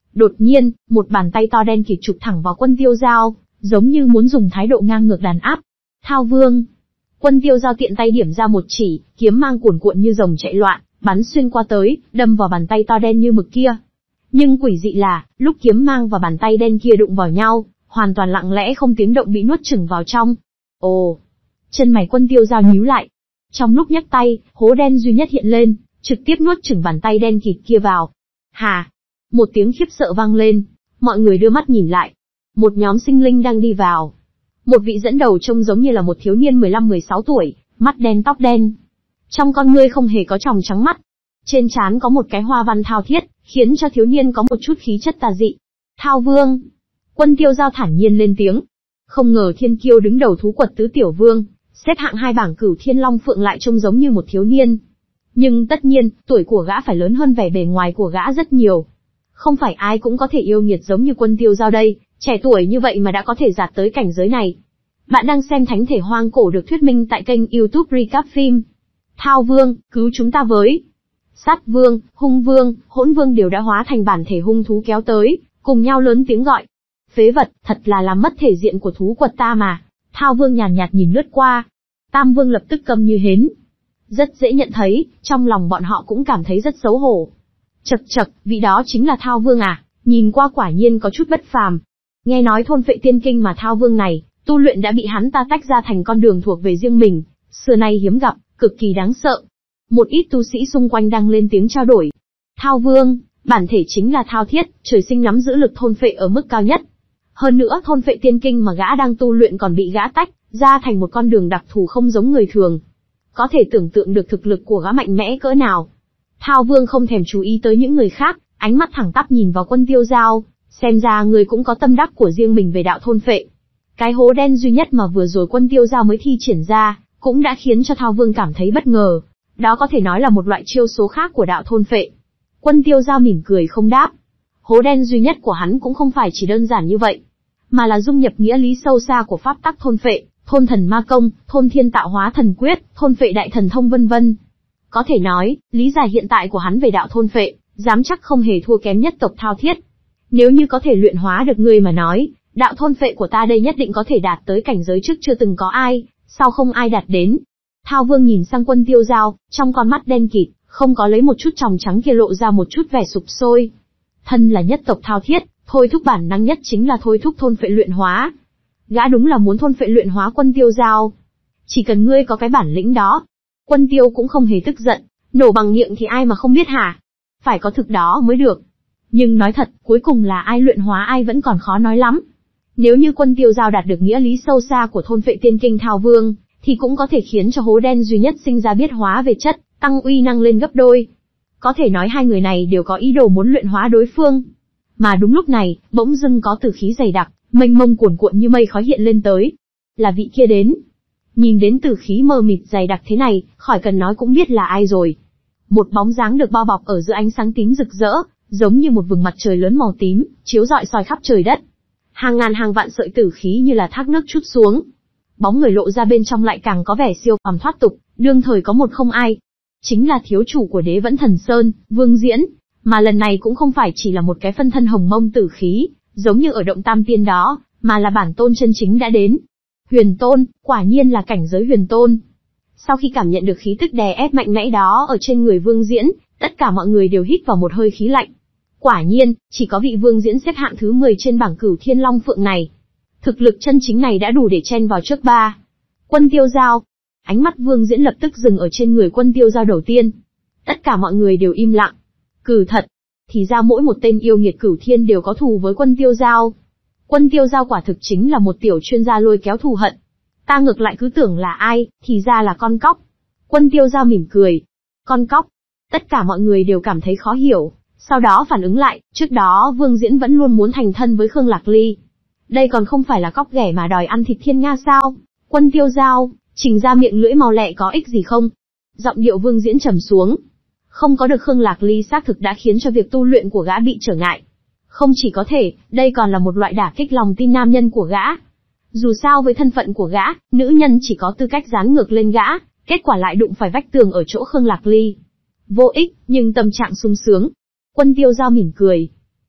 Đột nhiên, một bàn tay to đen kịt chụp thẳng vào Quân Tiêu Giao, giống như muốn dùng thái độ ngang ngược đàn áp. Thao Vương. Quân Tiêu Giao tiện tay điểm ra một chỉ, kiếm mang cuồn cuộn như rồng chạy loạn, bắn xuyên qua tới, đâm vào bàn tay to đen như mực kia. Nhưng quỷ dị là, lúc kiếm mang và bàn tay đen kia đụng vào nhau, hoàn toàn lặng lẽ không tiếng động bị nuốt chửng vào trong. Ồ! Chân mày Quân Tiêu Giao nhíu lại. Trong lúc nhấc tay, hố đen duy nhất hiện lên, trực tiếp nuốt chửng bàn tay đen kịt kia vào. Hà! Một tiếng khiếp sợ vang lên, mọi người đưa mắt nhìn lại. Một nhóm sinh linh đang đi vào. Một vị dẫn đầu trông giống như là một thiếu niên mười lăm mười sáu tuổi, mắt đen tóc đen. Trong con ngươi không hề có tròng trắng mắt. Trên trán có một cái hoa văn thao thiết, khiến cho thiếu niên có một chút khí chất tà dị. Thao Vương. Quân Tiêu Giao thản nhiên lên tiếng. Không ngờ thiên kiêu đứng đầu thú quật tứ tiểu vương, xếp hạng hai bảng cửu thiên long phượng lại trông giống như một thiếu niên. Nhưng tất nhiên, tuổi của gã phải lớn hơn vẻ bề ngoài của gã rất nhiều. Không phải ai cũng có thể yêu nghiệt giống như Quân Tiêu Giao đây, trẻ tuổi như vậy mà đã có thể đạt tới cảnh giới này. Bạn đang xem Thánh Thể Hoang Cổ được thuyết minh tại kênh YouTube Recap Phim. Thao Vương, cứu chúng ta với. Sát Vương, Hung Vương, Hỗn Vương đều đã hóa thành bản thể hung thú kéo tới, cùng nhau lớn tiếng gọi. Phế vật, thật là làm mất thể diện của thú quật ta mà. Thao Vương nhàn nhạt, nhạt nhìn lướt qua. Tam Vương lập tức câm như hến. Rất dễ nhận thấy, trong lòng bọn họ cũng cảm thấy rất xấu hổ. Chậc chậc, vị đó chính là Thao Vương à, nhìn qua quả nhiên có chút bất phàm. Nghe nói thôn phệ tiên kinh mà Thao Vương này, tu luyện đã bị hắn ta tách ra thành con đường thuộc về riêng mình, xưa nay hiếm gặp, cực kỳ đáng sợ. Một ít tu sĩ xung quanh đang lên tiếng trao đổi. Thao Vương, bản thể chính là Thao Thiết, trời sinh nắm giữ lực thôn phệ ở mức cao nhất. Hơn nữa thôn phệ tiên kinh mà gã đang tu luyện còn bị gã tách ra thành một con đường đặc thù không giống người thường. Có thể tưởng tượng được thực lực của gã mạnh mẽ cỡ nào. Thao Vương không thèm chú ý tới những người khác, ánh mắt thẳng tắp nhìn vào Quân Tiêu Giao, xem ra người cũng có tâm đắc của riêng mình về đạo thôn phệ. Cái hố đen duy nhất mà vừa rồi Quân Tiêu Giao mới thi triển ra, cũng đã khiến cho Thao Vương cảm thấy bất ngờ. Đó có thể nói là một loại chiêu số khác của đạo thôn phệ. Quân Tiêu Giao mỉm cười không đáp. Hố đen duy nhất của hắn cũng không phải chỉ đơn giản như vậy, mà là dung nhập nghĩa lý sâu xa của pháp tắc thôn phệ, thôn thần ma công, thôn thiên tạo hóa thần quyết, thôn phệ đại thần thông vân vân. Có thể nói, lý giải hiện tại của hắn về đạo thôn phệ, dám chắc không hề thua kém nhất tộc Thao Thiết. Nếu như có thể luyện hóa được ngươi mà nói, đạo thôn phệ của ta đây nhất định có thể đạt tới cảnh giới trước chưa từng có ai, sau không ai đạt đến. Thao Vương nhìn sang Quân Tiêu Giao, trong con mắt đen kịt, không có lấy một chút tròng trắng kia lộ ra một chút vẻ sụp sôi. Thân là nhất tộc Thao Thiết, thôi thúc bản năng nhất chính là thôi thúc thôn phệ luyện hóa. Gã đúng là muốn thôn phệ luyện hóa Quân Tiêu Giao. Chỉ cần ngươi có cái bản lĩnh đó. Quân Tiêu cũng không hề tức giận, nổ bằng miệng thì ai mà không biết hả? Phải có thực đó mới được. Nhưng nói thật, cuối cùng là ai luyện hóa ai vẫn còn khó nói lắm. Nếu như Quân Tiêu Giao đạt được nghĩa lý sâu xa của thôn phệ tiên kinh Thao Vương, thì cũng có thể khiến cho hố đen duy nhất sinh ra biết hóa về chất, tăng uy năng lên gấp đôi. Có thể nói hai người này đều có ý đồ muốn luyện hóa đối phương. Mà đúng lúc này, bỗng dưng có tử khí dày đặc, mênh mông cuồn cuộn như mây khói hiện lên tới. Là vị kia đến. Nhìn đến tử khí mờ mịt dày đặc thế này, khỏi cần nói cũng biết là ai rồi. Một bóng dáng được bao bọc ở giữa ánh sáng tím rực rỡ, giống như một vầng mặt trời lớn màu tím, chiếu rọi soi khắp trời đất. Hàng ngàn hàng vạn sợi tử khí như là thác nước trút xuống. Bóng người lộ ra bên trong lại càng có vẻ siêu phàm thoát tục, đương thời có một không ai. Chính là thiếu chủ của Đế Vẫn Thần Sơn, Vương Diễn, mà lần này cũng không phải chỉ là một cái phân thân hồng mông tử khí, giống như ở động Tam Tiên đó, mà là bản tôn chân chính đã đến. Huyền Tôn, quả nhiên là cảnh giới Huyền Tôn. Sau khi cảm nhận được khí tức đè ép mạnh mẽ đó ở trên người Vương Diễn, tất cả mọi người đều hít vào một hơi khí lạnh. Quả nhiên, chỉ có vị Vương Diễn xếp hạng thứ mười trên bảng Cửu Thiên Long Phượng này. Thực lực chân chính này đã đủ để chen vào trước ba. Quân Tiêu Giao. Ánh mắt Vương Diễn lập tức dừng ở trên người Quân Tiêu Giao đầu tiên. Tất cả mọi người đều im lặng. Cử thật. Thì ra mỗi một tên yêu nghiệt cửu thiên đều có thù với Quân Tiêu Giao. Quân Tiêu Giao quả thực chính là một tiểu chuyên gia lôi kéo thù hận. Ta ngược lại cứ tưởng là ai, thì ra là con cóc. Quân Tiêu Giao mỉm cười. Con cóc. Tất cả mọi người đều cảm thấy khó hiểu, sau đó phản ứng lại, trước đó Vương Diễn vẫn luôn muốn thành thân với Khương Lạc Ly. Đây còn không phải là cóc ghẻ mà đòi ăn thịt thiên nga sao? Quân Tiêu Giao, trình ra miệng lưỡi mau lẹ có ích gì không? Giọng điệu Vương Diễn trầm xuống. Không có được Khương Lạc Ly xác thực đã khiến cho việc tu luyện của gã bị trở ngại. Không chỉ có thể, đây còn là một loại đả kích lòng tin nam nhân của gã. Dù sao với thân phận của gã, nữ nhân chỉ có tư cách dán ngược lên gã, kết quả lại đụng phải vách tường ở chỗ Khương Lạc Ly. Vô ích, nhưng tâm trạng sung sướng. Quân Tiêu Giao mỉm cười.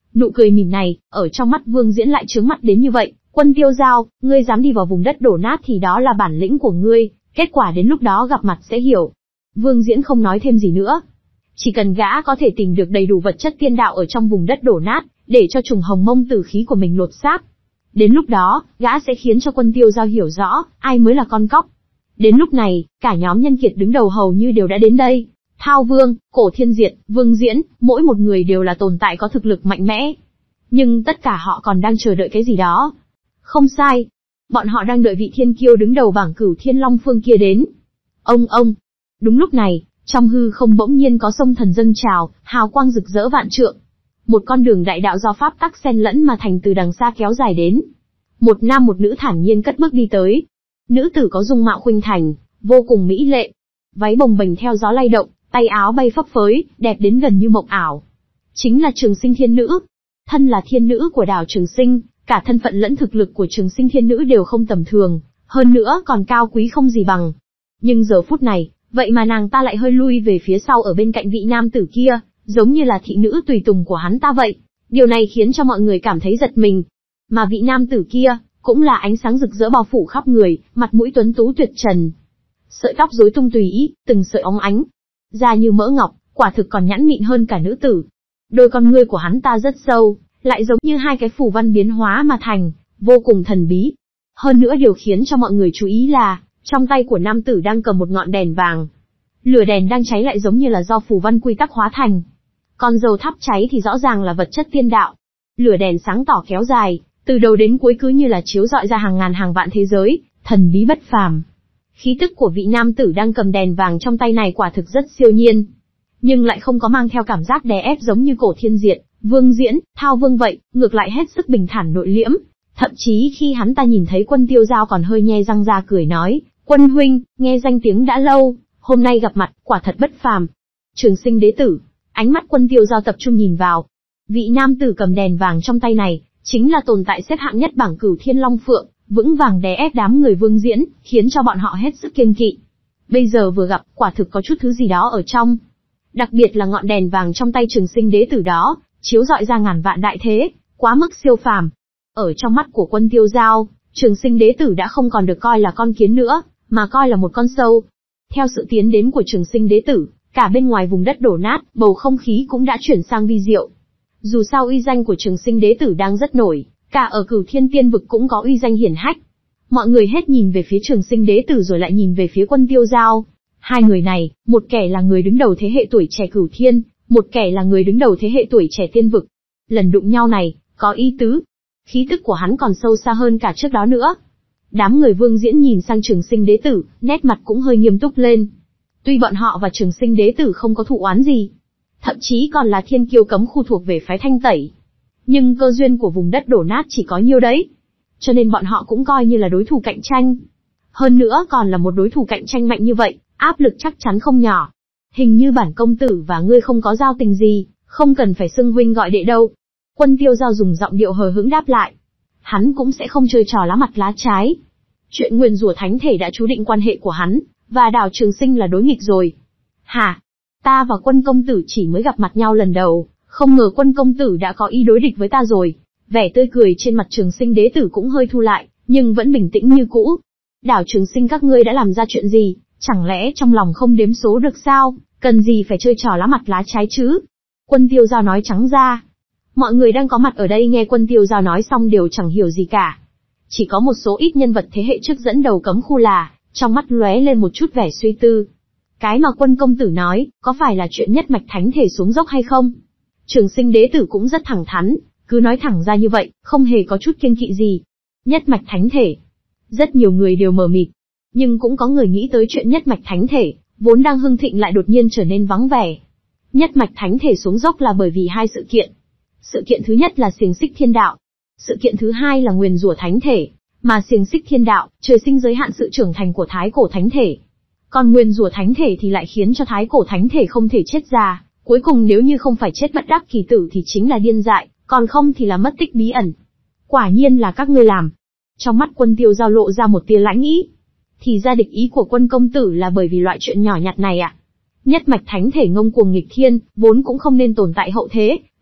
Nụ cười mỉm này, ở trong mắt Vương Diễn lại chướng mắt đến như vậy. Quân Tiêu Giao, ngươi dám đi vào vùng đất đổ nát thì đó là bản lĩnh của ngươi, kết quả đến lúc đó gặp mặt sẽ hiểu. Vương Diễn không nói thêm gì nữa. Chỉ cần gã có thể tìm được đầy đủ vật chất tiên đạo ở trong vùng đất đổ nát, để cho trùng hồng mông tử khí của mình lột xác. Đến lúc đó, gã sẽ khiến cho Quân Tiêu Giao hiểu rõ, ai mới là con cóc. Đến lúc này, cả nhóm nhân kiệt đứng đầu hầu như đều đã đến đây. Thao Vương, Cổ Thiên Diệt, Vương Diễn, mỗi một người đều là tồn tại có thực lực mạnh mẽ. Nhưng tất cả họ còn đang chờ đợi cái gì đó. Không sai. Bọn họ đang đợi vị thiên kiêu đứng đầu bảng Cửu Thiên Long Phương kia đến. Ông ông. Đúng lúc này, trong hư không bỗng nhiên có sông thần dâng trào, hào quang rực rỡ vạn trượng. Một con đường đại đạo do pháp tắc xen lẫn mà thành từ đằng xa kéo dài đến. Một nam một nữ thản nhiên cất bước đi tới. Nữ tử có dung mạo khuynh thành, vô cùng mỹ lệ. Váy bồng bềnh theo gió lay động, tay áo bay phấp phới, đẹp đến gần như mộng ảo. Chính là Trường Sinh Thiên Nữ. Thân là thiên nữ của đảo Trường Sinh, cả thân phận lẫn thực lực của Trường Sinh Thiên Nữ đều không tầm thường, hơn nữa còn cao quý không gì bằng. Nhưng giờ phút này, vậy mà nàng ta lại hơi lui về phía sau ở bên cạnh vị nam tử kia, giống như là thị nữ tùy tùng của hắn ta vậy. Điều này khiến cho mọi người cảm thấy giật mình. Mà vị nam tử kia, cũng là ánh sáng rực rỡ bao phủ khắp người, mặt mũi tuấn tú tuyệt trần. Sợi tóc rối tung tùy ý, từng sợi óng ánh. Da như mỡ ngọc, quả thực còn nhẵn mịn hơn cả nữ tử. Đôi con ngươi của hắn ta rất sâu, lại giống như hai cái phù văn biến hóa mà thành, vô cùng thần bí. Hơn nữa điều khiến cho mọi người chú ý là, trong tay của nam tử đang cầm một ngọn đèn vàng. Lửa đèn đang cháy lại giống như là do phù văn quy tắc hóa thành. Còn dầu thắp cháy thì rõ ràng là vật chất tiên đạo. Lửa đèn sáng tỏ kéo dài, từ đầu đến cuối cứ như là chiếu rọi ra hàng ngàn hàng vạn thế giới, thần bí bất phàm. Khí tức của vị nam tử đang cầm đèn vàng trong tay này quả thực rất siêu nhiên. Nhưng lại không có mang theo cảm giác đè ép giống như Cổ Thiên Diệt, Vương Diễn, Thao Vương vậy, ngược lại hết sức bình thản nội liễm. Thậm chí khi hắn ta nhìn thấy Quân Tiêu Giao còn hơi nhe răng ra cười nói, Quân huynh, nghe danh tiếng đã lâu, hôm nay gặp mặt, quả thật bất phàm. Trường Sinh đế tử, ánh mắt Quân Tiêu Giao tập trung nhìn vào. Vị nam tử cầm đèn vàng trong tay này, chính là tồn tại xếp hạng nhất bảng Cửu Thiên Long Phượng, vững vàng đè ép đám người Vương Diễn, khiến cho bọn họ hết sức kiêng kỵ. Bây giờ vừa gặp, quả thực có chút thứ gì đó ở trong. Đặc biệt là ngọn đèn vàng trong tay Trường Sinh đế tử đó, chiếu rọi ra ngàn vạn đại thế, quá mức siêu phàm. Ở trong mắt của Quân Tiêu Giao, Trường Sinh đế tử đã không còn được coi là con kiến nữa, mà coi là một con sâu. Theo sự tiến đến của Trường Sinh đế tử, cả bên ngoài vùng đất đổ nát, bầu không khí cũng đã chuyển sang vi diệu. Dù sao uy danh của Trường Sinh đế tử đang rất nổi, cả ở Cửu Thiên Tiên vực cũng có uy danh hiển hách. Mọi người hết nhìn về phía Trường Sinh đế tử rồi lại nhìn về phía Quân Tiêu Giao. Hai người này, một kẻ là người đứng đầu thế hệ tuổi trẻ Cửu Thiên, một kẻ là người đứng đầu thế hệ tuổi trẻ Tiên vực. Lần đụng nhau này, có ý tứ. Khí tức của hắn còn sâu xa hơn cả trước đó nữa. Đám người Vương Diễn nhìn sang Trường Sinh đế tử, nét mặt cũng hơi nghiêm túc lên. Tuy bọn họ và Trường Sinh đế tử không có thù oán gì, thậm chí còn là thiên kiêu cấm khu thuộc về phái Thanh Tẩy, nhưng cơ duyên của vùng đất đổ nát chỉ có nhiêu đấy. Cho nên bọn họ cũng coi như là đối thủ cạnh tranh. Hơn nữa còn là một đối thủ cạnh tranh mạnh như vậy, áp lực chắc chắn không nhỏ. Hình như bản công tử và ngươi không có giao tình gì, không cần phải xưng huynh gọi đệ đâu. Quân Tiêu Giao dùng giọng điệu hờ hững đáp lại. Hắn cũng sẽ không chơi trò lá mặt lá trái. Chuyện nguyền rủa thánh thể đã chú định quan hệ của hắn, và đảo Trường Sinh là đối nghịch rồi. Hả? Ta và Quân công tử chỉ mới gặp mặt nhau lần đầu, không ngờ Quân công tử đã có ý đối địch với ta rồi. Vẻ tươi cười trên mặt Trường Sinh đế tử cũng hơi thu lại, nhưng vẫn bình tĩnh như cũ. Đảo Trường Sinh các ngươi đã làm ra chuyện gì, chẳng lẽ trong lòng không đếm số được sao, cần gì phải chơi trò lá mặt lá trái chứ? Quân Tiêu Giao nói trắng ra. Mọi người đang có mặt ở đây nghe Quân Tiêu Giao nói xong đều chẳng hiểu gì cả. Chỉ có một số ít nhân vật thế hệ trước dẫn đầu cấm khu là, trong mắt lóe lên một chút vẻ suy tư. Cái mà Quân công tử nói, có phải là chuyện nhất mạch thánh thể xuống dốc hay không? Trường Sinh đế tử cũng rất thẳng thắn, cứ nói thẳng ra như vậy, không hề có chút kiêng kỵ gì. Nhất mạch thánh thể. Rất nhiều người đều mờ mịt. Nhưng cũng có người nghĩ tới chuyện nhất mạch thánh thể, vốn đang hưng thịnh lại đột nhiên trở nên vắng vẻ. Nhất mạch thánh thể xuống dốc là bởi vì hai sự kiện. Sự kiện thứ nhất là xiềng xích thiên đạo. Sự kiện thứ hai là nguyền rủa thánh thể, mà xiềng xích thiên đạo, trời sinh giới hạn sự trưởng thành của thái cổ thánh thể. Còn nguyền rủa thánh thể thì lại khiến cho thái cổ thánh thể không thể chết ra, cuối cùng nếu như không phải chết bất đắc kỳ tử thì chính là điên dại, còn không thì là mất tích bí ẩn. Quả nhiên là các ngươi làm. Trong mắt Quân Tiêu Giao lộ ra một tia lãnh ý. Thì ra địch ý của Quân công tử là bởi vì loại chuyện nhỏ nhặt này ạ. À? Nhất mạch thánh thể ngông cuồng nghịch thiên, vốn cũng không nên tồn tại hậu thế,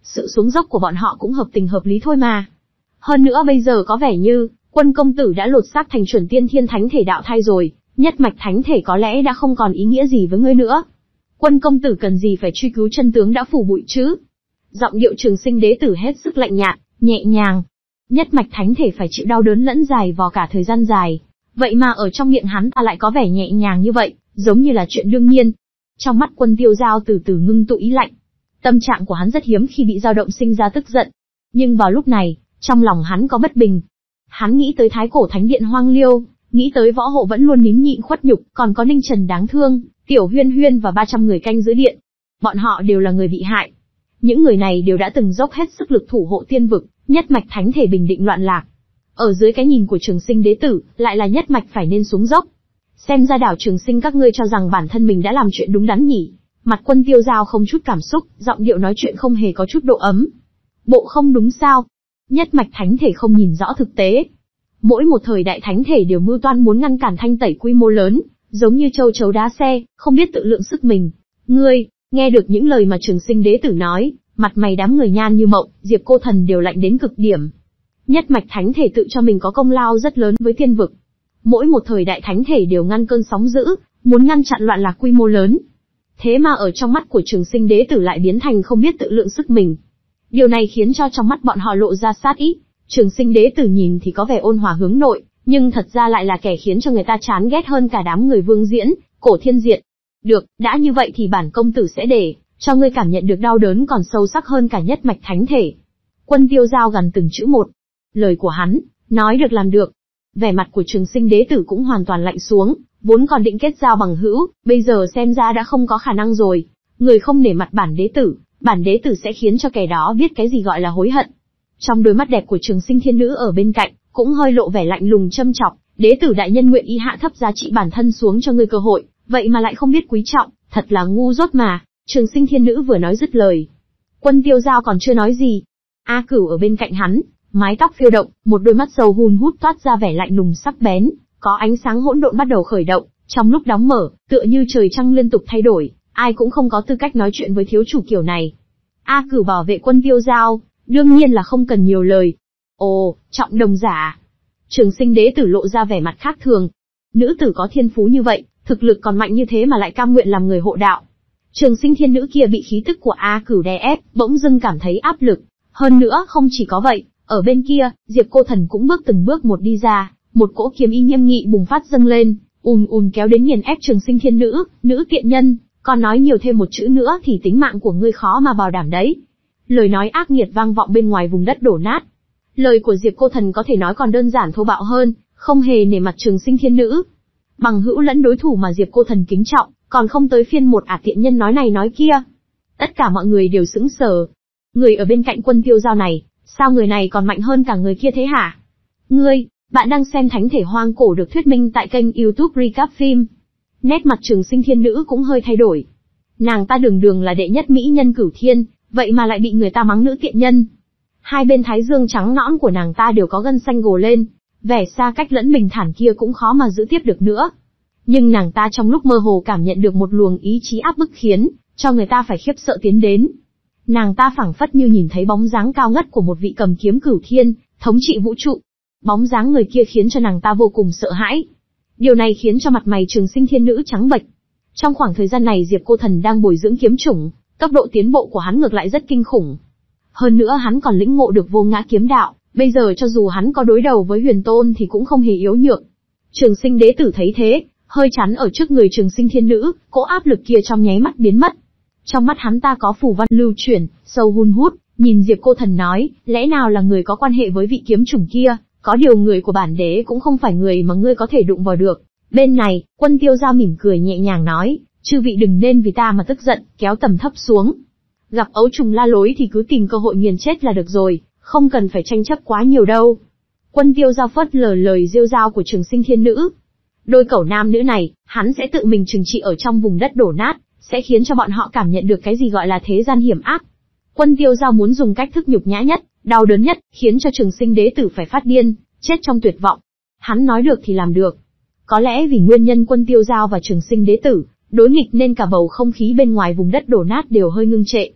Sự xuống dốc của bọn họ cũng hợp tình hợp lý thôi mà. Hơn nữa bây giờ có vẻ như, Quân công tử đã lột xác thành chuẩn tiên thiên thánh thể đạo thai rồi, nhất mạch thánh thể có lẽ đã không còn ý nghĩa gì với ngươi nữa. Quân công tử cần gì phải truy cứu chân tướng đã phủ bụi chứ? Giọng điệu Trường Sinh đế tử hết sức lạnh nhạt, nhẹ nhàng. Nhất mạch thánh thể phải chịu đau đớn lẫn dài vò cả thời gian dài. Vậy mà ở trong miệng hắn ta lại có vẻ nhẹ nhàng như vậy, giống như là chuyện đương nhiên. Trong mắt Quân Tiêu Giao từ từ ngưng tụ ý lạnh. Tâm trạng của hắn rất hiếm khi bị dao động sinh ra tức giận. Nhưng vào lúc này, trong lòng hắn có bất bình. Hắn nghĩ tới Thái Cổ Thánh Điện hoang liêu, nghĩ tới Võ Hộ vẫn luôn nín nhịn khuất nhục, còn có Ninh Trần đáng thương, Tiểu Huyên Huyên và ba trăm người canh giữ điện. Bọn họ đều là người bị hại. Những người này đều đã từng dốc hết sức lực thủ hộ tiên vực, nhất mạch thánh thể bình định loạn lạc. Ở dưới cái nhìn của Trường Sinh đế tử, lại là nhất mạch phải nên xuống dốc. Xem ra đảo Trường Sinh các ngươi cho rằng bản thân mình đã làm chuyện đúng đắn nhỉ? Mặt Quân Tiêu Giao không chút cảm xúc, giọng điệu nói chuyện không hề có chút độ ấm. Bộ không đúng sao? Nhất mạch thánh thể không nhìn rõ thực tế. Mỗi một thời đại thánh thể đều mưu toan muốn ngăn cản thanh tẩy quy mô lớn, giống như châu chấu đá xe, không biết tự lượng sức mình. Ngươi, nghe được những lời mà Trường Sinh đế tử nói, mặt mày đám người Nhan Như Mộng, Diệp Cô Thần đều lạnh đến cực điểm. Nhất mạch thánh thể tự cho mình có công lao rất lớn với tiên vực. Mỗi một thời đại thánh thể đều ngăn cơn sóng dữ, muốn ngăn chặn loạn lạc quy mô lớn. Thế mà ở trong mắt của Trường Sinh đế tử lại biến thành không biết tự lượng sức mình. Điều này khiến cho trong mắt bọn họ lộ ra sát ý. Trường Sinh đế tử nhìn thì có vẻ ôn hòa hướng nội, nhưng thật ra lại là kẻ khiến cho người ta chán ghét hơn cả đám người Vương Diễn, Cổ Thiên Diệt. Được, đã như vậy thì bản công tử sẽ để cho ngươi cảm nhận được đau đớn còn sâu sắc hơn cả nhất mạch thánh thể. Quân Tiêu Giao gần từng chữ một. Lời của hắn, nói được làm được. Vẻ mặt của Trường Sinh đế tử cũng hoàn toàn lạnh xuống, vốn còn định kết giao bằng hữu, bây giờ xem ra đã không có khả năng rồi. Người không nể mặt bản đế tử, bản đế tử sẽ khiến cho kẻ đó biết cái gì gọi là hối hận. Trong đôi mắt đẹp của Trường Sinh thiên nữ ở bên cạnh, cũng hơi lộ vẻ lạnh lùng châm chọc, đế tử đại nhân nguyện ý hạ thấp giá trị bản thân xuống cho ngươi cơ hội, vậy mà lại không biết quý trọng, thật là ngu dốt mà. Trường Sinh thiên nữ vừa nói dứt lời. Quân Tiêu Giao còn chưa nói gì. A Cửu ở bên cạnh hắn, mái tóc phiêu động, một đôi mắt sâu hun hút toát ra vẻ lạnh lùng sắc bén, có ánh sáng hỗn độn bắt đầu khởi động, trong lúc đóng mở, tựa như trời trăng liên tục thay đổi, ai cũng không có tư cách nói chuyện với thiếu chủ kiểu này. A Cửu bảo vệ Quân Tiêu Giao, đương nhiên là không cần nhiều lời. Ồ, trọng đồng giả. Trường Sinh đế tử lộ ra vẻ mặt khác thường. Nữ tử có thiên phú như vậy, thực lực còn mạnh như thế mà lại cam nguyện làm người hộ đạo. Trường Sinh thiên nữ kia bị khí tức của A Cửu đè ép, bỗng dưng cảm thấy áp lực. Hơn nữa không chỉ có vậy, ở bên kia, Diệp Cô Thần cũng bước từng bước một đi ra, một cỗ kiếm ý nghiêm nghị bùng phát dâng lên, ùn ùn kéo đến nghiền ép Trường Sinh thiên nữ, nữ tiện nhân, còn nói nhiều thêm một chữ nữa thì tính mạng của ngươi khó mà bảo đảm đấy. Lời nói ác nghiệt vang vọng bên ngoài vùng đất đổ nát. Lời của Diệp Cô Thần có thể nói còn đơn giản thô bạo hơn, không hề nể mặt Trường Sinh thiên nữ. Bằng hữu lẫn đối thủ mà Diệp Cô Thần kính trọng, còn không tới phiên một ả tiện nhân nói này nói kia. Tất cả mọi người đều sững sờ. Người ở bên cạnh Quân Tiêu Giao này, sao người này còn mạnh hơn cả người kia thế hả? Ngươi, bạn đang xem Thánh thể hoang cổ được thuyết minh tại kênh YouTube Recap Phim. Nét mặt Trường Sinh thiên nữ cũng hơi thay đổi. Nàng ta đường đường là đệ nhất mỹ nhân cửu thiên, vậy mà lại bị người ta mắng nữ tiện nhân. Hai bên thái dương trắng nõn của nàng ta đều có gân xanh gồ lên, vẻ xa cách lẫn bình thản kia cũng khó mà giữ tiếp được nữa. Nhưng nàng ta trong lúc mơ hồ cảm nhận được một luồng ý chí áp bức khiến cho người ta phải khiếp sợ tiến đến. Nàng ta phảng phất như nhìn thấy bóng dáng cao ngất của một vị cầm kiếm cửu thiên, thống trị vũ trụ. Bóng dáng người kia khiến cho nàng ta vô cùng sợ hãi. Điều này khiến cho mặt mày Trường Sinh thiên nữ trắng bệch. Trong khoảng thời gian này Diệp Cô Thần đang bồi dưỡng kiếm chủng, tốc độ tiến bộ của hắn ngược lại rất kinh khủng. Hơn nữa hắn còn lĩnh ngộ được vô ngã kiếm đạo, bây giờ cho dù hắn có đối đầu với Huyền Tôn thì cũng không hề yếu nhược. Trường Sinh đế tử thấy thế, hơi chắn ở trước người Trường Sinh thiên nữ, cỗ áp lực kia trong nháy mắt biến mất. Trong mắt hắn ta có phù văn lưu chuyển, sâu hun hút, nhìn Diệp Cô Thần nói, lẽ nào là người có quan hệ với vị kiếm chủng kia, có điều người của bản đế cũng không phải người mà ngươi có thể đụng vào được. Bên này, Quân Tiêu Giao mỉm cười nhẹ nhàng nói, chư vị đừng nên vì ta mà tức giận, kéo tầm thấp xuống. Gặp ấu trùng la lối thì cứ tìm cơ hội nghiền chết là được rồi, không cần phải tranh chấp quá nhiều đâu. Quân Tiêu Giao phớt lờ lời rêu rao của Trường Sinh thiên nữ. Đôi cẩu nam nữ này, hắn sẽ tự mình trừng trị ở trong vùng đất đổ nát, sẽ khiến cho bọn họ cảm nhận được cái gì gọi là thế gian hiểm ác. Quân Tiêu Giao muốn dùng cách thức nhục nhã nhất, đau đớn nhất, khiến cho Trường Sinh đế tử phải phát điên, chết trong tuyệt vọng. Hắn nói được thì làm được. Có lẽ vì nguyên nhân Quân Tiêu Giao và Trường Sinh đế tử đối nghịch nên cả bầu không khí bên ngoài vùng đất đổ nát đều hơi ngưng trệ.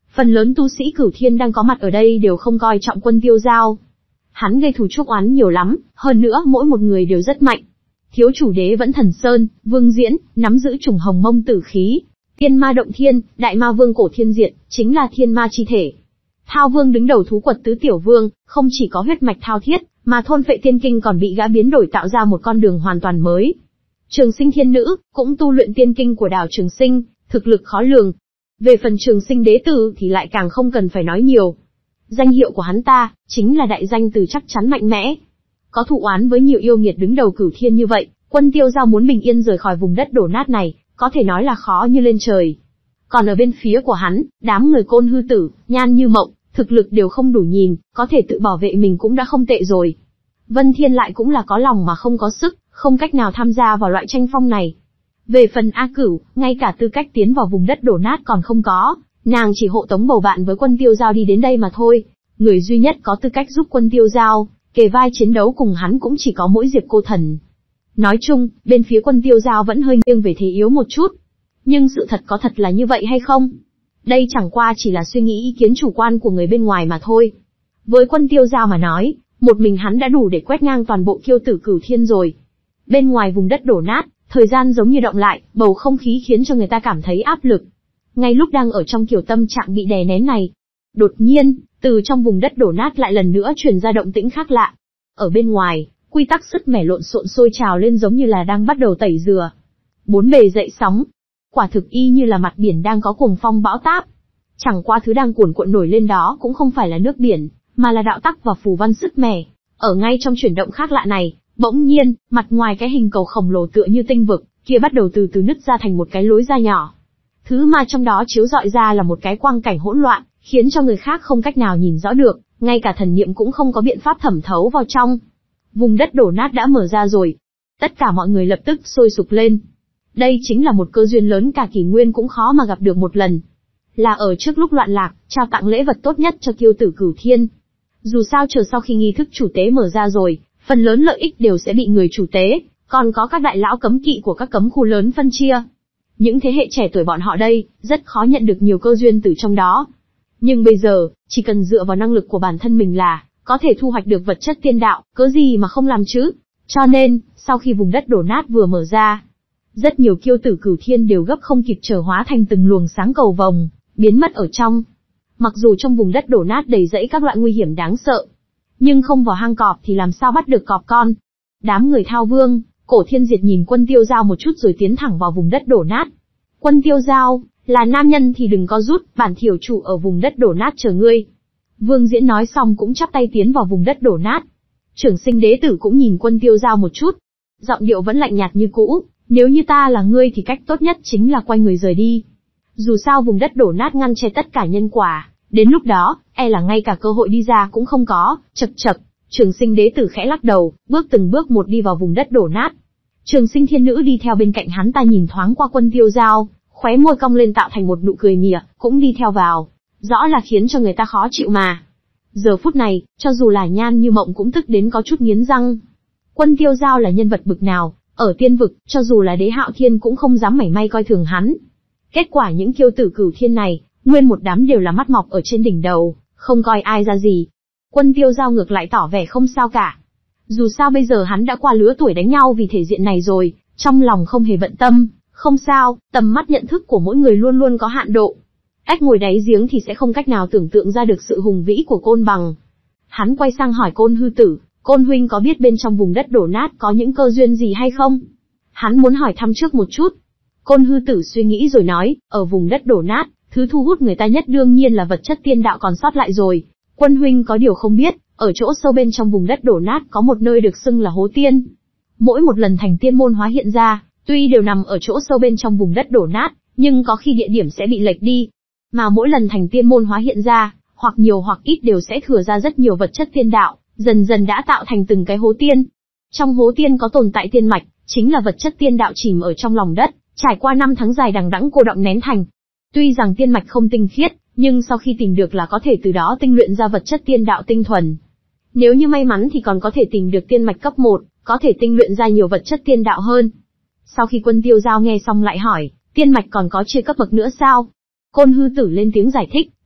Phần lớn tu sĩ Cửu Thiên đang có mặt ở đây đều không coi trọng Quân Tiêu Giao. Hắn gây thù chuốc oán nhiều lắm, hơn nữa mỗi một người đều rất mạnh. Thiếu chủ đế vẫn Thần Sơn, Vương Diễn, nắm giữ trùng hồng mông tử khí. Tiên ma động thiên, đại ma vương cổ thiên diệt, chính là thiên ma chi thể. Thao Vương đứng đầu thú quật tứ tiểu vương, không chỉ có huyết mạch thao thiết, mà thôn phệ tiên kinh còn bị gã biến đổi tạo ra một con đường hoàn toàn mới. Trường Sinh Thiên Nữ, cũng tu luyện tiên kinh của đảo Trường Sinh, thực lực khó lường. Về phần Trường Sinh Đế Tử thì lại càng không cần phải nói nhiều. Danh hiệu của hắn ta, chính là đại danh từ chắc chắn mạnh mẽ. Có thù oán với nhiều yêu nghiệt đứng đầu Cửu Thiên như vậy, Quân Tiêu Giao muốn bình yên rời khỏi vùng đất đổ nát này, có thể nói là khó như lên trời. Còn ở bên phía của hắn, đám người Côn Hư Tử, Nhan Như Mộng, thực lực đều không đủ nhìn, có thể tự bảo vệ mình cũng đã không tệ rồi. Vân Thiên lại cũng là có lòng mà không có sức, không cách nào tham gia vào loại tranh phong này. Về phần A Cửu, ngay cả tư cách tiến vào vùng đất đổ nát còn không có, nàng chỉ hộ tống bầu bạn với Quân Tiêu Giao đi đến đây mà thôi. Người duy nhất có tư cách giúp Quân Tiêu Giao, kề vai chiến đấu cùng hắn cũng chỉ có mỗi Diệp Cô Thần. Nói chung, bên phía Quân Tiêu Giao vẫn hơi nghiêng về thế yếu một chút. Nhưng sự thật có thật là như vậy hay không? Đây chẳng qua chỉ là suy nghĩ ý kiến chủ quan của người bên ngoài mà thôi. Với Quân Tiêu Giao mà nói, một mình hắn đã đủ để quét ngang toàn bộ kiêu tử Cửu Thiên rồi. Bên ngoài vùng đất đổ nát, thời gian giống như động lại, bầu không khí khiến cho người ta cảm thấy áp lực. Ngay lúc đang ở trong kiểu tâm trạng bị đè nén này, đột nhiên, từ trong vùng đất đổ nát lại lần nữa truyền ra động tĩnh khác lạ. Ở bên ngoài, quy tắc sứt mẻ lộn xộn sôi trào lên giống như là đang bắt đầu tẩy rửa. Bốn bề dậy sóng, quả thực y như là mặt biển đang có cuồng phong bão táp. Chẳng qua thứ đang cuồn cuộn nổi lên đó cũng không phải là nước biển, mà là đạo tắc và phù văn sứt mẻ. Ở ngay trong chuyển động khác lạ này, bỗng nhiên, mặt ngoài cái hình cầu khổng lồ tựa như tinh vực, kia bắt đầu từ từ nứt ra thành một cái lối ra nhỏ. Thứ mà trong đó chiếu rọi ra là một cái quang cảnh hỗn loạn, khiến cho người khác không cách nào nhìn rõ được, ngay cả thần niệm cũng không có biện pháp thẩm thấu vào trong. Vùng đất đổ nát đã mở ra rồi. Tất cả mọi người lập tức sôi sục lên. Đây chính là một cơ duyên lớn cả kỷ nguyên cũng khó mà gặp được một lần. Là ở trước lúc loạn lạc, trao tặng lễ vật tốt nhất cho kiêu tử Cửu Thiên. Dù sao chờ sau khi nghi thức chủ tế mở ra rồi, phần lớn lợi ích đều sẽ bị người chủ tế, còn có các đại lão cấm kỵ của các cấm khu lớn phân chia. Những thế hệ trẻ tuổi bọn họ đây, rất khó nhận được nhiều cơ duyên từ trong đó. Nhưng bây giờ, chỉ cần dựa vào năng lực của bản thân mình là, có thể thu hoạch được vật chất tiên đạo, cớ gì mà không làm chứ. Cho nên, sau khi vùng đất đổ nát vừa mở ra, rất nhiều kiêu tử Cửu Thiên đều gấp không kịp chờ hóa thành từng luồng sáng cầu vồng, biến mất ở trong. Mặc dù trong vùng đất đổ nát đầy rẫy các loại nguy hiểm đáng sợ, nhưng không vào hang cọp thì làm sao bắt được cọp con. Đám người Thao Vương, Cổ Thiên Diệt nhìn Quân Tiêu Giao một chút rồi tiến thẳng vào vùng đất đổ nát. Quân Tiêu Giao, là nam nhân thì đừng có rút, bản thiểu chủ ở vùng đất đổ nát chờ ngươi. Vương Diễn nói xong cũng chắp tay tiến vào vùng đất đổ nát. Trường Sinh Đế Tử cũng nhìn Quân Tiêu Giao một chút. Giọng điệu vẫn lạnh nhạt như cũ, nếu như ta là ngươi thì cách tốt nhất chính là quay người rời đi. Dù sao vùng đất đổ nát ngăn che tất cả nhân quả, đến lúc đó, e là ngay cả cơ hội đi ra cũng không có. Chậc chậc, Trường Sinh Đế Tử khẽ lắc đầu, bước từng bước một đi vào vùng đất đổ nát. Trường Sinh Thiên Nữ đi theo bên cạnh hắn ta nhìn thoáng qua Quân Tiêu Giao, khóe môi cong lên tạo thành một nụ cười mỉa, cũng đi theo vào. Rõ là khiến cho người ta khó chịu mà. Giờ phút này, cho dù là Nhan Như Mộng cũng tức đến có chút nghiến răng. Quân Tiêu Giao là nhân vật bực nào, ở tiên vực, cho dù là Đế Hạo Thiên cũng không dám mảy may coi thường hắn. Kết quả những kiêu tử Cửu Thiên này, nguyên một đám đều là mắt mọc ở trên đỉnh đầu, không coi ai ra gì. Quân Tiêu Giao ngược lại tỏ vẻ không sao cả. Dù sao bây giờ hắn đã qua lứa tuổi đánh nhau vì thể diện này rồi, trong lòng không hề bận tâm, không sao, tầm mắt nhận thức của mỗi người luôn luôn có hạn độ. Ếch ngồi đáy giếng thì sẽ không cách nào tưởng tượng ra được sự hùng vĩ của Côn Bằng. Hắn quay sang hỏi Côn Hư Tử, Côn huynh có biết bên trong vùng đất đổ nát có những cơ duyên gì hay không? Hắn muốn hỏi thăm trước một chút. Côn Hư Tử suy nghĩ rồi nói, ở vùng đất đổ nát, thứ thu hút người ta nhất đương nhiên là vật chất tiên đạo còn sót lại rồi. Quân huynh có điều không biết, ở chỗ sâu bên trong vùng đất đổ nát có một nơi được xưng là Hố Tiên. Mỗi một lần thành tiên môn hóa hiện ra, tuy đều nằm ở chỗ sâu bên trong vùng đất đổ nát, nhưng có khi địa điểm sẽ bị lệch đi. Mà mỗi lần thành tiên môn hóa hiện ra, hoặc nhiều hoặc ít đều sẽ thừa ra rất nhiều vật chất tiên đạo, dần dần đã tạo thành từng cái hố tiên. Trong hố tiên có tồn tại tiên mạch, chính là vật chất tiên đạo chìm ở trong lòng đất, trải qua năm tháng dài đằng đẵng cô đọng nén thành. Tuy rằng tiên mạch không tinh khiết, nhưng sau khi tìm được là có thể từ đó tinh luyện ra vật chất tiên đạo tinh thuần. Nếu như may mắn thì còn có thể tìm được tiên mạch cấp một, có thể tinh luyện ra nhiều vật chất tiên đạo hơn. Sau khi Quân Tiêu Giao nghe xong lại hỏi, tiên mạch còn có chia cấp bậc nữa sao? Côn Hư Tử lên tiếng giải thích,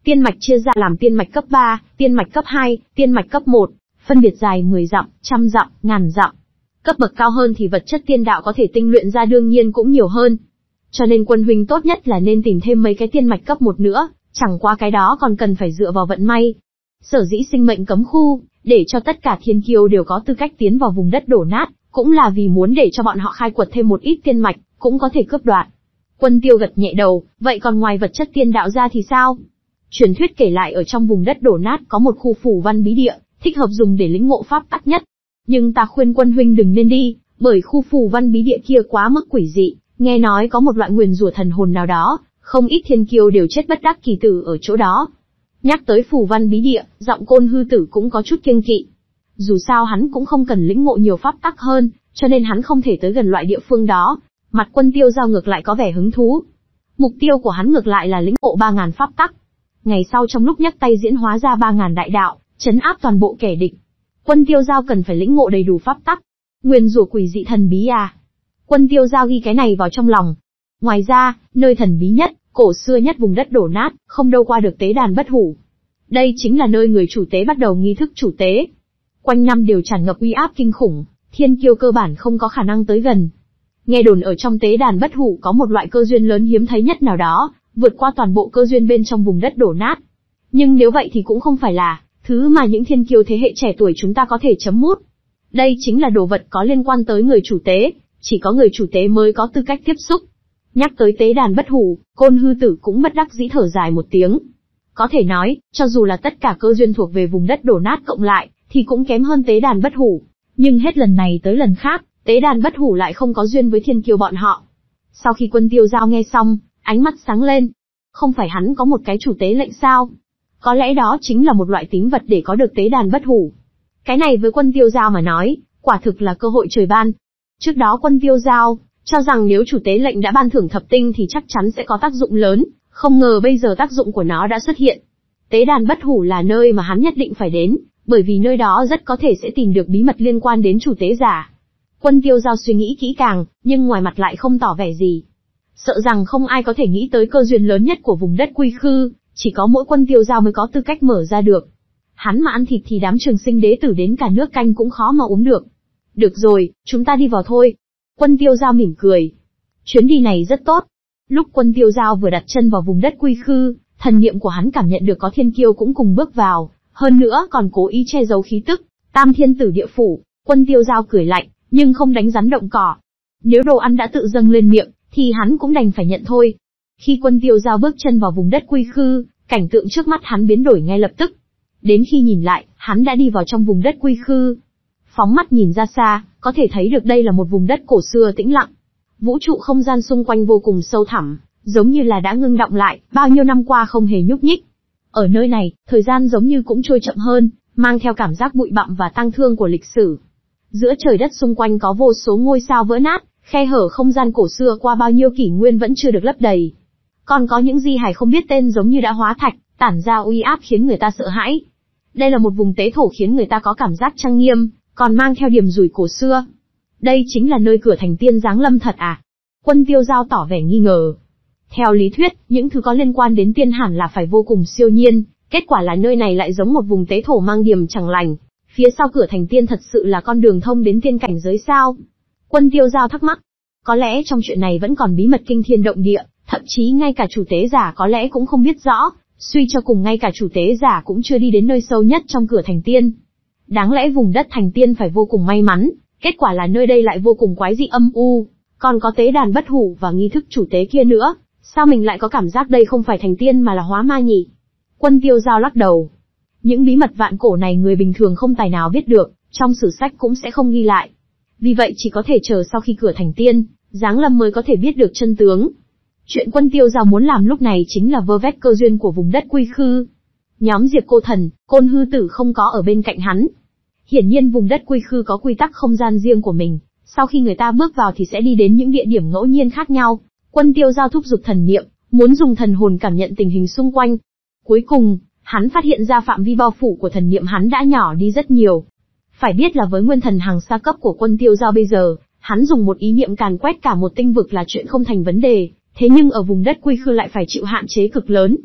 Tiên mạch chia ra làm tiên mạch cấp ba, tiên mạch cấp hai, tiên mạch cấp một, phân biệt dài mười dặm, trăm dặm, ngàn dặm. Cấp bậc cao hơn thì vật chất tiên đạo có thể tinh luyện ra đương nhiên cũng nhiều hơn. Cho nên quân huynh tốt nhất là nên tìm thêm mấy cái tiên mạch cấp một nữa, chẳng qua cái đó còn cần phải dựa vào vận may. Sở dĩ sinh mệnh cấm khu, để cho tất cả thiên kiêu đều có tư cách tiến vào vùng đất đổ nát, cũng là vì muốn để cho bọn họ khai quật thêm một ít tiên mạch, cũng có thể cướp đoạt. Quân Tiêu gật nhẹ đầu, vậy còn ngoài vật chất tiên đạo ra thì sao? Truyền thuyết kể lại ở trong vùng đất đổ nát có một khu phù văn bí địa, thích hợp dùng để lĩnh ngộ pháp tắc nhất. Nhưng ta khuyên quân huynh đừng nên đi, bởi khu phù văn bí địa kia quá mức quỷ dị, nghe nói có một loại nguyền rủa thần hồn nào đó, không ít thiên kiêu đều chết bất đắc kỳ tử ở chỗ đó. Nhắc tới phù văn bí địa, giọng Côn Hư Tử cũng có chút kiêng kỵ. Dù sao hắn cũng không cần lĩnh ngộ nhiều pháp tắc hơn, cho nên hắn không thể tới gần loại địa phương đó. Mặt Quân Tiêu Giao ngược lại có vẻ hứng thú. Mục tiêu của hắn ngược lại là lĩnh ngộ ba ngàn pháp tắc. Ngày sau trong lúc nhấc tay diễn hóa ra ba ngàn đại đạo, trấn áp toàn bộ kẻ địch. Quân Tiêu Giao cần phải lĩnh ngộ đầy đủ pháp tắc. Nguyên rủa quỷ dị thần bí à? Quân Tiêu Giao ghi cái này vào trong lòng. Ngoài ra, nơi thần bí nhất, cổ xưa nhất vùng đất đổ nát, không đâu qua được tế đàn bất hủ. Đây chính là nơi người chủ tế bắt đầu nghi thức chủ tế. Quanh năm đều tràn ngập uy áp kinh khủng, thiên kiêu cơ bản không có khả năng tới gần. Nghe đồn ở trong tế đàn bất hủ có một loại cơ duyên lớn hiếm thấy nhất nào đó, vượt qua toàn bộ cơ duyên bên trong vùng đất đổ nát. Nhưng nếu vậy thì cũng không phải là thứ mà những thiên kiêu thế hệ trẻ tuổi chúng ta có thể chấm mút. Đây chính là đồ vật có liên quan tới người chủ tế, chỉ có người chủ tế mới có tư cách tiếp xúc. Nhắc tới tế đàn bất hủ, Côn Hư Tử cũng bất đắc dĩ thở dài một tiếng. Có thể nói, cho dù là tất cả cơ duyên thuộc về vùng đất đổ nát cộng lại, thì cũng kém hơn tế đàn bất hủ. Nhưng hết lần này tới lần khác, tế đàn bất hủ lại không có duyên với thiên kiêu bọn họ. Sau khi Quân Tiêu Giao nghe xong, ánh mắt sáng lên. Không phải hắn có một cái chủ tế lệnh sao? Có lẽ đó chính là một loại tín vật để có được tế đàn bất hủ. Cái này với Quân Tiêu Giao mà nói, quả thực là cơ hội trời ban. Trước đó Quân Tiêu Giao cho rằng nếu chủ tế lệnh đã ban thưởng thập tinh thì chắc chắn sẽ có tác dụng lớn, không ngờ bây giờ tác dụng của nó đã xuất hiện. Tế đàn bất hủ là nơi mà hắn nhất định phải đến, bởi vì nơi đó rất có thể sẽ tìm được bí mật liên quan đến chủ tế giả. Quân Tiêu Giao suy nghĩ kỹ càng, nhưng ngoài mặt lại không tỏ vẻ gì. Sợ rằng không ai có thể nghĩ tới cơ duyên lớn nhất của vùng đất Quy Khư, chỉ có mỗi Quân Tiêu Giao mới có tư cách mở ra được. Hắn mà ăn thịt thì đám trường sinh đế tử đến cả nước canh cũng khó mà uống được. Được rồi, chúng ta đi vào thôi. Quân Tiêu Giao mỉm cười. Chuyến đi này rất tốt. Lúc Quân Tiêu Giao vừa đặt chân vào vùng đất Quy Khư, thần niệm của hắn cảm nhận được có thiên kiêu cũng cùng bước vào, hơn nữa còn cố ý che giấu khí tức. Tam thiên tử địa phủ. Quân Tiêu Giao cười lạnh, nhưng không đánh rắn động cỏ. Nếu đồ ăn đã tự dâng lên miệng, thì hắn cũng đành phải nhận thôi. Khi Quân Tiêu Giao bước chân vào vùng đất Quy Khư, cảnh tượng trước mắt hắn biến đổi ngay lập tức. Đến khi nhìn lại, hắn đã đi vào trong vùng đất Quy Khư. Phóng mắt nhìn ra xa, có thể thấy được đây là một vùng đất cổ xưa tĩnh lặng. Vũ trụ không gian xung quanh vô cùng sâu thẳm, giống như là đã ngưng đọng lại, bao nhiêu năm qua không hề nhúc nhích. Ở nơi này, thời gian giống như cũng trôi chậm hơn, mang theo cảm giác bụi bặm và tang thương của lịch sử. Giữa trời đất xung quanh có vô số ngôi sao vỡ nát, khe hở không gian cổ xưa qua bao nhiêu kỷ nguyên vẫn chưa được lấp đầy. Còn có những di hài không biết tên giống như đã hóa thạch, tản ra uy áp khiến người ta sợ hãi. Đây là một vùng tế thổ khiến người ta có cảm giác trang nghiêm, còn mang theo điểm rủi cổ xưa. Đây chính là nơi cửa thành tiên giáng lâm thật à? Quân Tiêu Giao tỏ vẻ nghi ngờ. Theo lý thuyết, những thứ có liên quan đến tiên hẳn là phải vô cùng siêu nhiên, kết quả là nơi này lại giống một vùng tế thổ mang điểm chẳng lành. Phía sau cửa thành tiên thật sự là con đường thông đến tiên cảnh giới sao? Quân Tiêu Giao thắc mắc. Có lẽ trong chuyện này vẫn còn bí mật kinh thiên động địa, thậm chí ngay cả chủ tế giả có lẽ cũng không biết rõ, suy cho cùng ngay cả chủ tế giả cũng chưa đi đến nơi sâu nhất trong cửa thành tiên. Đáng lẽ vùng đất thành tiên phải vô cùng may mắn, kết quả là nơi đây lại vô cùng quái dị âm u, còn có tế đàn bất hủ và nghi thức chủ tế kia nữa, sao mình lại có cảm giác đây không phải thành tiên mà là hóa ma nhỉ? Quân Tiêu Giao lắc đầu. Những bí mật vạn cổ này người bình thường không tài nào biết được, trong sử sách cũng sẽ không ghi lại. Vì vậy chỉ có thể chờ sau khi cửa thành tiên giáng lâm mới có thể biết được chân tướng. Chuyện Quân Tiêu Giao muốn làm lúc này chính là vơ vét cơ duyên của vùng đất Quy Khư. Nhóm Diệp Cô Thần, Côn Hư Tử không có ở bên cạnh hắn. Hiển nhiên vùng đất Quy Khư có quy tắc không gian riêng của mình, sau khi người ta bước vào thì sẽ đi đến những địa điểm ngẫu nhiên khác nhau. Quân Tiêu Giao thúc giục thần niệm, muốn dùng thần hồn cảm nhận tình hình xung quanh. Cuối cùng, hắn phát hiện ra phạm vi bao phủ của thần niệm hắn đã nhỏ đi rất nhiều. Phải biết là với nguyên thần hàng xa cấp của Quân Tiêu Giao bây giờ, hắn dùng một ý niệm càn quét cả một tinh vực là chuyện không thành vấn đề, thế nhưng ở vùng đất Quy Khư lại phải chịu hạn chế cực lớn.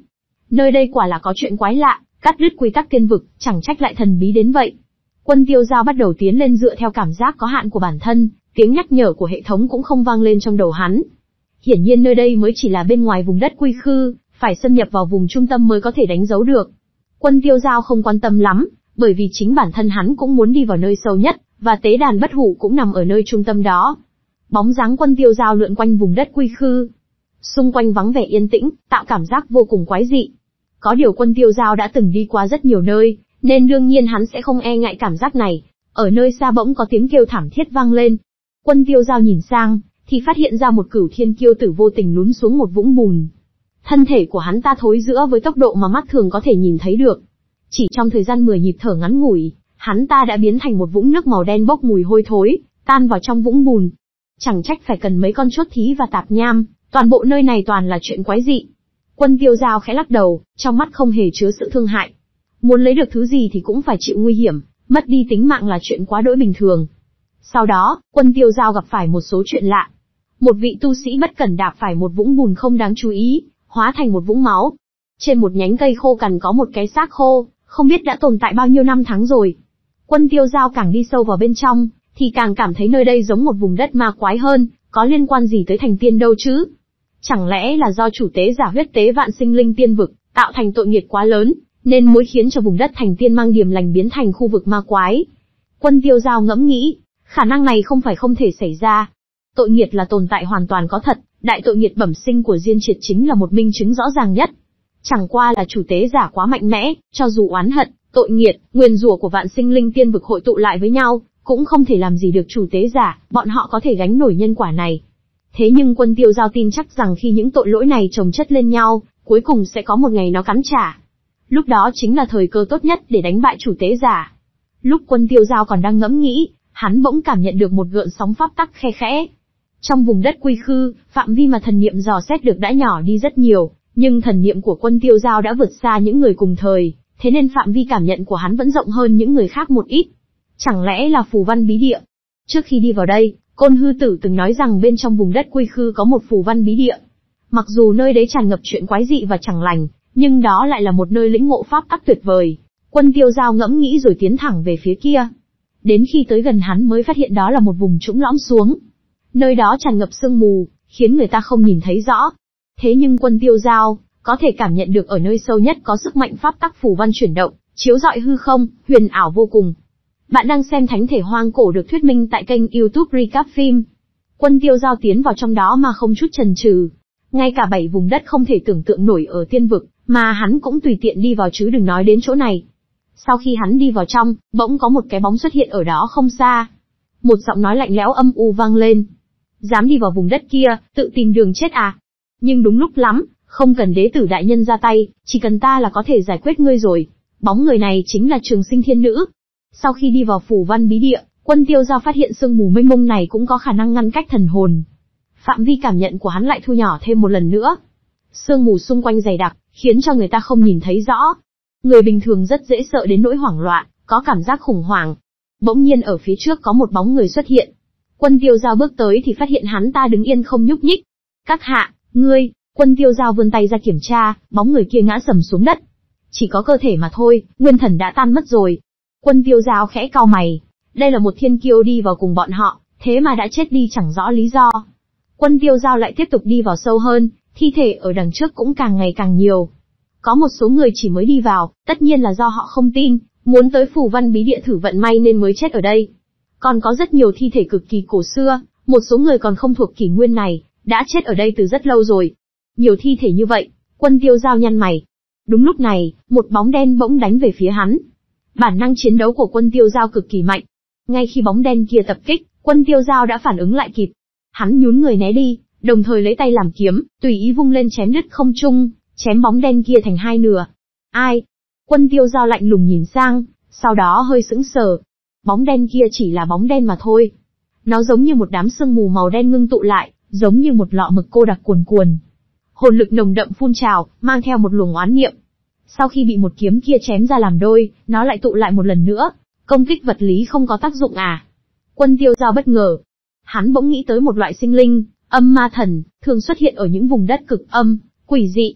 Nơi đây quả là có chuyện quái lạ, cắt đứt quy tắc tiên vực, chẳng trách lại thần bí đến vậy. Quân Tiêu Dao bắt đầu tiến lên dựa theo cảm giác có hạn của bản thân, tiếng nhắc nhở của hệ thống cũng không vang lên trong đầu hắn. Hiển nhiên nơi đây mới chỉ là bên ngoài vùng đất quy khư, phải xâm nhập vào vùng trung tâm mới có thể đánh dấu được. Quân Tiêu Dao không quan tâm lắm, bởi vì chính bản thân hắn cũng muốn đi vào nơi sâu nhất, và tế đàn bất hủ cũng nằm ở nơi trung tâm đó. Bóng dáng Quân Tiêu Dao lượn quanh vùng đất quy khư. Xung quanh vắng vẻ yên tĩnh, tạo cảm giác vô cùng quái dị. Có điều Quân Tiêu Dao đã từng đi qua rất nhiều nơi, nên đương nhiên hắn sẽ không e ngại cảm giác này. Ở nơi xa bỗng có tiếng kêu thảm thiết vang lên. Quân Tiêu Dao nhìn sang, thì phát hiện ra một cửu thiên kiêu tử vô tình lún xuống một vũng bùn. Thân thể của hắn ta thối rữa với tốc độ mà mắt thường có thể nhìn thấy được. Chỉ trong thời gian mười nhịp thở ngắn ngủi, hắn ta đã biến thành một vũng nước màu đen bốc mùi hôi thối, tan vào trong vũng bùn. Chẳng trách phải cần mấy con chốt thí và tạp nham, toàn bộ nơi này toàn là chuyện quái dị. Quân Tiêu Dao khẽ lắc đầu, trong mắt không hề chứa sự thương hại. Muốn lấy được thứ gì thì cũng phải chịu nguy hiểm, mất đi tính mạng là chuyện quá đỗi bình thường. Sau đó, Quân Tiêu Dao gặp phải một số chuyện lạ. Một vị tu sĩ bất cẩn đạp phải một vũng bùn không đáng chú ý, hóa thành một vũng máu. Trên một nhánh cây khô cằn có một cái xác khô, không biết đã tồn tại bao nhiêu năm tháng rồi. Quân Tiêu Dao càng đi sâu vào bên trong, thì càng cảm thấy nơi đây giống một vùng đất ma quái hơn, có liên quan gì tới thành tiên đâu chứ? Chẳng lẽ là do chủ tế giả huyết tế vạn sinh linh tiên vực, tạo thành tội nghiệt quá lớn, nên mới khiến cho vùng đất thành tiên mang điềm lành biến thành khu vực ma quái? Quân Tiêu Dao ngẫm nghĩ, khả năng này không phải không thể xảy ra. Tội nghiệt là tồn tại hoàn toàn có thật, đại tội nghiệt bẩm sinh của Diên Triệt chính là một minh chứng rõ ràng nhất. Chẳng qua là chủ tế giả quá mạnh mẽ, cho dù oán hận, tội nghiệt, nguyền rủa của vạn sinh linh tiên vực hội tụ lại với nhau, cũng không thể làm gì được chủ tế giả, bọn họ có thể gánh nổi nhân quả này. Thế nhưng Quân Tiêu Dao tin chắc rằng khi những tội lỗi này chồng chất lên nhau, cuối cùng sẽ có một ngày nó cắn trả. Lúc đó chính là thời cơ tốt nhất để đánh bại chủ tế giả. Lúc Quân Tiêu Dao còn đang ngẫm nghĩ, hắn bỗng cảm nhận được một gợn sóng pháp tắc khe khẽ. Trong vùng đất quy khư, phạm vi mà thần niệm dò xét được đã nhỏ đi rất nhiều, nhưng thần niệm của Quân Tiêu Dao đã vượt xa những người cùng thời, thế nên phạm vi cảm nhận của hắn vẫn rộng hơn những người khác một ít. Chẳng lẽ là phù văn bí địa? Trước khi đi vào đây, Côn Hư Tử từng nói rằng bên trong vùng đất quy khư có một phù văn bí địa. Mặc dù nơi đấy tràn ngập chuyện quái dị và chẳng lành, nhưng đó lại là một nơi lĩnh ngộ pháp tắc tuyệt vời. Quân Tiêu Dao ngẫm nghĩ rồi tiến thẳng về phía kia. Đến khi tới gần hắn mới phát hiện đó là một vùng trũng lõm xuống. Nơi đó tràn ngập sương mù, khiến người ta không nhìn thấy rõ. Thế nhưng Quân Tiêu Dao có thể cảm nhận được ở nơi sâu nhất có sức mạnh pháp tắc phù văn chuyển động, chiếu rọi hư không, huyền ảo vô cùng. Bạn đang xem Thánh Thể Hoang Cổ được thuyết minh tại kênh YouTube Recap Phim. Quân Tiêu Dao tiến vào trong đó mà không chút chần chừ. Ngay cả bảy vùng đất không thể tưởng tượng nổi ở tiên vực, mà hắn cũng tùy tiện đi vào chứ đừng nói đến chỗ này. Sau khi hắn đi vào trong, bỗng có một cái bóng xuất hiện ở đó không xa. Một giọng nói lạnh lẽo âm u vang lên. Dám đi vào vùng đất kia, tự tìm đường chết à? Nhưng đúng lúc lắm, không cần đế tử đại nhân ra tay, chỉ cần ta là có thể giải quyết ngươi rồi. Bóng người này chính là Trường Sinh Thiên Nữ. Sau khi đi vào phù văn bí địa, Quân Tiêu Dao phát hiện sương mù mênh mông này cũng có khả năng ngăn cách thần hồn. Phạm vi cảm nhận của hắn lại thu nhỏ thêm một lần nữa. Sương mù xung quanh dày đặc, khiến cho người ta không nhìn thấy rõ. Người bình thường rất dễ sợ đến nỗi hoảng loạn, có cảm giác khủng hoảng. Bỗng nhiên ở phía trước có một bóng người xuất hiện. Quân Tiêu Dao bước tới thì phát hiện hắn ta đứng yên không nhúc nhích. Các hạ, ngươi, Quân Tiêu Dao vươn tay ra kiểm tra, bóng người kia ngã sầm xuống đất. Chỉ có cơ thể mà thôi, nguyên thần đã tan mất rồi. Quân Tiêu Dao khẽ cau mày. Đây là một thiên kiêu đi vào cùng bọn họ, thế mà đã chết đi chẳng rõ lý do. Quân Tiêu Dao lại tiếp tục đi vào sâu hơn, thi thể ở đằng trước cũng càng ngày càng nhiều. Có một số người chỉ mới đi vào, tất nhiên là do họ không tin, muốn tới phù văn bí địa thử vận may nên mới chết ở đây. Còn có rất nhiều thi thể cực kỳ cổ xưa, một số người còn không thuộc kỷ nguyên này, đã chết ở đây từ rất lâu rồi. Nhiều thi thể như vậy, Quân Tiêu Dao nhăn mày. Đúng lúc này, một bóng đen bỗng đánh về phía hắn. Bản năng chiến đấu của Quân Tiêu Dao cực kỳ mạnh. Ngay khi bóng đen kia tập kích, Quân Tiêu Dao đã phản ứng lại kịp. Hắn nhún người né đi, đồng thời lấy tay làm kiếm, tùy ý vung lên chém đứt không trung, chém bóng đen kia thành hai nửa. Ai? Quân Tiêu Dao lạnh lùng nhìn sang, sau đó hơi sững sờ. Bóng đen kia chỉ là bóng đen mà thôi. Nó giống như một đám sương mù màu đen ngưng tụ lại, giống như một lọ mực cô đặc cuồn cuồn. Hồn lực nồng đậm phun trào, mang theo một luồng oán niệm. Sau khi bị một kiếm kia chém ra làm đôi, nó lại tụ lại một lần nữa. Công kích vật lý không có tác dụng à? Quân Tiêu Dao bất ngờ. Hắn bỗng nghĩ tới một loại sinh linh, âm ma thần, thường xuất hiện ở những vùng đất cực âm, quỷ dị.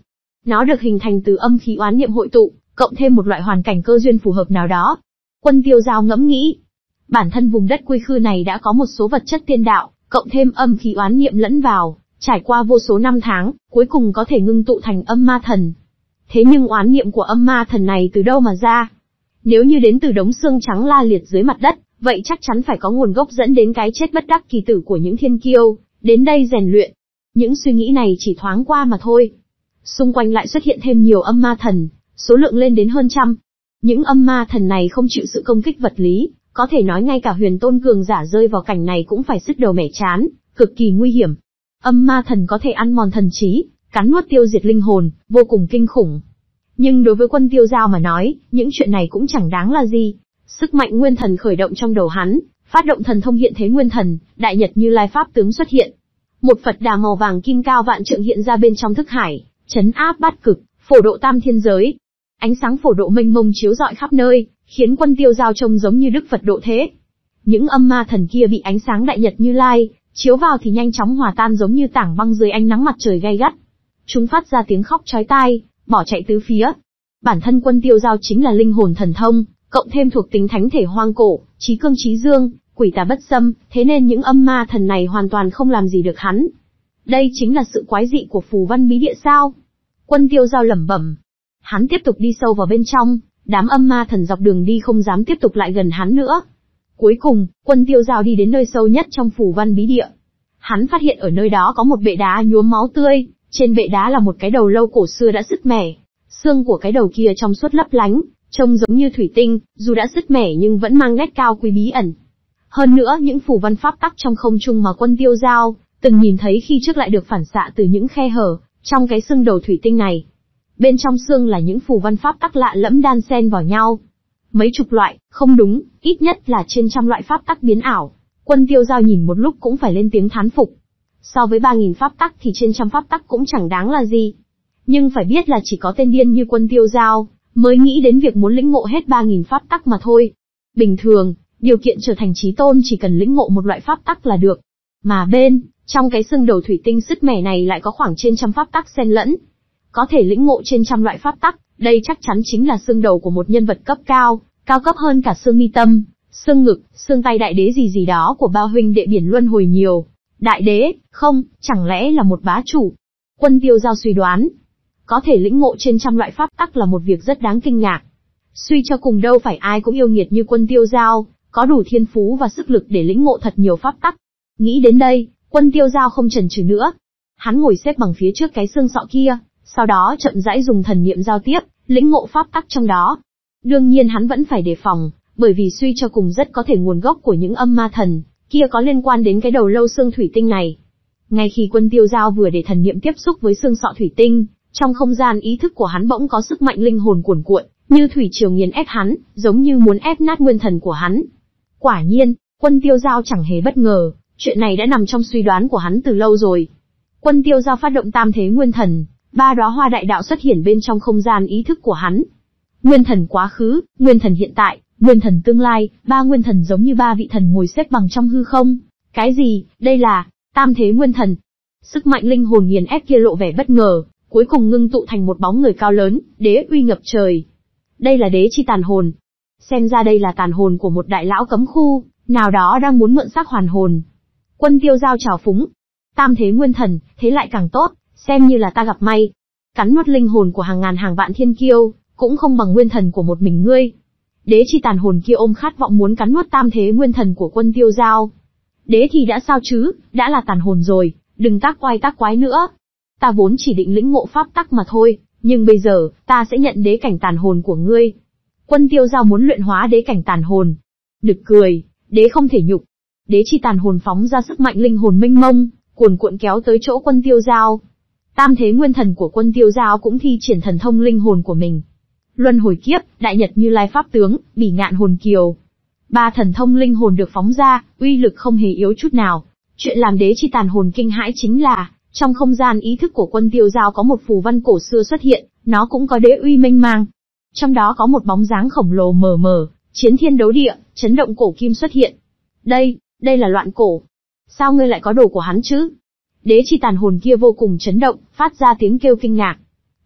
Nó được hình thành từ âm khí oán niệm hội tụ, cộng thêm một loại hoàn cảnh cơ duyên phù hợp nào đó. Quân Tiêu Dao ngẫm nghĩ, bản thân vùng đất quy khư này đã có một số vật chất tiên đạo, cộng thêm âm khí oán niệm lẫn vào, trải qua vô số năm tháng, cuối cùng có thể ngưng tụ thành âm ma thần. Thế nhưng oán niệm của âm ma thần này từ đâu mà ra? Nếu như đến từ đống xương trắng la liệt dưới mặt đất, vậy chắc chắn phải có nguồn gốc dẫn đến cái chết bất đắc kỳ tử của những thiên kiêu, đến đây rèn luyện. Những suy nghĩ này chỉ thoáng qua mà thôi. Xung quanh lại xuất hiện thêm nhiều âm ma thần, số lượng lên đến hơn trăm. Những âm ma thần này không chịu sự công kích vật lý, có thể nói ngay cả huyền tôn cường giả rơi vào cảnh này cũng phải sứt đầu mẻ trán, cực kỳ nguy hiểm. Âm ma thần có thể ăn mòn thần trí, cắn nuốt tiêu diệt linh hồn, vô cùng kinh khủng. Nhưng đối với Quân Tiêu Dao mà nói, những chuyện này cũng chẳng đáng là gì. Sức mạnh nguyên thần khởi động trong đầu hắn, phát động thần thông hiện thế nguyên thần, đại nhật Như Lai pháp tướng xuất hiện. Một Phật đà màu vàng kim cao vạn trượng hiện ra bên trong thức hải, trấn áp bát cực, phổ độ tam thiên giới. Ánh sáng phổ độ mênh mông chiếu rọi khắp nơi, khiến Quân Tiêu Dao trông giống như Đức Phật độ thế. Những âm ma thần kia bị ánh sáng đại nhật Như Lai chiếu vào thì nhanh chóng hòa tan giống như tảng băng dưới ánh nắng mặt trời gay gắt. Chúng phát ra tiếng khóc chói tai, bỏ chạy tứ phía. Bản thân Quân Tiêu Dao chính là linh hồn thần thông, cộng thêm thuộc tính thánh thể hoang cổ, chí cương chí dương, quỷ tà bất xâm, thế nên những âm ma thần này hoàn toàn không làm gì được hắn. Đây chính là sự quái dị của phù văn bí địa sao? Quân Tiêu Dao lẩm bẩm. Hắn tiếp tục đi sâu vào bên trong, đám âm ma thần dọc đường đi không dám tiếp tục lại gần hắn nữa. Cuối cùng, Quân Tiêu Dao đi đến nơi sâu nhất trong phù văn bí địa. Hắn phát hiện ở nơi đó có một bệ đá nhuốm máu tươi, trên bệ đá là một cái đầu lâu cổ xưa đã sứt mẻ. Xương của cái đầu kia trong suốt lấp lánh, trông giống như thủy tinh, dù đã sứt mẻ nhưng vẫn mang nét cao quý bí ẩn. Hơn nữa những phù văn pháp tắc trong không trung mà Quân Tiêu Dao từng nhìn thấy khi trước lại được phản xạ từ những khe hở trong cái xương đầu thủy tinh này. Bên trong xương là những phù văn pháp tắc lạ lẫm đan xen vào nhau. Mấy chục loại, không đúng, ít nhất là trên trăm loại pháp tắc biến ảo. Quân Tiêu Dao nhìn một lúc cũng phải lên tiếng thán phục. So với ba nghìn pháp tắc thì trên trăm pháp tắc cũng chẳng đáng là gì. Nhưng phải biết là chỉ có tên điên như Quân Tiêu Dao mới nghĩ đến việc muốn lĩnh ngộ hết ba nghìn pháp tắc mà thôi. Bình thường, điều kiện trở thành chí tôn chỉ cần lĩnh ngộ một loại pháp tắc là được. Mà bên trong cái xương đầu thủy tinh sứt mẻ này lại có khoảng trên trăm pháp tắc xen lẫn. Có thể lĩnh ngộ trên trăm loại pháp tắc, đây chắc chắn chính là xương đầu của một nhân vật cấp cao, cao cấp hơn cả xương mi tâm, xương ngực, xương tay đại đế gì gì đó của bao huynh đệ biển luân hồi nhiều. Đại đế, không, chẳng lẽ là một bá chủ? Quân Tiêu Dao suy đoán. Có thể lĩnh ngộ trên trăm loại pháp tắc là một việc rất đáng kinh ngạc. Suy cho cùng đâu phải ai cũng yêu nghiệt như Quân Tiêu Dao, có đủ thiên phú và sức lực để lĩnh ngộ thật nhiều pháp tắc. Nghĩ đến đây, Quân Tiêu Dao không chần chừ nữa. Hắn ngồi xếp bằng phía trước cái xương sọ kia, sau đó chậm rãi dùng thần niệm giao tiếp, lĩnh ngộ pháp tắc trong đó. Đương nhiên hắn vẫn phải đề phòng, bởi vì suy cho cùng rất có thể nguồn gốc của những âm ma thần kia có liên quan đến cái đầu lâu xương thủy tinh này. Ngay khi Quân Tiêu Dao vừa để thần niệm tiếp xúc với xương sọ thủy tinh, trong không gian ý thức của hắn bỗng có sức mạnh linh hồn cuồn cuộn, như thủy triều nghiền ép hắn, giống như muốn ép nát nguyên thần của hắn. Quả nhiên, Quân Tiêu Dao chẳng hề bất ngờ, chuyện này đã nằm trong suy đoán của hắn từ lâu rồi. Quân Tiêu Dao phát động tam thế nguyên thần, ba đóa hoa đại đạo xuất hiện bên trong không gian ý thức của hắn. Nguyên thần quá khứ, nguyên thần hiện tại, nguyên thần tương lai, ba nguyên thần giống như ba vị thần ngồi xếp bằng trong hư không. Cái gì, đây là tam thế nguyên thần. Sức mạnh linh hồn nghiền ép kia lộ vẻ bất ngờ, cuối cùng ngưng tụ thành một bóng người cao lớn, đế uy ngập trời. Đây là đế chi tàn hồn. Xem ra đây là tàn hồn của một đại lão cấm khu, nào đó đang muốn mượn xác hoàn hồn. Quân Tiêu Dao trào phúng. Tam thế nguyên thần, thế lại càng tốt, xem như là ta gặp may. Cắn nuốt linh hồn của hàng ngàn hàng vạn thiên kiêu, cũng không bằng nguyên thần của một mình ngươi. Đế chi tàn hồn kia ôm khát vọng muốn cắn nuốt tam thế nguyên thần của Quân Tiêu Dao. Đế thì đã sao chứ, đã là tàn hồn rồi, đừng tác oai tác quái nữa. Ta vốn chỉ định lĩnh ngộ pháp tắc mà thôi, nhưng bây giờ, ta sẽ nhận đế cảnh tàn hồn của ngươi. Quân Tiêu Dao muốn luyện hóa đế cảnh tàn hồn. Nực cười, đế không thể nhục. Đế chi tàn hồn phóng ra sức mạnh linh hồn mênh mông, cuồn cuộn kéo tới chỗ Quân Tiêu Dao. Tam thế nguyên thần của Quân Tiêu Dao cũng thi triển thần thông linh hồn của mình. Luân hồi kiếp, đại nhật Như Lai pháp tướng, bỉ ngạn hồn kiều. Ba thần thông linh hồn được phóng ra, uy lực không hề yếu chút nào. Chuyện làm đế chi tàn hồn kinh hãi chính là, trong không gian ý thức của Quân Tiêu Dao có một phù văn cổ xưa xuất hiện, nó cũng có đế uy mênh mang. Trong đó có một bóng dáng khổng lồ mờ mờ, chiến thiên đấu địa, chấn động cổ kim xuất hiện. Đây, đây là Loạn Cổ. Sao ngươi lại có đồ của hắn chứ? Đế chi tàn hồn kia vô cùng chấn động, phát ra tiếng kêu kinh ngạc.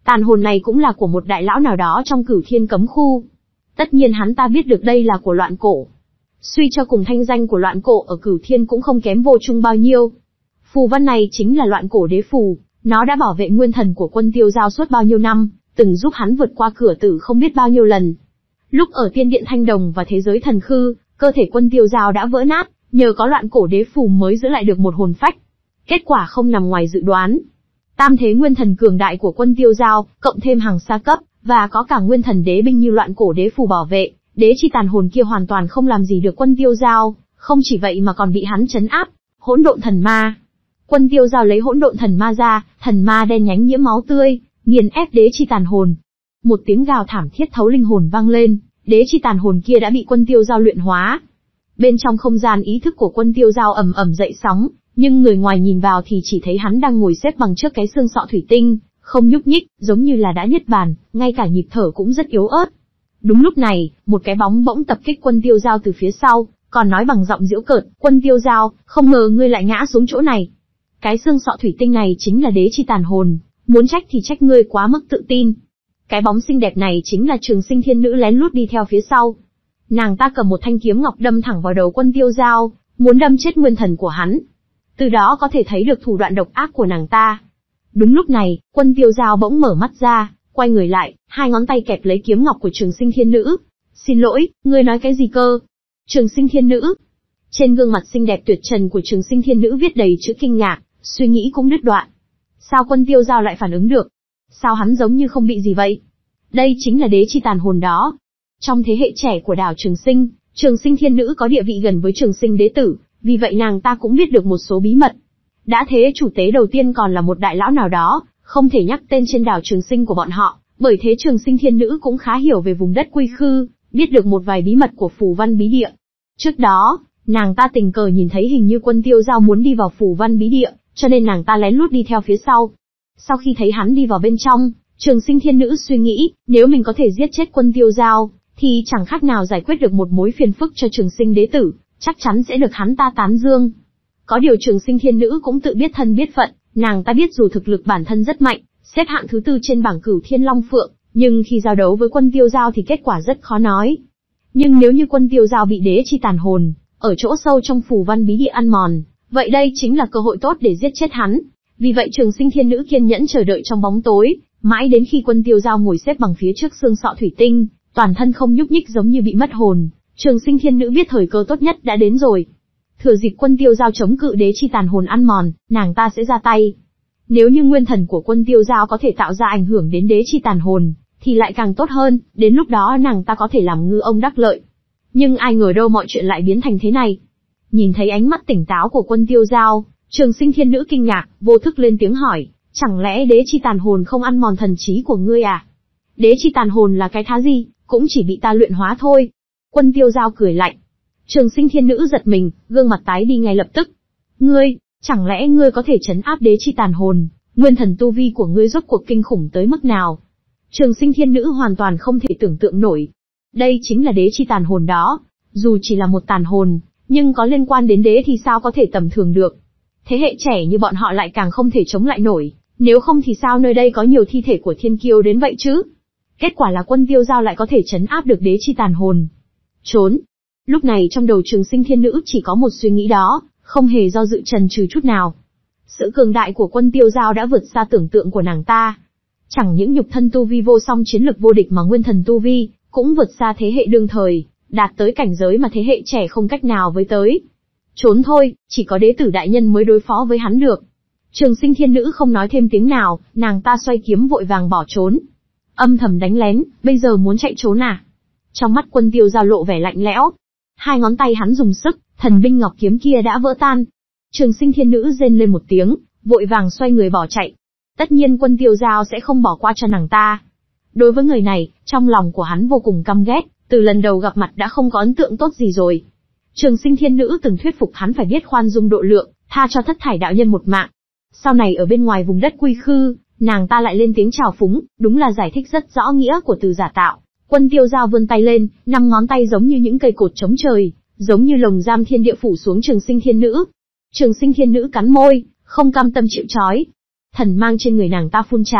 Tàn hồn này cũng là của một đại lão nào đó trong Cửu Thiên cấm khu. Tất nhiên hắn ta biết được đây là của Loạn Cổ. Suy cho cùng thanh danh của Loạn Cổ ở Cửu Thiên cũng không kém Vô Trung bao nhiêu. Phù văn này chính là Loạn Cổ đế phù, nó đã bảo vệ nguyên thần của Quân Tiêu Giao suốt bao nhiêu năm, từng giúp hắn vượt qua cửa tử không biết bao nhiêu lần. Lúc ở Tiên Điện Thanh Đồng và thế giới thần khư, cơ thể Quân Tiêu Giao đã vỡ nát, nhờ có Loạn Cổ đế phù mới giữ lại được một hồn phách. Kết quả không nằm ngoài dự đoán. Tam thế nguyên thần cường đại của Quân Tiêu Giao, cộng thêm hàng xa cấp, và có cả nguyên thần đế binh như Loạn Cổ đế phù bảo vệ, đế chi tàn hồn kia hoàn toàn không làm gì được Quân Tiêu Giao, không chỉ vậy mà còn bị hắn trấn áp. Hỗn độn thần ma. Quân Tiêu Giao lấy hỗn độn thần ma ra, thần ma đen nhánh nhiễm máu tươi, nghiền ép đế chi tàn hồn. Một tiếng gào thảm thiết thấu linh hồn vang lên, đế chi tàn hồn kia đã bị Quân Tiêu Giao luyện hóa. Bên trong không gian ý thức của Quân Tiêu Giao ầm ầm dậy sóng, nhưng người ngoài nhìn vào thì chỉ thấy hắn đang ngồi xếp bằng trước cái xương sọ thủy tinh, không nhúc nhích, giống như là đã niết bàn, ngay cả nhịp thở cũng rất yếu ớt. Đúng lúc này, một cái bóng bỗng tập kích Quân Tiêu Giao từ phía sau, còn nói bằng giọng giễu cợt, "Quân Tiêu Giao, không ngờ ngươi lại ngã xuống chỗ này." Cái xương sọ thủy tinh này chính là đế chi tàn hồn, muốn trách thì trách ngươi quá mức tự tin. Cái bóng xinh đẹp này chính là Trường Sinh Thiên Nữ lén lút đi theo phía sau. Nàng ta cầm một thanh kiếm ngọc đâm thẳng vào đầu Quân Tiêu Giao, muốn đâm chết nguyên thần của hắn. Từ đó có thể thấy được thủ đoạn độc ác của nàng ta. Đúng lúc này, Quân Tiêu Giao bỗng mở mắt ra, quay người lại, hai ngón tay kẹp lấy kiếm ngọc của Trường Sinh Thiên Nữ. "Xin lỗi, ngươi nói cái gì cơ?" Trường Sinh Thiên Nữ. Trên gương mặt xinh đẹp tuyệt trần của Trường Sinh Thiên Nữ viết đầy chữ kinh ngạc, suy nghĩ cũng đứt đoạn. Sao Quân Tiêu Giao lại phản ứng được? Sao hắn giống như không bị gì vậy? Đây chính là đế chi tàn hồn đó. Trong thế hệ trẻ của đảo Trường Sinh, Trường Sinh Thiên Nữ có địa vị gần với Trường Sinh đế tử, vì vậy nàng ta cũng biết được một số bí mật. Đã thế chủ tế đầu tiên còn là một đại lão nào đó, không thể nhắc tên trên đảo Trường Sinh của bọn họ, bởi thế Trường Sinh Thiên Nữ cũng khá hiểu về vùng đất quy khư, biết được một vài bí mật của phù văn bí địa. Trước đó, nàng ta tình cờ nhìn thấy hình như Quân Tiêu Giao muốn đi vào phù văn bí địa, cho nên nàng ta lén lút đi theo phía sau. Sau khi thấy hắn đi vào bên trong, Trường Sinh Thiên Nữ suy nghĩ, nếu mình có thể giết chết Quân Tiêu Giao, thì chẳng khác nào giải quyết được một mối phiền phức cho Trường Sinh đế tử, chắc chắn sẽ được hắn ta tán dương. Có điều Trường Sinh Thiên Nữ cũng tự biết thân biết phận, nàng ta biết dù thực lực bản thân rất mạnh, xếp hạng thứ tư trên bảng Cửu Thiên Long Phượng, nhưng khi giao đấu với Quân Tiêu Giao thì kết quả rất khó nói. Nhưng nếu như Quân Tiêu Giao bị đế chi tàn hồn, ở chỗ sâu trong phù văn bí địa ăn mòn, vậy đây chính là cơ hội tốt để giết chết hắn. Vì vậy Trường Sinh Thiên Nữ kiên nhẫn chờ đợi trong bóng tối, mãi đến khi Quân Tiêu Giao ngồi xếp bằng phía trước xương sọ thủy tinh, toàn thân không nhúc nhích giống như bị mất hồn, Trường Sinh Thiên Nữ biết thời cơ tốt nhất đã đến rồi. Thừa dịp Quân Tiêu Giao chống cự đế chi tàn hồn ăn mòn, nàng ta sẽ ra tay. Nếu như nguyên thần của Quân Tiêu Giao có thể tạo ra ảnh hưởng đến đế chi tàn hồn, thì lại càng tốt hơn, đến lúc đó nàng ta có thể làm ngư ông đắc lợi. Nhưng ai ngờ đâu mọi chuyện lại biến thành thế này. Nhìn thấy ánh mắt tỉnh táo của Quân Tiêu Giao, Trường Sinh Thiên Nữ kinh ngạc, vô thức lên tiếng hỏi, chẳng lẽ đế chi tàn hồn không ăn mòn thần trí của ngươi à? Đế chi tàn hồn là cái thá gì, cũng chỉ bị ta luyện hóa thôi. Quân Tiêu Giao cười lạnh. Trường Sinh Thiên Nữ giật mình, gương mặt tái đi ngay lập tức. Ngươi, chẳng lẽ ngươi có thể trấn áp đế chi tàn hồn, nguyên thần tu vi của ngươi rốt cuộc kinh khủng tới mức nào? Trường Sinh Thiên Nữ hoàn toàn không thể tưởng tượng nổi. Đây chính là đế chi tàn hồn đó, dù chỉ là một tàn hồn, nhưng có liên quan đến đế thì sao có thể tầm thường được. Thế hệ trẻ như bọn họ lại càng không thể chống lại nổi, nếu không thì sao nơi đây có nhiều thi thể của thiên kiêu đến vậy chứ? Kết quả là Quân Tiêu Giao lại có thể trấn áp được đế chi tàn hồn. Trốn. Lúc này trong đầu Trường Sinh Thiên Nữ chỉ có một suy nghĩ đó, không hề do dự chần chừ chút nào. Sự cường đại của Quân Tiêu Giao đã vượt xa tưởng tượng của nàng ta. Chẳng những nhục thân tu vi vô song chiến lực vô địch mà nguyên thần tu vi cũng vượt xa thế hệ đương thời, đạt tới cảnh giới mà thế hệ trẻ không cách nào với tới. Trốn thôi, chỉ có đế tử đại nhân mới đối phó với hắn được. Trường Sinh Thiên Nữ không nói thêm tiếng nào, nàng ta xoay kiếm vội vàng bỏ trốn. Âm thầm đánh lén, bây giờ muốn chạy trốn à? Trong mắt Quân Tiêu Giao lộ vẻ lạnh lẽo. Hai ngón tay hắn dùng sức, thần binh ngọc kiếm kia đã vỡ tan. Trường Sinh Thiên Nữ rên lên một tiếng, vội vàng xoay người bỏ chạy. Tất nhiên Quân Tiêu Giao sẽ không bỏ qua cho nàng ta. Đối với người này, trong lòng của hắn vô cùng căm ghét, từ lần đầu gặp mặt đã không có ấn tượng tốt gì rồi. Trường Sinh Thiên Nữ từng thuyết phục hắn phải biết khoan dung độ lượng, tha cho Thất Thải đạo nhân một mạng. Sau này ở bên ngoài vùng đất quy khư, nàng ta lại lên tiếng chào phúng, đúng là giải thích rất rõ nghĩa của từ giả tạo. Quân Tiêu Giao vươn tay lên, năm ngón tay giống như những cây cột chống trời, giống như lồng giam thiên địa phủ xuống Trường Sinh Thiên Nữ. Trường Sinh Thiên Nữ cắn môi, không cam tâm chịu trói. Thần mang trên người nàng ta phun trào,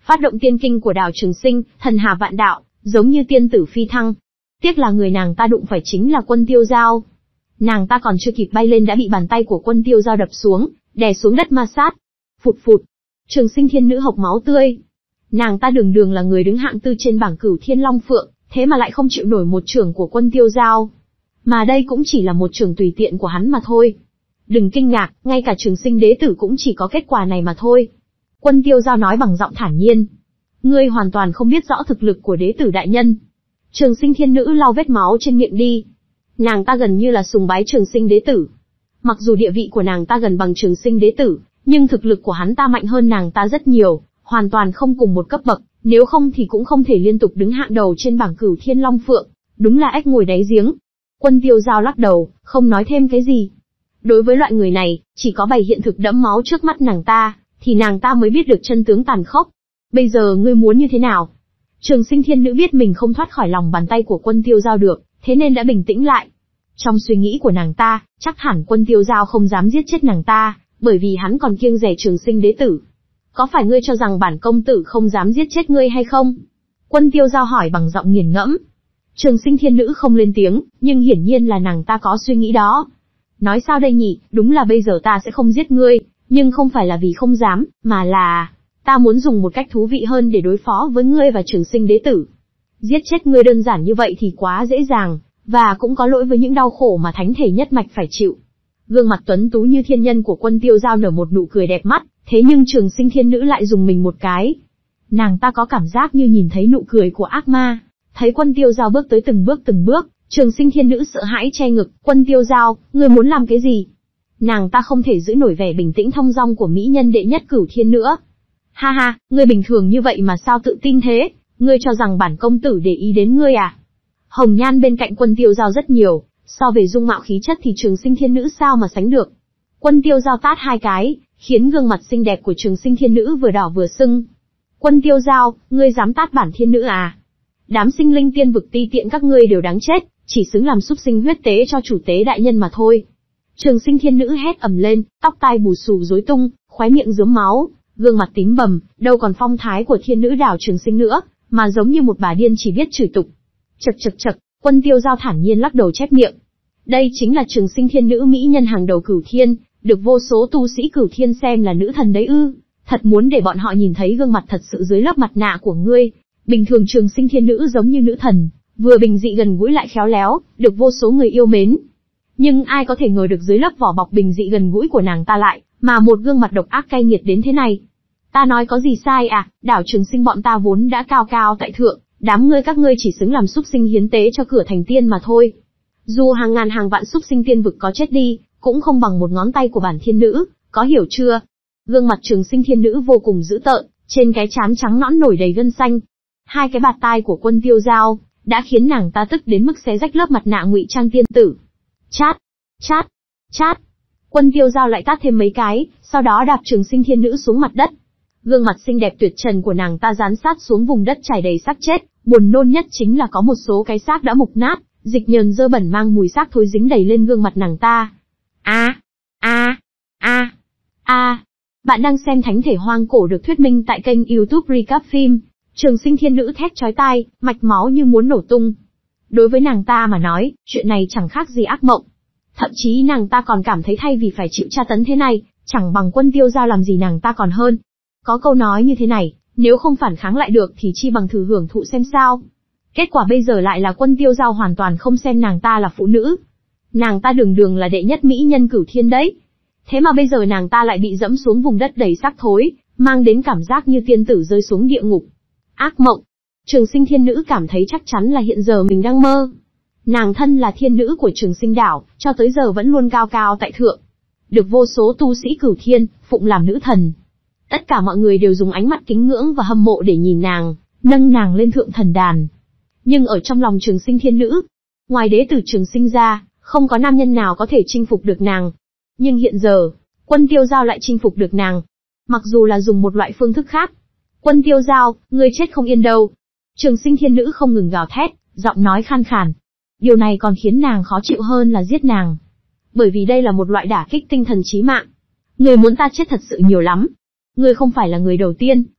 phát động tiên kinh của đảo Trường Sinh, thần hà vạn đạo, giống như tiên tử phi thăng. Tiếc là người nàng ta đụng phải chính là Quân Tiêu Giao. Nàng ta còn chưa kịp bay lên đã bị bàn tay của Quân Tiêu Giao đập xuống, đè xuống đất ma sát. Phụt phụt, Trường Sinh thiên nữ hộc máu tươi. Nàng ta đường đường là người đứng hạng tư trên bảng Cửu Thiên Long Phượng, thế mà lại không chịu nổi một chưởng của Quân Tiêu Giao. Mà đây cũng chỉ là một chưởng tùy tiện của hắn mà thôi. Đừng kinh ngạc, ngay cả Trường Sinh đế tử cũng chỉ có kết quả này mà thôi. Quân Tiêu Giao nói bằng giọng thản nhiên. Ngươi hoàn toàn không biết rõ thực lực của đế tử đại nhân. Trường Sinh thiên nữ lau vết máu trên miệng đi. Nàng ta gần như là sùng bái Trường Sinh đế tử. Mặc dù địa vị của nàng ta gần bằng Trường Sinh đế tử, nhưng thực lực của hắn ta mạnh hơn nàng ta rất nhiều, hoàn toàn không cùng một cấp bậc, nếu không thì cũng không thể liên tục đứng hạng đầu trên bảng Cửu Thiên Long Phượng, đúng là ếch ngồi đáy giếng. Quân Tiêu Giao lắc đầu, không nói thêm cái gì. Đối với loại người này, chỉ có bày hiện thực đẫm máu trước mắt nàng ta, thì nàng ta mới biết được chân tướng tàn khốc. Bây giờ ngươi muốn như thế nào? Trường Sinh thiên nữ biết mình không thoát khỏi lòng bàn tay của Quân Tiêu Giao được, thế nên đã bình tĩnh lại. Trong suy nghĩ của nàng ta, chắc hẳn Quân Tiêu Giao không dám giết chết nàng ta, bởi vì hắn còn kiêng dè Trường Sinh đế tử. Có phải ngươi cho rằng bản công tử không dám giết chết ngươi hay không? Quân Tiêu Giao hỏi bằng giọng nghiền ngẫm. Trường Sinh thiên nữ không lên tiếng, nhưng hiển nhiên là nàng ta có suy nghĩ đó. Nói sao đây nhỉ, đúng là bây giờ ta sẽ không giết ngươi, nhưng không phải là vì không dám, mà là ta muốn dùng một cách thú vị hơn để đối phó với ngươi và Trường Sinh đế tử. Giết chết ngươi đơn giản như vậy thì quá dễ dàng, và cũng có lỗi với những đau khổ mà thánh thể nhất mạch phải chịu. Gương mặt tuấn tú như thiên nhân của Quân Tiêu Giao nở một nụ cười đẹp mắt, thế nhưng Trường Sinh thiên nữ lại dùng mình một cái. Nàng ta có cảm giác như nhìn thấy nụ cười của ác ma. Thấy Quân Tiêu Giao bước tới từng bước từng bước, Trường Sinh thiên nữ sợ hãi che ngực. Quân Tiêu Giao, ngươi muốn làm cái gì? Nàng ta không thể giữ nổi vẻ bình tĩnh thong dong của mỹ nhân đệ nhất Cửu Thiên nữa. Ha ha, ngươi bình thường như vậy mà sao tự tin thế? Ngươi cho rằng bản công tử để ý đến ngươi à? Hồng nhan bên cạnh Quân Tiêu Giao rất nhiều, so về dung mạo khí chất thì Trường Sinh thiên nữ sao mà sánh được. Quân Tiêu Giao tát hai cái, khiến gương mặt xinh đẹp của Trường Sinh thiên nữ vừa đỏ vừa sưng. Quân Tiêu Giao, ngươi dám tát bản thiên nữ à? Đám sinh linh tiên vực ti tiện các ngươi đều đáng chết, chỉ xứng làm súc sinh huyết tế cho chủ tế đại nhân mà thôi. Trường Sinh thiên nữ hét ầm lên, tóc tai bù xù rối tung, khóe miệng rớm máu, gương mặt tím bầm, đâu còn phong thái của thiên nữ đảo Trường Sinh nữa, mà giống như một bà điên chỉ biết chửi tục. Chậc chậc chậc, Quân Tiêu Giao thản nhiên lắc đầu chép miệng. Đây chính là Trường Sinh thiên nữ mỹ nhân hàng đầu Cửu Thiên, được vô số tu sĩ Cửu Thiên xem là nữ thần đấy ư? Thật muốn để bọn họ nhìn thấy gương mặt thật sự dưới lớp mặt nạ của ngươi. Bình thường Trường Sinh thiên nữ giống như nữ thần, vừa bình dị gần gũi lại khéo léo, được vô số người yêu mến. Nhưng ai có thể ngờ được dưới lớp vỏ bọc bình dị gần gũi của nàng ta lại, mà một gương mặt độc ác cay nghiệt đến thế này. Ta nói có gì sai à, đảo Trường Sinh bọn ta vốn đã cao cao tại thượng, đám ngươi các ngươi chỉ xứng làm súc sinh hiến tế cho cửa thành tiên mà thôi. Dù hàng ngàn hàng vạn súc sinh tiên vực có chết đi, cũng không bằng một ngón tay của bản thiên nữ, có hiểu chưa? Gương mặt Trường Sinh thiên nữ vô cùng dữ tợn, trên cái trán trắng nõn nổi đầy gân xanh. Hai cái bạt tai của Quân Tiêu Giao đã khiến nàng ta tức đến mức xé rách lớp mặt nạ ngụy trang tiên tử. Chát, chát, chát. Quân Tiêu Giao lại tát thêm mấy cái, sau đó đạp Trường Sinh thiên nữ xuống mặt đất. Gương mặt xinh đẹp tuyệt trần của nàng ta dán sát xuống vùng đất trải đầy xác chết, buồn nôn nhất chính là có một số cái xác đã mục nát, dịch nhờn dơ bẩn mang mùi xác thối dính đầy lên gương mặt nàng ta. A, a, a, a. Bạn đang xem Thánh thể hoang cổ được thuyết minh tại kênh YouTube Recap Phim. Trường Sinh thiên nữ thét chói tai, mạch máu như muốn nổ tung. Đối với nàng ta mà nói, chuyện này chẳng khác gì ác mộng. Thậm chí nàng ta còn cảm thấy thay vì phải chịu tra tấn thế này, chẳng bằng Quân Tiêu Giao làm gì nàng ta còn hơn. Có câu nói như thế này, nếu không phản kháng lại được thì chi bằng thử hưởng thụ xem sao. Kết quả bây giờ lại là Quân Tiêu Giao hoàn toàn không xem nàng ta là phụ nữ. Nàng ta đường đường là đệ nhất mỹ nhân Cửu Thiên đấy. Thế mà bây giờ nàng ta lại bị dẫm xuống vùng đất đầy xác thối, mang đến cảm giác như tiên tử rơi xuống địa ngục. Ác mộng. Trường Sinh thiên nữ cảm thấy chắc chắn là hiện giờ mình đang mơ. Nàng thân là thiên nữ của Trường Sinh đảo, cho tới giờ vẫn luôn cao cao tại thượng. Được vô số tu sĩ Cửu Thiên phụng làm nữ thần. Tất cả mọi người đều dùng ánh mắt kính ngưỡng và hâm mộ để nhìn nàng, nâng nàng lên thượng thần đàn. Nhưng ở trong lòng Trường Sinh thiên nữ, ngoài đế tử Trường Sinh ra, không có nam nhân nào có thể chinh phục được nàng. Nhưng hiện giờ, Quân Tiêu Giao lại chinh phục được nàng. Mặc dù là dùng một loại phương thức khác. Quân Tiêu Giao, ngươi chết không yên đâu. Trường Sinh thiên nữ không ngừng gào thét, giọng nói khan khàn. Điều này còn khiến nàng khó chịu hơn là giết nàng. Bởi vì đây là một loại đả kích tinh thần chí mạng. Người muốn ta chết thật sự nhiều lắm. Ngươi không phải là người đầu tiên,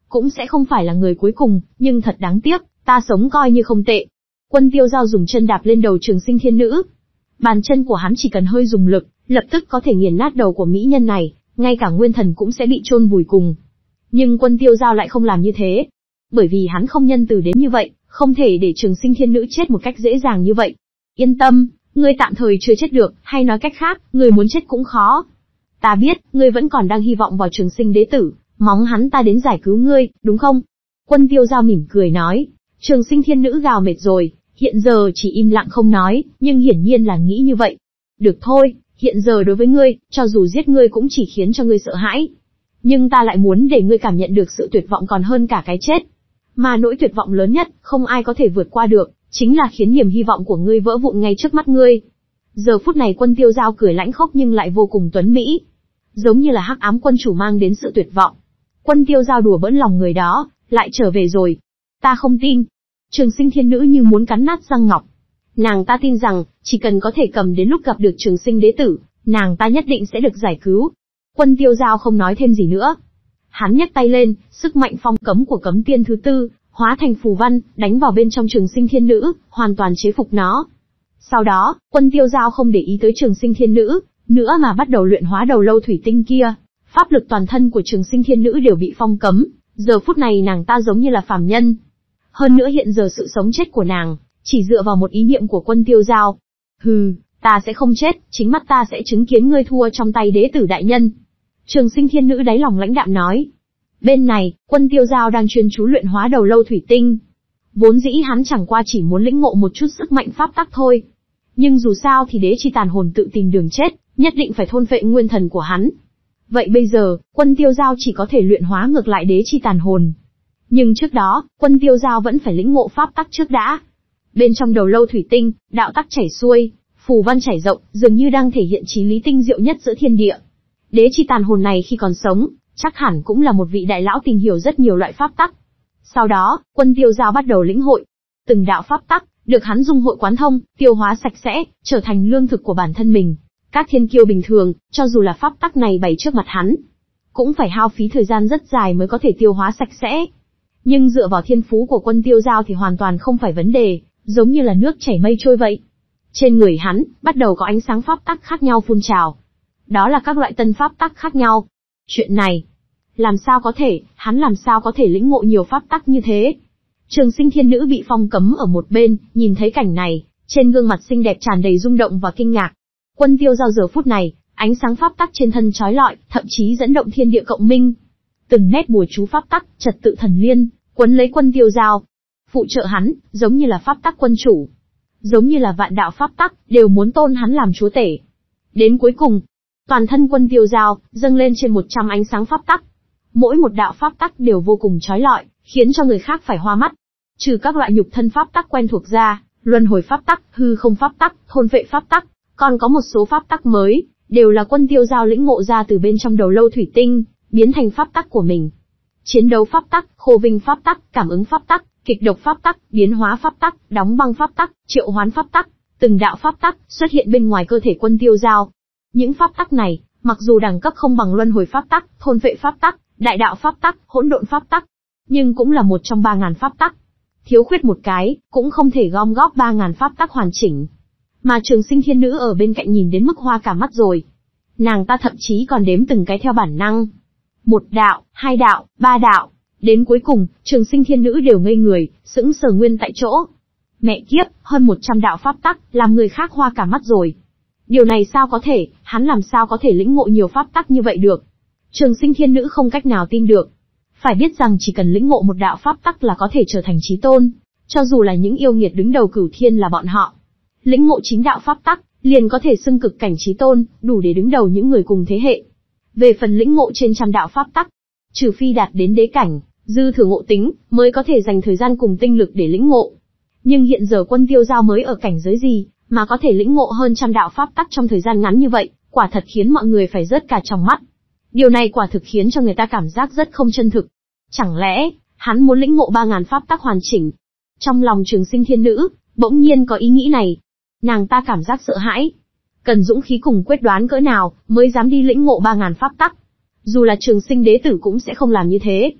cũng sẽ không phải là người cuối cùng, nhưng thật đáng tiếc, ta sống coi như không tệ. Quân Tiêu Giao dùng chân đạp lên đầu Trường Sinh Thiên Nữ. Bàn chân của hắn chỉ cần hơi dùng lực, lập tức có thể nghiền nát đầu của mỹ nhân này, ngay cả nguyên thần cũng sẽ bị chôn vùi cùng. Nhưng Quân Tiêu Giao lại không làm như thế. Bởi vì hắn không nhân từ đến như vậy, không thể để Trường Sinh Thiên Nữ chết một cách dễ dàng như vậy. Yên tâm, ngươi tạm thời chưa chết được, hay nói cách khác, ngươi muốn chết cũng khó. Ta biết, ngươi vẫn còn đang hy vọng vào Trường Sinh Đế Tử, mong hắn ta đến giải cứu ngươi, đúng không? Quân Tiêu Giao mỉm cười nói. Trường Sinh Thiên Nữ gào mệt rồi, hiện giờ chỉ im lặng không nói, nhưng hiển nhiên là nghĩ như vậy. Được thôi, hiện giờ đối với ngươi, cho dù giết ngươi cũng chỉ khiến cho ngươi sợ hãi. Nhưng ta lại muốn để ngươi cảm nhận được sự tuyệt vọng còn hơn cả cái chết. Mà nỗi tuyệt vọng lớn nhất, không ai có thể vượt qua được, chính là khiến niềm hy vọng của ngươi vỡ vụn ngay trước mắt ngươi. Giờ phút này Quân Tiêu Giao cười lãnh khốc nhưng lại vô cùng tuấn mỹ. Giống như là hắc ám quân chủ mang đến sự tuyệt vọng. Quân Tiêu Giao đùa bỡn lòng người đó, lại trở về rồi. Ta không tin. Trường Sinh Thiên Nữ như muốn cắn nát răng ngọc. Nàng ta tin rằng, chỉ cần có thể cầm đến lúc gặp được Trường Sinh Đế Tử, nàng ta nhất định sẽ được giải cứu. Quân Tiêu Giao không nói thêm gì nữa. Hắn nhấc tay lên, sức mạnh phong cấm của cấm tiên thứ tư, hóa thành phù văn, đánh vào bên trong Trường Sinh Thiên Nữ, hoàn toàn chế phục nó. Sau đó, Quân Tiêu Giao không để ý tới Trường Sinh Thiên Nữ, nữa mà bắt đầu luyện hóa đầu lâu thủy tinh kia. Pháp lực toàn thân của Trường Sinh Thiên Nữ đều bị phong cấm, giờ phút này nàng ta giống như là phàm nhân. Hơn nữa hiện giờ sự sống chết của nàng, chỉ dựa vào một ý niệm của Quân Tiêu Giao. Hừ, ta sẽ không chết, chính mắt ta sẽ chứng kiến ngươi thua trong tay Đế Tử đại nhân. Trường Sinh Thiên Nữ đáy lòng lãnh đạm nói. Bên này, Quân Tiêu Giao đang chuyên chú luyện hóa đầu lâu thủy tinh. Vốn dĩ hắn chẳng qua chỉ muốn lĩnh ngộ một chút sức mạnh pháp tắc thôi. Nhưng dù sao thì Đế Chi Tàn Hồn tự tìm đường chết, nhất định phải thôn phệ nguyên thần của hắn. Vậy bây giờ, Quân Tiêu Giao chỉ có thể luyện hóa ngược lại Đế Chi Tàn Hồn. Nhưng trước đó, Quân Tiêu Giao vẫn phải lĩnh ngộ pháp tắc trước đã. Bên trong đầu lâu thủy tinh, đạo tắc chảy xuôi, phù văn chảy rộng, dường như đang thể hiện chí lý tinh diệu nhất giữa thiên địa. Đế Chi Tàn Hồn này khi còn sống, chắc hẳn cũng là một vị đại lão tìm hiểu rất nhiều loại pháp tắc. Sau đó, Quân Tiêu Giao bắt đầu lĩnh hội. Từng đạo pháp tắc, được hắn dung hội quán thông, tiêu hóa sạch sẽ, trở thành lương thực của bản thân mình. Các thiên kiêu bình thường, cho dù là pháp tắc này bày trước mặt hắn, cũng phải hao phí thời gian rất dài mới có thể tiêu hóa sạch sẽ. Nhưng dựa vào thiên phú của Quân Tiêu Giao thì hoàn toàn không phải vấn đề, giống như là nước chảy mây trôi vậy. Trên người hắn, bắt đầu có ánh sáng pháp tắc khác nhau phun trào. Đó là các loại tân pháp tắc khác nhau. Chuyện này, làm sao có thể, hắn làm sao có thể lĩnh ngộ nhiều pháp tắc như thế? Trường Sinh Thiên Nữ bị phong cấm ở một bên, nhìn thấy cảnh này, trên gương mặt xinh đẹp tràn đầy rung động và kinh ngạc. Quân Tiêu Giao giờ phút này, ánh sáng pháp tắc trên thân chói lọi, thậm chí dẫn động thiên địa cộng minh. Từng nét bùa chú pháp tắc, trật tự thần liên, quấn lấy Quân Tiêu Giao. Phụ trợ hắn, giống như là pháp tắc quân chủ. Giống như là vạn đạo pháp tắc, đều muốn tôn hắn làm chúa tể. Đến cuối cùng, toàn thân Quân Tiêu Giao, dâng lên trên một trăm ánh sáng pháp tắc. Mỗi một đạo pháp tắc đều vô cùng chói lọi, khiến cho người khác phải hoa mắt. Trừ các loại nhục thân pháp tắc quen thuộc ra, luân hồi pháp tắc, hư không pháp tắc, thôn vệ pháp tắc, còn có một số pháp tắc mới, đều là Quân Tiêu Giao lĩnh ngộ ra từ bên trong đầu lâu thủy tinh, biến thành pháp tắc của mình. Chiến đấu pháp tắc, khô vinh pháp tắc, cảm ứng pháp tắc, kịch độc pháp tắc, biến hóa pháp tắc, đóng băng pháp tắc, triệu hoán pháp tắc, từng đạo pháp tắc xuất hiện bên ngoài cơ thể Quân Tiêu Giao. Những pháp tắc này, mặc dù đẳng cấp không bằng luân hồi pháp tắc, thôn vệ pháp tắc, đại đạo pháp tắc, hỗn độn pháp tắc, nhưng cũng là một trong ba ngàn pháp tắc. Thiếu khuyết một cái, cũng không thể gom góp ba ngàn pháp tắc hoàn chỉnh. Mà Trường Sinh Thiên Nữ ở bên cạnh nhìn đến mức hoa cả mắt rồi. Nàng ta thậm chí còn đếm từng cái theo bản năng. Một đạo, hai đạo, ba đạo. Đến cuối cùng, Trường Sinh Thiên Nữ đều ngây người, sững sờ nguyên tại chỗ. Mẹ kiếp, hơn một trăm đạo pháp tắc, làm người khác hoa cả mắt rồi. Điều này sao có thể, hắn làm sao có thể lĩnh ngộ nhiều pháp tắc như vậy được? Trường Sinh Thiên Nữ không cách nào tin được. Phải biết rằng chỉ cần lĩnh ngộ một đạo pháp tắc là có thể trở thành chí tôn, cho dù là những yêu nghiệt đứng đầu cửu thiên là bọn họ. Lĩnh ngộ chính đạo pháp tắc, liền có thể xưng cực cảnh chí tôn, đủ để đứng đầu những người cùng thế hệ. Về phần lĩnh ngộ trên trăm đạo pháp tắc, trừ phi đạt đến đế cảnh, dư thừa ngộ tính, mới có thể dành thời gian cùng tinh lực để lĩnh ngộ. Nhưng hiện giờ Quân Tiêu Giao mới ở cảnh giới gì, mà có thể lĩnh ngộ hơn trăm đạo pháp tắc trong thời gian ngắn như vậy, quả thật khiến mọi người phải rớt cả trong mắt. Điều này quả thực khiến cho người ta cảm giác rất không chân thực. Chẳng lẽ, hắn muốn lĩnh ngộ ba ngàn pháp tắc hoàn chỉnh? Trong lòng Trường Sinh Thiên Nữ, bỗng nhiên có ý nghĩ này. Nàng ta cảm giác sợ hãi. Cần dũng khí cùng quyết đoán cỡ nào, mới dám đi lĩnh ngộ ba ngàn pháp tắc. Dù là Trường Sinh Đế Tử cũng sẽ không làm như thế.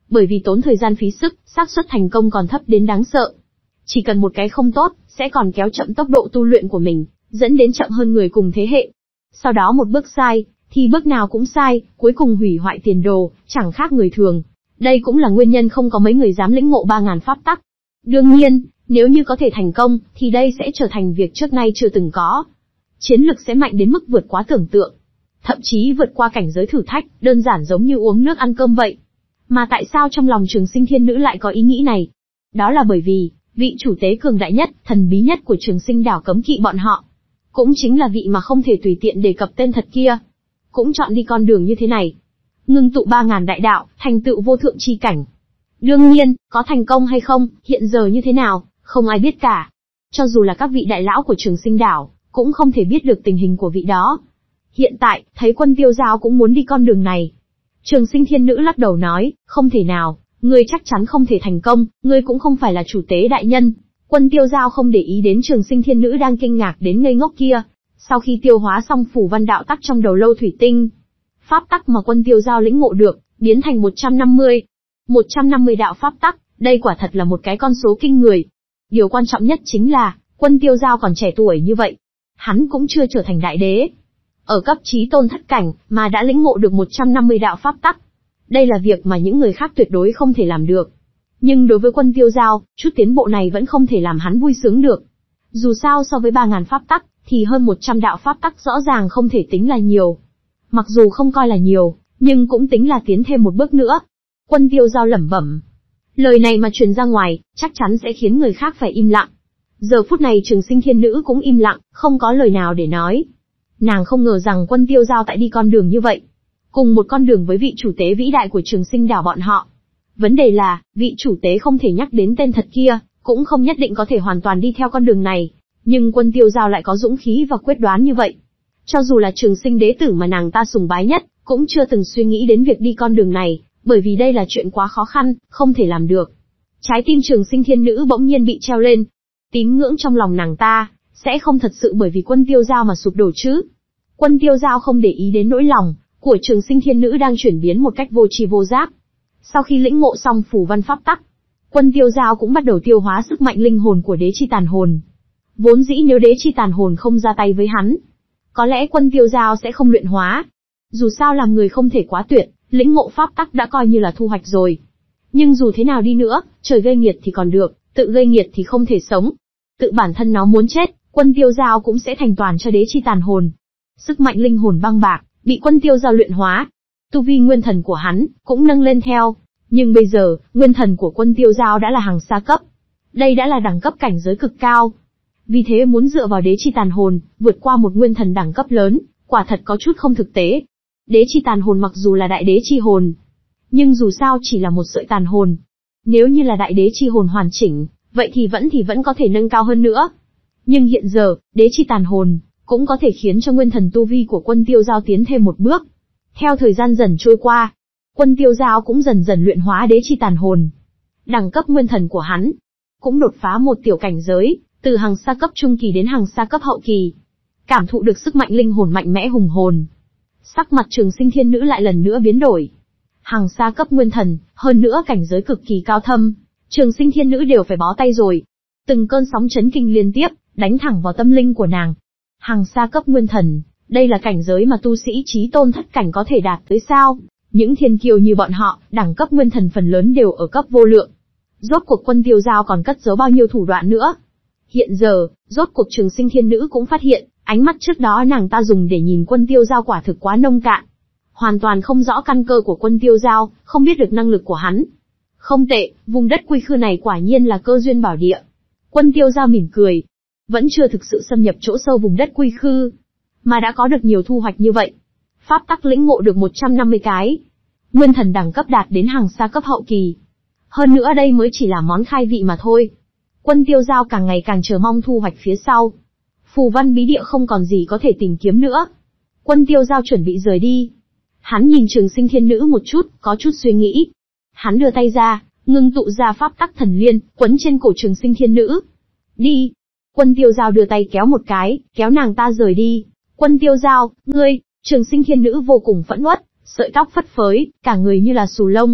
Bởi vì tốn thời gian phí sức, xác suất thành công còn thấp đến đáng sợ. Chỉ cần một cái không tốt, sẽ còn kéo chậm tốc độ tu luyện của mình, dẫn đến chậm hơn người cùng thế hệ. Sau đó một bước sai, thì bước nào cũng sai, cuối cùng hủy hoại tiền đồ, chẳng khác người thường. Đây cũng là nguyên nhân không có mấy người dám lĩnh ngộ ba ngàn pháp tắc. Đương nhiên, nếu như có thể thành công, thì đây sẽ trở thành việc trước nay chưa từng có. Chiến lực sẽ mạnh đến mức vượt quá tưởng tượng. Thậm chí vượt qua cảnh giới thử thách, đơn giản giống như uống nước ăn cơm vậy. Mà tại sao trong lòng Trường Sinh Thiên Nữ lại có ý nghĩ này? Đó là bởi vì, vị chủ tế cường đại nhất, thần bí nhất của Trường Sinh đảo cấm kỵ bọn họ. Cũng chính là vị mà không thể tùy tiện đề cập tên thật kia. Cũng chọn đi con đường như thế này. Ngưng tụ ba ngàn đại đạo, thành tựu vô thượng chi cảnh. Đương nhiên, có thành công hay không, hiện giờ như thế nào, không ai biết cả. Cho dù là các vị đại lão của Trường Sinh đảo, cũng không thể biết được tình hình của vị đó. Hiện tại, thấy Quân Tiêu Giao cũng muốn đi con đường này. Trường Sinh Thiên Nữ lắc đầu nói, không thể nào, ngươi chắc chắn không thể thành công, ngươi cũng không phải là chủ tế đại nhân. Quân Tiêu Giao không để ý đến Trường Sinh Thiên Nữ đang kinh ngạc đến ngây ngốc kia. Sau khi tiêu hóa xong phủ văn đạo tắc trong đầu lâu thủy tinh, pháp tắc mà Quân Tiêu Giao lĩnh ngộ được, biến thành một trăm năm mươi. một trăm năm mươi đạo pháp tắc, đây quả thật là một cái con số kinh người. Điều quan trọng nhất chính là, Quân Tiêu Giao còn trẻ tuổi như vậy. Hắn cũng chưa trở thành đại đế. Ở cấp chí tôn thất cảnh, mà đã lĩnh ngộ được một trăm năm mươi đạo pháp tắc. Đây là việc mà những người khác tuyệt đối không thể làm được. Nhưng đối với Quân Tiêu Giao, chút tiến bộ này vẫn không thể làm hắn vui sướng được. Dù sao so với ba ngàn pháp tắc, thì hơn một trăm đạo pháp tắc rõ ràng không thể tính là nhiều. Mặc dù không coi là nhiều, nhưng cũng tính là tiến thêm một bước nữa. Quân Tiêu Giao lẩm bẩm. Lời này mà truyền ra ngoài, chắc chắn sẽ khiến người khác phải im lặng. Giờ phút này Trường Sinh Thiên Nữ cũng im lặng, không có lời nào để nói. Nàng không ngờ rằng Quân Tiêu Giao tại đi con đường như vậy. Cùng một con đường với vị chủ tế vĩ đại của Trường Sinh đảo bọn họ. Vấn đề là, vị chủ tế không thể nhắc đến tên thật kia, cũng không nhất định có thể hoàn toàn đi theo con đường này. Nhưng Quân Tiêu Giao lại có dũng khí và quyết đoán như vậy. Cho dù là Trường Sinh đế tử mà nàng ta sùng bái nhất, cũng chưa từng suy nghĩ đến việc đi con đường này, bởi vì đây là chuyện quá khó khăn, không thể làm được. Trái tim Trường Sinh Thiên Nữ bỗng nhiên bị treo lên. Tín ngưỡng trong lòng nàng ta, sẽ không thật sự bởi vì Quân Tiêu Giao mà sụp đổ chứ. Quân Tiêu Giao không để ý đến nỗi lòng của Trường Sinh Thiên Nữ đang chuyển biến một cách vô tri vô giác. Sau khi lĩnh ngộ xong phủ văn pháp tắc, Quân Tiêu Giao cũng bắt đầu tiêu hóa sức mạnh linh hồn của đế chi tàn hồn. Vốn dĩ nếu đế chi tàn hồn không ra tay với hắn, có lẽ Quân Tiêu Giao sẽ không luyện hóa. Dù sao làm người không thể quá tuyệt, lĩnh ngộ pháp tắc đã coi như là thu hoạch rồi. Nhưng dù thế nào đi nữa, trời gây nghiệt thì còn được, tự gây nghiệt thì không thể sống. Tự bản thân nó muốn chết, Quân Tiêu Giao cũng sẽ thành toàn cho đế chi tàn hồn. Sức mạnh linh hồn băng bạc, bị Quân Tiêu Giao luyện hóa. Tu vi nguyên thần của hắn, cũng nâng lên theo. Nhưng bây giờ, nguyên thần của Quân Tiêu Giao đã là hàng xa cấp. Đây đã là đẳng cấp cảnh giới cực cao. Vì thế muốn dựa vào đế chi tàn hồn, vượt qua một nguyên thần đẳng cấp lớn, quả thật có chút không thực tế. Đế chi tàn hồn mặc dù là đại đế chi hồn, nhưng dù sao chỉ là một sợi tàn hồn. Nếu như là đại đế chi hồn hoàn chỉnh, vậy thì vẫn thì vẫn có thể nâng cao hơn nữa. Nhưng hiện giờ, đế chi tàn hồn, cũng có thể khiến cho nguyên thần tu vi của Quân Tiêu Giao tiến thêm một bước. Theo thời gian dần trôi qua, Quân Tiêu Giao cũng dần dần luyện hóa đế chi tàn hồn. Đẳng cấp nguyên thần của hắn, cũng đột phá một tiểu cảnh giới, từ hàng xa cấp trung kỳ đến hàng xa cấp hậu kỳ. Cảm thụ được sức mạnh linh hồn mạnh mẽ hùng hồn. Sắc mặt Trường Sinh Thiên Nữ lại lần nữa biến đổi. Hàng xa cấp nguyên thần, hơn nữa cảnh giới cực kỳ cao thâm, Trường Sinh Thiên Nữ đều phải bó tay rồi. Từng cơn sóng chấn kinh liên tiếp, đánh thẳng vào tâm linh của nàng. Hàng xa cấp nguyên thần, đây là cảnh giới mà tu sĩ chí tôn thất cảnh có thể đạt tới sao? Những thiên kiêu như bọn họ, đẳng cấp nguyên thần phần lớn đều ở cấp vô lượng. Rốt cuộc Quân Tiêu Giao còn cất giấu bao nhiêu thủ đoạn nữa? Hiện giờ, rốt cuộc Trường Sinh Thiên Nữ cũng phát hiện, ánh mắt trước đó nàng ta dùng để nhìn Quân Tiêu Giao quả thực quá nông cạn. Hoàn toàn không rõ căn cơ của Quân Tiêu Giao, không biết được năng lực của hắn. Không tệ, vùng đất quy khư này quả nhiên là cơ duyên bảo địa. Quân Tiêu Giao mỉm cười. Vẫn chưa thực sự xâm nhập chỗ sâu vùng đất quy khư, mà đã có được nhiều thu hoạch như vậy. Pháp tắc lĩnh ngộ được một trăm năm mươi cái. Nguyên thần đẳng cấp đạt đến hàng xa cấp hậu kỳ. Hơn nữa đây mới chỉ là món khai vị mà thôi. Quân Tiêu Giao càng ngày càng chờ mong thu hoạch phía sau. Phù văn bí địa không còn gì có thể tìm kiếm nữa. Quân Tiêu Giao chuẩn bị rời đi. Hắn nhìn Trường Sinh Thiên Nữ một chút, có chút suy nghĩ. Hắn đưa tay ra, ngưng tụ ra pháp tắc thần liên, quấn trên cổ Trường Sinh Thiên Nữ. Đi. Quân Tiêu Giao đưa tay kéo một cái, kéo nàng ta rời đi. Quân Tiêu Giao, ngươi, Trường Sinh Thiên Nữ vô cùng phẫn uất, sợi tóc phất phới, cả người như là xù lông.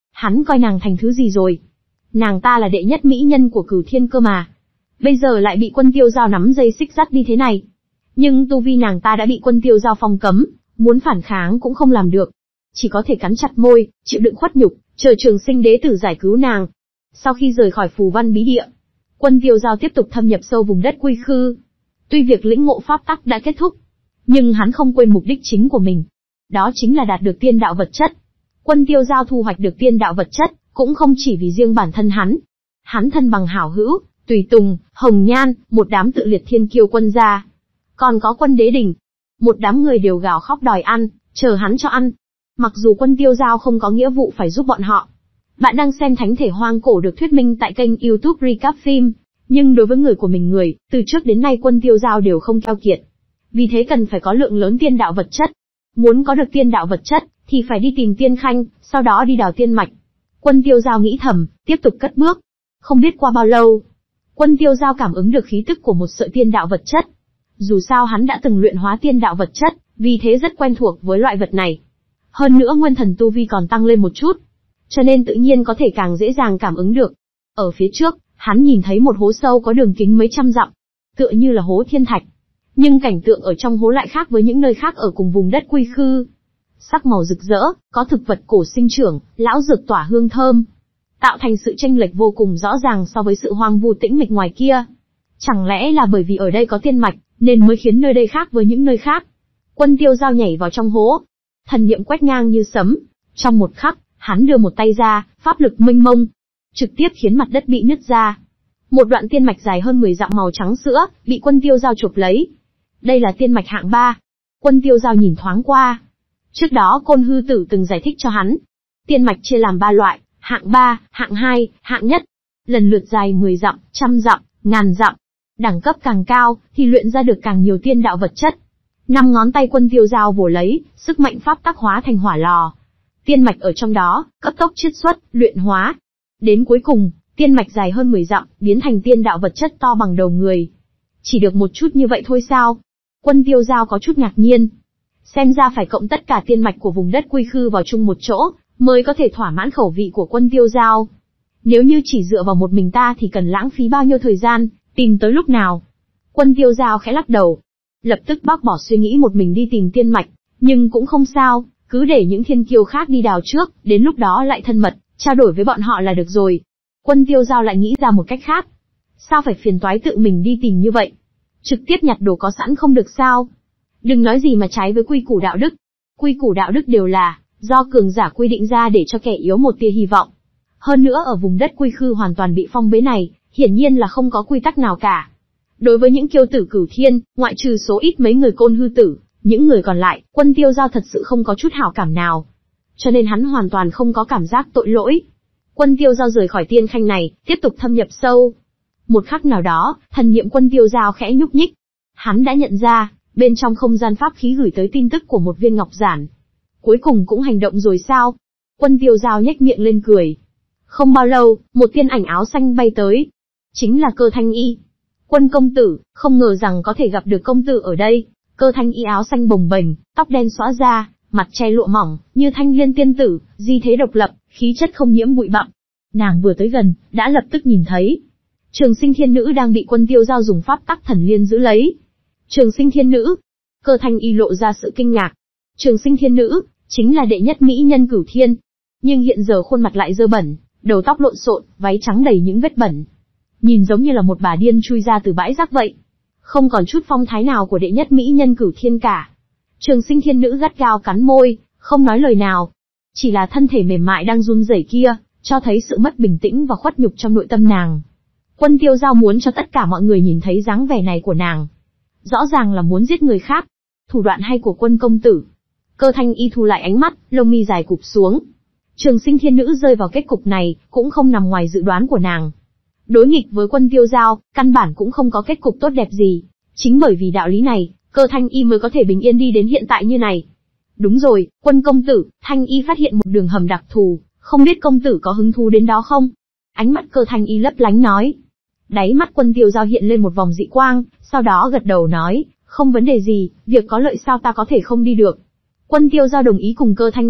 Hắn coi nàng thành thứ gì rồi? Nàng ta là đệ nhất mỹ nhân của Cửu Thiên cơ mà. Bây giờ lại bị Quân Tiêu Giao nắm dây xích dắt đi thế này. Nhưng tu vi nàng ta đã bị Quân Tiêu Giao phong cấm, muốn phản kháng cũng không làm được. Chỉ có thể cắn chặt môi, chịu đựng khuất nhục, chờ Trường Sinh đế tử giải cứu nàng. Sau khi rời khỏi phù văn bí địa, Quân Tiêu Giao tiếp tục thâm nhập sâu vùng đất quy khư. Tuy việc lĩnh ngộ pháp tắc đã kết thúc, nhưng hắn không quên mục đích chính của mình. Đó chính là đạt được tiên đạo vật chất. Quân Tiêu Giao thu hoạch được tiên đạo vật chất, cũng không chỉ vì riêng bản thân hắn. Hắn thân bằng hảo hữu, Tùy Tùng, Hồng Nhan, một đám tự liệt thiên kiêu quân gia. Còn có Quân Đế Đình. Một đám người đều gào khóc đòi ăn, chờ hắn cho ăn. Mặc dù Quân Tiêu Giao không có nghĩa vụ phải giúp bọn họ. Bạn đang xem Thánh Thể Hoang Cổ được thuyết minh tại kênh YouTube Recap Phim. Nhưng đối với người của mình người, từ trước đến nay Quân Tiêu Giao đều không keo kiệt. Vì thế cần phải có lượng lớn tiên đạo vật chất. Muốn có được tiên đạo vật chất, thì phải đi tìm tiên khanh, sau đó đi đào tiên mạch. Quân Tiêu Giao nghĩ thầm, tiếp tục cất bước. Không biết qua bao lâu, Quân Tiêu Giao cảm ứng được khí tức của một sợi tiên đạo vật chất. Dù sao hắn đã từng luyện hóa tiên đạo vật chất, vì thế rất quen thuộc với loại vật này. Hơn nữa nguyên thần tu vi còn tăng lên một chút, cho nên tự nhiên có thể càng dễ dàng cảm ứng được. Ở phía trước, hắn nhìn thấy một hố sâu có đường kính mấy trăm dặm, tựa như là hố thiên thạch. Nhưng cảnh tượng ở trong hố lại khác với những nơi khác ở cùng vùng đất quy khư. Sắc màu rực rỡ, có thực vật cổ sinh trưởng, lão dược tỏa hương thơm, tạo thành sự chênh lệch vô cùng rõ ràng so với sự hoang vu tĩnh mịch ngoài kia. Chẳng lẽ là bởi vì ở đây có tiên mạch, nên mới khiến nơi đây khác với những nơi khác? Quân Tiêu Giao nhảy vào trong hố, thần niệm quét ngang như sấm. Trong một khắc, hắn đưa một tay ra, pháp lực mênh mông, trực tiếp khiến mặt đất bị nứt ra. Một đoạn tiên mạch dài hơn mười dặm màu trắng sữa, bị Quân Tiêu Giao chụp lấy. Đây là tiên mạch hạng ba. Quân Tiêu Giao nhìn thoáng qua. Trước đó Côn Hư Tử từng giải thích cho hắn. Tiên mạch chia làm ba loại, hạng ba, hạng hai, hạng nhất. Lần lượt dài mười dặm, trăm dặm, ngàn dặm. Đẳng cấp càng cao, thì luyện ra được càng nhiều tiên đạo vật chất. Năm ngón tay Quân Tiêu Giao vồ lấy, sức mạnh pháp tắc hóa thành hỏa lò. Tiên mạch ở trong đó, cấp tốc chiết xuất, luyện hóa. Đến cuối cùng, tiên mạch dài hơn mười dặm, biến thành tiên đạo vật chất to bằng đầu người. Chỉ được một chút như vậy thôi sao? Quân Tiêu Giao có chút ngạc nhiên. Xem ra phải cộng tất cả tiên mạch của vùng đất quy khư vào chung một chỗ, mới có thể thỏa mãn khẩu vị của Quân Tiêu Giao. Nếu như chỉ dựa vào một mình ta thì cần lãng phí bao nhiêu thời gian, tìm tới lúc nào? Quân Tiêu Giao khẽ lắc đầu. Lập tức bác bỏ suy nghĩ một mình đi tìm tiên mạch, nhưng cũng không sao, cứ để những thiên kiêu khác đi đào trước, đến lúc đó lại thân mật, trao đổi với bọn họ là được rồi. Quân Tiêu Giao lại nghĩ ra một cách khác. Sao phải phiền toái tự mình đi tìm như vậy? Trực tiếp nhặt đồ có sẵn không được sao? Đừng nói gì mà trái với quy củ đạo đức. Quy củ đạo đức đều là do cường giả quy định ra để cho kẻ yếu một tia hy vọng. Hơn nữa ở vùng đất quy khư hoàn toàn bị phong bế này, hiển nhiên là không có quy tắc nào cả. Đối với những kiêu tử Cửu Thiên, ngoại trừ số ít mấy người Côn Hư Tử, những người còn lại, Quân Tiêu Giao thật sự không có chút hảo cảm nào. Cho nên hắn hoàn toàn không có cảm giác tội lỗi. Quân Tiêu Giao rời khỏi tiên khanh này, tiếp tục thâm nhập sâu. Một khắc nào đó, thần niệm Quân Tiêu Giao khẽ nhúc nhích. Hắn đã nhận ra, bên trong không gian pháp khí gửi tới tin tức của một viên ngọc giản. Cuối cùng cũng hành động rồi sao? Quân Tiêu Giao nhếch miệng lên cười. Không bao lâu, một tiên ảnh áo xanh bay tới. Chính là Cơ Thanh Y. Quân công tử, không ngờ rằng có thể gặp được công tử ở đây. Cơ Thanh Y áo xanh bồng bềnh, tóc đen xõa ra, mặt che lụa mỏng, như thanh liên tiên tử, di thế độc lập, khí chất không nhiễm bụi bặm. Nàng vừa tới gần, đã lập tức nhìn thấy Trường Sinh Thiên Nữ đang bị Quân Tiêu Giao dùng pháp tắc thần liên giữ lấy. Trường Sinh Thiên Nữ. Cơ Thanh Y lộ ra sự kinh ngạc. Trường Sinh Thiên Nữ, chính là đệ nhất mỹ nhân Cửu Thiên. Nhưng hiện giờ khuôn mặt lại dơ bẩn, đầu tóc lộn xộn, váy trắng đầy những vết bẩn. Nhìn giống như là một bà điên chui ra từ bãi rác vậy. Không còn chút phong thái nào của đệ nhất mỹ nhân Cửu Thiên cả. Trường Sinh Thiên Nữ gắt gao cắn môi, không nói lời nào. Chỉ là thân thể mềm mại đang run rẩy kia, cho thấy sự mất bình tĩnh và khuất nhục trong nội tâm nàng. Quân Tiêu Giao muốn cho tất cả mọi người nhìn thấy dáng vẻ này của nàng. Rõ ràng là muốn giết người khác. Thủ đoạn hay của Quân công tử. Cơ Thanh Y thu lại ánh mắt, lông mi dài cụp xuống. Trường Sinh Thiên Nữ rơi vào kết cục này, cũng không nằm ngoài dự đoán của nàng. Đối nghịch với Quân Tiêu Giao, căn bản cũng không có kết cục tốt đẹp gì. Chính bởi vì đạo lý này, Cơ Thanh Y mới có thể bình yên đi đến hiện tại như này. Đúng rồi, Quân công tử, Thanh Y phát hiện một đường hầm đặc thù, không biết công tử có hứng thú đến đó không? Ánh mắt Cơ Thanh Y lấp lánh nói. Đáy mắt Quân Tiêu Giao hiện lên một vòng dị quang, sau đó gật đầu nói, không vấn đề gì, việc có lợi sao ta có thể không đi được. Quân Tiêu Giao đồng ý cùng Cơ Thanh Y,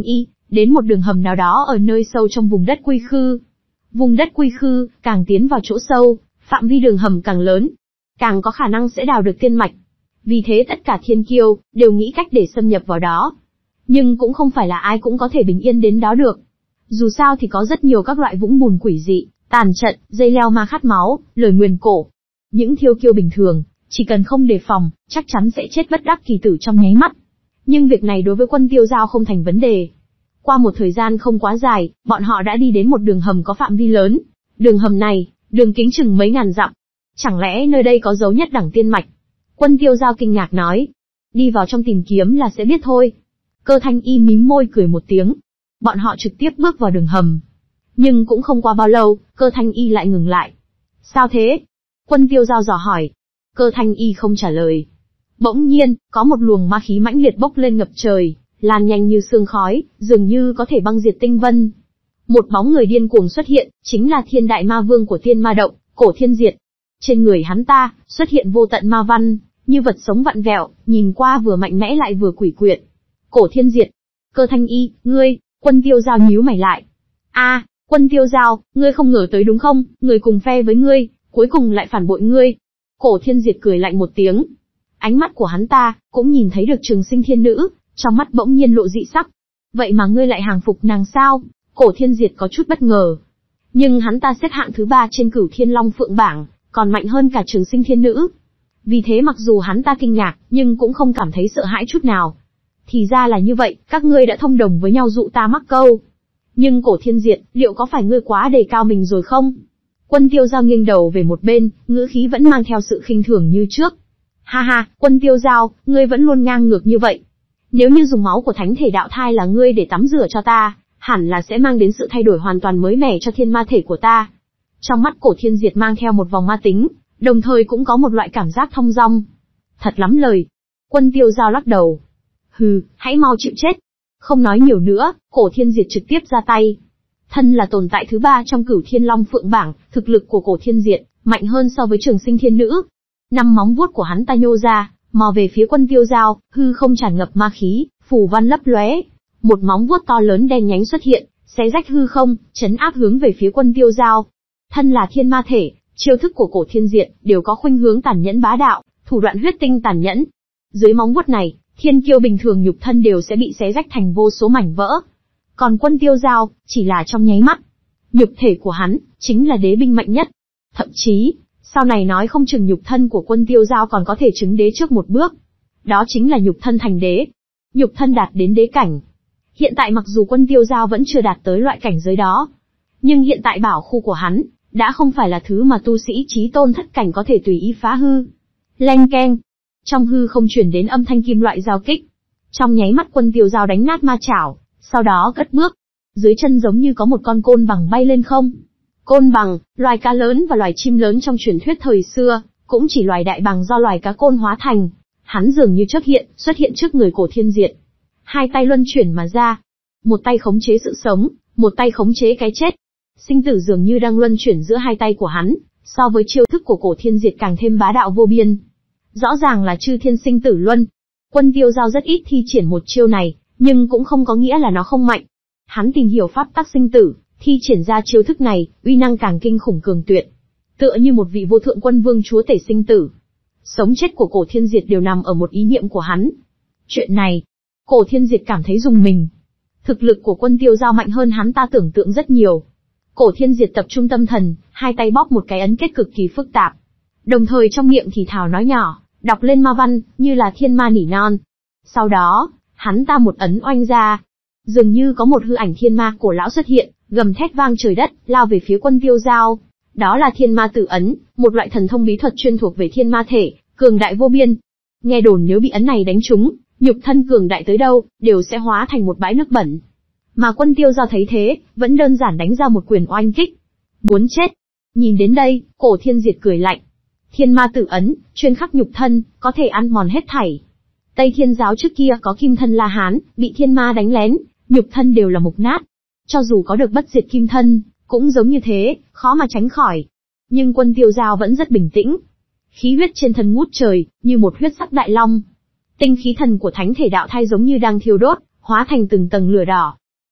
đến một đường hầm nào đó ở nơi sâu trong vùng đất quy khư. Vùng đất quy khư, càng tiến vào chỗ sâu, phạm vi đường hầm càng lớn, càng có khả năng sẽ đào được tiên mạch. Vì thế tất cả thiên kiêu, đều nghĩ cách để xâm nhập vào đó. Nhưng cũng không phải là ai cũng có thể bình yên đến đó được. Dù sao thì có rất nhiều các loại vũng bùn quỷ dị, tàn trận, dây leo ma khát máu, lời nguyền cổ. Những thiêu kiêu bình thường, chỉ cần không đề phòng, chắc chắn sẽ chết bất đắc kỳ tử trong nháy mắt. Nhưng việc này đối với Quân Tiêu Giao không thành vấn đề. Qua một thời gian không quá dài, bọn họ đã đi đến một đường hầm có phạm vi lớn. Đường hầm này, đường kính chừng mấy ngàn dặm. Chẳng lẽ nơi đây có dấu nhất đẳng tiên mạch? Quân Tiêu Giao kinh ngạc nói. Đi vào trong tìm kiếm là sẽ biết thôi. Cơ Thanh Y mím môi cười một tiếng. Bọn họ trực tiếp bước vào đường hầm. Nhưng cũng không qua bao lâu, Cơ Thanh Y lại ngừng lại. Sao thế? Quân Tiêu Giao dò hỏi. Cơ Thanh Y không trả lời. Bỗng nhiên, có một luồng ma khí mãnh liệt bốc lên ngập trời, lan nhanh như sương khói, dường như có thể băng diệt tinh vân. Một bóng người điên cuồng xuất hiện, chính là Thiên Đại Ma Vương của Thiên Ma Động, Cổ Thiên Diệt. Trên người hắn ta, xuất hiện vô tận ma văn, như vật sống vặn vẹo, nhìn qua vừa mạnh mẽ lại vừa quỷ quyệt. Cổ Thiên Diệt. Cơ Thanh Y, ngươi, Quân Tiêu Giao nhíu mày lại. A, Quân Tiêu Giao, ngươi không ngờ tới đúng không, người cùng phe với ngươi, cuối cùng lại phản bội ngươi. Cổ Thiên Diệt cười lạnh một tiếng. Ánh mắt của hắn ta, cũng nhìn thấy được Trường Sinh Thiên Nữ, trong mắt bỗng nhiên lộ dị sắc. Vậy mà ngươi lại hàng phục nàng sao? Cổ Thiên Diệt có chút bất ngờ. Nhưng hắn ta xếp hạng thứ ba trên Cửu Thiên Long Phượng bảng, còn mạnh hơn cả Trường Sinh Thiên Nữ. Vì thế mặc dù hắn ta kinh ngạc, nhưng cũng không cảm thấy sợ hãi chút nào. Thì ra là như vậy, các ngươi đã thông đồng với nhau dụ ta mắc câu. Nhưng Cổ Thiên Diệt, liệu có phải ngươi quá đề cao mình rồi không? Quân Tiêu Giao nghiêng đầu về một bên, ngữ khí vẫn mang theo sự khinh thường như trước. Ha ha, Quân Tiêu Giao, ngươi vẫn luôn ngang ngược như vậy. Nếu như dùng máu của thánh thể đạo thai là ngươi để tắm rửa cho ta, hẳn là sẽ mang đến sự thay đổi hoàn toàn mới mẻ cho thiên ma thể của ta. Trong mắt Cổ Thiên Diệt mang theo một vòng ma tính, đồng thời cũng có một loại cảm giác thong dong. Thật lắm lời. Quân Tiêu Giao lắc đầu. Hừ, hãy mau chịu chết. Không nói nhiều nữa, Cổ Thiên Diệt trực tiếp ra tay. Thân là tồn tại thứ ba trong Cửu Thiên Long Phượng bảng, thực lực của Cổ Thiên Diệt mạnh hơn so với Trường Sinh Thiên Nữ. Năm móng vuốt của hắn ta nhô ra, mò về phía Quân Tiêu Giao, hư không tràn ngập ma khí, phù văn lấp lóe. Một móng vuốt to lớn đen nhánh xuất hiện, xé rách hư không, chấn áp hướng về phía Quân Tiêu Giao. Thân là thiên ma thể, chiêu thức của Cổ Thiên Diệt đều có khuynh hướng tàn nhẫn bá đạo, thủ đoạn huyết tinh tàn nhẫn. Dưới móng vuốt này, thiên kiêu bình thường nhục thân đều sẽ bị xé rách thành vô số mảnh vỡ. Còn Quân Tiêu Giao, chỉ là trong nháy mắt. Nhục thể của hắn, chính là đế binh mạnh nhất. Thậm chí, sau này nói không chừng nhục thân của Quân Tiêu Giao còn có thể chứng đế trước một bước. Đó chính là nhục thân thành đế. Nhục thân đạt đến đế cảnh. Hiện tại mặc dù Quân Tiêu Giao vẫn chưa đạt tới loại cảnh giới đó, nhưng hiện tại bảo khu của hắn, đã không phải là thứ mà tu sĩ chí tôn thất cảnh có thể tùy ý phá hư. Leng keng. Trong hư không truyền đến âm thanh kim loại giao kích. Trong nháy mắt Quân Tiêu Giao đánh nát ma chảo, sau đó cất bước. Dưới chân giống như có một con côn bằng bay lên không. Côn bằng, loài cá lớn và loài chim lớn trong truyền thuyết thời xưa, cũng chỉ loài đại bằng do loài cá côn hóa thành. Hắn dường như chớp hiện, xuất hiện trước người Cổ Thiên Diệt. Hai tay luân chuyển mà ra. Một tay khống chế sự sống, một tay khống chế cái chết. Sinh tử dường như đang luân chuyển giữa hai tay của hắn, so với chiêu thức của Cổ Thiên Diệt càng thêm bá đạo vô biên. Rõ ràng là chư thiên sinh tử luân. Quân Tiêu Giao rất ít thi triển một chiêu này, nhưng cũng không có nghĩa là nó không mạnh. Hắn tìm hiểu pháp tắc sinh tử, thi triển ra chiêu thức này, uy năng càng kinh khủng cường tuyệt. Tựa như một vị vô thượng quân vương chúa tể sinh tử. Sống chết của Cổ Thiên Diệt đều nằm ở một ý niệm của hắn. Chuyện này, Cổ Thiên Diệt cảm thấy rùng mình. Thực lực của Quân Tiêu Giao mạnh hơn hắn ta tưởng tượng rất nhiều. Cổ Thiên Diệt tập trung tâm thần, hai tay bóp một cái ấn kết cực kỳ phức tạp. Đồng thời trong miệng thì thào nói nhỏ, đọc lên ma văn, như là thiên ma nỉ non. Sau đó, hắn ta một ấn oanh ra. Dường như có một hư ảnh thiên ma cổ lão xuất hiện, gầm thét vang trời đất, lao về phía Quân Tiêu Giao. Đó là thiên ma tử ấn, một loại thần thông bí thuật chuyên thuộc về thiên ma thể, cường đại vô biên. Nghe đồn nếu bị ấn này đánh trúng, nhục thân cường đại tới đâu, đều sẽ hóa thành một bãi nước bẩn. Mà Quân Tiêu Giao thấy thế, vẫn đơn giản đánh ra một quyền oanh kích. Muốn chết. Nhìn đến đây, Cổ Thiên Diệt cười lạnh. Thiên ma tử ấn, chuyên khắc nhục thân, có thể ăn mòn hết thảy. Tây Thiên giáo trước kia có kim thân La Hán, bị thiên ma đánh lén, nhục thân đều là mục nát. Cho dù có được bất diệt kim thân, cũng giống như thế, khó mà tránh khỏi. Nhưng Quân Tiêu Giao vẫn rất bình tĩnh. Khí huyết trên thân ngút trời, như một huyết sắc đại long. Tinh khí thần của thánh thể đạo thai giống như đang thiêu đốt, hóa thành từng tầng lửa đỏ.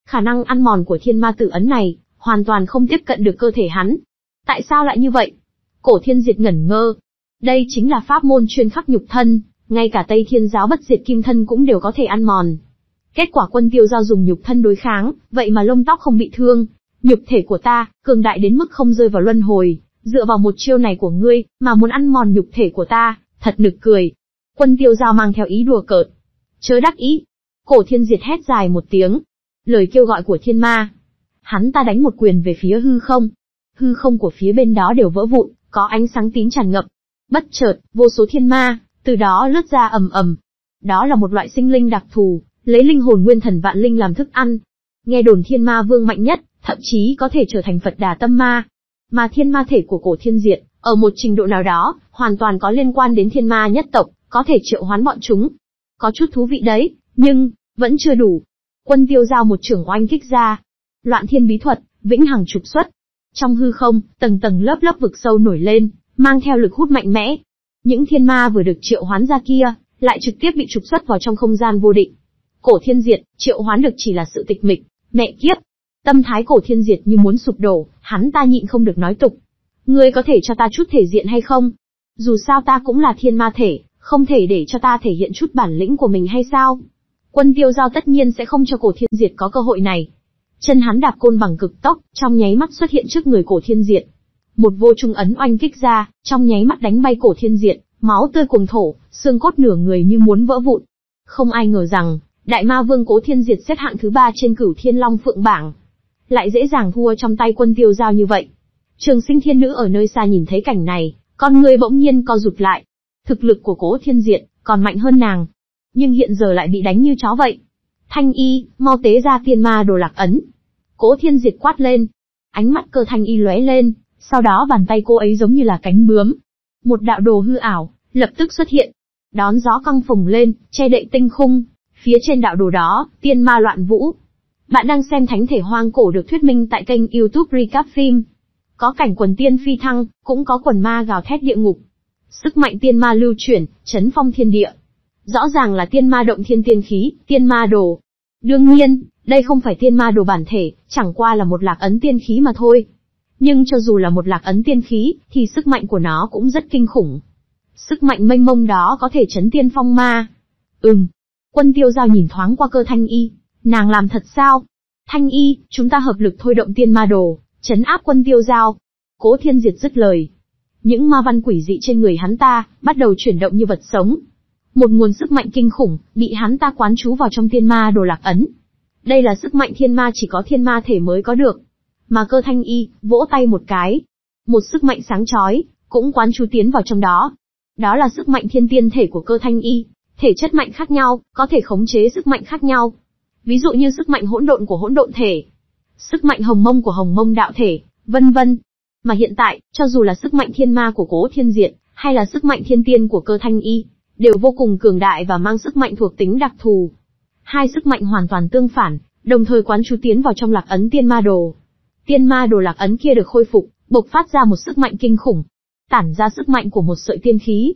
Khả năng ăn mòn của thiên ma tử ấn này, hoàn toàn không tiếp cận được cơ thể hắn. Tại sao lại như vậy? Cổ Thiên Diệt ngẩn ngơ. Đây chính là pháp môn chuyên khắc nhục thân, ngay cả Tây Thiên giáo bất diệt kim thân cũng đều có thể ăn mòn. Kết quả Quân Tiêu Giao dùng nhục thân đối kháng, vậy mà lông tóc không bị thương. Nhục thể của ta, cường đại đến mức không rơi vào luân hồi, dựa vào một chiêu này của ngươi, mà muốn ăn mòn nhục thể của ta, thật nực cười. Quân Tiêu Giao mang theo ý đùa cợt. Chớ đắc ý. Cổ Thiên Diệt hét dài một tiếng. Lời kêu gọi của thiên ma. Hắn ta đánh một quyền về phía hư không. Hư không của phía bên đó đều vỡ vụn, có ánh sáng tím tràn ngập. Bất chợt, vô số thiên ma, từ đó lướt ra ầm ầm. Đó là một loại sinh linh đặc thù, lấy linh hồn nguyên thần vạn linh làm thức ăn. Nghe đồn thiên ma vương mạnh nhất, thậm chí có thể trở thành Phật Đà tâm ma. Mà thiên ma thể của Cổ Thiên Diệt, ở một trình độ nào đó, hoàn toàn có liên quan đến thiên ma nhất tộc, có thể triệu hoán bọn chúng. Có chút thú vị đấy, nhưng, vẫn chưa đủ. Quân Tiêu Giao một chưởng oanh kích ra. Loạn thiên bí thuật, vĩnh hằng trục xuất. Trong hư không, tầng tầng lớp lớp vực sâu nổi lên, mang theo lực hút mạnh mẽ. Những thiên ma vừa được triệu hoán ra kia, lại trực tiếp bị trục xuất vào trong không gian vô định. Cổ Thiên Diệt, triệu hoán được chỉ là sự tịch mịch, mẹ kiếp. Tâm thái Cổ Thiên Diệt như muốn sụp đổ, hắn ta nhịn không được nói tục. Ngươi có thể cho ta chút thể diện hay không? Dù sao ta cũng là thiên ma thể, không thể để cho ta thể hiện chút bản lĩnh của mình hay sao? Quân Tiêu Giao tất nhiên sẽ không cho Cổ Thiên Diệt có cơ hội này. Chân hắn đạp côn bằng cực tốc, trong nháy mắt xuất hiện trước người Cổ Thiên Diệt. Một vô trung ấn oanh kích ra, trong nháy mắt đánh bay Cổ Thiên Diệt, máu tươi cuồng thổ, xương cốt nửa người như muốn vỡ vụn. Không ai ngờ rằng, Đại Ma Vương Cổ Thiên Diệt xếp hạng thứ ba trên Cửu Thiên Long Phượng bảng, lại dễ dàng thua trong tay Quân Tiêu Giao như vậy. Trường Sinh Thiên Nữ ở nơi xa nhìn thấy cảnh này, con người bỗng nhiên co rụt lại. Thực lực của Cổ Thiên Diệt còn mạnh hơn nàng, nhưng hiện giờ lại bị đánh như chó vậy. Thanh Y, mau tế ra tiên ma đồ lạc ấn. Cổ Thiên Diệt quát lên. Ánh mắt Cơ Thanh Y lóe lên, sau đó bàn tay cô ấy giống như là cánh bướm. Một đạo đồ hư ảo, lập tức xuất hiện. Đón gió căng phồng lên, che đậy tinh khung. Phía trên đạo đồ đó, tiên ma loạn vũ. Bạn đang xem Thánh Thể Hoang Cổ được thuyết minh tại kênh YouTube Recap Phim. Có cảnh quần tiên phi thăng, cũng có quần ma gào thét địa ngục. Sức mạnh tiên ma lưu chuyển, chấn phong thiên địa. Rõ ràng là tiên ma động thiên tiên khí, tiên ma đồ. Đương nhiên, đây không phải tiên ma đồ bản thể, chẳng qua là một lạc ấn tiên khí mà thôi. Nhưng cho dù là một lạc ấn tiên khí, thì sức mạnh của nó cũng rất kinh khủng. Sức mạnh mênh mông đó có thể chấn tiên phong ma. Ừm. Quân Tiêu Giao nhìn thoáng qua Cơ Thanh Y. Nàng làm thật sao? Thanh Y, chúng ta hợp lực thôi động tiên ma đồ, trấn áp Quân Tiêu Giao. Cố Thiên Diệt dứt lời. Những ma văn quỷ dị trên người hắn ta, bắt đầu chuyển động như vật sống. Một nguồn sức mạnh kinh khủng, bị hắn ta quán trú vào trong tiên ma đồ lạc ấn. Đây là sức mạnh thiên ma chỉ có thiên ma thể mới có được. Mà Cơ Thanh Y, vỗ tay một cái. Một sức mạnh sáng chói, cũng quán trú tiến vào trong đó. Đó là sức mạnh thiên tiên thể của Cơ Thanh Y. Thể chất mạnh khác nhau, có thể khống chế sức mạnh khác nhau. Ví dụ như sức mạnh hỗn độn của hỗn độn thể, sức mạnh hồng mông của hồng mông đạo thể, vân vân. Mà hiện tại, cho dù là sức mạnh thiên ma của Cố Thiên Diệt, hay là sức mạnh thiên tiên của Cơ Thanh Y, đều vô cùng cường đại và mang sức mạnh thuộc tính đặc thù. Hai sức mạnh hoàn toàn tương phản, đồng thời quán trú tiến vào trong lạc ấn tiên ma đồ. Tiên ma đồ lạc ấn kia được khôi phục, bộc phát ra một sức mạnh kinh khủng, tản ra sức mạnh của một sợi tiên khí.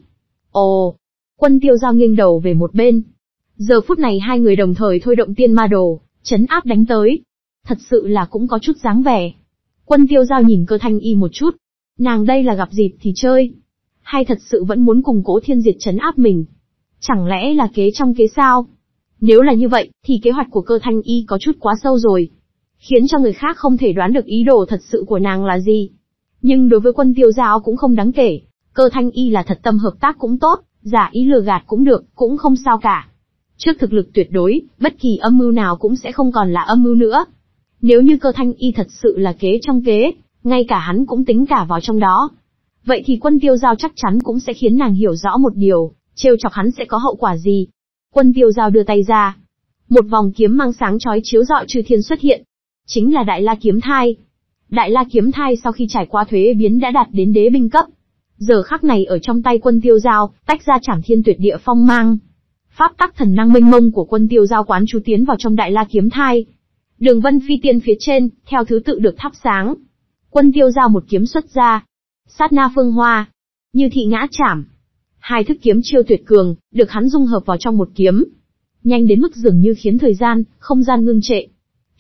Ồ! Quân Tiêu Giao nghiêng đầu về một bên. Giờ phút này hai người đồng thời thôi động tiên ma đồ, chấn áp đánh tới. Thật sự là cũng có chút dáng vẻ. Quân Tiêu Giao nhìn Cơ Thanh Y một chút. Nàng đây là gặp dịp thì chơi, hay thật sự vẫn muốn cùng Cố Thiên Diệt chấn áp mình? Chẳng lẽ là kế trong kế sao? Nếu là như vậy, thì kế hoạch của Cơ Thanh Y có chút quá sâu rồi, khiến cho người khác không thể đoán được ý đồ thật sự của nàng là gì. Nhưng đối với Quân Tiêu Giao cũng không đáng kể. Cơ Thanh Y là thật tâm hợp tác cũng tốt, giả ý lừa gạt cũng được, cũng không sao cả. Trước thực lực tuyệt đối, bất kỳ âm mưu nào cũng sẽ không còn là âm mưu nữa. Nếu như Cơ Thanh Y thật sự là kế trong kế, ngay cả hắn cũng tính cả vào trong đó, vậy thì Quân Tiêu Giao chắc chắn cũng sẽ khiến nàng hiểu rõ một điều, trêu chọc hắn sẽ có hậu quả gì. Quân Tiêu Giao đưa tay ra, một vòng kiếm mang sáng chói chiếu rọi chư thiên xuất hiện, chính là Đại La Kiếm Thai. Đại La Kiếm Thai sau khi trải qua thuế biến đã đạt đến đế binh cấp. Giờ khắc này ở trong tay Quân Tiêu Giao, tách ra Trảm Thiên Tuyệt Địa phong mang. Pháp tắc thần năng mênh mông của Quân Tiêu Giao quán trú tiến vào trong Đại La Kiếm Thai. Đường vân phi tiên phía trên, theo thứ tự được thắp sáng. Quân Tiêu Giao một kiếm xuất ra. Sát na phương hoa, như thị ngã chảm. Hai thức kiếm chiêu tuyệt cường, được hắn dung hợp vào trong một kiếm. Nhanh đến mức dường như khiến thời gian, không gian ngưng trệ.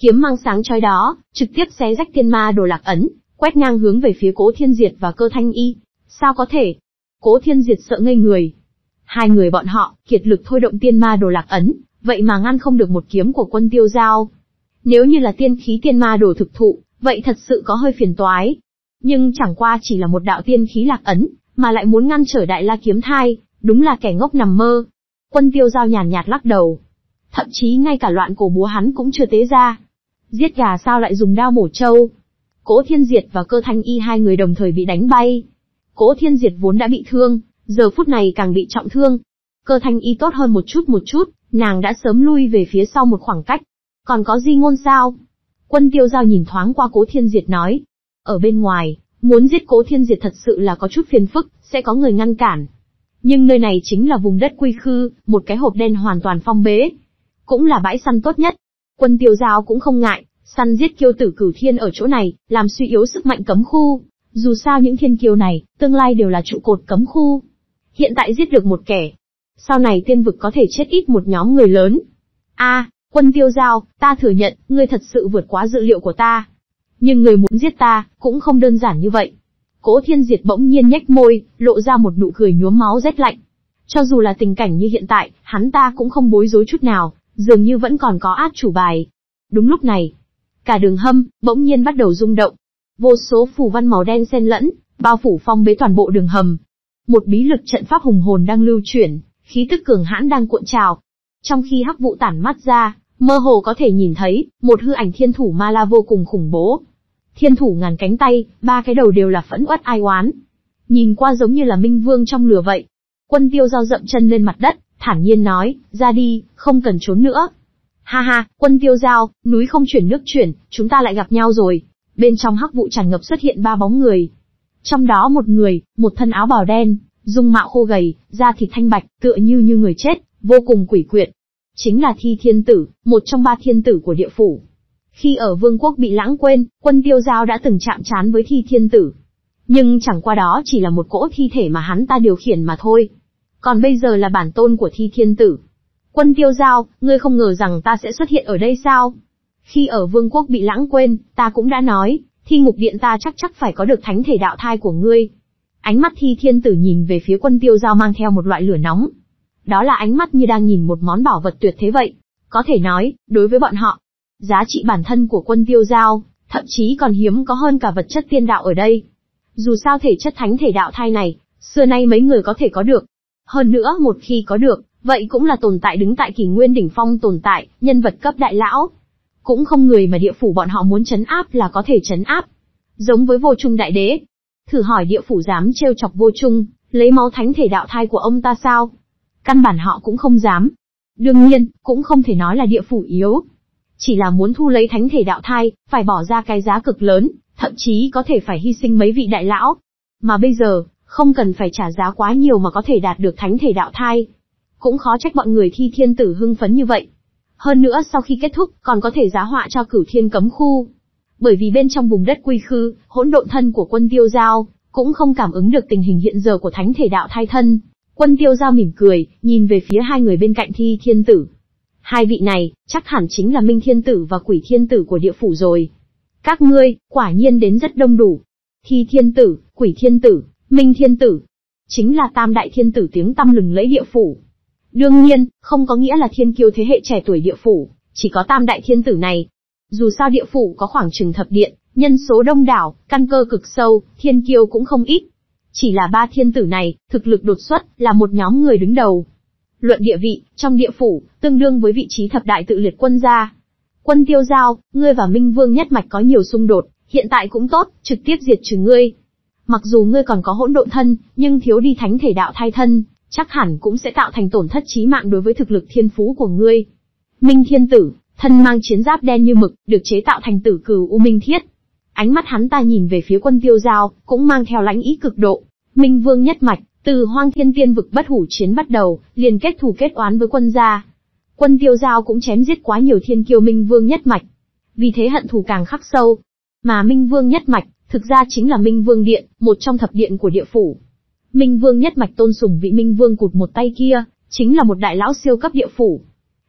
Kiếm mang sáng chói đó, trực tiếp xé rách thiên ma đồ lạc ấn, quét ngang hướng về phía Cố Thiên Diệt và Cơ Thanh Y. Sao có thể? Cố Thiên Diệt sợ ngây người. Hai người bọn họ, kiệt lực thôi động tiên ma đồ lạc ấn, vậy mà ngăn không được một kiếm của Quân Tiêu Giao. Nếu như là tiên khí tiên ma đồ thực thụ, vậy thật sự có hơi phiền toái. Nhưng chẳng qua chỉ là một đạo tiên khí lạc ấn, mà lại muốn ngăn trở Đại La Kiếm Thai, đúng là kẻ ngốc nằm mơ. Quân Tiêu Giao nhàn nhạt lắc đầu. Thậm chí ngay cả loạn cổ búa hắn cũng chưa tế ra. Giết gà sao lại dùng đao mổ trâu? Cố Thiên Diệt và Cơ Thanh Y hai người đồng thời bị đánh bay. Cố Thiên Diệt vốn đã bị thương, giờ phút này càng bị trọng thương. Cơ Thanh Y tốt hơn một chút một chút, nàng đã sớm lui về phía sau một khoảng cách. Còn có Di Ngôn sao? Quân Tiêu Giao nhìn thoáng qua Cố Thiên Diệt nói. Ở bên ngoài, muốn giết Cố Thiên Diệt thật sự là có chút phiền phức, sẽ có người ngăn cản. Nhưng nơi này chính là vùng đất quy khư, một cái hộp đen hoàn toàn phong bế. Cũng là bãi săn tốt nhất. Quân Tiêu Giao cũng không ngại, săn giết kiêu tử Cửu Thiên ở chỗ này, làm suy yếu sức mạnh cấm khu. Dù sao những thiên kiêu này, tương lai đều là trụ cột cấm khu. Hiện tại giết được một kẻ, sau này tiên vực có thể chết ít một nhóm người lớn. A, Quân Tiêu Giao, ta thừa nhận, ngươi thật sự vượt quá dự liệu của ta. Nhưng người muốn giết ta, cũng không đơn giản như vậy. Cố Thiên Diệt bỗng nhiên nhếch môi, lộ ra một nụ cười nhuốm máu rét lạnh. Cho dù là tình cảnh như hiện tại, hắn ta cũng không bối rối chút nào, dường như vẫn còn có át chủ bài. Đúng lúc này, cả đường hầm bỗng nhiên bắt đầu rung động. Vô số phù văn màu đen xen lẫn, bao phủ phong bế toàn bộ đường hầm. Một bí lực trận pháp hùng hồn đang lưu chuyển, khí tức cường hãn đang cuộn trào. Trong khi hắc vụ tản mắt ra, mơ hồ có thể nhìn thấy một hư ảnh thiên thủ ma la vô cùng khủng bố. Thiên thủ ngàn cánh tay, ba cái đầu đều là phẫn uất ai oán. Nhìn qua giống như là minh vương trong lửa vậy. Quân Tiêu Giao dậm chân lên mặt đất, thản nhiên nói, ra đi, không cần trốn nữa. Ha ha, Quân Tiêu Giao, núi không chuyển nước chuyển, chúng ta lại gặp nhau rồi. Bên trong hắc vụ tràn ngập xuất hiện ba bóng người. Trong đó một người, một thân áo bào đen, dung mạo khô gầy, da thịt thanh bạch, tựa như như người chết, vô cùng quỷ quyệt. Chính là Thi Thiên Tử, một trong ba thiên tử của địa phủ. Khi ở vương quốc bị lãng quên, Quân Tiêu Giao đã từng chạm trán với Thi Thiên Tử. Nhưng chẳng qua đó chỉ là một cỗ thi thể mà hắn ta điều khiển mà thôi. Còn bây giờ là bản tôn của Thi Thiên Tử. Quân Tiêu Giao, ngươi không ngờ rằng ta sẽ xuất hiện ở đây sao? Khi ở vương quốc bị lãng quên, ta cũng đã nói, Thi Ngục Điện ta chắc chắc phải có được thánh thể đạo thai của ngươi. Ánh mắt Thi Thiên Tử nhìn về phía Quân Tiêu Giao mang theo một loại lửa nóng. Đó là ánh mắt như đang nhìn một món bảo vật tuyệt thế vậy. Có thể nói, đối với bọn họ, giá trị bản thân của Quân Tiêu Giao, thậm chí còn hiếm có hơn cả vật chất tiên đạo ở đây. Dù sao thể chất thánh thể đạo thai này, xưa nay mấy người có thể có được. Hơn nữa một khi có được, vậy cũng là tồn tại đứng tại kỷ nguyên đỉnh phong tồn tại, nhân vật cấp đại lão. Cũng không người mà địa phủ bọn họ muốn trấn áp là có thể trấn áp. Giống với Vô Trung Đại Đế. Thử hỏi địa phủ dám trêu chọc Vô Trung, lấy máu thánh thể đạo thai của ông ta sao? Căn bản họ cũng không dám. Đương nhiên, cũng không thể nói là địa phủ yếu. Chỉ là muốn thu lấy thánh thể đạo thai, phải bỏ ra cái giá cực lớn, thậm chí có thể phải hy sinh mấy vị đại lão. Mà bây giờ, không cần phải trả giá quá nhiều mà có thể đạt được thánh thể đạo thai. Cũng khó trách bọn người Thi Thiên Tử hưng phấn như vậy. Hơn nữa sau khi kết thúc, còn có thể giá họa cho Cửu Thiên cấm khu. Bởi vì bên trong vùng đất quy khư, hỗn độn thân của Quân Tiêu Giao, cũng không cảm ứng được tình hình hiện giờ của thánh thể đạo thai thân. Quân Tiêu Giao mỉm cười, nhìn về phía hai người bên cạnh Thi Thiên Tử. Hai vị này, chắc hẳn chính là Minh Thiên Tử và Quỷ Thiên Tử của địa phủ rồi. Các ngươi, quả nhiên đến rất đông đủ. Thi Thiên Tử, Quỷ Thiên Tử, Minh Thiên Tử. Chính là tam đại thiên tử tiếng tăm lừng lẫy địa phủ. Đương nhiên, không có nghĩa là thiên kiêu thế hệ trẻ tuổi địa phủ, chỉ có tam đại thiên tử này. Dù sao địa phủ có khoảng chừng thập điện, nhân số đông đảo, căn cơ cực sâu, thiên kiêu cũng không ít. Chỉ là ba thiên tử này, thực lực đột xuất, là một nhóm người đứng đầu. Luận địa vị, trong địa phủ, tương đương với vị trí thập đại tự liệt quân gia. Quân Tiêu Giao, ngươi và Minh Vương nhất mạch có nhiều xung đột, hiện tại cũng tốt, trực tiếp diệt trừ ngươi. Mặc dù ngươi còn có hỗn độn thân, nhưng thiếu đi thánh thể đạo thai thân, chắc hẳn cũng sẽ tạo thành tổn thất chí mạng đối với thực lực thiên phú của ngươi. Minh Thiên Tử, thân mang chiến giáp đen như mực, được chế tạo thành tử cừu U Minh Thiết. Ánh mắt hắn ta nhìn về phía Quân Tiêu Giao, cũng mang theo lãnh ý cực độ. Minh Vương nhất mạch, từ Hoang Thiên Tiên vực bất hủ chiến bắt đầu, liền kết thù kết oán với quân gia. Quân Tiêu Giao cũng chém giết quá nhiều thiên kiêu Minh Vương nhất mạch. Vì thế hận thù càng khắc sâu. Mà Minh Vương nhất mạch, thực ra chính là Minh Vương Điện, một trong thập điện của địa phủ. Minh Vương nhất mạch tôn sùng vị Minh Vương cụt một tay kia, chính là một đại lão siêu cấp địa phủ.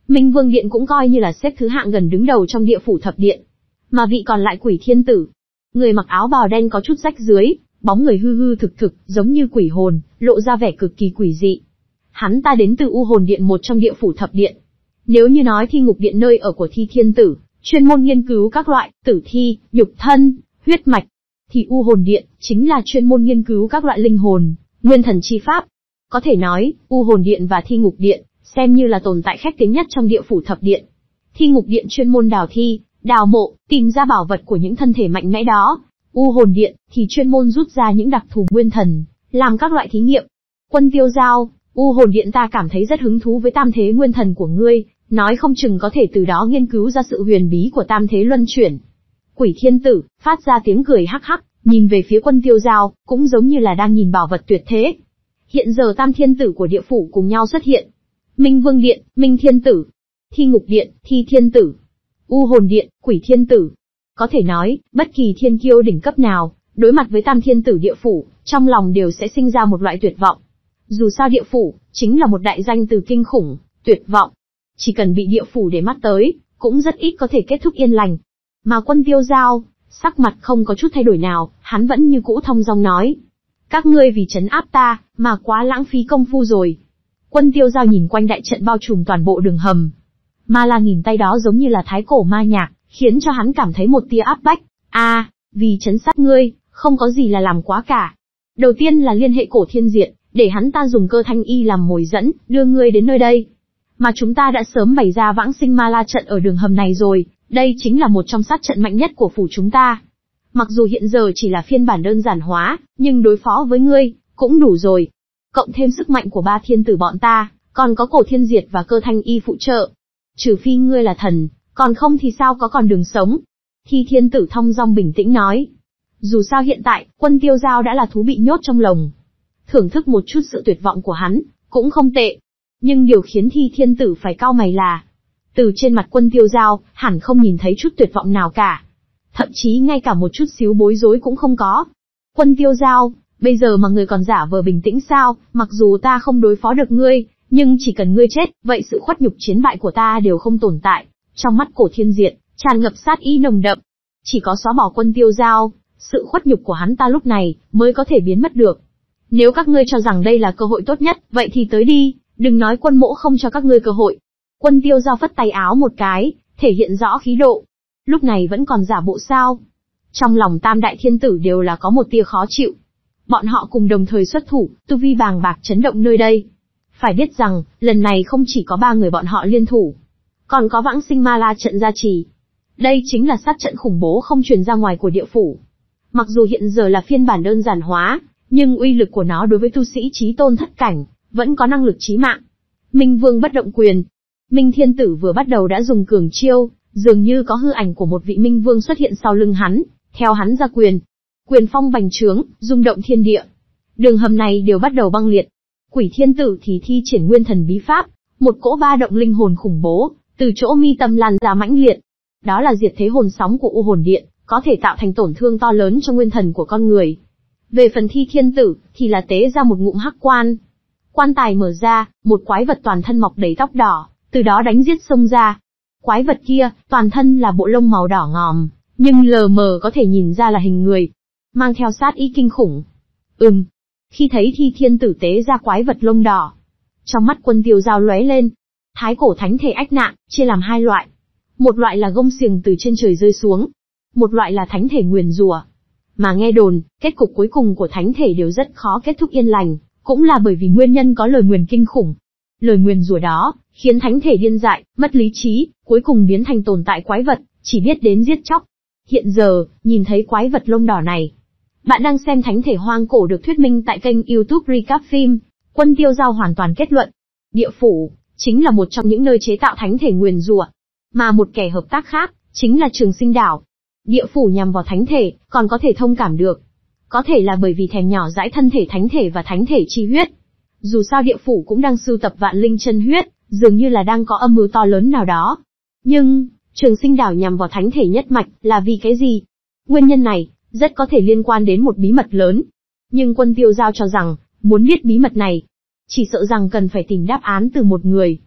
Minh Vương Điện cũng coi như là xếp thứ hạng gần đứng đầu trong địa phủ thập điện. Mà vị còn lại Quỷ Thiên Tử, người mặc áo bào đen có chút rách dưới, bóng người hư hư thực thực, giống như quỷ hồn, lộ ra vẻ cực kỳ quỷ dị. Hắn ta đến từ U Hồn Điện, một trong địa phủ thập điện. Nếu như nói Thi Ngục Điện nơi ở của Thi Thiên Tử, chuyên môn nghiên cứu các loại tử thi, nhục thân, huyết mạch, thì U Hồn Điện chính là chuyên môn nghiên cứu các loại linh hồn, nguyên thần chi pháp. Có thể nói, U Hồn Điện và Thi Ngục Điện xem như là tồn tại khét tiếng nhất trong địa phủ thập điện. Thi Ngục Điện chuyên môn đào thi, đào mộ, tìm ra bảo vật của những thân thể mạnh mẽ đó. U Hồn Điện thì chuyên môn rút ra những đặc thù nguyên thần, làm các loại thí nghiệm. Quân Tiêu Giao, U Hồn Điện ta cảm thấy rất hứng thú với tam thế nguyên thần của ngươi, nói không chừng có thể từ đó nghiên cứu ra sự huyền bí của tam thế luân chuyển. Quỷ Thiên Tử phát ra tiếng cười hắc hắc, nhìn về phía Quân Tiêu Giao, cũng giống như là đang nhìn bảo vật tuyệt thế. Hiện giờ tam thiên tử của địa phủ cùng nhau xuất hiện. Minh Vương Điện, Minh Thiên Tử, Thi Ngục Điện, Thi Thiên Tử, U Hồn Điện, Quỷ Thiên Tử. Có thể nói, bất kỳ thiên kiêu đỉnh cấp nào, đối mặt với tam thiên tử địa phủ, trong lòng đều sẽ sinh ra một loại tuyệt vọng. Dù sao địa phủ, chính là một đại danh từ kinh khủng, tuyệt vọng. Chỉ cần bị địa phủ để mắt tới, cũng rất ít có thể kết thúc yên lành. Mà Quân Tiêu Giao, sắc mặt không có chút thay đổi nào, hắn vẫn như cũ thong dong nói. Các ngươi vì trấn áp ta, mà quá lãng phí công phu rồi. Quân Tiêu Giao nhìn quanh đại trận bao trùm toàn bộ đường hầm. Ma La nghìn tay đó giống như là thái cổ ma nhạc, khiến cho hắn cảm thấy một tia áp bách. A, à, vì trấn sát ngươi, không có gì là làm quá cả. Đầu tiên là liên hệ Cổ Thiên Diệt, để hắn ta dùng Cơ Thanh Y làm mồi dẫn, đưa ngươi đến nơi đây. Mà chúng ta đã sớm bày ra Vãng Sinh Ma La trận ở đường hầm này rồi, đây chính là một trong sát trận mạnh nhất của phủ chúng ta. Mặc dù hiện giờ chỉ là phiên bản đơn giản hóa, nhưng đối phó với ngươi, cũng đủ rồi. Cộng thêm sức mạnh của ba thiên tử bọn ta, còn có Cổ Thiên Diệt và Cơ Thanh Y phụ trợ. Trừ phi ngươi là thần, còn không thì sao có còn đường sống. Thi Thiên Tử thong dong bình tĩnh nói. Dù sao hiện tại, Quân Tiêu Giao đã là thú bị nhốt trong lồng. Thưởng thức một chút sự tuyệt vọng của hắn, cũng không tệ. Nhưng điều khiến Thi Thiên Tử phải cau mày là, từ trên mặt Quân Tiêu Giao, hẳn không nhìn thấy chút tuyệt vọng nào cả. Thậm chí ngay cả một chút xíu bối rối cũng không có. Quân Tiêu Giao, bây giờ mà ngươi còn giả vờ bình tĩnh sao, mặc dù ta không đối phó được ngươi, nhưng chỉ cần ngươi chết, vậy sự khuất nhục chiến bại của ta đều không tồn tại. Trong mắt Cổ Thiên Diệt, tràn ngập sát ý nồng đậm. Chỉ có xóa bỏ Quân Tiêu Giao, sự khuất nhục của hắn ta lúc này, mới có thể biến mất được. Nếu các ngươi cho rằng đây là cơ hội tốt nhất, vậy thì tới đi, đừng nói Quân mỗ không cho các ngươi cơ hội. Quân Tiêu Giao phất tay áo một cái, thể hiện rõ khí độ. Lúc này vẫn còn giả bộ sao? Trong lòng tam đại thiên tử đều là có một tia khó chịu. Bọn họ cùng đồng thời xuất thủ, tu vi bàng bạc chấn động nơi đây. Phải biết rằng, lần này không chỉ có ba người bọn họ liên thủ, còn có Vãng Sinh Ma La trận gia trì. Đây chính là sát trận khủng bố không truyền ra ngoài của địa phủ. Mặc dù hiện giờ là phiên bản đơn giản hóa, nhưng uy lực của nó đối với tu sĩ chí tôn thất cảnh, vẫn có năng lực chí mạng. Minh Vương bất động quyền. Minh Thiên Tử vừa bắt đầu đã dùng cường chiêu, dường như có hư ảnh của một vị Minh Vương xuất hiện sau lưng hắn, theo hắn ra quyền. Quyền phong bành trướng, rung động thiên địa. Đường hầm này đều bắt đầu băng liệt. Quỷ Thiên Tử thì thi triển nguyên thần bí pháp, một cỗ ba động linh hồn khủng bố, từ chỗ mi tâm lan ra mãnh liệt. Đó là diệt thế hồn sóng của U Hồn Điện, có thể tạo thành tổn thương to lớn cho nguyên thần của con người. Về phần Thi Thiên Tử, thì là tế ra một ngụm hắc quan. Quan tài mở ra, một quái vật toàn thân mọc đầy tóc đỏ, từ đó đánh giết xông ra. Quái vật kia, toàn thân là bộ lông màu đỏ ngòm, nhưng lờ mờ có thể nhìn ra là hình người, mang theo sát ý kinh khủng. Ừm, khi thấy Thi Thiên Tử tế ra quái vật lông đỏ, trong mắt Quân Tiêu Giao lóe lên. Thái cổ thánh thể ách nạn, chia làm hai loại. Một loại là gông xiềng từ trên trời rơi xuống. Một loại là thánh thể nguyền rủa. Mà nghe đồn, kết cục cuối cùng của thánh thể đều rất khó kết thúc yên lành, cũng là bởi vì nguyên nhân có lời nguyền kinh khủng. Lời nguyền rủa đó, khiến thánh thể điên dại, mất lý trí, cuối cùng biến thành tồn tại quái vật, chỉ biết đến giết chóc. Hiện giờ, nhìn thấy quái vật lông đỏ này. Bạn đang xem thánh thể hoang cổ được thuyết minh tại kênh YouTube Recap Phim. Quân Tiêu Giao hoàn toàn kết luận. Địa phủ, chính là một trong những nơi chế tạo thánh thể nguyền rủa. Mà một kẻ hợp tác khác, chính là Trường Sinh Đảo. Địa phủ nhằm vào thánh thể, còn có thể thông cảm được. Có thể là bởi vì thèm nhỏ dãi thân thể thánh thể và thánh thể chi huyết. Dù sao địa phủ cũng đang sưu tập vạn linh chân huyết, dường như là đang có âm mưu to lớn nào đó. Nhưng, Trường Sinh Đảo nhằm vào thánh thể nhất mạch, là vì cái gì? Nguyên nhân này, rất có thể liên quan đến một bí mật lớn. Nhưng Quân Tiêu Giao cho rằng, muốn biết bí mật này, chỉ sợ rằng cần phải tìm đáp án từ một người.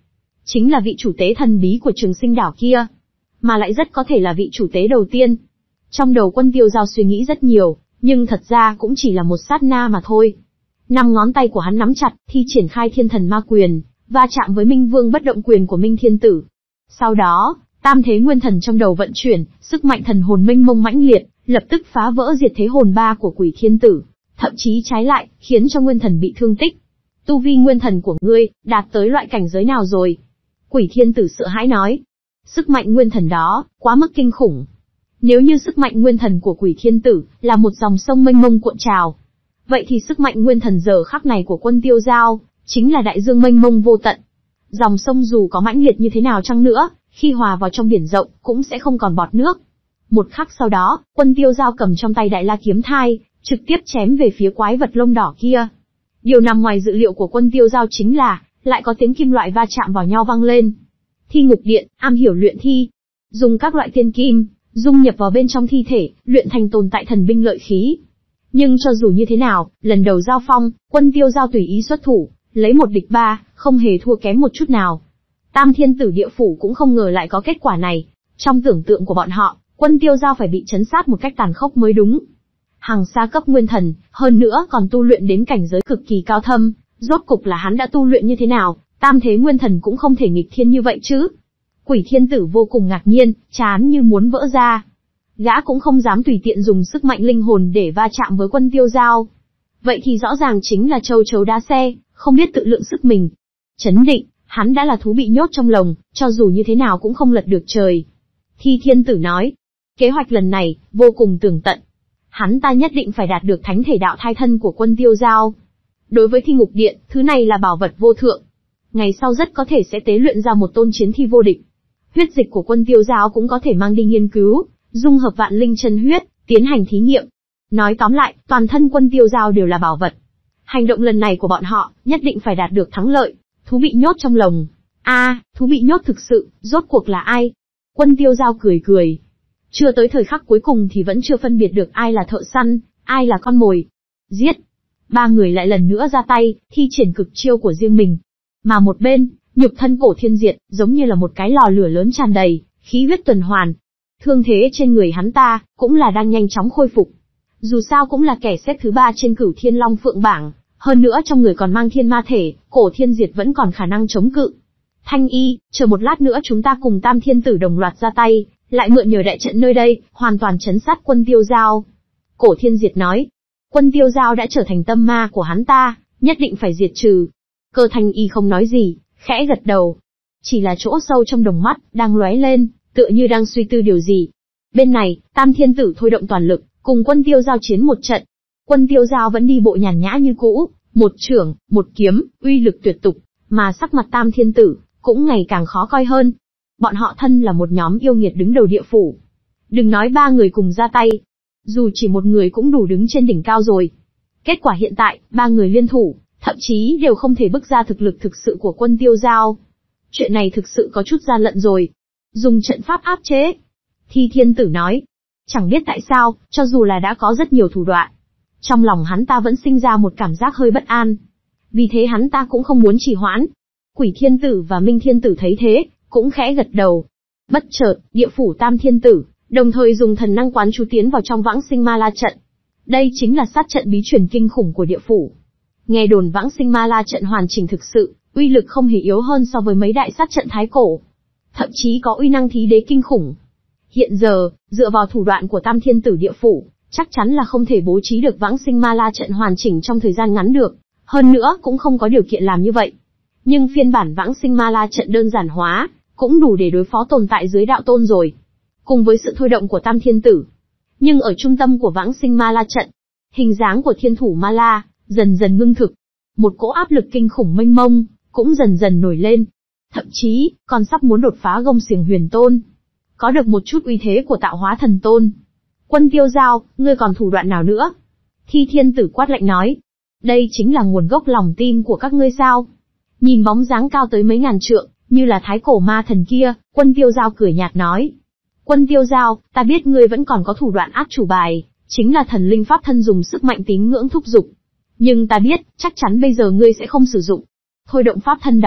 chính là vị chủ tế thần bí của Trường Sinh đảo kia, mà lại rất có thể là vị chủ tế đầu tiên. Trong đầu Quân Tiêu Giao suy nghĩ rất nhiều, nhưng thật ra cũng chỉ là một sát na mà thôi. Năm ngón tay của hắn nắm chặt, thi triển khai Thiên Thần Ma Quyền, va chạm với Minh Vương Bất Động Quyền của Minh Thiên Tử. Sau đó, tam thế nguyên thần trong đầu vận chuyển, sức mạnh thần hồn mênh mông mãnh liệt, lập tức phá vỡ diệt thế hồn ba của Quỷ Thiên Tử, thậm chí trái lại, khiến cho nguyên thần bị thương tích. Tu vi nguyên thần của ngươi, đạt tới loại cảnh giới nào rồi? Quỷ Thiên Tử sợ hãi nói. Sức mạnh nguyên thần đó, quá mức kinh khủng. Nếu như sức mạnh nguyên thần của Quỷ Thiên Tử, là một dòng sông mênh mông cuộn trào, vậy thì sức mạnh nguyên thần giờ khắc này của Quân Tiêu Giao, chính là đại dương mênh mông vô tận. Dòng sông dù có mãnh liệt như thế nào chăng nữa, khi hòa vào trong biển rộng, cũng sẽ không còn bọt nước. Một khắc sau đó, Quân Tiêu Giao cầm trong tay Đại La Kiếm Thai, trực tiếp chém về phía quái vật lông đỏ kia. Điều nằm ngoài dự liệu của Quân Tiêu Giao chính là, lại có tiếng kim loại va chạm vào nhau vang lên. Thi Ngục Điện, am hiểu luyện thi, dùng các loại tiên kim, dung nhập vào bên trong thi thể, luyện thành tồn tại thần binh lợi khí. Nhưng cho dù như thế nào, lần đầu giao phong, Quân Tiêu Giao tùy ý xuất thủ, lấy một địch ba, không hề thua kém một chút nào. Tam Thiên Tử Địa Phủ cũng không ngờ lại có kết quả này. Trong tưởng tượng của bọn họ, Quân Tiêu Giao phải bị trấn sát một cách tàn khốc mới đúng. Hằng xa cấp nguyên thần, hơn nữa còn tu luyện đến cảnh giới cực kỳ cao thâm, rốt cục là hắn đã tu luyện như thế nào, tam thế nguyên thần cũng không thể nghịch thiên như vậy chứ. Quỷ Thiên Tử vô cùng ngạc nhiên, chán như muốn vỡ ra. Gã cũng không dám tùy tiện dùng sức mạnh linh hồn để va chạm với Quân Tiêu Giao. Vậy thì rõ ràng chính là châu chấu đá xe, không biết tự lượng sức mình. Chấn định, hắn đã là thú bị nhốt trong lồng, cho dù như thế nào cũng không lật được trời. Thi Thiên Tử nói, kế hoạch lần này, vô cùng tường tận. Hắn ta nhất định phải đạt được thánh thể đạo thai thân của Quân Tiêu Giao. Đối với Thi Ngục Điện, thứ này là bảo vật vô thượng. Ngày sau rất có thể sẽ tế luyện ra một tôn chiến thi vô địch. Huyết dịch của Quân Tiêu Giao cũng có thể mang đi nghiên cứu, dung hợp vạn linh chân huyết, tiến hành thí nghiệm. Nói tóm lại, toàn thân Quân Tiêu Giao đều là bảo vật. Hành động lần này của bọn họ, nhất định phải đạt được thắng lợi. Thú bị nhốt trong lồng. A, à, thú bị nhốt thực sự, rốt cuộc là ai? Quân Tiêu Giao cười cười. Chưa tới thời khắc cuối cùng thì vẫn chưa phân biệt được ai là thợ săn, ai là con mồi. Giết! Ba người lại lần nữa ra tay, thi triển cực chiêu của riêng mình. Mà một bên, nhục thân Cổ Thiên Diệt, giống như là một cái lò lửa lớn tràn đầy, khí huyết tuần hoàn. Thương thế trên người hắn ta, cũng là đang nhanh chóng khôi phục. Dù sao cũng là kẻ xếp thứ ba trên Cửu Thiên Long Phượng bảng, hơn nữa trong người còn mang thiên ma thể, Cổ Thiên Diệt vẫn còn khả năng chống cự. Thanh Y, chờ một lát nữa chúng ta cùng Tam Thiên Tử đồng loạt ra tay, lại mượn nhờ đại trận nơi đây, hoàn toàn trấn sát Quân Tiêu Giao. Cổ Thiên Diệt nói, Quân Tiêu Giao đã trở thành tâm ma của hắn ta, nhất định phải diệt trừ. Cơ Thanh Y không nói gì, khẽ gật đầu. Chỉ là chỗ sâu trong đồng mắt, đang lóe lên, tựa như đang suy tư điều gì. Bên này, Tam Thiên Tử thôi động toàn lực, cùng Quân Tiêu Giao chiến một trận. Quân Tiêu Giao vẫn đi bộ nhàn nhã như cũ, một chưởng, một kiếm, uy lực tuyệt tục, mà sắc mặt Tam Thiên Tử cũng ngày càng khó coi hơn. Bọn họ thân là một nhóm yêu nghiệt đứng đầu địa phủ. Đừng nói ba người cùng ra tay, dù chỉ một người cũng đủ đứng trên đỉnh cao rồi. Kết quả hiện tại, ba người liên thủ, thậm chí đều không thể bức ra thực lực thực sự của Quân Tiêu Giao. Chuyện này thực sự có chút gian lận rồi. Dùng trận pháp áp chế. Thi Thiên Tử nói. Chẳng biết tại sao, cho dù là đã có rất nhiều thủ đoạn, trong lòng hắn ta vẫn sinh ra một cảm giác hơi bất an. Vì thế hắn ta cũng không muốn trì hoãn. Quỷ Thiên Tử và Minh Thiên Tử thấy thế, cũng khẽ gật đầu. Bất chợt, địa phủ Tam Thiên Tử, đồng thời dùng thần năng quán chú tiến vào trong Vãng Sinh Ma La trận. Đây chính là sát trận bí truyền kinh khủng của địa phủ. Nghe đồn Vãng Sinh Ma La trận hoàn chỉnh thực sự, uy lực không hề yếu hơn so với mấy đại sát trận thái cổ. Thậm chí có uy năng thí đế kinh khủng. Hiện giờ, dựa vào thủ đoạn của Tam Thiên Tử địa phủ, chắc chắn là không thể bố trí được Vãng Sinh Ma La trận hoàn chỉnh trong thời gian ngắn được. Hơn nữa cũng không có điều kiện làm như vậy. Nhưng phiên bản Vãng Sinh Ma La trận đơn giản hóa, cũng đủ để đối phó tồn tại dưới đạo tôn rồi. Cùng với sự thôi động của Tam Thiên Tử. Nhưng ở trung tâm của Vãng Sinh Ma La trận, hình dáng của Thiên Thủ Ma La dần dần ngưng thực. Một cỗ áp lực kinh khủng mênh mông cũng dần dần nổi lên. Thậm chí, còn sắp muốn đột phá Gông Xiềng Huyền Tôn. Có được một chút uy thế của Tạo Hóa Thần Tôn. Quân Tiêu Giao, ngươi còn thủ đoạn nào nữa? Thi Thiên Tử quát lạnh nói. Đây chính là nguồn gốc lòng tin của các ngươi sao? Nhìn bóng dáng cao tới mấy ngàn trượng, như là thái cổ ma thần kia, Quân Tiêu Giao cười nhạt nói. Quân Tiêu Giao, ta biết ngươi vẫn còn có thủ đoạn át chủ bài, chính là thần linh pháp thân dùng sức mạnh tín ngưỡng thúc dục. Nhưng ta biết, chắc chắn bây giờ ngươi sẽ không sử dụng. Thôi động pháp thân đó,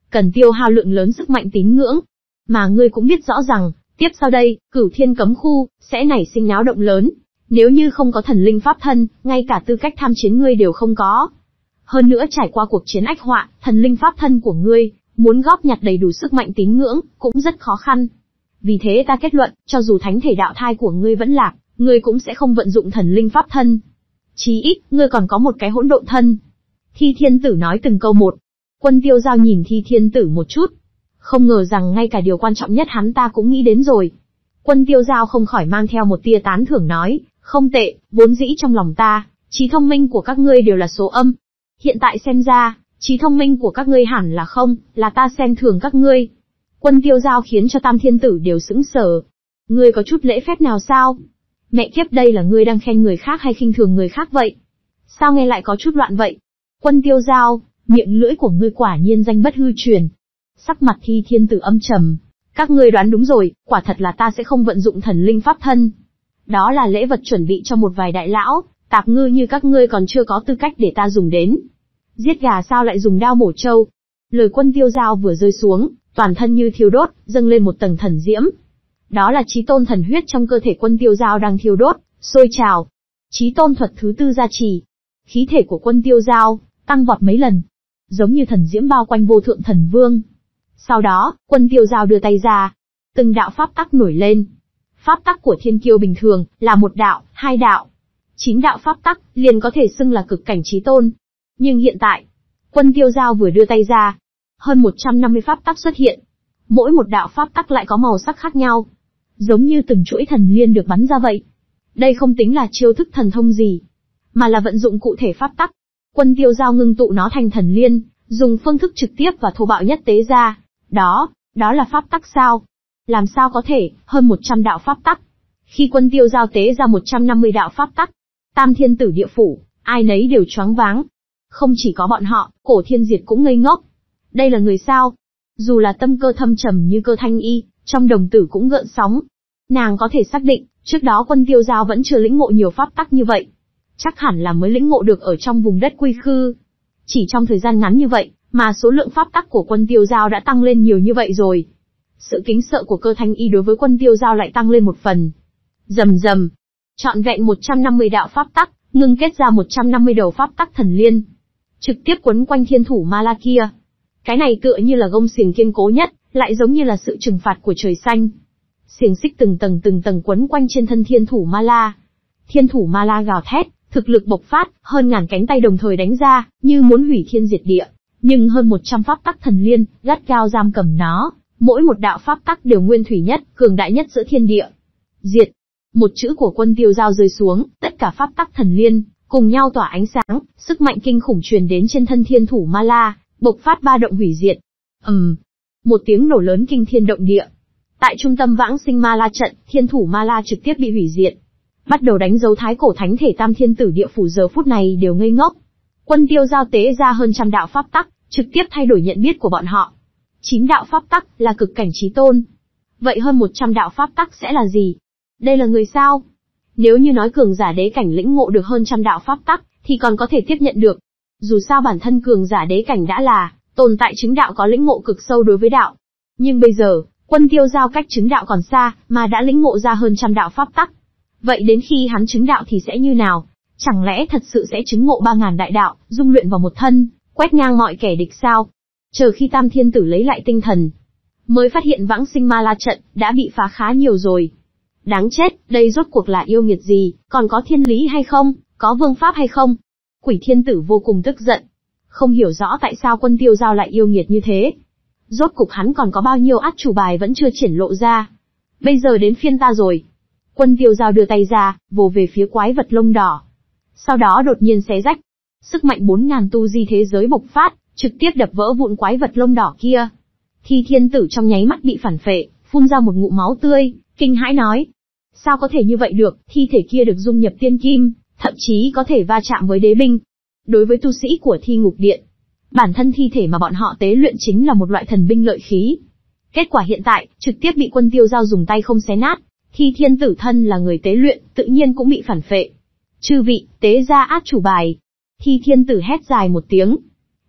cần tiêu hao lượng lớn sức mạnh tín ngưỡng. Mà ngươi cũng biết rõ rằng, tiếp sau đây, Cửu Thiên Cấm Khu sẽ nảy sinh náo động lớn. Nếu như không có thần linh pháp thân, ngay cả tư cách tham chiến ngươi đều không có. Hơn nữa trải qua cuộc chiến ách họa, thần linh pháp thân của ngươi, muốn góp nhặt đầy đủ sức mạnh tín ngưỡng, cũng rất khó khăn. Vì thế ta kết luận, cho dù thánh thể đạo thai của ngươi vẫn lạc, ngươi cũng sẽ không vận dụng thần linh pháp thân. Chí ít, ngươi còn có một cái hỗn độn thân. Thi Thiên Tử nói từng câu một. Quân Tiêu Giao nhìn Thi Thiên Tử một chút. Không ngờ rằng ngay cả điều quan trọng nhất hắn ta cũng nghĩ đến rồi. Quân Tiêu Giao không khỏi mang theo một tia tán thưởng nói, không tệ, vốn dĩ trong lòng ta, trí thông minh của các ngươi đều là số âm. Hiện tại xem ra, trí thông minh của các ngươi hẳn là không, là ta xem thường các ngươi. Quân Tiêu Giao khiến cho Tam Thiên Tử đều sững sờ. Ngươi có chút lễ phép nào sao? Mẹ kiếp, đây là ngươi đang khen người khác hay khinh thường người khác vậy? Sao nghe lại có chút loạn vậy? Quân Tiêu Giao, miệng lưỡi của ngươi quả nhiên danh bất hư truyền. Sắc mặt Thi Thiên Tử âm trầm. Các ngươi đoán đúng rồi, quả thật là ta sẽ không vận dụng thần linh pháp thân. Đó là lễ vật chuẩn bị cho một vài đại lão, tạp ngư như các ngươi còn chưa có tư cách để ta dùng đến. Giết gà sao lại dùng đao mổ trâu? Lời Quân Tiêu Giao vừa rơi xuống, toàn thân như thiêu đốt, dâng lên một tầng thần diễm. Đó là chí tôn thần huyết trong cơ thể Quân Tiêu Giao đang thiêu đốt, sôi trào. Chí tôn thuật thứ tư gia trì. Khí thể của Quân Tiêu Giao tăng vọt mấy lần, giống như thần diễm bao quanh vô thượng thần vương. Sau đó, Quân Tiêu Giao đưa tay ra, từng đạo pháp tắc nổi lên. Pháp tắc của thiên kiêu bình thường là một đạo, hai đạo, chín đạo pháp tắc liền có thể xưng là cực cảnh chí tôn. Nhưng hiện tại, Quân Tiêu Giao vừa đưa tay ra, hơn một trăm năm mươi pháp tắc xuất hiện. Mỗi một đạo pháp tắc lại có màu sắc khác nhau, giống như từng chuỗi thần liên được bắn ra vậy. Đây không tính là chiêu thức thần thông gì, mà là vận dụng cụ thể pháp tắc. Quân Tiêu Giao ngưng tụ nó thành thần liên, dùng phương thức trực tiếp và thô bạo nhất tế ra. Đó, đó là pháp tắc sao? Làm sao có thể, hơn một trăm đạo pháp tắc. Khi Quân Tiêu Giao tế ra một trăm năm mươi đạo pháp tắc, Tam Thiên Tử địa phủ, ai nấy đều choáng váng. Không chỉ có bọn họ, Cổ Thiên Diệt cũng ngây ngốc. Đây là người sao? Dù là tâm cơ thâm trầm như Cơ Thanh Y, trong đồng tử cũng gợn sóng. Nàng có thể xác định, trước đó Quân Tiêu Giao vẫn chưa lĩnh ngộ nhiều pháp tắc như vậy. Chắc hẳn là mới lĩnh ngộ được ở trong vùng đất quy khư. Chỉ trong thời gian ngắn như vậy, mà số lượng pháp tắc của Quân Tiêu Giao đã tăng lên nhiều như vậy rồi. Sự kính sợ của Cơ Thanh Y đối với Quân Tiêu Giao lại tăng lên một phần. Rầm rầm, trọn vẹn một trăm năm mươi đạo pháp tắc, ngưng kết ra một trăm năm mươi đầu pháp tắc thần liên, trực tiếp quấn quanh thiên thủ ma la kia. Cái này tựa như là gông xiềng kiên cố nhất, lại giống như là sự trừng phạt của trời xanh. Xiềng xích từng tầng từng tầng quấn quanh trên thân thiên thủ ma la. Thiên thủ ma la gào thét, thực lực bộc phát, hơn ngàn cánh tay đồng thời đánh ra, như muốn hủy thiên diệt địa. Nhưng hơn một trăm pháp tắc thần liên, gắt gao giam cầm nó, mỗi một đạo pháp tắc đều nguyên thủy nhất, cường đại nhất giữa thiên địa. Diệt. Một chữ của Quân Tiêu Giao rơi xuống, tất cả pháp tắc thần liên, cùng nhau tỏa ánh sáng, sức mạnh kinh khủng truyền đến trên thân thiên thủ ma la, bộc phát ba động hủy diệt. ầm, um, một tiếng nổ lớn kinh thiên động địa. Tại trung tâm vãng sinh ma la trận, thiên thủ ma la trực tiếp bị hủy diệt. Bắt đầu đánh dấu thái cổ thánh thể Tam Thiên Tử địa phủ giờ phút này đều ngây ngốc. Quân Tiêu Giao tế ra hơn trăm đạo pháp tắc, trực tiếp thay đổi nhận biết của bọn họ. Chín đạo pháp tắc là cực cảnh chí tôn. Vậy hơn một trăm đạo pháp tắc sẽ là gì? Đây là người sao? Nếu như nói cường giả đế cảnh lĩnh ngộ được hơn trăm đạo pháp tắc, thì còn có thể tiếp nhận được. Dù sao bản thân cường giả đế cảnh đã là tồn tại chứng đạo có lĩnh ngộ cực sâu đối với đạo. Nhưng bây giờ, Quân Tiêu Giao cách chứng đạo còn xa, mà đã lĩnh ngộ ra hơn trăm đạo pháp tắc. Vậy đến khi hắn chứng đạo thì sẽ như nào? Chẳng lẽ thật sự sẽ chứng ngộ ba ngàn đại đạo, dung luyện vào một thân, quét ngang mọi kẻ địch sao? Chờ khi Tam Thiên Tử lấy lại tinh thần, mới phát hiện vãng sinh ma la trận đã bị phá khá nhiều rồi. Đáng chết, đây rốt cuộc là yêu nghiệt gì, còn có thiên lý hay không, có vương pháp hay không? Quỷ Thiên Tử vô cùng tức giận, không hiểu rõ tại sao Quân Tiêu Giao lại yêu nghiệt như thế. Rốt cục hắn còn có bao nhiêu át chủ bài vẫn chưa triển lộ ra. Bây giờ đến phiên ta rồi. Quân Tiêu Giao đưa tay ra, vồ về phía quái vật lông đỏ. Sau đó đột nhiên xé rách. Sức mạnh bốn ngàn tu di thế giới bộc phát, trực tiếp đập vỡ vụn quái vật lông đỏ kia. Thi Thiên Tử trong nháy mắt bị phản phệ, phun ra một ngụm máu tươi, kinh hãi nói. Sao có thể như vậy được, thi thể kia được dung nhập tiên kim, thậm chí có thể va chạm với đế binh. Đối với tu sĩ của Thi Ngục Điện, bản thân thi thể mà bọn họ tế luyện chính là một loại thần binh lợi khí. Kết quả hiện tại, trực tiếp bị Quân Tiêu Giao dùng tay không xé nát. Thi Thiên Tử thân là người tế luyện, tự nhiên cũng bị phản phệ. Chư vị, tế ra át chủ bài. Thi Thiên Tử hét dài một tiếng.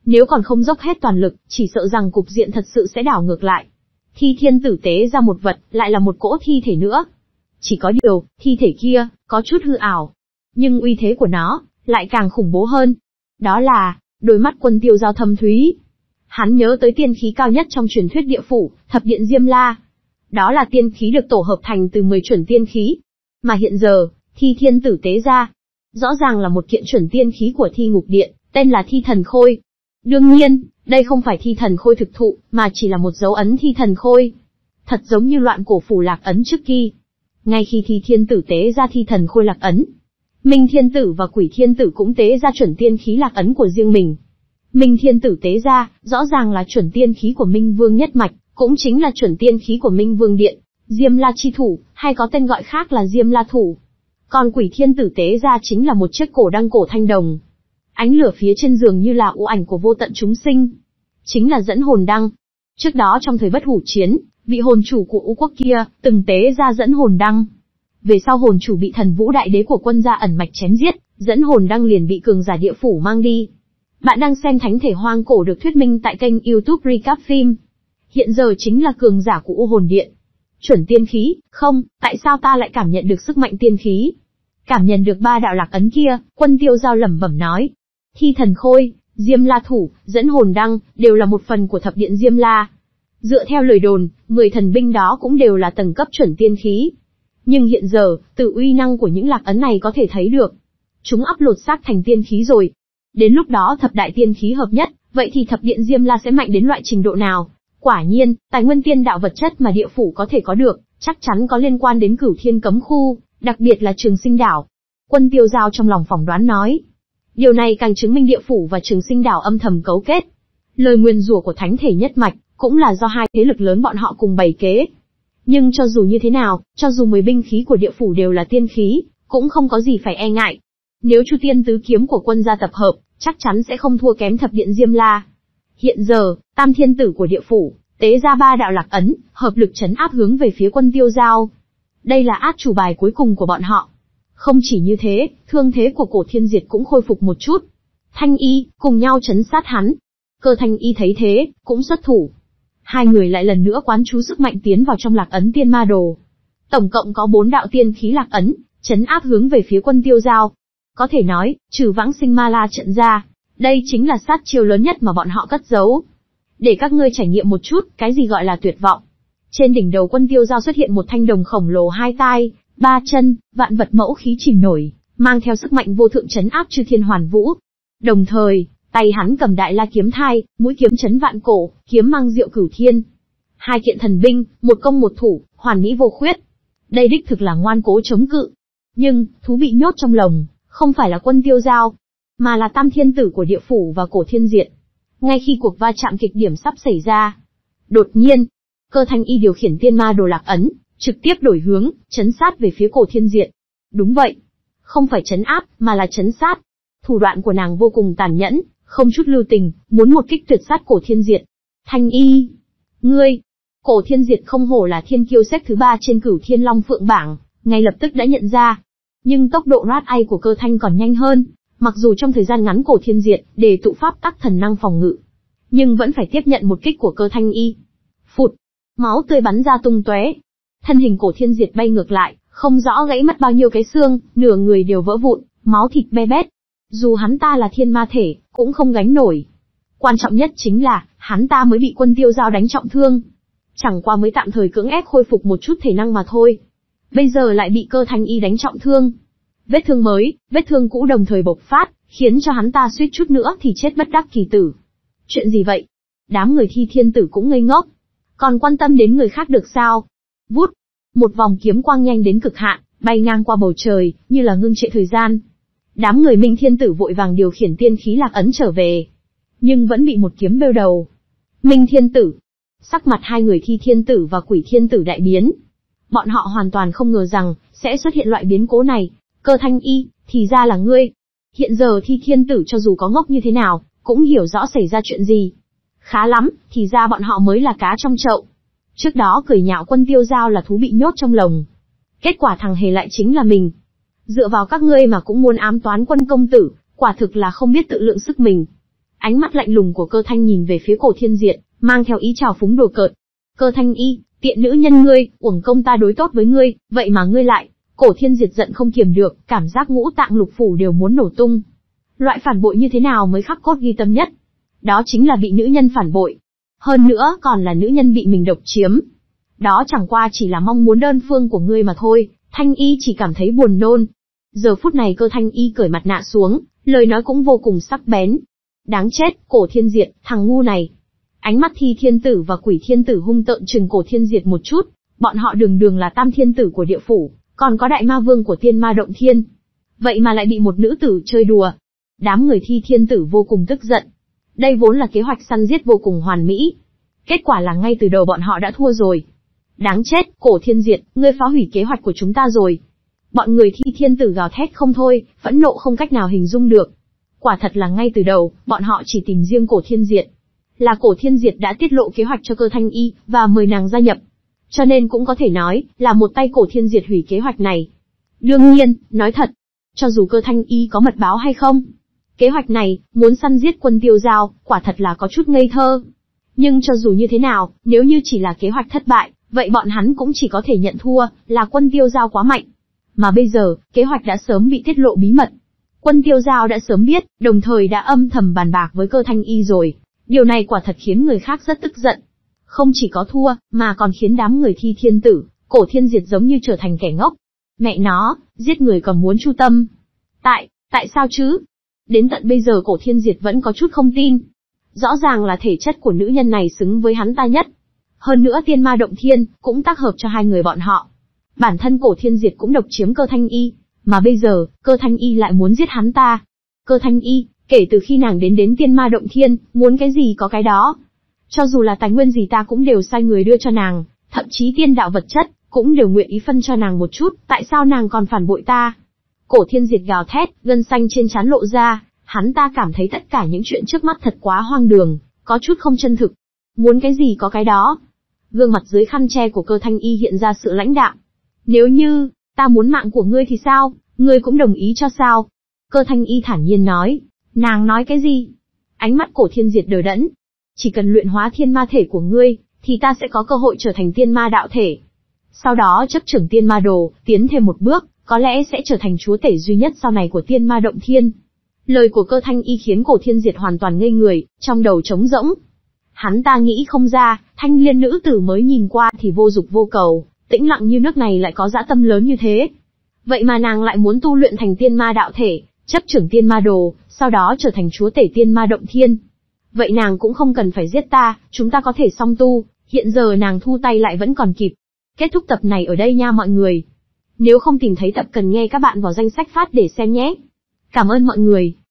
Nếu còn không dốc hết toàn lực, chỉ sợ rằng cục diện thật sự sẽ đảo ngược lại. Thi thiên tử tế ra một vật, lại là một cỗ thi thể nữa. Chỉ có điều, thi thể kia, có chút hư ảo. Nhưng uy thế của nó, lại càng khủng bố hơn. Đó là, đôi mắt Quân Tiêu Giao thâm thúy. Hắn nhớ tới tiên khí cao nhất trong truyền thuyết địa phủ, thập điện Diêm La. Đó là tiên khí được tổ hợp thành từ mười chuẩn tiên khí. Mà hiện giờ, thi thiên tử tế ra. Rõ ràng là một kiện chuẩn tiên khí của thi ngục điện, tên là thi thần khôi. Đương nhiên, đây không phải thi thần khôi thực thụ, mà chỉ là một dấu ấn thi thần khôi. Thật giống như loạn cổ phủ lạc ấn trước kia. Ngay khi thi thiên tử tế ra thi thần khôi lạc ấn, Minh Thiên Tử và Quỷ Thiên Tử cũng tế ra chuẩn tiên khí lạc ấn của riêng mình. Minh Thiên Tử tế ra, rõ ràng là chuẩn tiên khí của Minh Vương nhất mạch, cũng chính là chuẩn tiên khí của Minh Vương điện, Diêm La chi thủ, hay có tên gọi khác là Diêm La thủ. Còn Quỷ Thiên Tử tế ra chính là một chiếc cổ đăng cổ thanh đồng. Ánh lửa phía trên giường như là u ảnh của vô tận chúng sinh, chính là dẫn hồn đăng. Trước đó trong thời Bất Hủ chiến, vị hồn chủ của U quốc kia từng tế ra dẫn hồn đăng. Về sau hồn chủ bị Thần Vũ Đại Đế của Quân gia ẩn mạch chém giết, dẫn hồn đăng liền bị cường giả địa phủ mang đi. Bạn đang xem Thánh thể hoang cổ được thuyết minh tại kênh YouTube Recap Phim. Hiện giờ chính là cường giả của U hồn điện. Chuẩn tiên khí, không, tại sao ta lại cảm nhận được sức mạnh tiên khí? Cảm nhận được ba đạo lạc ấn kia, Quân Tiêu Giao lẩm bẩm nói. Thi thần khôi, Diêm La thủ, dẫn hồn đăng, đều là một phần của thập điện Diêm La. Dựa theo lời đồn, mười thần binh đó cũng đều là tầng cấp chuẩn tiên khí. Nhưng hiện giờ, từ uy năng của những lạc ấn này có thể thấy được, chúng ắp lột xác thành tiên khí rồi. Đến lúc đó thập đại tiên khí hợp nhất, vậy thì thập điện Diêm La sẽ mạnh đến loại trình độ nào? Quả nhiên, tài nguyên tiên đạo vật chất mà địa phủ có thể có được, chắc chắn có liên quan đến Cửu Thiên cấm khu, đặc biệt là Trường Sinh đảo. Quân Tiêu Giao trong lòng phỏng đoán nói. Điều này càng chứng minh địa phủ và Trường Sinh đảo âm thầm cấu kết. Lời nguyền rủa của thánh thể nhất mạch, cũng là do hai thế lực lớn bọn họ cùng bày kế. Nhưng cho dù như thế nào, cho dù mười binh khí của địa phủ đều là tiên khí, cũng không có gì phải e ngại. Nếu Chu Tiên tứ kiếm của Quân gia tập hợp, chắc chắn sẽ không thua kém thập điện Diêm La. Hiện giờ, Tam Thiên Tử của địa phủ, tế ra ba đạo lạc ấn, hợp lực trấn áp hướng về phía Quân Tiêu Giao. Đây là át chủ bài cuối cùng của bọn họ. Không chỉ như thế, thương thế của Cổ Thiên Diệt cũng khôi phục một chút. Thanh Y, cùng nhau trấn sát hắn. Cơ Thanh Y thấy thế, cũng xuất thủ. Hai người lại lần nữa quán chú sức mạnh tiến vào trong lạc ấn tiên ma đồ. Tổng cộng có bốn đạo tiên khí lạc ấn, trấn áp hướng về phía Quân Tiêu Giao. Có thể nói, trừ Vãng Sinh Ma La trận ra, đây chính là sát chiêu lớn nhất mà bọn họ cất giấu. Để các ngươi trải nghiệm một chút, cái gì gọi là tuyệt vọng. Trên đỉnh đầu Quân Tiêu Giao xuất hiện một thanh đồng khổng lồ hai tai, ba chân, vạn vật mẫu khí chìm nổi, mang theo sức mạnh vô thượng trấn áp chư thiên hoàn vũ. Đồng thời, tay hắn cầm đại la kiếm thai, mũi kiếm chấn vạn cổ, kiếm mang diệu cửu thiên. Hai kiện thần binh, một công một thủ, hoàn mỹ vô khuyết. Đây đích thực là ngoan cố chống cự. Nhưng, thú bị nhốt trong lồng, không phải là Quân Tiêu Giao, mà là Tam Thiên Tử của địa phủ và Cổ Thiên Diệt. Ngay khi cuộc va chạm kịch điểm sắp xảy ra, đột nhiên, Cơ Thanh Y điều khiển tiên ma đồ lạc ấn, trực tiếp đổi hướng, trấn sát về phía Cổ Thiên Diệt. Đúng vậy, không phải trấn áp, mà là trấn sát. Thủ đoạn của nàng vô cùng tàn nhẫn, không chút lưu tình, muốn một kích tuyệt sát Cổ Thiên Diệt. Thanh Y, ngươi, Cổ Thiên Diệt không hổ là thiên kiêu xếp thứ ba trên Cửu Thiên Long Phượng bảng, ngay lập tức đã nhận ra. Nhưng tốc độ rát ai của Cơ Thanh còn nhanh hơn, mặc dù trong thời gian ngắn Cổ Thiên Diệt để tụ pháp tắc thần năng phòng ngự, nhưng vẫn phải tiếp nhận một kích của Cơ Thanh Y. Phụt, máu tươi bắn ra tung tóe. Thân hình Cổ Thiên Diệt bay ngược lại, không rõ gãy mất bao nhiêu cái xương, nửa người đều vỡ vụn, máu thịt be bét. Dù hắn ta là thiên ma thể, cũng không gánh nổi. Quan trọng nhất chính là, hắn ta mới bị Quân Tiêu Giao đánh trọng thương. Chẳng qua mới tạm thời cưỡng ép khôi phục một chút thể năng mà thôi. Bây giờ lại bị Cơ Thanh Y đánh trọng thương. Vết thương mới, vết thương cũ đồng thời bộc phát, khiến cho hắn ta suýt chút nữa thì chết bất đắc kỳ tử. Chuyện gì vậy? Đám người Thi Thiên Tử cũng ngây ngốc. Còn quan tâm đến người khác được sao? Vút, một vòng kiếm quang nhanh đến cực hạn, bay ngang qua bầu trời, như là ngưng trệ thời gian. Đám người Minh Thiên Tử vội vàng điều khiển tiên khí lạc ấn trở về, nhưng vẫn bị một kiếm bêu đầu. Minh Thiên Tử, sắc mặt hai người Thi Thiên Tử và Quỷ Thiên Tử đại biến. Bọn họ hoàn toàn không ngờ rằng sẽ xuất hiện loại biến cố này. Cơ Thanh Y, thì ra là ngươi. Hiện giờ Thi Thiên Tử cho dù có ngốc như thế nào, cũng hiểu rõ xảy ra chuyện gì. Khá lắm, thì ra bọn họ mới là cá trong chậu. Trước đó cười nhạo Quân Tiêu Giao là thú bị nhốt trong lồng. Kết quả thằng hề lại chính là mình. Dựa vào các ngươi mà cũng muốn ám toán Quân công tử, quả thực là không biết tự lượng sức mình. Ánh mắt lạnh lùng của Cơ Thanh nhìn về phía Cổ Thiên Diệt, mang theo ý trào phúng đùa cợt. Cơ Thanh Y, tiện nữ nhân ngươi, uổng công ta đối tốt với ngươi, vậy mà ngươi lại. Cổ Thiên Diệt giận không kiềm được, cảm giác ngũ tạng lục phủ đều muốn nổ tung. Loại phản bội như thế nào mới khắc cốt ghi tâm nhất? Đó chính là bị nữ nhân phản bội. Hơn nữa còn là nữ nhân bị mình độc chiếm. Đó chẳng qua chỉ là mong muốn đơn phương của ngươi mà thôi, Thanh Y chỉ cảm thấy buồn nôn. Giờ phút này Cơ Thanh Y cởi mặt nạ xuống, lời nói cũng vô cùng sắc bén. Đáng chết, Cổ Thiên Diệt, thằng ngu này. Ánh mắt Thi Thiên Tử và Quỷ Thiên Tử hung tợn trừng Cổ Thiên Diệt một chút, bọn họ đường đường là tam thiên tử của địa phủ, còn có đại ma vương của tiên ma động thiên. Vậy mà lại bị một nữ tử chơi đùa. Đám người Thi Thiên Tử vô cùng tức giận. Đây vốn là kế hoạch săn giết vô cùng hoàn mỹ. Kết quả là ngay từ đầu bọn họ đã thua rồi. Đáng chết, Cổ Thiên Diệt, ngươi phá hủy kế hoạch của chúng ta rồi. Bọn người Thi Thiên Tử gào thét không thôi, phẫn nộ không cách nào hình dung được. Quả thật là ngay từ đầu, bọn họ chỉ tìm riêng Cổ Thiên Diệt. Là Cổ Thiên Diệt đã tiết lộ kế hoạch cho Cơ Thanh Y, và mời nàng gia nhập. Cho nên cũng có thể nói, là một tay Cổ Thiên Diệt hủy kế hoạch này. Đương nhiên, nói thật, cho dù Cơ Thanh Y có mật báo hay không, kế hoạch này, muốn săn giết Quân Tiêu Giao, quả thật là có chút ngây thơ. Nhưng cho dù như thế nào, nếu như chỉ là kế hoạch thất bại, vậy bọn hắn cũng chỉ có thể nhận thua, là Quân Tiêu Giao quá mạnh. Mà bây giờ, kế hoạch đã sớm bị tiết lộ bí mật. Quân Tiêu Giao đã sớm biết, đồng thời đã âm thầm bàn bạc với Cơ Thanh Y rồi. Điều này quả thật khiến người khác rất tức giận. Không chỉ có thua, mà còn khiến đám người Thi Thiên Tử, Cổ Thiên Diệt giống như trở thành kẻ ngốc. Mẹ nó, giết người còn muốn chu tâm. Tại, tại sao chứ? Đến tận bây giờ Cổ Thiên Diệt vẫn có chút không tin. Rõ ràng là thể chất của nữ nhân này xứng với hắn ta nhất. Hơn nữa tiên ma động thiên, cũng tác hợp cho hai người bọn họ. Bản thân Cổ Thiên Diệt cũng độc chiếm Cơ Thanh Y, mà bây giờ, Cơ Thanh Y lại muốn giết hắn ta. Cơ Thanh Y, kể từ khi nàng đến đến tiên ma động thiên, muốn cái gì có cái đó. Cho dù là tài nguyên gì ta cũng đều sai người đưa cho nàng, thậm chí tiên đạo vật chất, cũng đều nguyện ý phân cho nàng một chút, tại sao nàng còn phản bội ta? Cổ Thiên Diệt gào thét, gân xanh trên trán lộ ra, hắn ta cảm thấy tất cả những chuyện trước mắt thật quá hoang đường, có chút không chân thực. Muốn cái gì có cái đó. Gương mặt dưới khăn che của Cơ Thanh Y hiện ra sự lãnh đạm. Nếu như, ta muốn mạng của ngươi thì sao, ngươi cũng đồng ý cho sao? Cơ Thanh Y thản nhiên nói. Nàng nói cái gì? Ánh mắt Cổ Thiên Diệt đờ đẫn. Chỉ cần luyện hóa thiên ma thể của ngươi, thì ta sẽ có cơ hội trở thành tiên ma đạo thể. Sau đó chấp trưởng tiên ma đồ, tiến thêm một bước, có lẽ sẽ trở thành chúa tể duy nhất sau này của tiên ma động thiên. Lời của Cơ Thanh Y khiến Cổ Thiên Diệt hoàn toàn ngây người, trong đầu trống rỗng. Hắn ta nghĩ không ra, thanh liên nữ tử mới nhìn qua thì vô dục vô cầu, tĩnh lặng như nước này lại có dã tâm lớn như thế. Vậy mà nàng lại muốn tu luyện thành tiên ma đạo thể, chấp trưởng tiên ma đồ, sau đó trở thành chúa tể tiên ma động thiên. Vậy nàng cũng không cần phải giết ta, chúng ta có thể song tu, hiện giờ nàng thu tay lại vẫn còn kịp. Kết thúc tập này ở đây nha mọi người. Nếu không tìm thấy tập cần nghe các bạn vào danh sách phát để xem nhé. Cảm ơn mọi người.